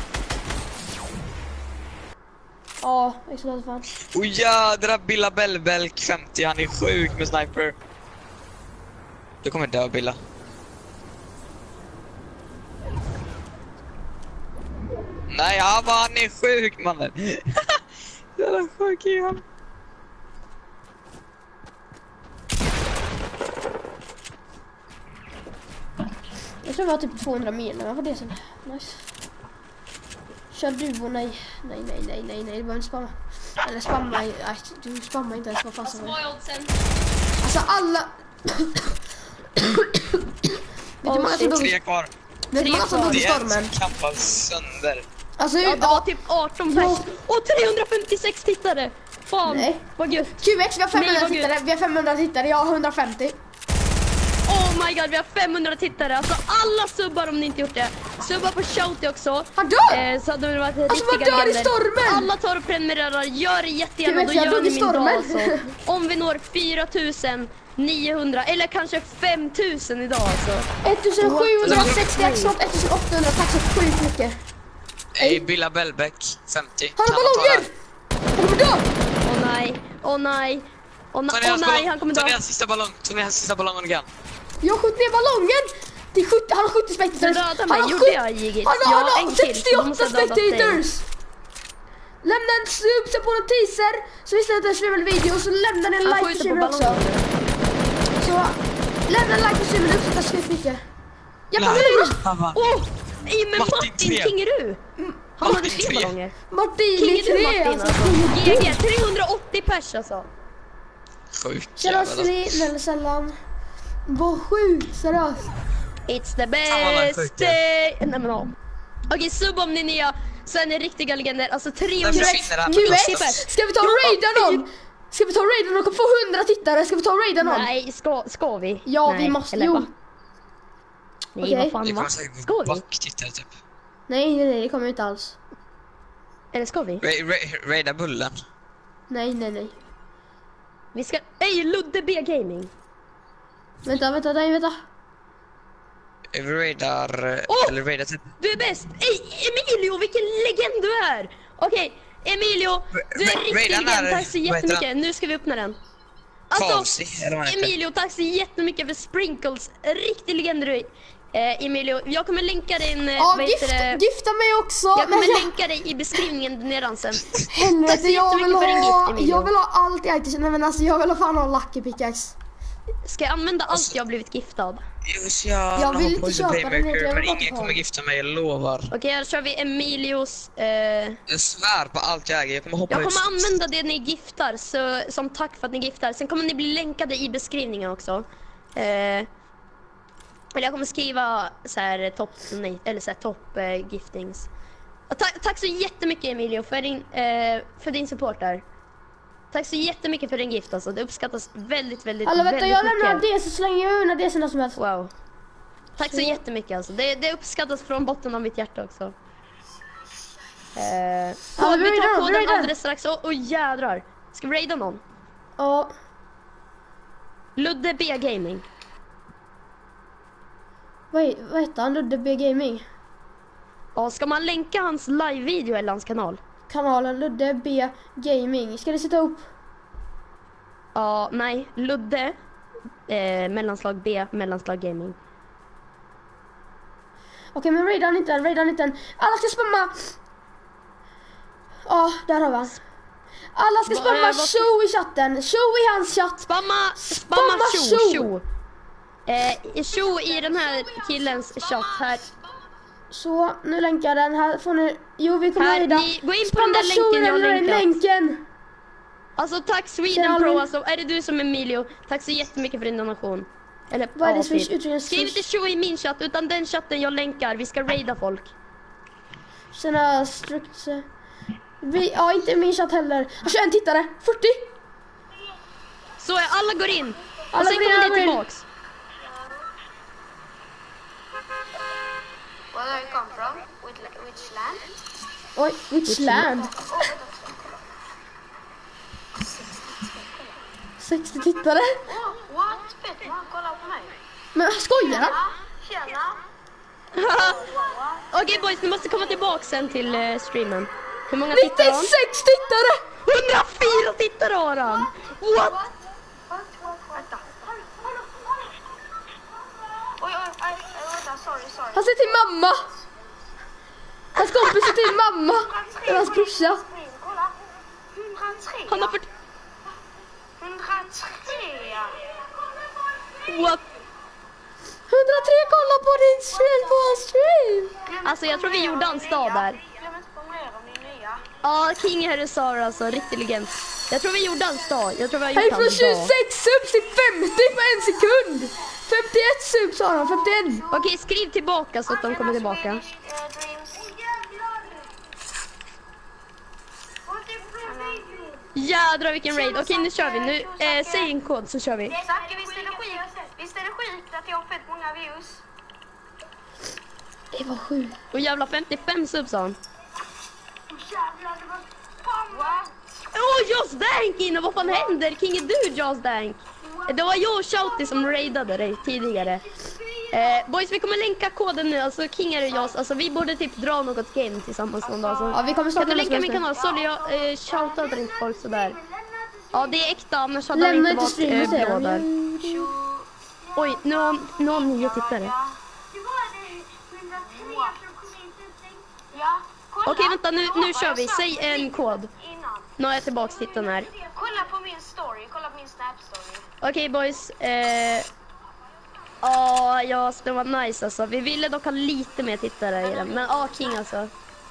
Ja, jag ska fan. Oh jädra Billa Bellbelk femtio, han är sjuk med sniper. Du kommer dö Billa. Nej, han var han är sjuk mannen. Jävla sjuk är han. tror det var typ tvåhundra mer när jag var det sen. Nice. Kör du och nej. Nej, nej, nej, nej, nej. Det var inte spamma. Eller spamma. Nej, du spammar inte ens. Vad fan som är. Alltså alla... Vet du många som dog? Tre kvar. Vet du många som dog i Det är stormen? en som kappar sönder. Alltså, Ja, det var typ arton pers. Ja. Och trehundrafemtiosex tittare. Fan, Nej. vad gött. Q X, vi har femhundra Nej, vad tittare. Vi har femhundra tittare. Jag har hundrafemtio. Oh my god, vi har femhundra tittare. Alltså alla subbar om ni inte gjort det. Subbar på Shouty också. Han dör! Eh, så hade det varit Alltså, vad riktiga dör i legender. stormen? Alla tar och prenumererar. Gör det jättegärna. Du Då vet, jag gör dog ni i min dag stormen. alltså. Om vi når fyra tusen niohundra eller kanske fem tusen idag alltså. ettusensjuhundrasextio snart ettusenåttahundra. Tack så sjukt mycket. Ey, Billa Bellbeck, femtio. Han har Kan man ta ballonger! Han kommer dö! Åh nej, åh nej. Åh den? Ta na- ner åh hans nej, ballong. han kommer Ta dö. ner hans sista ballong. Ta ner hans sista ballong igen. Jag har skjutit ner ballongen! Det är sjuttio, han har sjuttio spectators. Du dödade Han mig, har gjorde sjuttio- jag, Jigit? Han har, Jag han har har en till, så då måste sextioåtta jag döda dig. spectators! Lämna en sub, se på en teaser. Så visst att det är en streamad video. Så lämna en Han like på skjuter på streamen också. ballongen. Så lämna en like på streamen och uppsätta sjukt mycket. Jag kommer Nej. lura! Han vann. Åh! Nej, men Martin Martin tre. Kingerud! Han hade Martin tre tre. ballonger. Martin i Kingerud tre Martin alltså. alltså. G G, trehundraåttio pers alltså. Sjukt Tjena jävlar. Sri, eller sällan. Vad sjukt, seriöst. It's the Fan, vad best sjukt. day! Nej men ja. Okej, sub om ni är nya. Så är ni riktiga legender. Alltså Den trehundraåttio försvinner här. Q X, pers. ska vi ta och raida någon? Ska vi ta och raida någon? Kommer få hundra tittare. Ska vi ta och raida någon? Nej, ska, ska vi? Ja, Nej, vi måste. eller Jo. va? Nej, Okej. vad fan Det va? kommer säkert Ska vi? backtittare typ. Nej, nej, nej, det kommer inte alls. Eller ska vi? Ra- ra- Raida bullen. Nej, nej, nej. Vi ska... Ey, Ludde B Gaming. Vänta, vänta, nej, vänta. Vi raidar... eh, Åh! Eller raidar typ... Du är bäst! Ey, Emilio, vilken legend du är! Okej, Emilio, du är Ra- riktig Raidan legend. är- Tack så vad heter jättemycket. Nu ska vi öppna den. Alltså, Kavsi, eller vad han heter. Emilio, tack så jättemycket för sprinkles. Riktig legend du är. Eh, Emilio, jag kommer länka din... eh, Ja, vad gift, heter det? gifta mig också. Jag Men kommer jag, länka dig i beskrivningen nedan sen. helvete, Tack så jag vill jättemycket för din ha, gift, Emilio. jag vill ha allt i items. Nej men alltså, jag vill ha fan ha lucky pickaxe. Ska jag använda allt jag har blivit giftad? Jag är så jävla Jag vill hopp inte på The köpa den, jag Playmaker, vill men bara ingen ha. kommer gifta mig, jag lovar. Okej, här kör vi Emilios... Eh, Jag svär på allt jag äger, jag kommer hoppa jag ut. kommer använda det ni giftar så, som tack för att ni giftar. Sen kommer ni bli länkade i beskrivningen också. Eh, eller jag kommer skriva så här topp eller så här topp eh, giftings. Och tack, tack så jättemycket Emilio för din eh, för din support där. Tack så jättemycket för din gift alltså. Det uppskattas väldigt väldigt Hallå vänta, väldigt jag lämnar mycket. det så slänger jag undan det sen som helst. Wow. Tack så jättemycket alltså. Det, det uppskattas från botten av mitt hjärta också. Eh, Ja, vi vi raidar tar någon, vi koden raidar. alldeles strax. Åh oh, jädrar. Ska vi raida någon? Ja, Ludde B Gaming. vad, he- vad heter han? Ludde B Gaming. Ja, ska man länka hans live-video eller hans kanal? Kanalen Ludde B Gaming. Ska det sitta upp? Ja, nej. Ludde eh, mellanslag B mellanslag gaming. Okej, men raida han inte den, raida han inte den. Alla ska spamma. Ja, där har vi han. Alla ska Va- spamma eh, vad ska- show i chatten. Show i hans chatt. Spamma, spamma Spamma tjo, tjo. tjo. Eh, tjo i den här killens chatt här. Så, nu länkar jag den. Här får ni... Jo, vi kommer Här, raida. ni- gå in på Spamma den där show i länken jag har den länkat. länken. Alltså tack Tjena, Sweden Pro, Alvin. alltså är det du som är Emilio? Tack så jättemycket för din donation. Eller Vad är det ja, Swish? typ. Uttrycken Skriv inte Swish. tjo i min chatt utan den chatten jag länkar. Vi ska raida folk. Sina strukt... Vi, ja, inte min chatt heller. Jag kör en tittare. fyrtio. Så är alla går in. Alla Och sen går in, kommer alla ni går in. tillbaks. Where do I come from? Which, which land? Oj, which land? sextio tittare. Oh, what? Petman, kolla på mig. Men skojar han? Tjena. Okej boys, ni måste komma tillbaka sen till eh, streamen. Hur många tittare har han? nittiosex tittare! hundrafyra tittare har han! What? Vänta. Oj, oj, oj, vänta, sorry, sorry. Han säger till mamma. Hans kompis säger till mamma. Eller hans brorsa. Kolla. hundratre. Han har fått... hundratre. What? hundratre kolla på din stream på hans stream. Alltså jag tror vi gjorde en stad där. Glöm inte prenumerera om ni är nya. Ja, King här sa alltså, riktig legend. Jag tror vi gjorde en stad. Jag tror vi har gjort Hej en från stad. tjugosex subs till femtio på en sekund. femtioett subs har han, femtioett. Okej, skriv tillbaka så att de kommer tillbaka. Eh, Dreams. Jädrar vilken raid. Okej, nu kör vi. Nu, eh, säg en kod så kör vi. Zacke, visst är det sjukt? Visst är det sjukt att jag har fått många views? Det var sjukt. Och jävla femtiofem subs har han. Wow. Åh, oh, Joss Dank inne! Vad fan händer? King, är du Joss Dank? Det var jag och Shouty som raidade dig tidigare. Eh, boys, vi kommer länka koden nu. Alltså, King är Joss. Alltså, vi borde typ dra något game tillsammans någon dag. Så. Ja, vi kommer snart Kan du länka nästa min kanal? Sorry, jag eh, shoutade inte folk sådär. Ja, det är äkta. Annars hade Lämna det inte inte streamen, varit eh, säger blå han. där. Oj, nu har, nu har nio tittare. Ja, kolla. Okej, vänta. Nu, nu kör vi. Säg en kod. Innan. Nu har jag tillbaks titeln här. Kolla på min story, kolla på min snap-story. Okej, boys. Eh... Ja, ja, det var nice alltså. Vi ville dock ha lite mer tittare i den. Men ja, King alltså.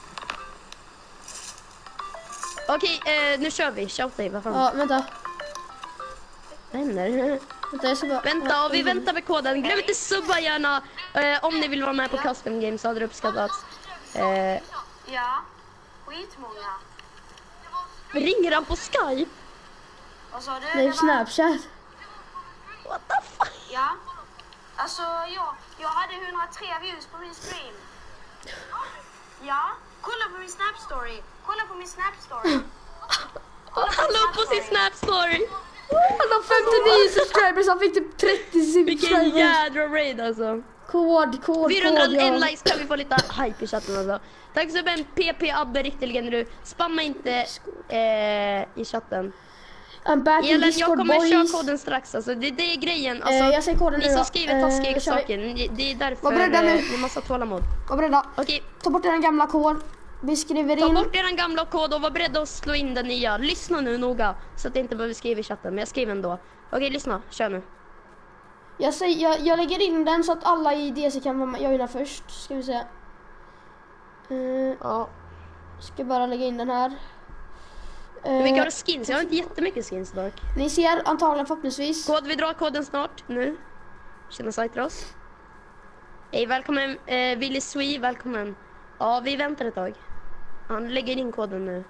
Okej, eh, nu kör vi. Shout dig, vad fan. Ja, vänta. Vad händer? Vänta, jag ska bara... Vänta, och vi väntar med koden. Glöm inte subba gärna. Eh, om ni vill vara med på Custom Games så hade det uppskattats. Eh, Ja, skitmånga. ringer han på Skype? Vad sa du? Nej, Det var- Snapchat. What the fuck? Ja. Alltså, jag, jag hade hundratre views på min stream. Ja, kolla på min snap-story. Kolla på min snap-story. Han la upp på sin Snap-story. Han har femtionio subscribers, han fick typ trettio Vilken subscribers. jädra raid alltså. Kod, kod, kod, fyrahundraen ja. likes kan vi få lite hype i chatten alltså. Tack så mycket P P Abbe, riktigt legend du. Spamma inte eh, i chatten. I'm back in Ellen, jag Discord, kommer boys. köra koden strax alltså. Det, det är grejen. Alltså, Eh, jag säger koden ni nu som då. skriver Eh, taskiga kör vi. saker, det, det är därför Var beredda nu. eh, ni måste ha tålamod. Var beredda. Okej, Ta bort den gamla kod. Vi skriver ta in. bort er gamla kod och var beredda att slå in den nya. Lyssna nu noga så att jag inte behöver skriva i chatten, men jag skriver ändå. Okej, lyssna. Kör nu. Jag, säger, jag, jag lägger in den så att alla i D C kan vara med. Jag är först, ska vi se. Uh, Ja. ska bara lägga in den här. Uh, Vilka Eh, har skins? Jag har inte jättemycket skins dock. ni ser antagligen förhoppningsvis. Kod, vi drar koden snart, nu. Tjena Saitros. Hej, välkommen eh, Willy Swee, välkommen. Ja, vi väntar ett tag. Han lägger in koden nu.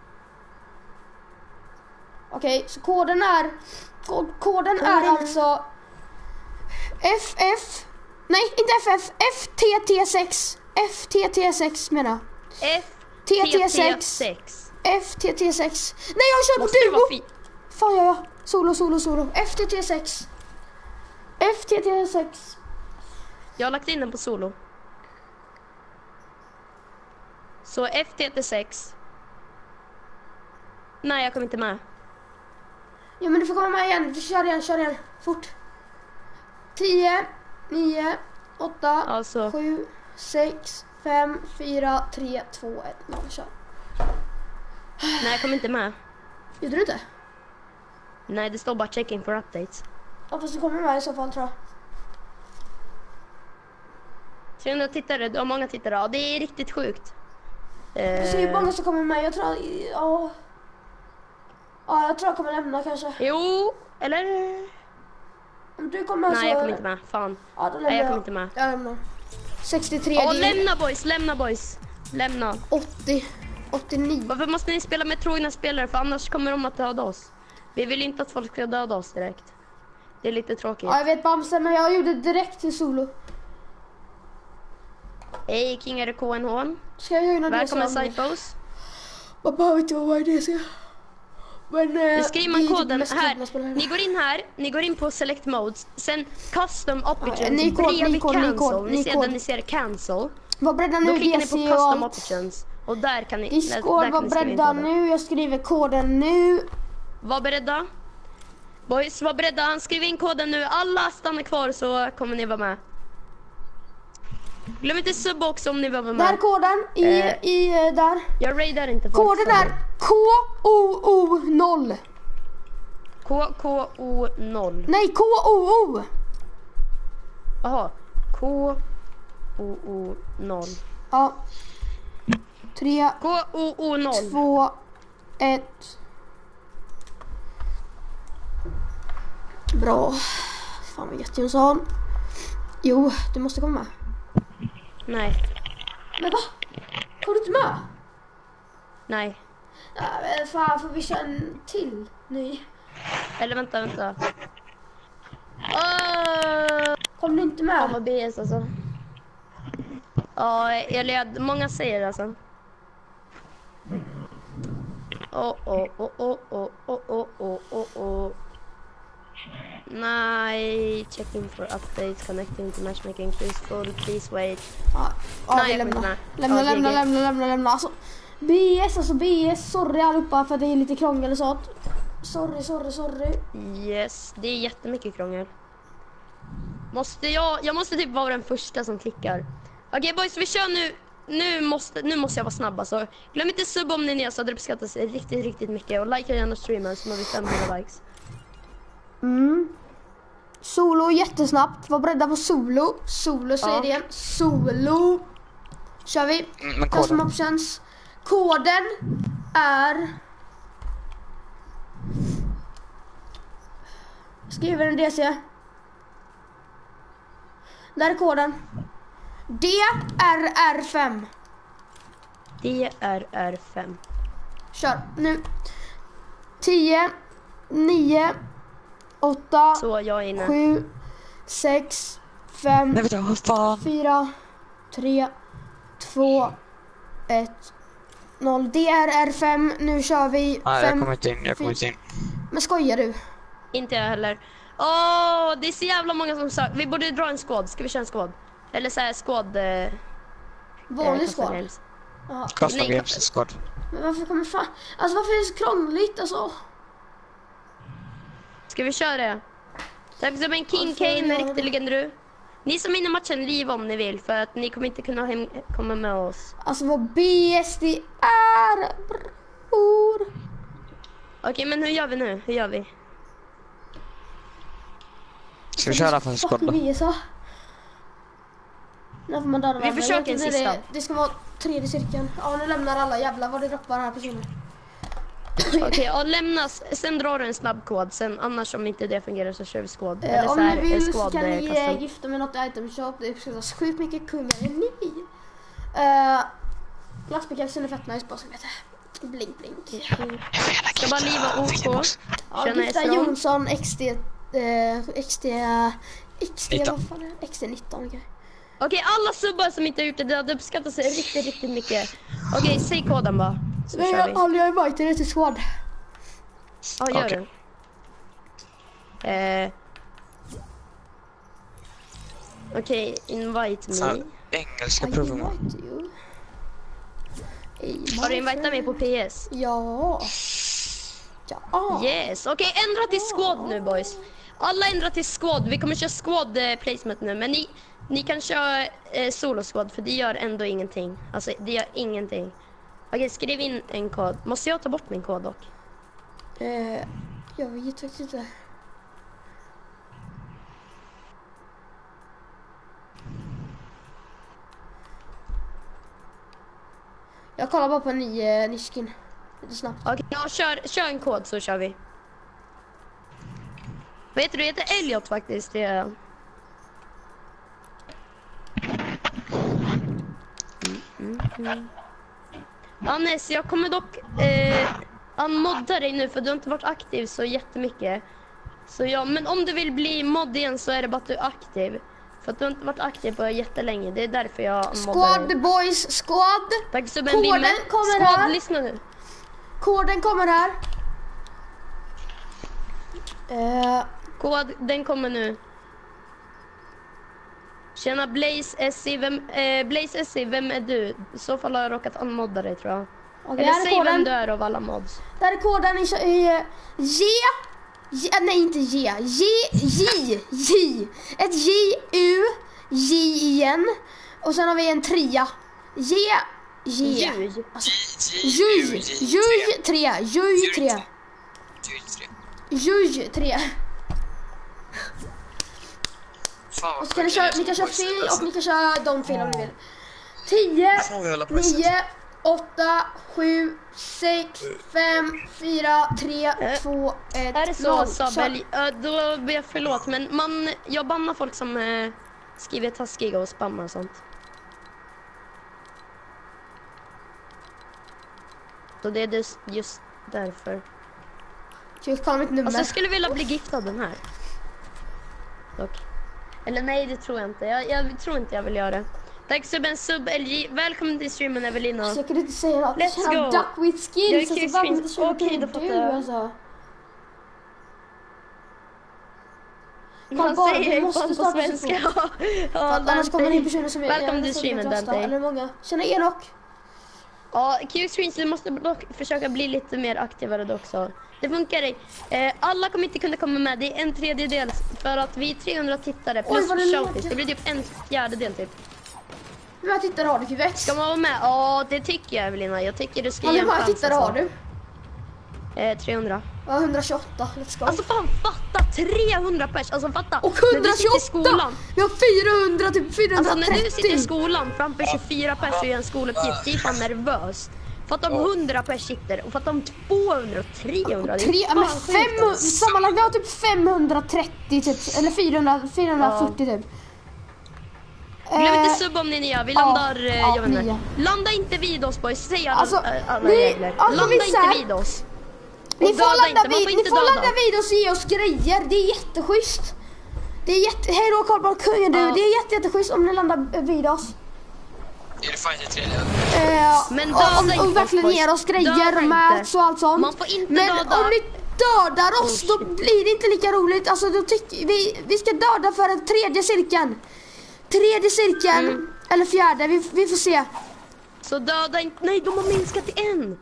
Okej, så koden är kod, koden är Koden är- alltså F F. Nej, inte F F. F T T sex. F T T sex menar jag. F T T T T sex. sex. F T T sex. Nej, jag kör Måste det på vara duo. fi- Fan gör jag? Solo, solo, solo. F T T sex. F T T sex. Jag har lagt in den på solo. Så F T T sex. Nej, jag kommer inte med. Ja, men du får komma med igen. Kör igen, kör igen. Fort. tio, nio, åtta, Alltså. sju, sex, fem, fyra, tre, två, ett, noll. Kör. Nej, jag kommer inte med. Gjorde du inte? Nej, det står bara checking for updates. Ja, fast du kommer med i så fall, tror jag. trehundra tittare, du har många tittare. Ja, det är riktigt sjukt. Jag ser hur Eh, många som kommer med. Jag tror... Ja, ja jag tror jag kommer lämna kanske. jo, eller? Om du kommer så... Nej, jag kommer inte med. Fan. Ja, då lämnar Nej, jag jag. kommer inte med. Jag lämnar. sextiotre, Ja, det är lämna boys, lämna boys. Lämna. åttio, åttionio. Varför måste ni spela med trogna spelare? För annars kommer de att döda oss. Vi vill inte att folk ska döda oss direkt. Det är lite tråkigt. Ja, jag vet Bamse, men jag gjorde direkt till solo. Hej, King är det K N H. Ska jag göra något Välkommen det? Cyphos. Man behöver inte vara i det ska. Men... Eh, Nu skriver man det är typ koden mest här. kul att spela här. Ni går in här, ni går in på select modes. Sen custom options, Ja, ny kod, ny bredvid kod, ny cancel. kod, Ni ny ser kod. där ni ser cancel. Var beredda Då nu, klickar ni D på C och custom allt. options. Och där kan ni, där, Discord, där kan var ni skriva in beredda koden. nu. Jag skriver koden nu. Var beredda. Boys, var beredda. Han skriver in koden nu. Alla stannar kvar så kommer ni vara med. Glöm inte sub också om ni vill vara Där är med. koden. I, Eh. i eh, där. Jag raidar inte folk. Koden är K O O noll. K K O noll. Nej, K O O. Jaha. K O O noll. Ja. Tre, K O O noll. två, ett. Bra. Fan vad gött, Jonsson. Jo, du måste komma med. Nej. Men va? Kommer du inte med? Nej. Ja, men fan, får vi köra en till ny? Eller vänta, vänta. Åh! Kom du inte Fan med? vad B S alltså. Ja, eller många säger alltså. Åh, åh, åh, åh, åh, åh, åh, åh, åh, åh. Nej, checking for updates, connecting to matchmaking, please full, please wait. Ja, ja Nej, vi jag lämnar. skiter. Lämna, Ja, lämna, G G. lämna, lämna, lämna. Alltså, B S, alltså B S, sorry allihopa för att det är lite krångel och sånt. Sorry, sorry, sorry. Yes, det är jättemycket krångel. Måste jag, jag måste typ vara den första som klickar. Okej okay, boys, vi kör nu. Nu måste, nu måste jag vara snabb alltså. Glöm inte sub om ni är nya så hade det uppskattats riktigt, riktigt mycket. Och likea gärna streamen så når vi femhundra likes. Mm. Solo jättesnabbt. Var beredda på solo. Solo säger Ja. det igen. Solo. Kör vi. Mm, men Custom koden. options. Koden är... Skriver en D C. Där är koden. D R R fem. D R R fem. Kör. Nu. tio, nio, åtta, Så jag är inne. sju, sex, fem, Nej, vet du, vad fan? fyra, tre, två, ett, noll. D R R fem. Nu kör vi. Nej, jag fem, kommer inte in, jag kommer inte in. Men skojar du? Inte jag heller. Åh, det är så jävla många som söker. Vi borde dra en squad. Ska vi köra en squad? Eller så här squad. Eh, Vanlig eh, squad. Games. Jaha. Custom Nej, Games Squad. Men varför kommer fan... Alltså varför är det så krångligt alltså? Ska vi köra det? Tack som en King Varför Kane, gör en det? riktig legend du. Ni som är inne i matchen, liv om ni vill. För att ni kommer inte kunna hem, komma med oss. Alltså vad B S det är, bror. Okej, men hur gör vi nu? Hur gör vi? Ska vi köra för en squad Fuck då? B S ah. Nu får man döda Vi varandra. försöker en Egentligen är sista. det, det ska vara tredje cirkeln. Ja, nu lämnar alla. Jävlar vad det droppar här personer. Okej, ja, lämnas. Sen drar du en snabb kod. Sen annars om inte det fungerar så kör vi squad. Eh, Eller om så här, ni vill en så squad kan eh, ni custom. eh, gifta med något item shop. Det uppskattas sjukt mycket kungare än ni. Uh, Glassbekräftelsen är fett nice bara som heter. Blink blink. Ska bara liva OK. Ja, Känna gifta Esron. Jonsson X D eh, X D X D nitton. vad fan är det? X D nitton okej. Okej, alla subbar som inte har gjort det, det hade uppskattats riktigt, riktigt mycket. Okej, säg koden bara. Så Nej, kör vi. jag aldrig inviterat det till squad. Ja, gör Okej. det. Eh. Okej, invite Så me. här, engelska I proven. invite you. Hey, Har du my invitat mig friend. på P S? Ja. Ja. Yes, okej, ändra till squad nu boys. Alla ändrar till squad, vi kommer köra squad eh, placement nu. Men ni, ni kan köra eh, solo squad för det gör ändå ingenting. Alltså det gör ingenting. Okej, skriv in en kod. Måste jag ta bort min kod dock? Eh, jag vet faktiskt inte. Jag kollar bara på en ny eh, nyskin. Lite snabbt. Okej, ja, kör, kör en kod så kör vi. Vad heter du? Jag heter Elliot faktiskt. Det är... Mm, mm, mm. Annes, jag kommer dock eh, unmodda dig nu för du har inte varit aktiv så jättemycket. Så ja, men om du vill bli mod igen så är det bara att du är aktiv. För att du har inte varit aktiv på jättelänge. Det är därför jag moddar dig. Squad boys, squad. Tack så Koden Vimme. kommer Squad, här. lyssna nu. Koden kommer här. Eh, Kod, den kommer nu. Tjena Blaze S I, vem, eh, Blaze S I, vem är du? I så fall har jag råkat unmodda dig tror jag. Okej, Eller här är säg vem koden. du är av alla mods. Där är koden i, i eh, J, J, nej inte J, J, J, J, ett J, U, J igen. Och sen har vi en trea. J, J. Ljud. Alltså, Juj, Juj tre, Juj tre, Juj tre. Fan, Och så kan ni köra, ni kan köra Phil och ni kan köra de Phil om ni vill. tio, nio, åtta, sju, sex, fem, fyra, tre, två, ett, Är det så, Sabel? Uh, då ber jag förlåt, men man, jag bannar folk som uh, skriver taskiga och spammar och sånt. Så det är just, just därför. Jag kan mitt nummer. Alltså jag skulle vilja bli giftad den här. Dock. Eller nej, det tror jag inte. Jag, jag tror inte jag vill göra det. Tack subben, sub L J. Välkommen till streamen, Evelina. Så jag kunde inte säga något. Let's Tjena, go. Duckweed Jag är skins. kul Alltså, varför skins. inte köra Okej, då du, fattar jag. alltså? Man bara, säger du måste fan på starta svenska. telefon. Ja, För att annars kommer det in Dante. personer som är... Välkommen till jag streamen, rösta, Dante. eller många. Tjena, Enok. Ja, Q-screens, du måste dock försöka bli lite mer aktivare då också. Det funkar. Eh, alla kommer inte kunna komma med. Det är en tredjedel för att vi är trehundra tittare plus Oj, vad det shouties. låter. Det blir typ en fjärdedel typ. Hur många tittare har du, Kivex? Ska man vara med? Ja, det tycker jag, Evelina. Jag tycker du ska Hur ge en många chans, tittare alltså. har du? Eh, trehundra. Ja, etthundratjugoåtta. Let's go. Alltså fan, fatta trehundra pers. Alltså fatta. Och När du sitter i etthundratjugoåtta! skolan. Vi har fyrahundra, typ Alltså fyrahundratrettio. när du sitter i skolan framför tjugofyra pers och gör en skoluppgift, det är fan nervöst. Fatta om hundra pers sitter och fatta om tvåhundra och trehundra. Det är Tre, fan men sjukt, fem, alltså. sammanlagt vi har typ femhundratrettio typ, eller fyrahundra, fyrahundrafyrtio typ. Glöm Eh, inte sub om ni är nya. Vi ja, landar, eh, ja, jag vet inte. nya. Landa inte vid oss boys, säg alla, Alltså, alla ni- regler. alltså, Landa vissa här- inte vid oss. Ni Och får döda ladda inte, man vid, får ni inte får döda. ladda vid oss och ge oss grejer, det är jätteschysst. Det är jätte, hej då Karlborg kungen du, Ja. det är jätte, jätteschysst om ni landar vid oss. Är det fight i tredje? Eh, Men och- döda om, inte om oss, verkligen boys. ger oss Döda grejer, inte. mats och allt sånt. Man får inte Men döda. om ni dödar oss Oh, då shit. blir det inte lika roligt. Alltså då tycker vi, vi ska döda för den tredje cirkeln. Tredje cirkeln, Mm. eller fjärde, vi, vi får se. Så döda inte. Nej, de har minskat till en.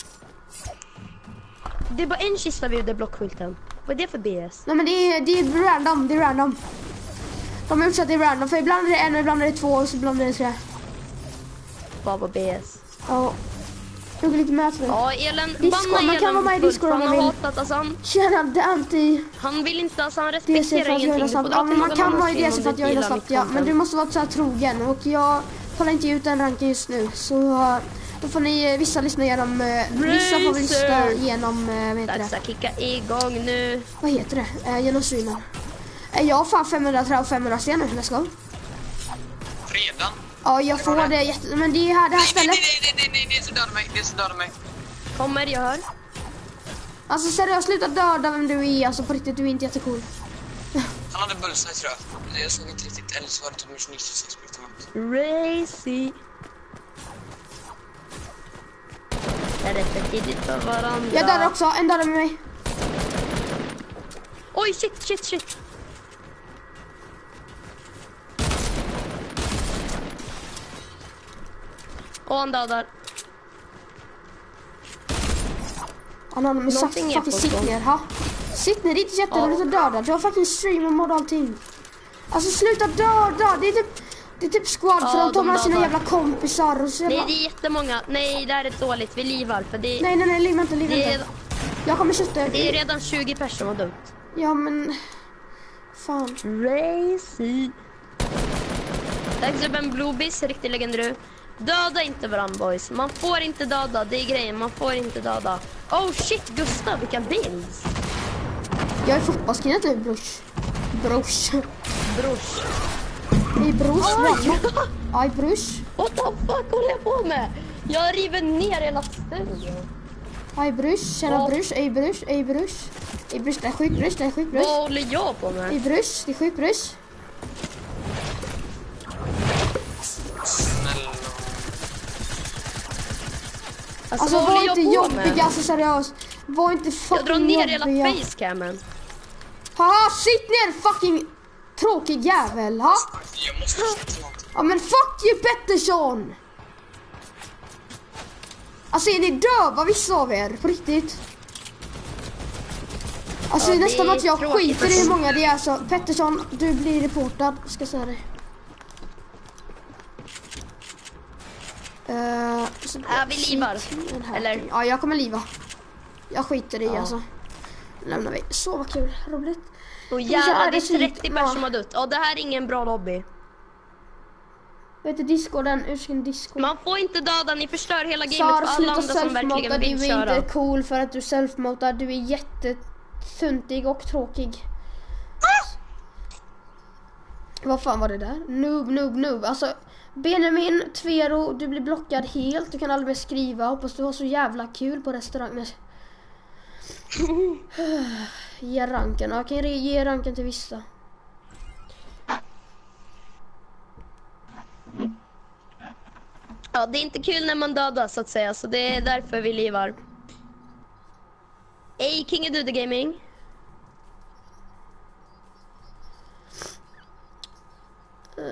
Det är bara en kista vid den blockskylten. Vad är det för B S? Nej men det är, det är random, det är random. De har gjort så att det är random, för ibland är det en och ibland är det två och så ibland är det tre. Vad var B S? Ja. Jag går lite med för det. Ja, Elen, Discord, banna man kan Elen vara med i fullt, Discord för om han man har vill. hatat, alltså han, Tjena, det är anti... han vill inte, alltså han D C för respekterar att jag ingenting. gillar Du får snabbt. dra Ja, till men man någon kan annan vara i stream D C om för att du jag gillar gillar snabbt, mitt ja. Men content. du måste vara så här trogen och jag kollar inte ut den ranken just nu. Så uh, då får ni, uh, vissa lyssna igenom, uh, vissa får lyssna Racer! igenom, uh, vad heter Dags det? att kicka igång nu. Vad heter det? Uh, genom streamen. Uh, jag har fan femhundra trä och femhundra sten nu, let's go. Redan? Ja, jag får det jätte... Men det är här, det här Nej, stället. nej, nej, nej, nej, det är så dödar mig, det är så dödar mig. Kommer, jag hör. Alltså seriöst, sluta döda vem du är, alltså på riktigt, du är inte jättecool. Han hade bullseye tror jag. Jag såg inte riktigt, eller så var det typ mission som sprutade ut. Racy. Det är rätt för tidigt för varandra. Jag dödar också, en dödar med mig. Oj, shit, shit, shit. Och han dödar. Han har med sagt Någonting är fucking på sitt gång. ner, ha? Sitt ner, det är inte jätteroligt att döda. Du har fucking stream och mod och allting. Alltså sluta döda, det är typ, det är typ squad för Ja, de tar de med sina dödar. jävla kompisar och så Nej, jävla... det är jättemånga. Nej, det här är dåligt. Vi livar. För det, Nej, nej, nej, liv inte, liv det, inte. är, Jag kommer kötta. det är redan tjugo personer som har dött. Ja, men... Fan. Racy. Tack så Ben Bluebies, riktig legend du. Döda inte varandra boys. Man får inte döda, det är grejen. Man får inte döda. Oh shit, Gustav, vilka bilds. Jag är fotbollskillet nu, brors. Brors. Brors. Hej, brors. Oj. Aj, brors. What the fuck håller jag på med? Jag river ner hela studion. Aj, brors. Tjena, Ja. brors. Ej, brors. Ej, brors. Ej, brors. Det är sjukt, brors. Det är sjukt, brors. Vad håller jag på med? Ej, brors. Det är sjukt, brors. Snälla. Alltså, Alltså vad var håller jag inte på jobbiga, med? alltså seriöst. Var inte fucking Jag drar ner hela jobbiga. facecammen. Haha, sitt ner fucking tråkig jävel, ha? Jag måste säga någonting. Ja men fuck you Pettersson! Alltså är ni döva vissa av er, på riktigt? Alltså Ja, det är det nästan är att jag tråkigt. skiter i hur många det är, så Pettersson, du blir reportad, ska jag säga dig. Uh, så, Är vi livar? den här. Eller? Ja, jag kommer liva. Jag skiter i alltså. lämnar vi. Så vad kul, roligt. Och vi jävlar, köra det är musik? trettio Ja. personer som har dött. Ja, det här är ingen bra lobby. Vet du, discorden, ursken discord. Man får inte döda, ni förstör hela gamet Sar, för alla sluta andra som verkligen self-mota, vill du är köra. inte cool för att du self-motar. Du är jättetuntig och tråkig. Vad fan var det där? Noob, noob, noob. Alltså, Benjamin, Tvero, du blir blockad helt. Du kan aldrig mer skriva. Hoppas du har så jävla kul på restaurangen. Ge ranken. Jag kan ge ranken till vissa. Ja, det är inte kul när man dödas så att säga, så det är därför vi livar. Ey, King of Dude Gaming. Uh.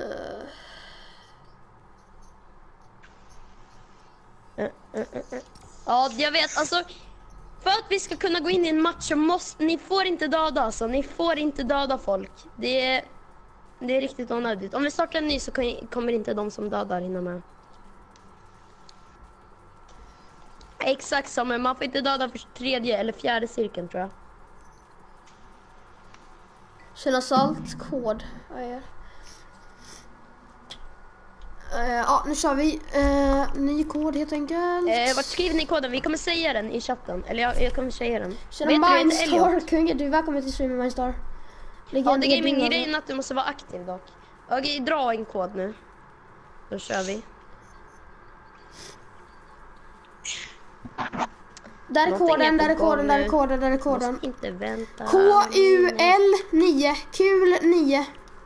Uh, uh, uh, uh. Ja, jag vet, alltså för att vi ska kunna gå in i en match så måste, ni får inte döda alltså, ni får inte döda folk. Det är, det är riktigt onödigt. Om vi startar en ny så kommer inte de som dödar hinna med. Exakt samma, man får inte döda för tredje eller fjärde cirkeln tror jag. Känna salt, kod. Ja, ja. Uh, ja, nu kör vi. Uh, ny kod helt enkelt. Eh, vart skriver ni koden? Vi kommer säga den i chatten. Eller jag, jag kommer säga den. Tjena Mindstar, kungen, du är välkommen till streamen Mindstar. Ja, det är gaming-grejen att du måste vara aktiv dock. Okej, dra en kod nu. Då kör vi. Där är koden, där är koden, där är koden, där är koden. Måste inte vänta. K U L nio, kul nio.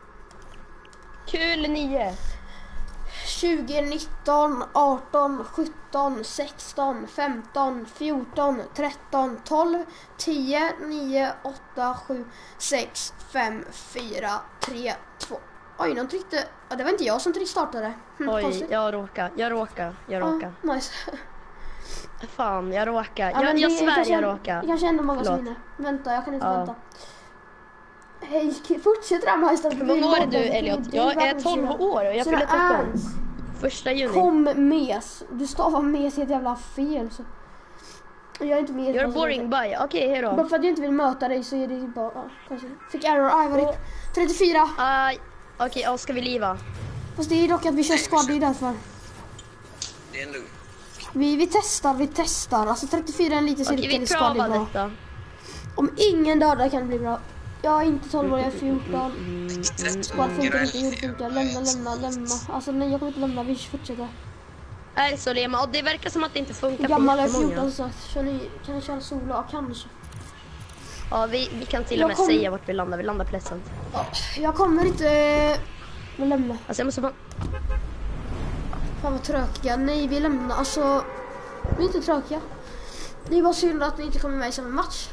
Kul nio. tjugo, nitton, arton, sjutton, sexton, femton, fjorton, tretton, tolv, tio, nio, åtta, sju, sex, fem, fyra, tre, två. Oj, någon tryckte. Ja, det var inte jag som tryckte startade. Hm, Oj, konstigt. jag råkar, jag råkar, jag råkar. Ah, nice. Fan, jag råkar. Ja, jag jag svär kanske, jag råkar. Det kanske ändå många som Förlåt. vinner. Vänta, jag kan inte Ja. vänta. Hej, fortsätt där med Hur många år är du, Elliot? Jag är tolv år och jag fyller tretton. Första juni. Kom mes. Du stavar mes helt jävla fel. Så. Jag är inte med. You're boring by. Okej, okay, hej Bara då. för att jag inte vill möta dig så är det bara... Ja, kanske. Fick error, Ivory. trettiofyra. Aj. Okej, okay, ja, ska vi liva? Fast det är dock att vi kör squad, det är därför. Det är lugnt. Vi, vi testar, vi testar. Alltså trettiofyra är en liten cirkel Okej, vi i squad, det är prövar bra. detta. Om ingen dödar kan det bli bra. Jag är inte tolv år, jag är fjorton. Squad funkar inte, hur funkar? Lämna, lämna, lämna. Alltså nej, jag kommer inte lämna, vi fortsätter. Nej, så Lema. Och det verkar som att det inte funkar Hur gammal för är jättemånga. fjorton så att kör ni, kan jag köra solo? Ja, kanske. Ja, vi, vi kan till och Jag med kom- säga vart vi landar. Vi landar Pleasant. Jag kommer inte eh, lämna. Alltså jag måste bara... Fan vad tråkiga. Nej, vi lämnar. Alltså, vi är inte tråkiga. Det är bara synd att ni inte kommer med i samma match.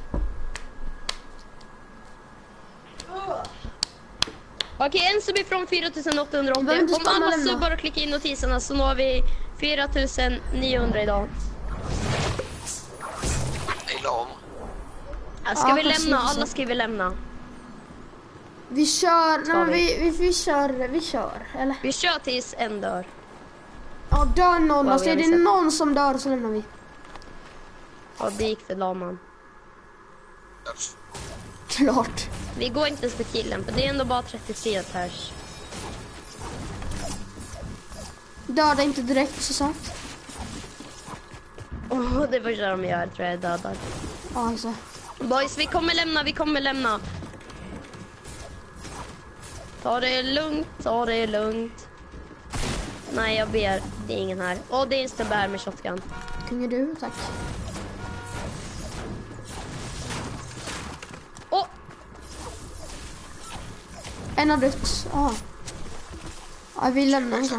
Okej, en sub ifrån fyra tusen åttahundraåttio. Behöver inte Om spamma alla lämna. subbar och klickar in notiserna så når vi fyra tusen niohundra idag. Jag är lam. Äh, Ska Ja, vi precis. lämna? Alla ska vi lämna. Vi kör, nej, men vi? vi, vi, vi kör, vi kör, eller? Vi kör tills en dör. Ja, dör någon. Wow, Alltså, är jag det har sett. någon som dör så lämnar vi. Ja, det gick för laman. Klart. Vi går inte ens för killen, för det är ändå bara trettiofyra pers. Döda inte direkt, så sagt. Åh, det första de gör tror jag är dödar. Ja, alltså. Boys, vi kommer lämna, vi kommer lämna. Ta det lugnt, ta det lugnt. Nej, jag ber. Det är ingen här. Åh, det är en snubbe här med shotgun. Kung är du, tack. Åh! En har dött. Ja. Ja, vi lämnar så.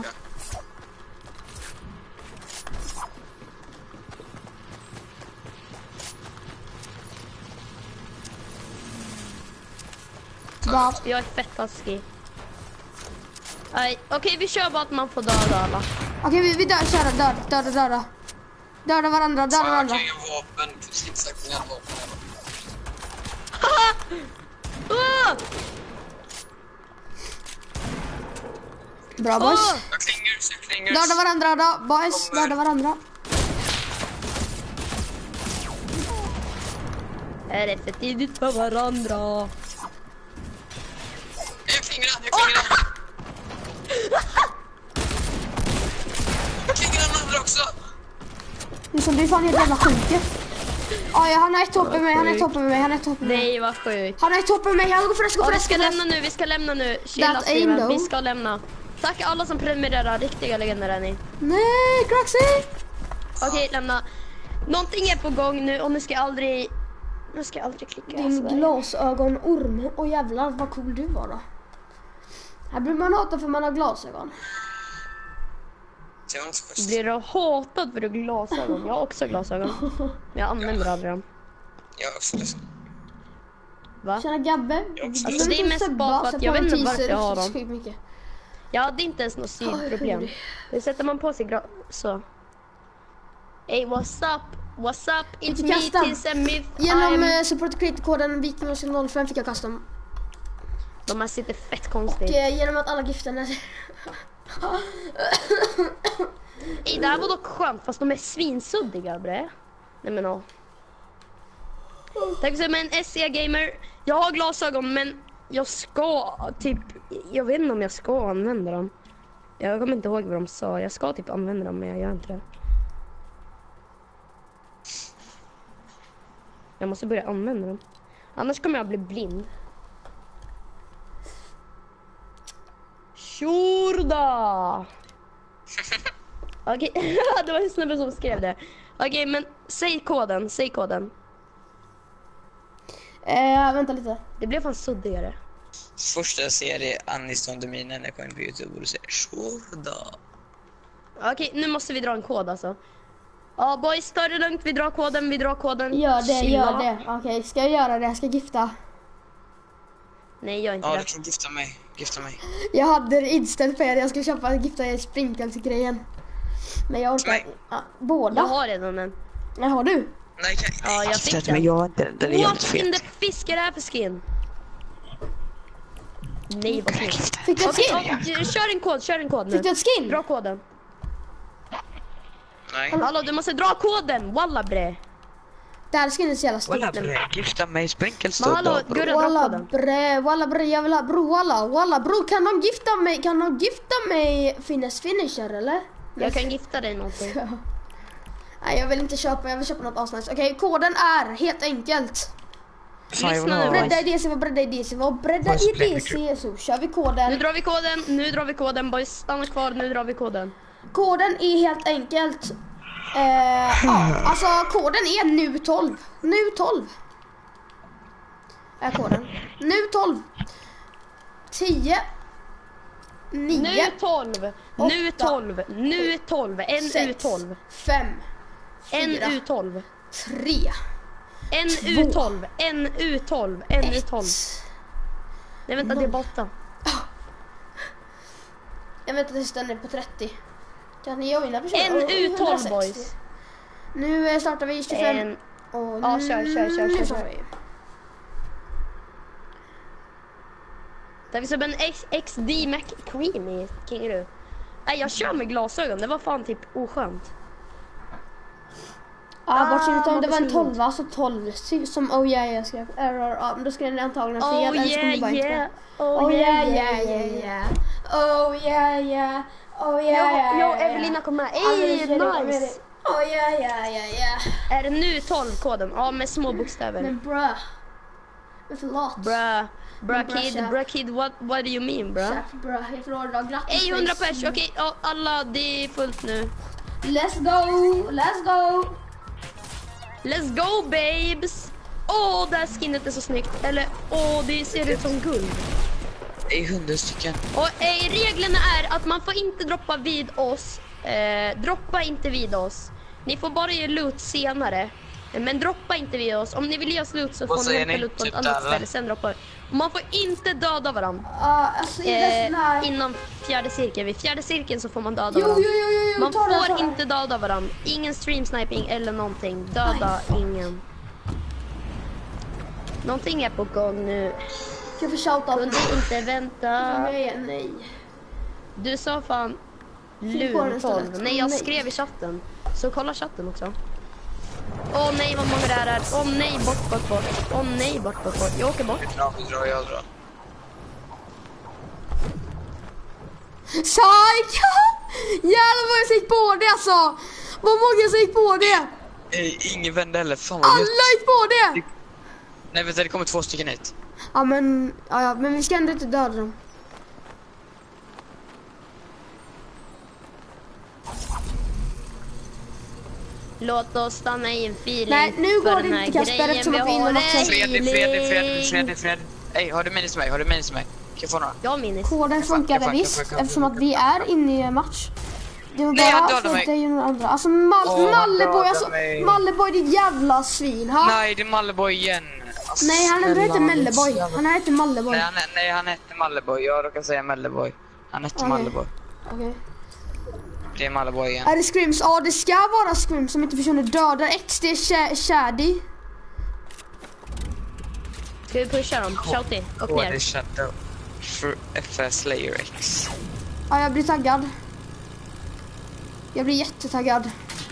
Va? Jag är fett taskig. Nej, okej, vi kör bara att man får döda alla. Okej, vi, vi dör, köra, döda, döda, döda. Döda varandra, döda Fan, jag varandra. kan ju vapen. Det finns inte sagt inga vapen. Åh! Bra, boys. Åh! Jag klingar ut, jag klingar ut. Döda varandra då, boys. Döda varandra. Är det för tidigt för varandra? Jag fingrar, jag fingrar. Jag fingrar den andra också. Liksom, du är fan helt jävla sjuk. Ah, ja, han har ett hopp med mig, han har ett hopp med mig, han har ett hopp med mig. Nej, vad sjukt. Han har ett hopp med mig, han går för det, går Ja, för vi det. ska lämna nu, vi ska lämna nu. Chilla, That Steven. ain't Vi no. ska lämna. Tack alla som prenumererar, riktiga legender är ni. Nej, Craxy! Okej, lämna. Någonting är på gång nu och nu ska jag aldrig... Nu ska jag aldrig klicka. Din sådär. glasögonorm. Åh jävlar vad cool du var då. Här blir man hatad för man har glasögon. Det var inte så schysst. Blir du hatad för du har glasögon? Jag har också glasögon. Men jag använder aldrig dem. Jag är också ledsen. Va? Tjena Gabbe. Alltså, det är mest bara för att jag vet inte varför jag har dem. Mycket. Jag hade inte ens något synproblem. Det sätter man på sig gra- så. Hey, what's up? What's up? It's Inte me, kasta. Tis and Myth. Genom I'm... eh, support creator-koden Viking noll fem fick jag custom. De här sitter fett Och konstigt. eh, genom att alla giften är... Hey, det här var dock skönt, fast de är svinsuddiga, bre. Nej men ja. Tack så mycket, en S E-gamer. Jag har glasögon, men jag ska typ... Jag vet inte om jag ska använda dem. Jag kommer inte ihåg vad de sa. Jag ska typ använda dem, men jag gör inte det. Jag måste börja använda dem. Annars kommer jag bli blind. Tjorda! Okej, det var en snubbe som skrev det. Okej, men säg koden, säg koden. Eh, vänta lite. Det blev fan suddigare. Första jag ser är Aniston Dominen när jag kommer på YouTube och du säger Shorda. Okej, nu måste vi dra en kod alltså. Ja, boys, ta det lugnt. Vi drar koden, vi drar koden. Gör det, Chilla. gör det. Okej, ska jag göra det? Jag ska gifta. Nej, gör inte Ja, det. du kan gifta mig. Gifta mig. Jag hade det inställt för er. Jag skulle köpa gifta er sprinkles-grejen. Men jag orkar... Nej. Ah, båda? Jag har redan en. Nej, har du? Nej, kan Ja, jag fick den. Men jag är inte den. Den är jävligt What in fet. the fisk är det här för skin? Nej, vad snyggt. Fick du ett Okej, skin? ja, kör en kod, kör en kod nu. Fick du ett skin? Dra koden. Nej. Hallå, du måste dra koden. Walla bre. Det här skinet är så jävla Walla stort. bre, gifta mig, sprinkles Men hallå, då. Gurra, dra Walla koden. bre, walla bre, jag vill ha bro, walla, walla bro, kan de gifta mig, kan de gifta mig finnes finisher eller? Jag kan gifta dig någonting. Nej, jag vill inte köpa, jag vill köpa något asnice. Okej, koden är helt enkelt. Fan, jag vill Lyssna nu, ha Bredda i D C, var bredda i D C, var bredda Vad i spelar D C, så kör vi koden. Nu drar vi koden, nu drar vi koden. Boys, stanna kvar, nu drar vi koden. Koden är helt enkelt, eh, ja, alltså koden är nu tolv. Nu tolv. Är koden. Nu tolv. tio. nio. Nu tolv, nu åtta, tolv, nu tolv, en U tolv, fem. en fyra, U tolv, tre. en U tolv, en U tolv, en U tolv. Nej vänta, det är borta. Jag väntar tills den är på trettio. Kan ni joina personen? En U tolv boys. Nu eh, startar vi tjugofem. En, Och ja, kör, kör, kör, nu kör, startar kör. vi. det finns en X- X D McQueen i Kingaroo. Nej, jag kör med glasögon, det var fan typ oskönt. Ja, bort Ah, ah, det var en vad tolva, så tolv som oh yeah jag skrev error. Ja, men då skrev den antagligen fel. Oh eller så kommer det bara yeah, inte. yeah. Oh yeah yeah yeah yeah. Oh yeah yeah. Oh yeah Jag, yeah. jag och yeah. Evelina kom med. Ja, men Ey, det är det, det är nice! det. Oh yeah yeah yeah yeah. Är det nu tolv-koden? Ja, med små bokstäver. Men bruh. Men förlåt. Bruh, bruh Bruh, kid, chef. bruh kid, what, what do you mean bruh? Chef, bruh. Jag förlorar idag. Grattis. Ey, hundra face. pers, okej, ja, alla, det är fullt nu. Let's go. Let's go. Let's go babes! Åh, det här skinnet är så snyggt. Eller, åh, det ser ut som guld. Det är hundra stycken. Och eh, reglerna är att man får inte droppa vid oss. Eh, droppa inte vid oss. Ni får bara ge loot senare. Men droppa inte vid oss. Om ni vill ge oss loot så Vad får ni säger hämta ni? loot på ett Typ annat där, ställe. Sen droppa. Och man får inte döda varandra. Ja, alltså i Eh, resten här. innan fjärde cirkeln. Vid fjärde cirkeln så får man döda Jo, jo, varandra. jo, jo, jo. Man ta det, ta får det. inte döda varandra. Ingen stream sniping eller någonting. Döda ingen. Någonting är på gång nu. Jag får shouta Kunde inte vänta. Nej, nej. Du sa fan Fyll på den Lun istället. tolv. Nej, jag Nej. skrev i chatten. Så kolla chatten också. Åh nej, vad många det är. Åh nej, bort, bort, bort. Åh nej, bort, bort, bort. Jag åker bort. Vi drar, vi drar, jag drar. Psyk! Jävlar vad jag gick på det alltså! Vad många som gick på det! Eh, ingen vände heller, fan vad Alla gött. gick på det! Nej vänta, det kommer två stycken hit. Ja men, ja, ja, men vi ska ändå inte döda dem. Låt oss stanna i en feeling. Nej, nu går för det den här inte, Kasper, grejen eftersom vi att vi är inne i har matchen. är Fred, fred, fred, fred, fred, fred. Ey, har du minis till mig? Har du minis till mig? Kan jag få några? Jag minns. Koden funkade jag får- jag visst, får- jag får- eftersom att vi är inne i en match. Det var Nej, jag bara dödade för mig. att det är ju några andra. Alltså Mal Åh, han Malleboy, dödade alltså mig. Malleboy, ditt jävla svin, ha? Nej, det är Malleboy igen. Alltså, Nej, han snälla, heter Melleboy. jävla- Han heter Malleboy. Nej, han, nej, han hette Malleboy. Jag råkar säga Malleboy. Han hette Okej. Malleboy. Okej. Det är Malleboy igen. Är det Scrims? Ja, det ska vara Scrims som inte försvinner dödar X. Det är Sh- Shady. Ska vi pusha dem? Shouty, och K D ner. Shadow för F S Slayer X. Ja, jag blir taggad. Jag blir jättetaggad.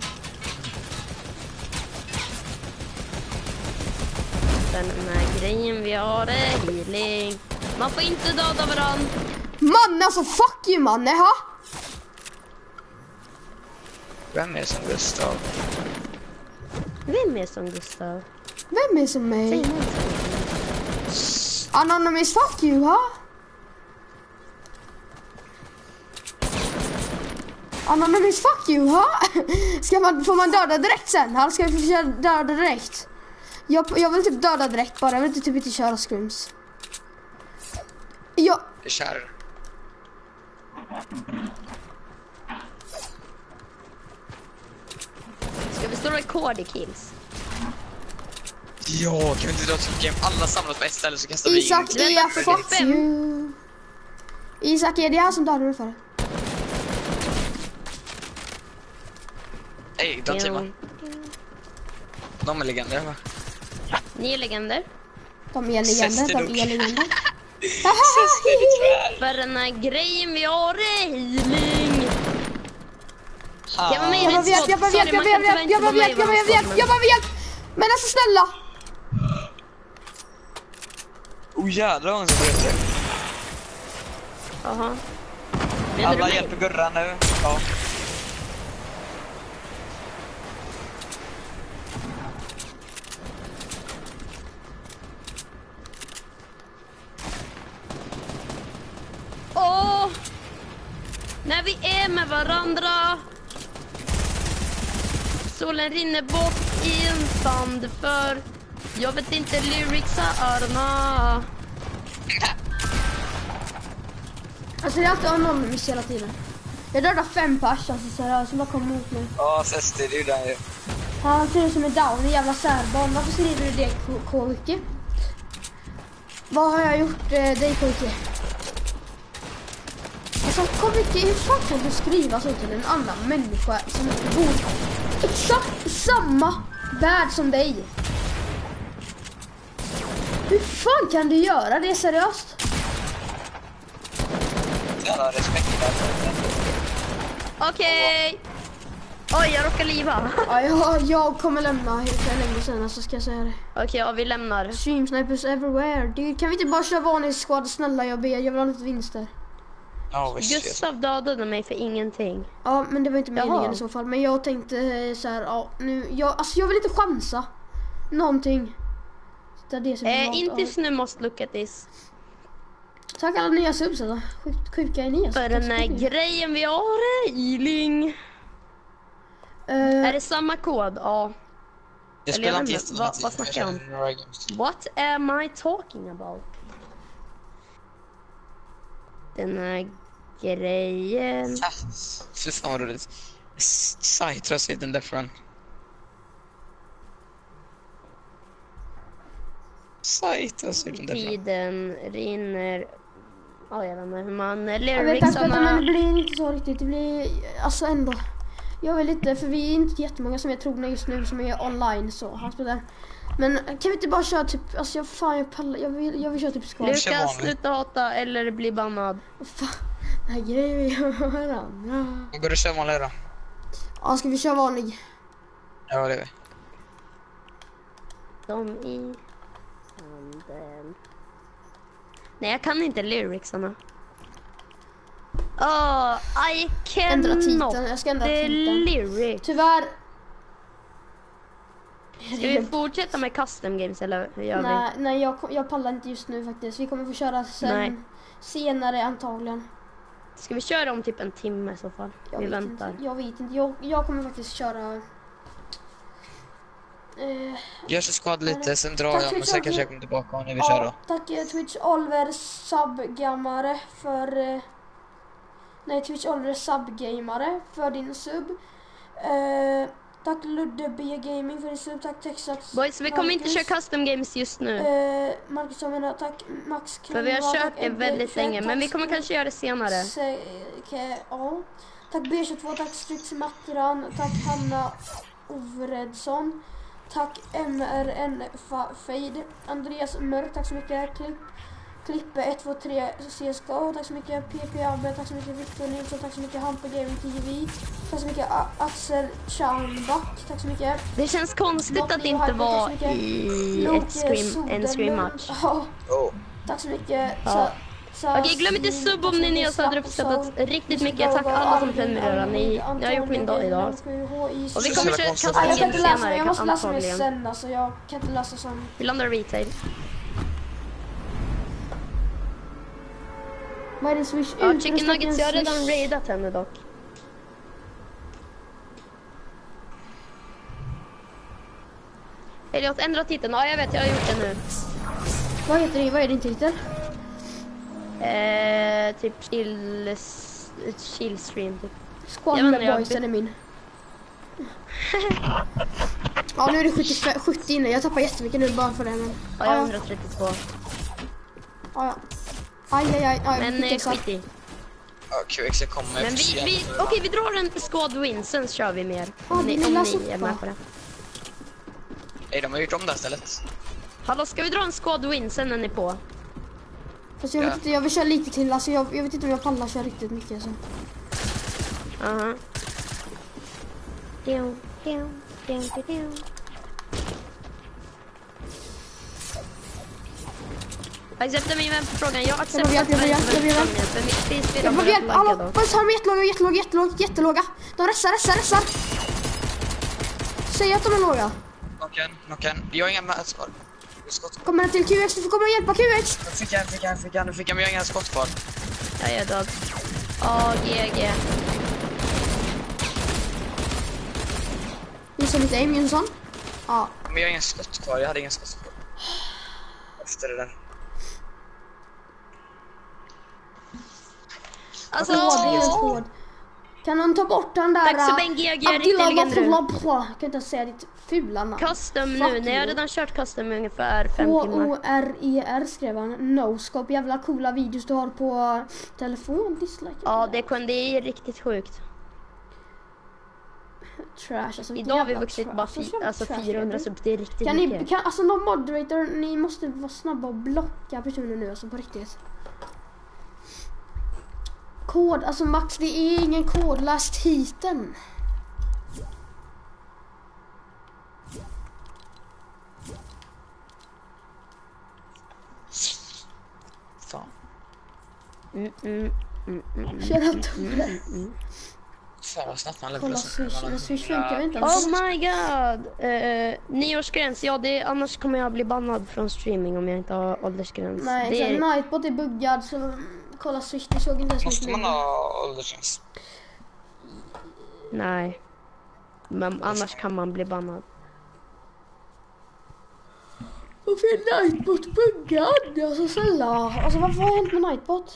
Den här grejen vi har är healing. Man får inte döda varandra. Man, alltså fuck you man, ha? Vem är som Gustav? Vem är som Gustav? Vem är som mig? Säg något. Anonymous, fuck you, ha? Anonymous, fuck you, ha? Ska man, får man döda direkt sen? Han ska vi försöka döda direkt. Jag, jag vill typ döda direkt bara, jag vill inte typ inte köra scrims. Jag... Vi kör. Ska vi slå rekord i kills? Ja, kan vi inte dra till game? Alla samlas på ett ställe så kastar vi in. Isak, in. jag fuck you. Isak, är det han som dödade mig för? Ey, de teamar. De är legender va? Ni är legender. De är legender, de är legender. För den här grejen vi har är healing. Ah. Jag var med. Jag bara vet, jag bara vet, jag bara vet, jag bara vet, jag bara vet, jag bara vet. Men alltså snälla. Oh jävlar vad hon ska bryta. Jaha. Menar du Alla mig? hjälper Gurra nu. Ja. Åh! När vi är med varandra. Solen rinner bort i en sand för jag vet inte lyricsarna. Alltså det är alltid anonymous hela tiden. Jag dödar fem pers, alltså seriöst, som bara kommer mot mig. Ja, Sesti, det är ju där ju. Han ser ut som en down, en jävla särbarn. Varför skriver du det, K-Wiki? Vad har jag gjort eh, dig, K-Wiki? Alltså, K-Wiki, hur fan kan du skriva så till en annan människa som bor exakt samma värld som dig? Hur fan kan du göra det, seriöst? Jag har respekt där. Okej. Oj, jag råkar liva. Ja, jag, jag kommer lämna hur för länge sedan, så ska jag säga det. Okej, ja, vi lämnar. Stream snipers everywhere. Dude, kan vi inte bara köra vanlig squad? Snälla, jag ber. Jag vill ha lite vinster. Ja, visst. Gustav dödade mig för ingenting. Ja, men det var inte Jaha. meningen i så fall. Men jag tänkte eh, så här, ja, nu, jag, alltså jag vill inte chansa. Någonting. Det är det som är Eh, valt inte av. nu måste look at this. Tack alla nya subs alltså. Sjukt sjuka är ni alltså. För den här Tack så mycket. grejen vi har är healing. Eh, Är det samma kod? Ja. Jag Eller jag spelar vet inte inte, vad- jättemycket. vad snackar jag om? känner några games till. What am I talking about? Den här grejen. Ah, fy fan vad roligt. Cytra sitter där från. Cytra sitter där från. Tiden rinner. Ja, jag vet inte hur man jag vet inte, men det lyricsarna. blir inte så riktigt. Det blir, alltså ändå. Jag vill inte, för vi är inte jättemånga som är trogna just nu som är online så. Han spelar. Men kan vi inte bara köra typ, alltså jag, fan jag pallar, jag vill, jag vill köra typ squad. kör Lukas, vanligt. sluta hata eller bli bannad. Fan, det här grejen vi gör varandra. Går du köra vanlig då? Ja, ska vi köra vanlig? Ja, det är vi. Som i handen. Nej, jag kan inte lyricsarna. Oh, I Ändra cannot titeln, jag ska ändra the titeln. lyrics. Tyvärr. Ska vi fortsätta med custom games eller hur gör Nej, nej jag, jag pallar inte just nu faktiskt. Vi kommer få köra sen Nej. senare antagligen. vi? Ska vi köra om typ en timme i så fall? Jag vi vet väntar. Inte, jag vet inte. Jag, jag kommer faktiskt köra... Eh, Gör så skad lite, sen drar Tack jag. för Men sen att kanske jag- jag kommer tillbaka när vi kör ja, då. tack eh, Twitch Oliver Subgamare för... Eh, nej, Twitch Oliver Subgamare för din sub. Eh, tack Ludde B Gaming för din sub. Tack Texas. Boys, vi kommer inte köra custom games just nu. Eh, Marcus som menar, tack Max Krona. För vi har kört tack det M D väldigt tjugoett, länge. Men tack vi kommer Skru- kanske göra det senare. Se- ke- ja. Tack B tjugotvå, tack Strix Matran, tack Hanna Ovredsson, tack M R N Fa- Fade, Andreas Mörk, tack så mycket. Klipp, Klippe ett två tre C S K O, tack så mycket. P P Abbe, tack så mycket. Victor Nilsson, tack så mycket. Hampa Gaming T V, tack så mycket. A- Axel Charnback, tack så mycket. Det känns konstigt Dock att det Leo inte Hyper, var tack så mycket. i Loke ett scream, en scream match. Ja, Oh. tack så mycket. Ja. Sa- Sa- Okej, glöm inte Stin, sub tack om så ni mycket. nyss hade uppskattat Slapp, riktigt Sol, mycket. Tack Gaga, alla som Arvid, prenumererar. Ni, Arvid, ni har gjort min dag idag. Antonija, H I, Och vi Sol- kommer Så köra jävla custom Ja, jag kan games inte läsa, senare jag måste läsa mer antagligen. sen alltså. Jag kan inte läsa som... Vi landar retail. Vad är det Swish Ja, ut? chicken nuggets, jag har redan raidat henne dock. Elliot, ändra titeln. Ja, jag vet, jag har gjort det nu. Vad heter det? Vad är din titel? Eh, typ chill... Chill stream typ. Jag vet inte, Squander jag- Boysen är min. Ja, nu är det sjuttiofem, sjuttio inne. Jag tappar jättemycket nu bara för det. Men... Ja, jag har hundratrettiotvå. Ja, ja. Aj, aj, aj. aj Men eh, skit i. Ja, Q X kommer Men för vi, sent. vi, okej, vi drar en squad win, sen kör vi mer. Ja, Om ni, vi om läser ni är upp, med va? på det. Nej, de har gjort om det här stället. Hallå, ska vi dra en squad win, sen är ni på? Fast jag vet Ja. inte, jag vill köra lite till. Alltså jag, jag vet inte om jag pallar köra riktigt mycket. Alltså. Aha. Dum, dum, dum, dum, dum. Accepta min vänförfrågan. Jag accepterar Jag behöver hjälp, jag behöver hjälp, jag behöver hjälp. för mitt spelspel Jag har får börjat hjälp. lagga Hallå, då. boys, har de jättelåga, jättelåga, jättelåga, jättelåga. De ressar, ressar, ressar. Säg att de är låga. Knocken, knocken. Jag har inga med skott. Skott. Kommer den till Q X, du får komma och hjälpa Q X. Jag fick en, fick en, fick en, fick en, men jag har inga skott kvar. Jag är död. A, G, G. Gissa lite aim, Jonsson. Ja. Men jag har inga skott kvar, jag hade inga skott kvar. Efter det där. Alltså, Kod, det är en kod. Kan någon ta bort den där... Tack så Ben G, jag är riktigt legend nu. Jag kan inte ens säga ditt fula namn. Custom Fuck nu. Nej, jag har you. redan kört custom i ungefär fem H timmar. O R E R skrev han. No-scope. Jävla coola videos du har på telefon. Dislike. Ja, det, kun, det är riktigt sjukt. Trash. Alltså, Idag har vi jävla vuxit trash. bara Så fi, jävla alltså trash. fyrahundra subs. Det är riktigt Kan ni, mycket. kan, alltså någon moderator, ni måste vara snabba och blocka personer nu, alltså på riktigt. Kod, alltså Max, det är ingen kod, läs titeln. Fan. Mm, mm, mm, mm, mm. Kör datorer. Fan vad snabbt man Kolla Swish, men Swish funkar inte ens. Oh my god! Uh, nioårsgräns, ja det, annars kommer jag bli bannad från streaming om jag inte har åldersgräns. Nej, det exakt. är, Nightbot är buggad, så mm, kolla Swish, det såg inte ens Måste mitt man namn. ha åldersgräns? nej. Men annars kan man bli bannad. Varför är Nightbot buggad? Alltså snälla, alltså varför har hänt med Nightbot?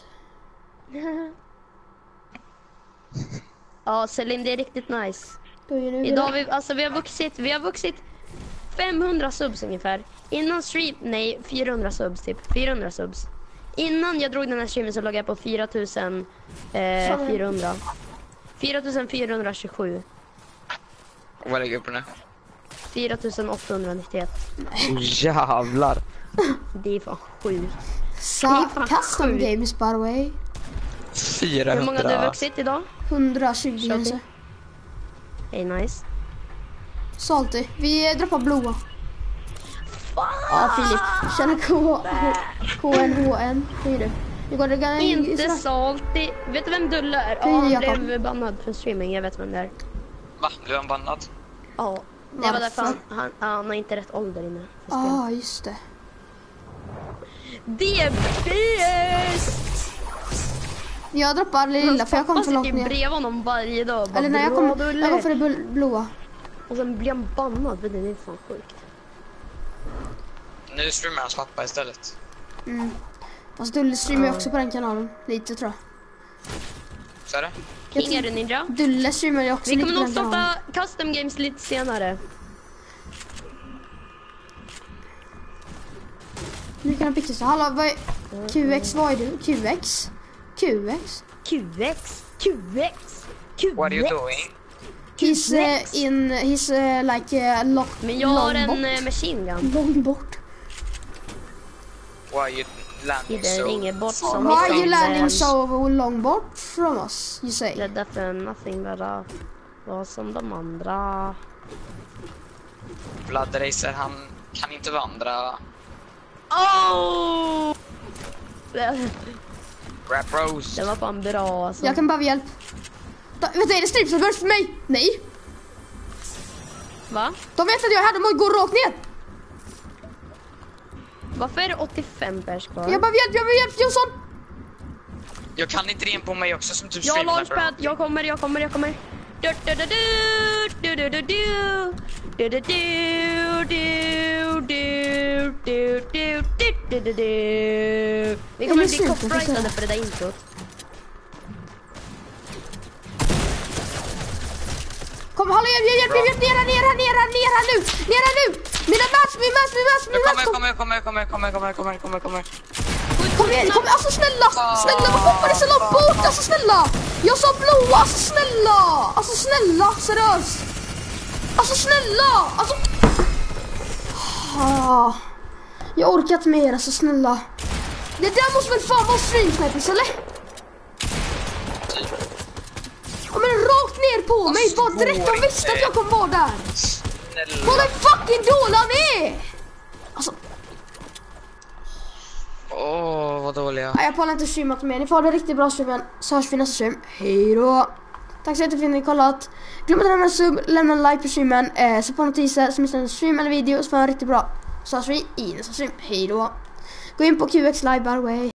Ja, Celine, det är riktigt nice. Då är nu Idag har vi, alltså vi har vuxit, vi har vuxit femhundra subs ungefär. Innan stream, nej fyrahundra subs typ, fyrahundra subs. Innan jag drog den här streamen så låg jag på fyra tusen fyrahundra. fyra tusen fyrahundratjugosju. Och vad lägger jag upp nu? fyra tusen åttahundranittioett. Oh, jävlar. Det är fan sjukt. Sa- Det är fan custom sjukt. games by the way. fyrahundra. Hur många har du vuxit idag? hundratjugo Shopee. kanske. Hey, nice. Salty. Vi droppar blåa. Ja, Filip. Tjena K. K N H N. Hur är du? Hur går det? Inte salty. Vet du vem Dulle är? Ja, Hej, han Jakob. blev bannad för streaming. Jag vet vem det är. Va? Blev han bannad? Ja, det var Varför? därför han, han, han har inte rätt ålder inne. för Ja, spel. ah, just det. Det är bäst! Jag droppar det lilla för jag kommer för långt sitter ju ner. bredvid honom varje dag. Bara, Eller nej, jag "Bra, kommer Dulle." jag går för det bl- blåa. Och sen blir han bannad, för det är fan sjukt. Nu streamar hans pappa istället. Mm. Fast Dulle streamar ju också på den kanalen. Lite tror jag. Så är det? Jag King är du ninja? Dulle streamar ju också Vi lite kommer på nog den kanalen. starta custom games lite senare. Nu kan jag pixa så. Hallå, vad är... Q X, vad är du? Q X? Q X? Q X, Q X, Q X. What are you doing? He's uh, in... He's uh, like uh, lock, Men jag har lång en bort. eh, machine gun. Lång bort. Why are you landing Det so... ringer bort som Why are you ifrån landing den. so long bort from us, you say? Det är därför nothing bara var som de andra. Blood Racer, han kan inte vandra. Oh! Rap Rose. Det var fan bra alltså. Jag kan bara få hjälp. Da, vet du, är det stripsavbörd för mig? Nej. Va? De vet att jag hade måste gå rakt ner. Varför är det åttiofem pers kvar? Jag bara hjälp, jag behöver hjälp Jonsson. Jag kan inte det på mig också som typ Jag har streamar. launchpad, jag kommer, jag kommer, jag kommer. Du, du, du, du, du, du, du, du, du, du, du, du, du, du, du, du, du, du. Vi kommer bli copyrightade för det där introt. Kom, hallå, hjälp, hjälp, hjälp, hjälp, ner här, ner här, ner här, ner här nu, ner här nu. Mina mats, min mats, min mats, min Jag mats. kommer, jag kommer, jag kommer, jag kommer, jag kommer, jag kommer, jag kommer, jag kommer. Kom igen, kom, alltså snälla, snälla, vad hoppar det så långt bort, alltså snälla. Jag sa blå, alltså snälla, alltså snälla, seriöst. Alltså snälla, alltså. Ah, jag orkar inte mer, alltså snälla. Det där måste väl fan vara streamsnipers, eller? Ja, men rakt ner på mig, bara direkt, de visste att jag kommer vara där. Vad är fucking dålig han är! Alltså, Åh, oh, vad dåliga. nej, jag pallar inte streamat med. Ni får ha det riktigt bra streamen. Så hörs vi nästa stream. Hej då! Tack så jättemycket för att ni har kollat. Glöm inte att lämna en sub, lämna en like på streamen. Eh, så på notiser som missar en stream eller video så får jag riktigt bra. Så hörs vi i nästa stream. Hej då! Gå in på Q X Live by the way.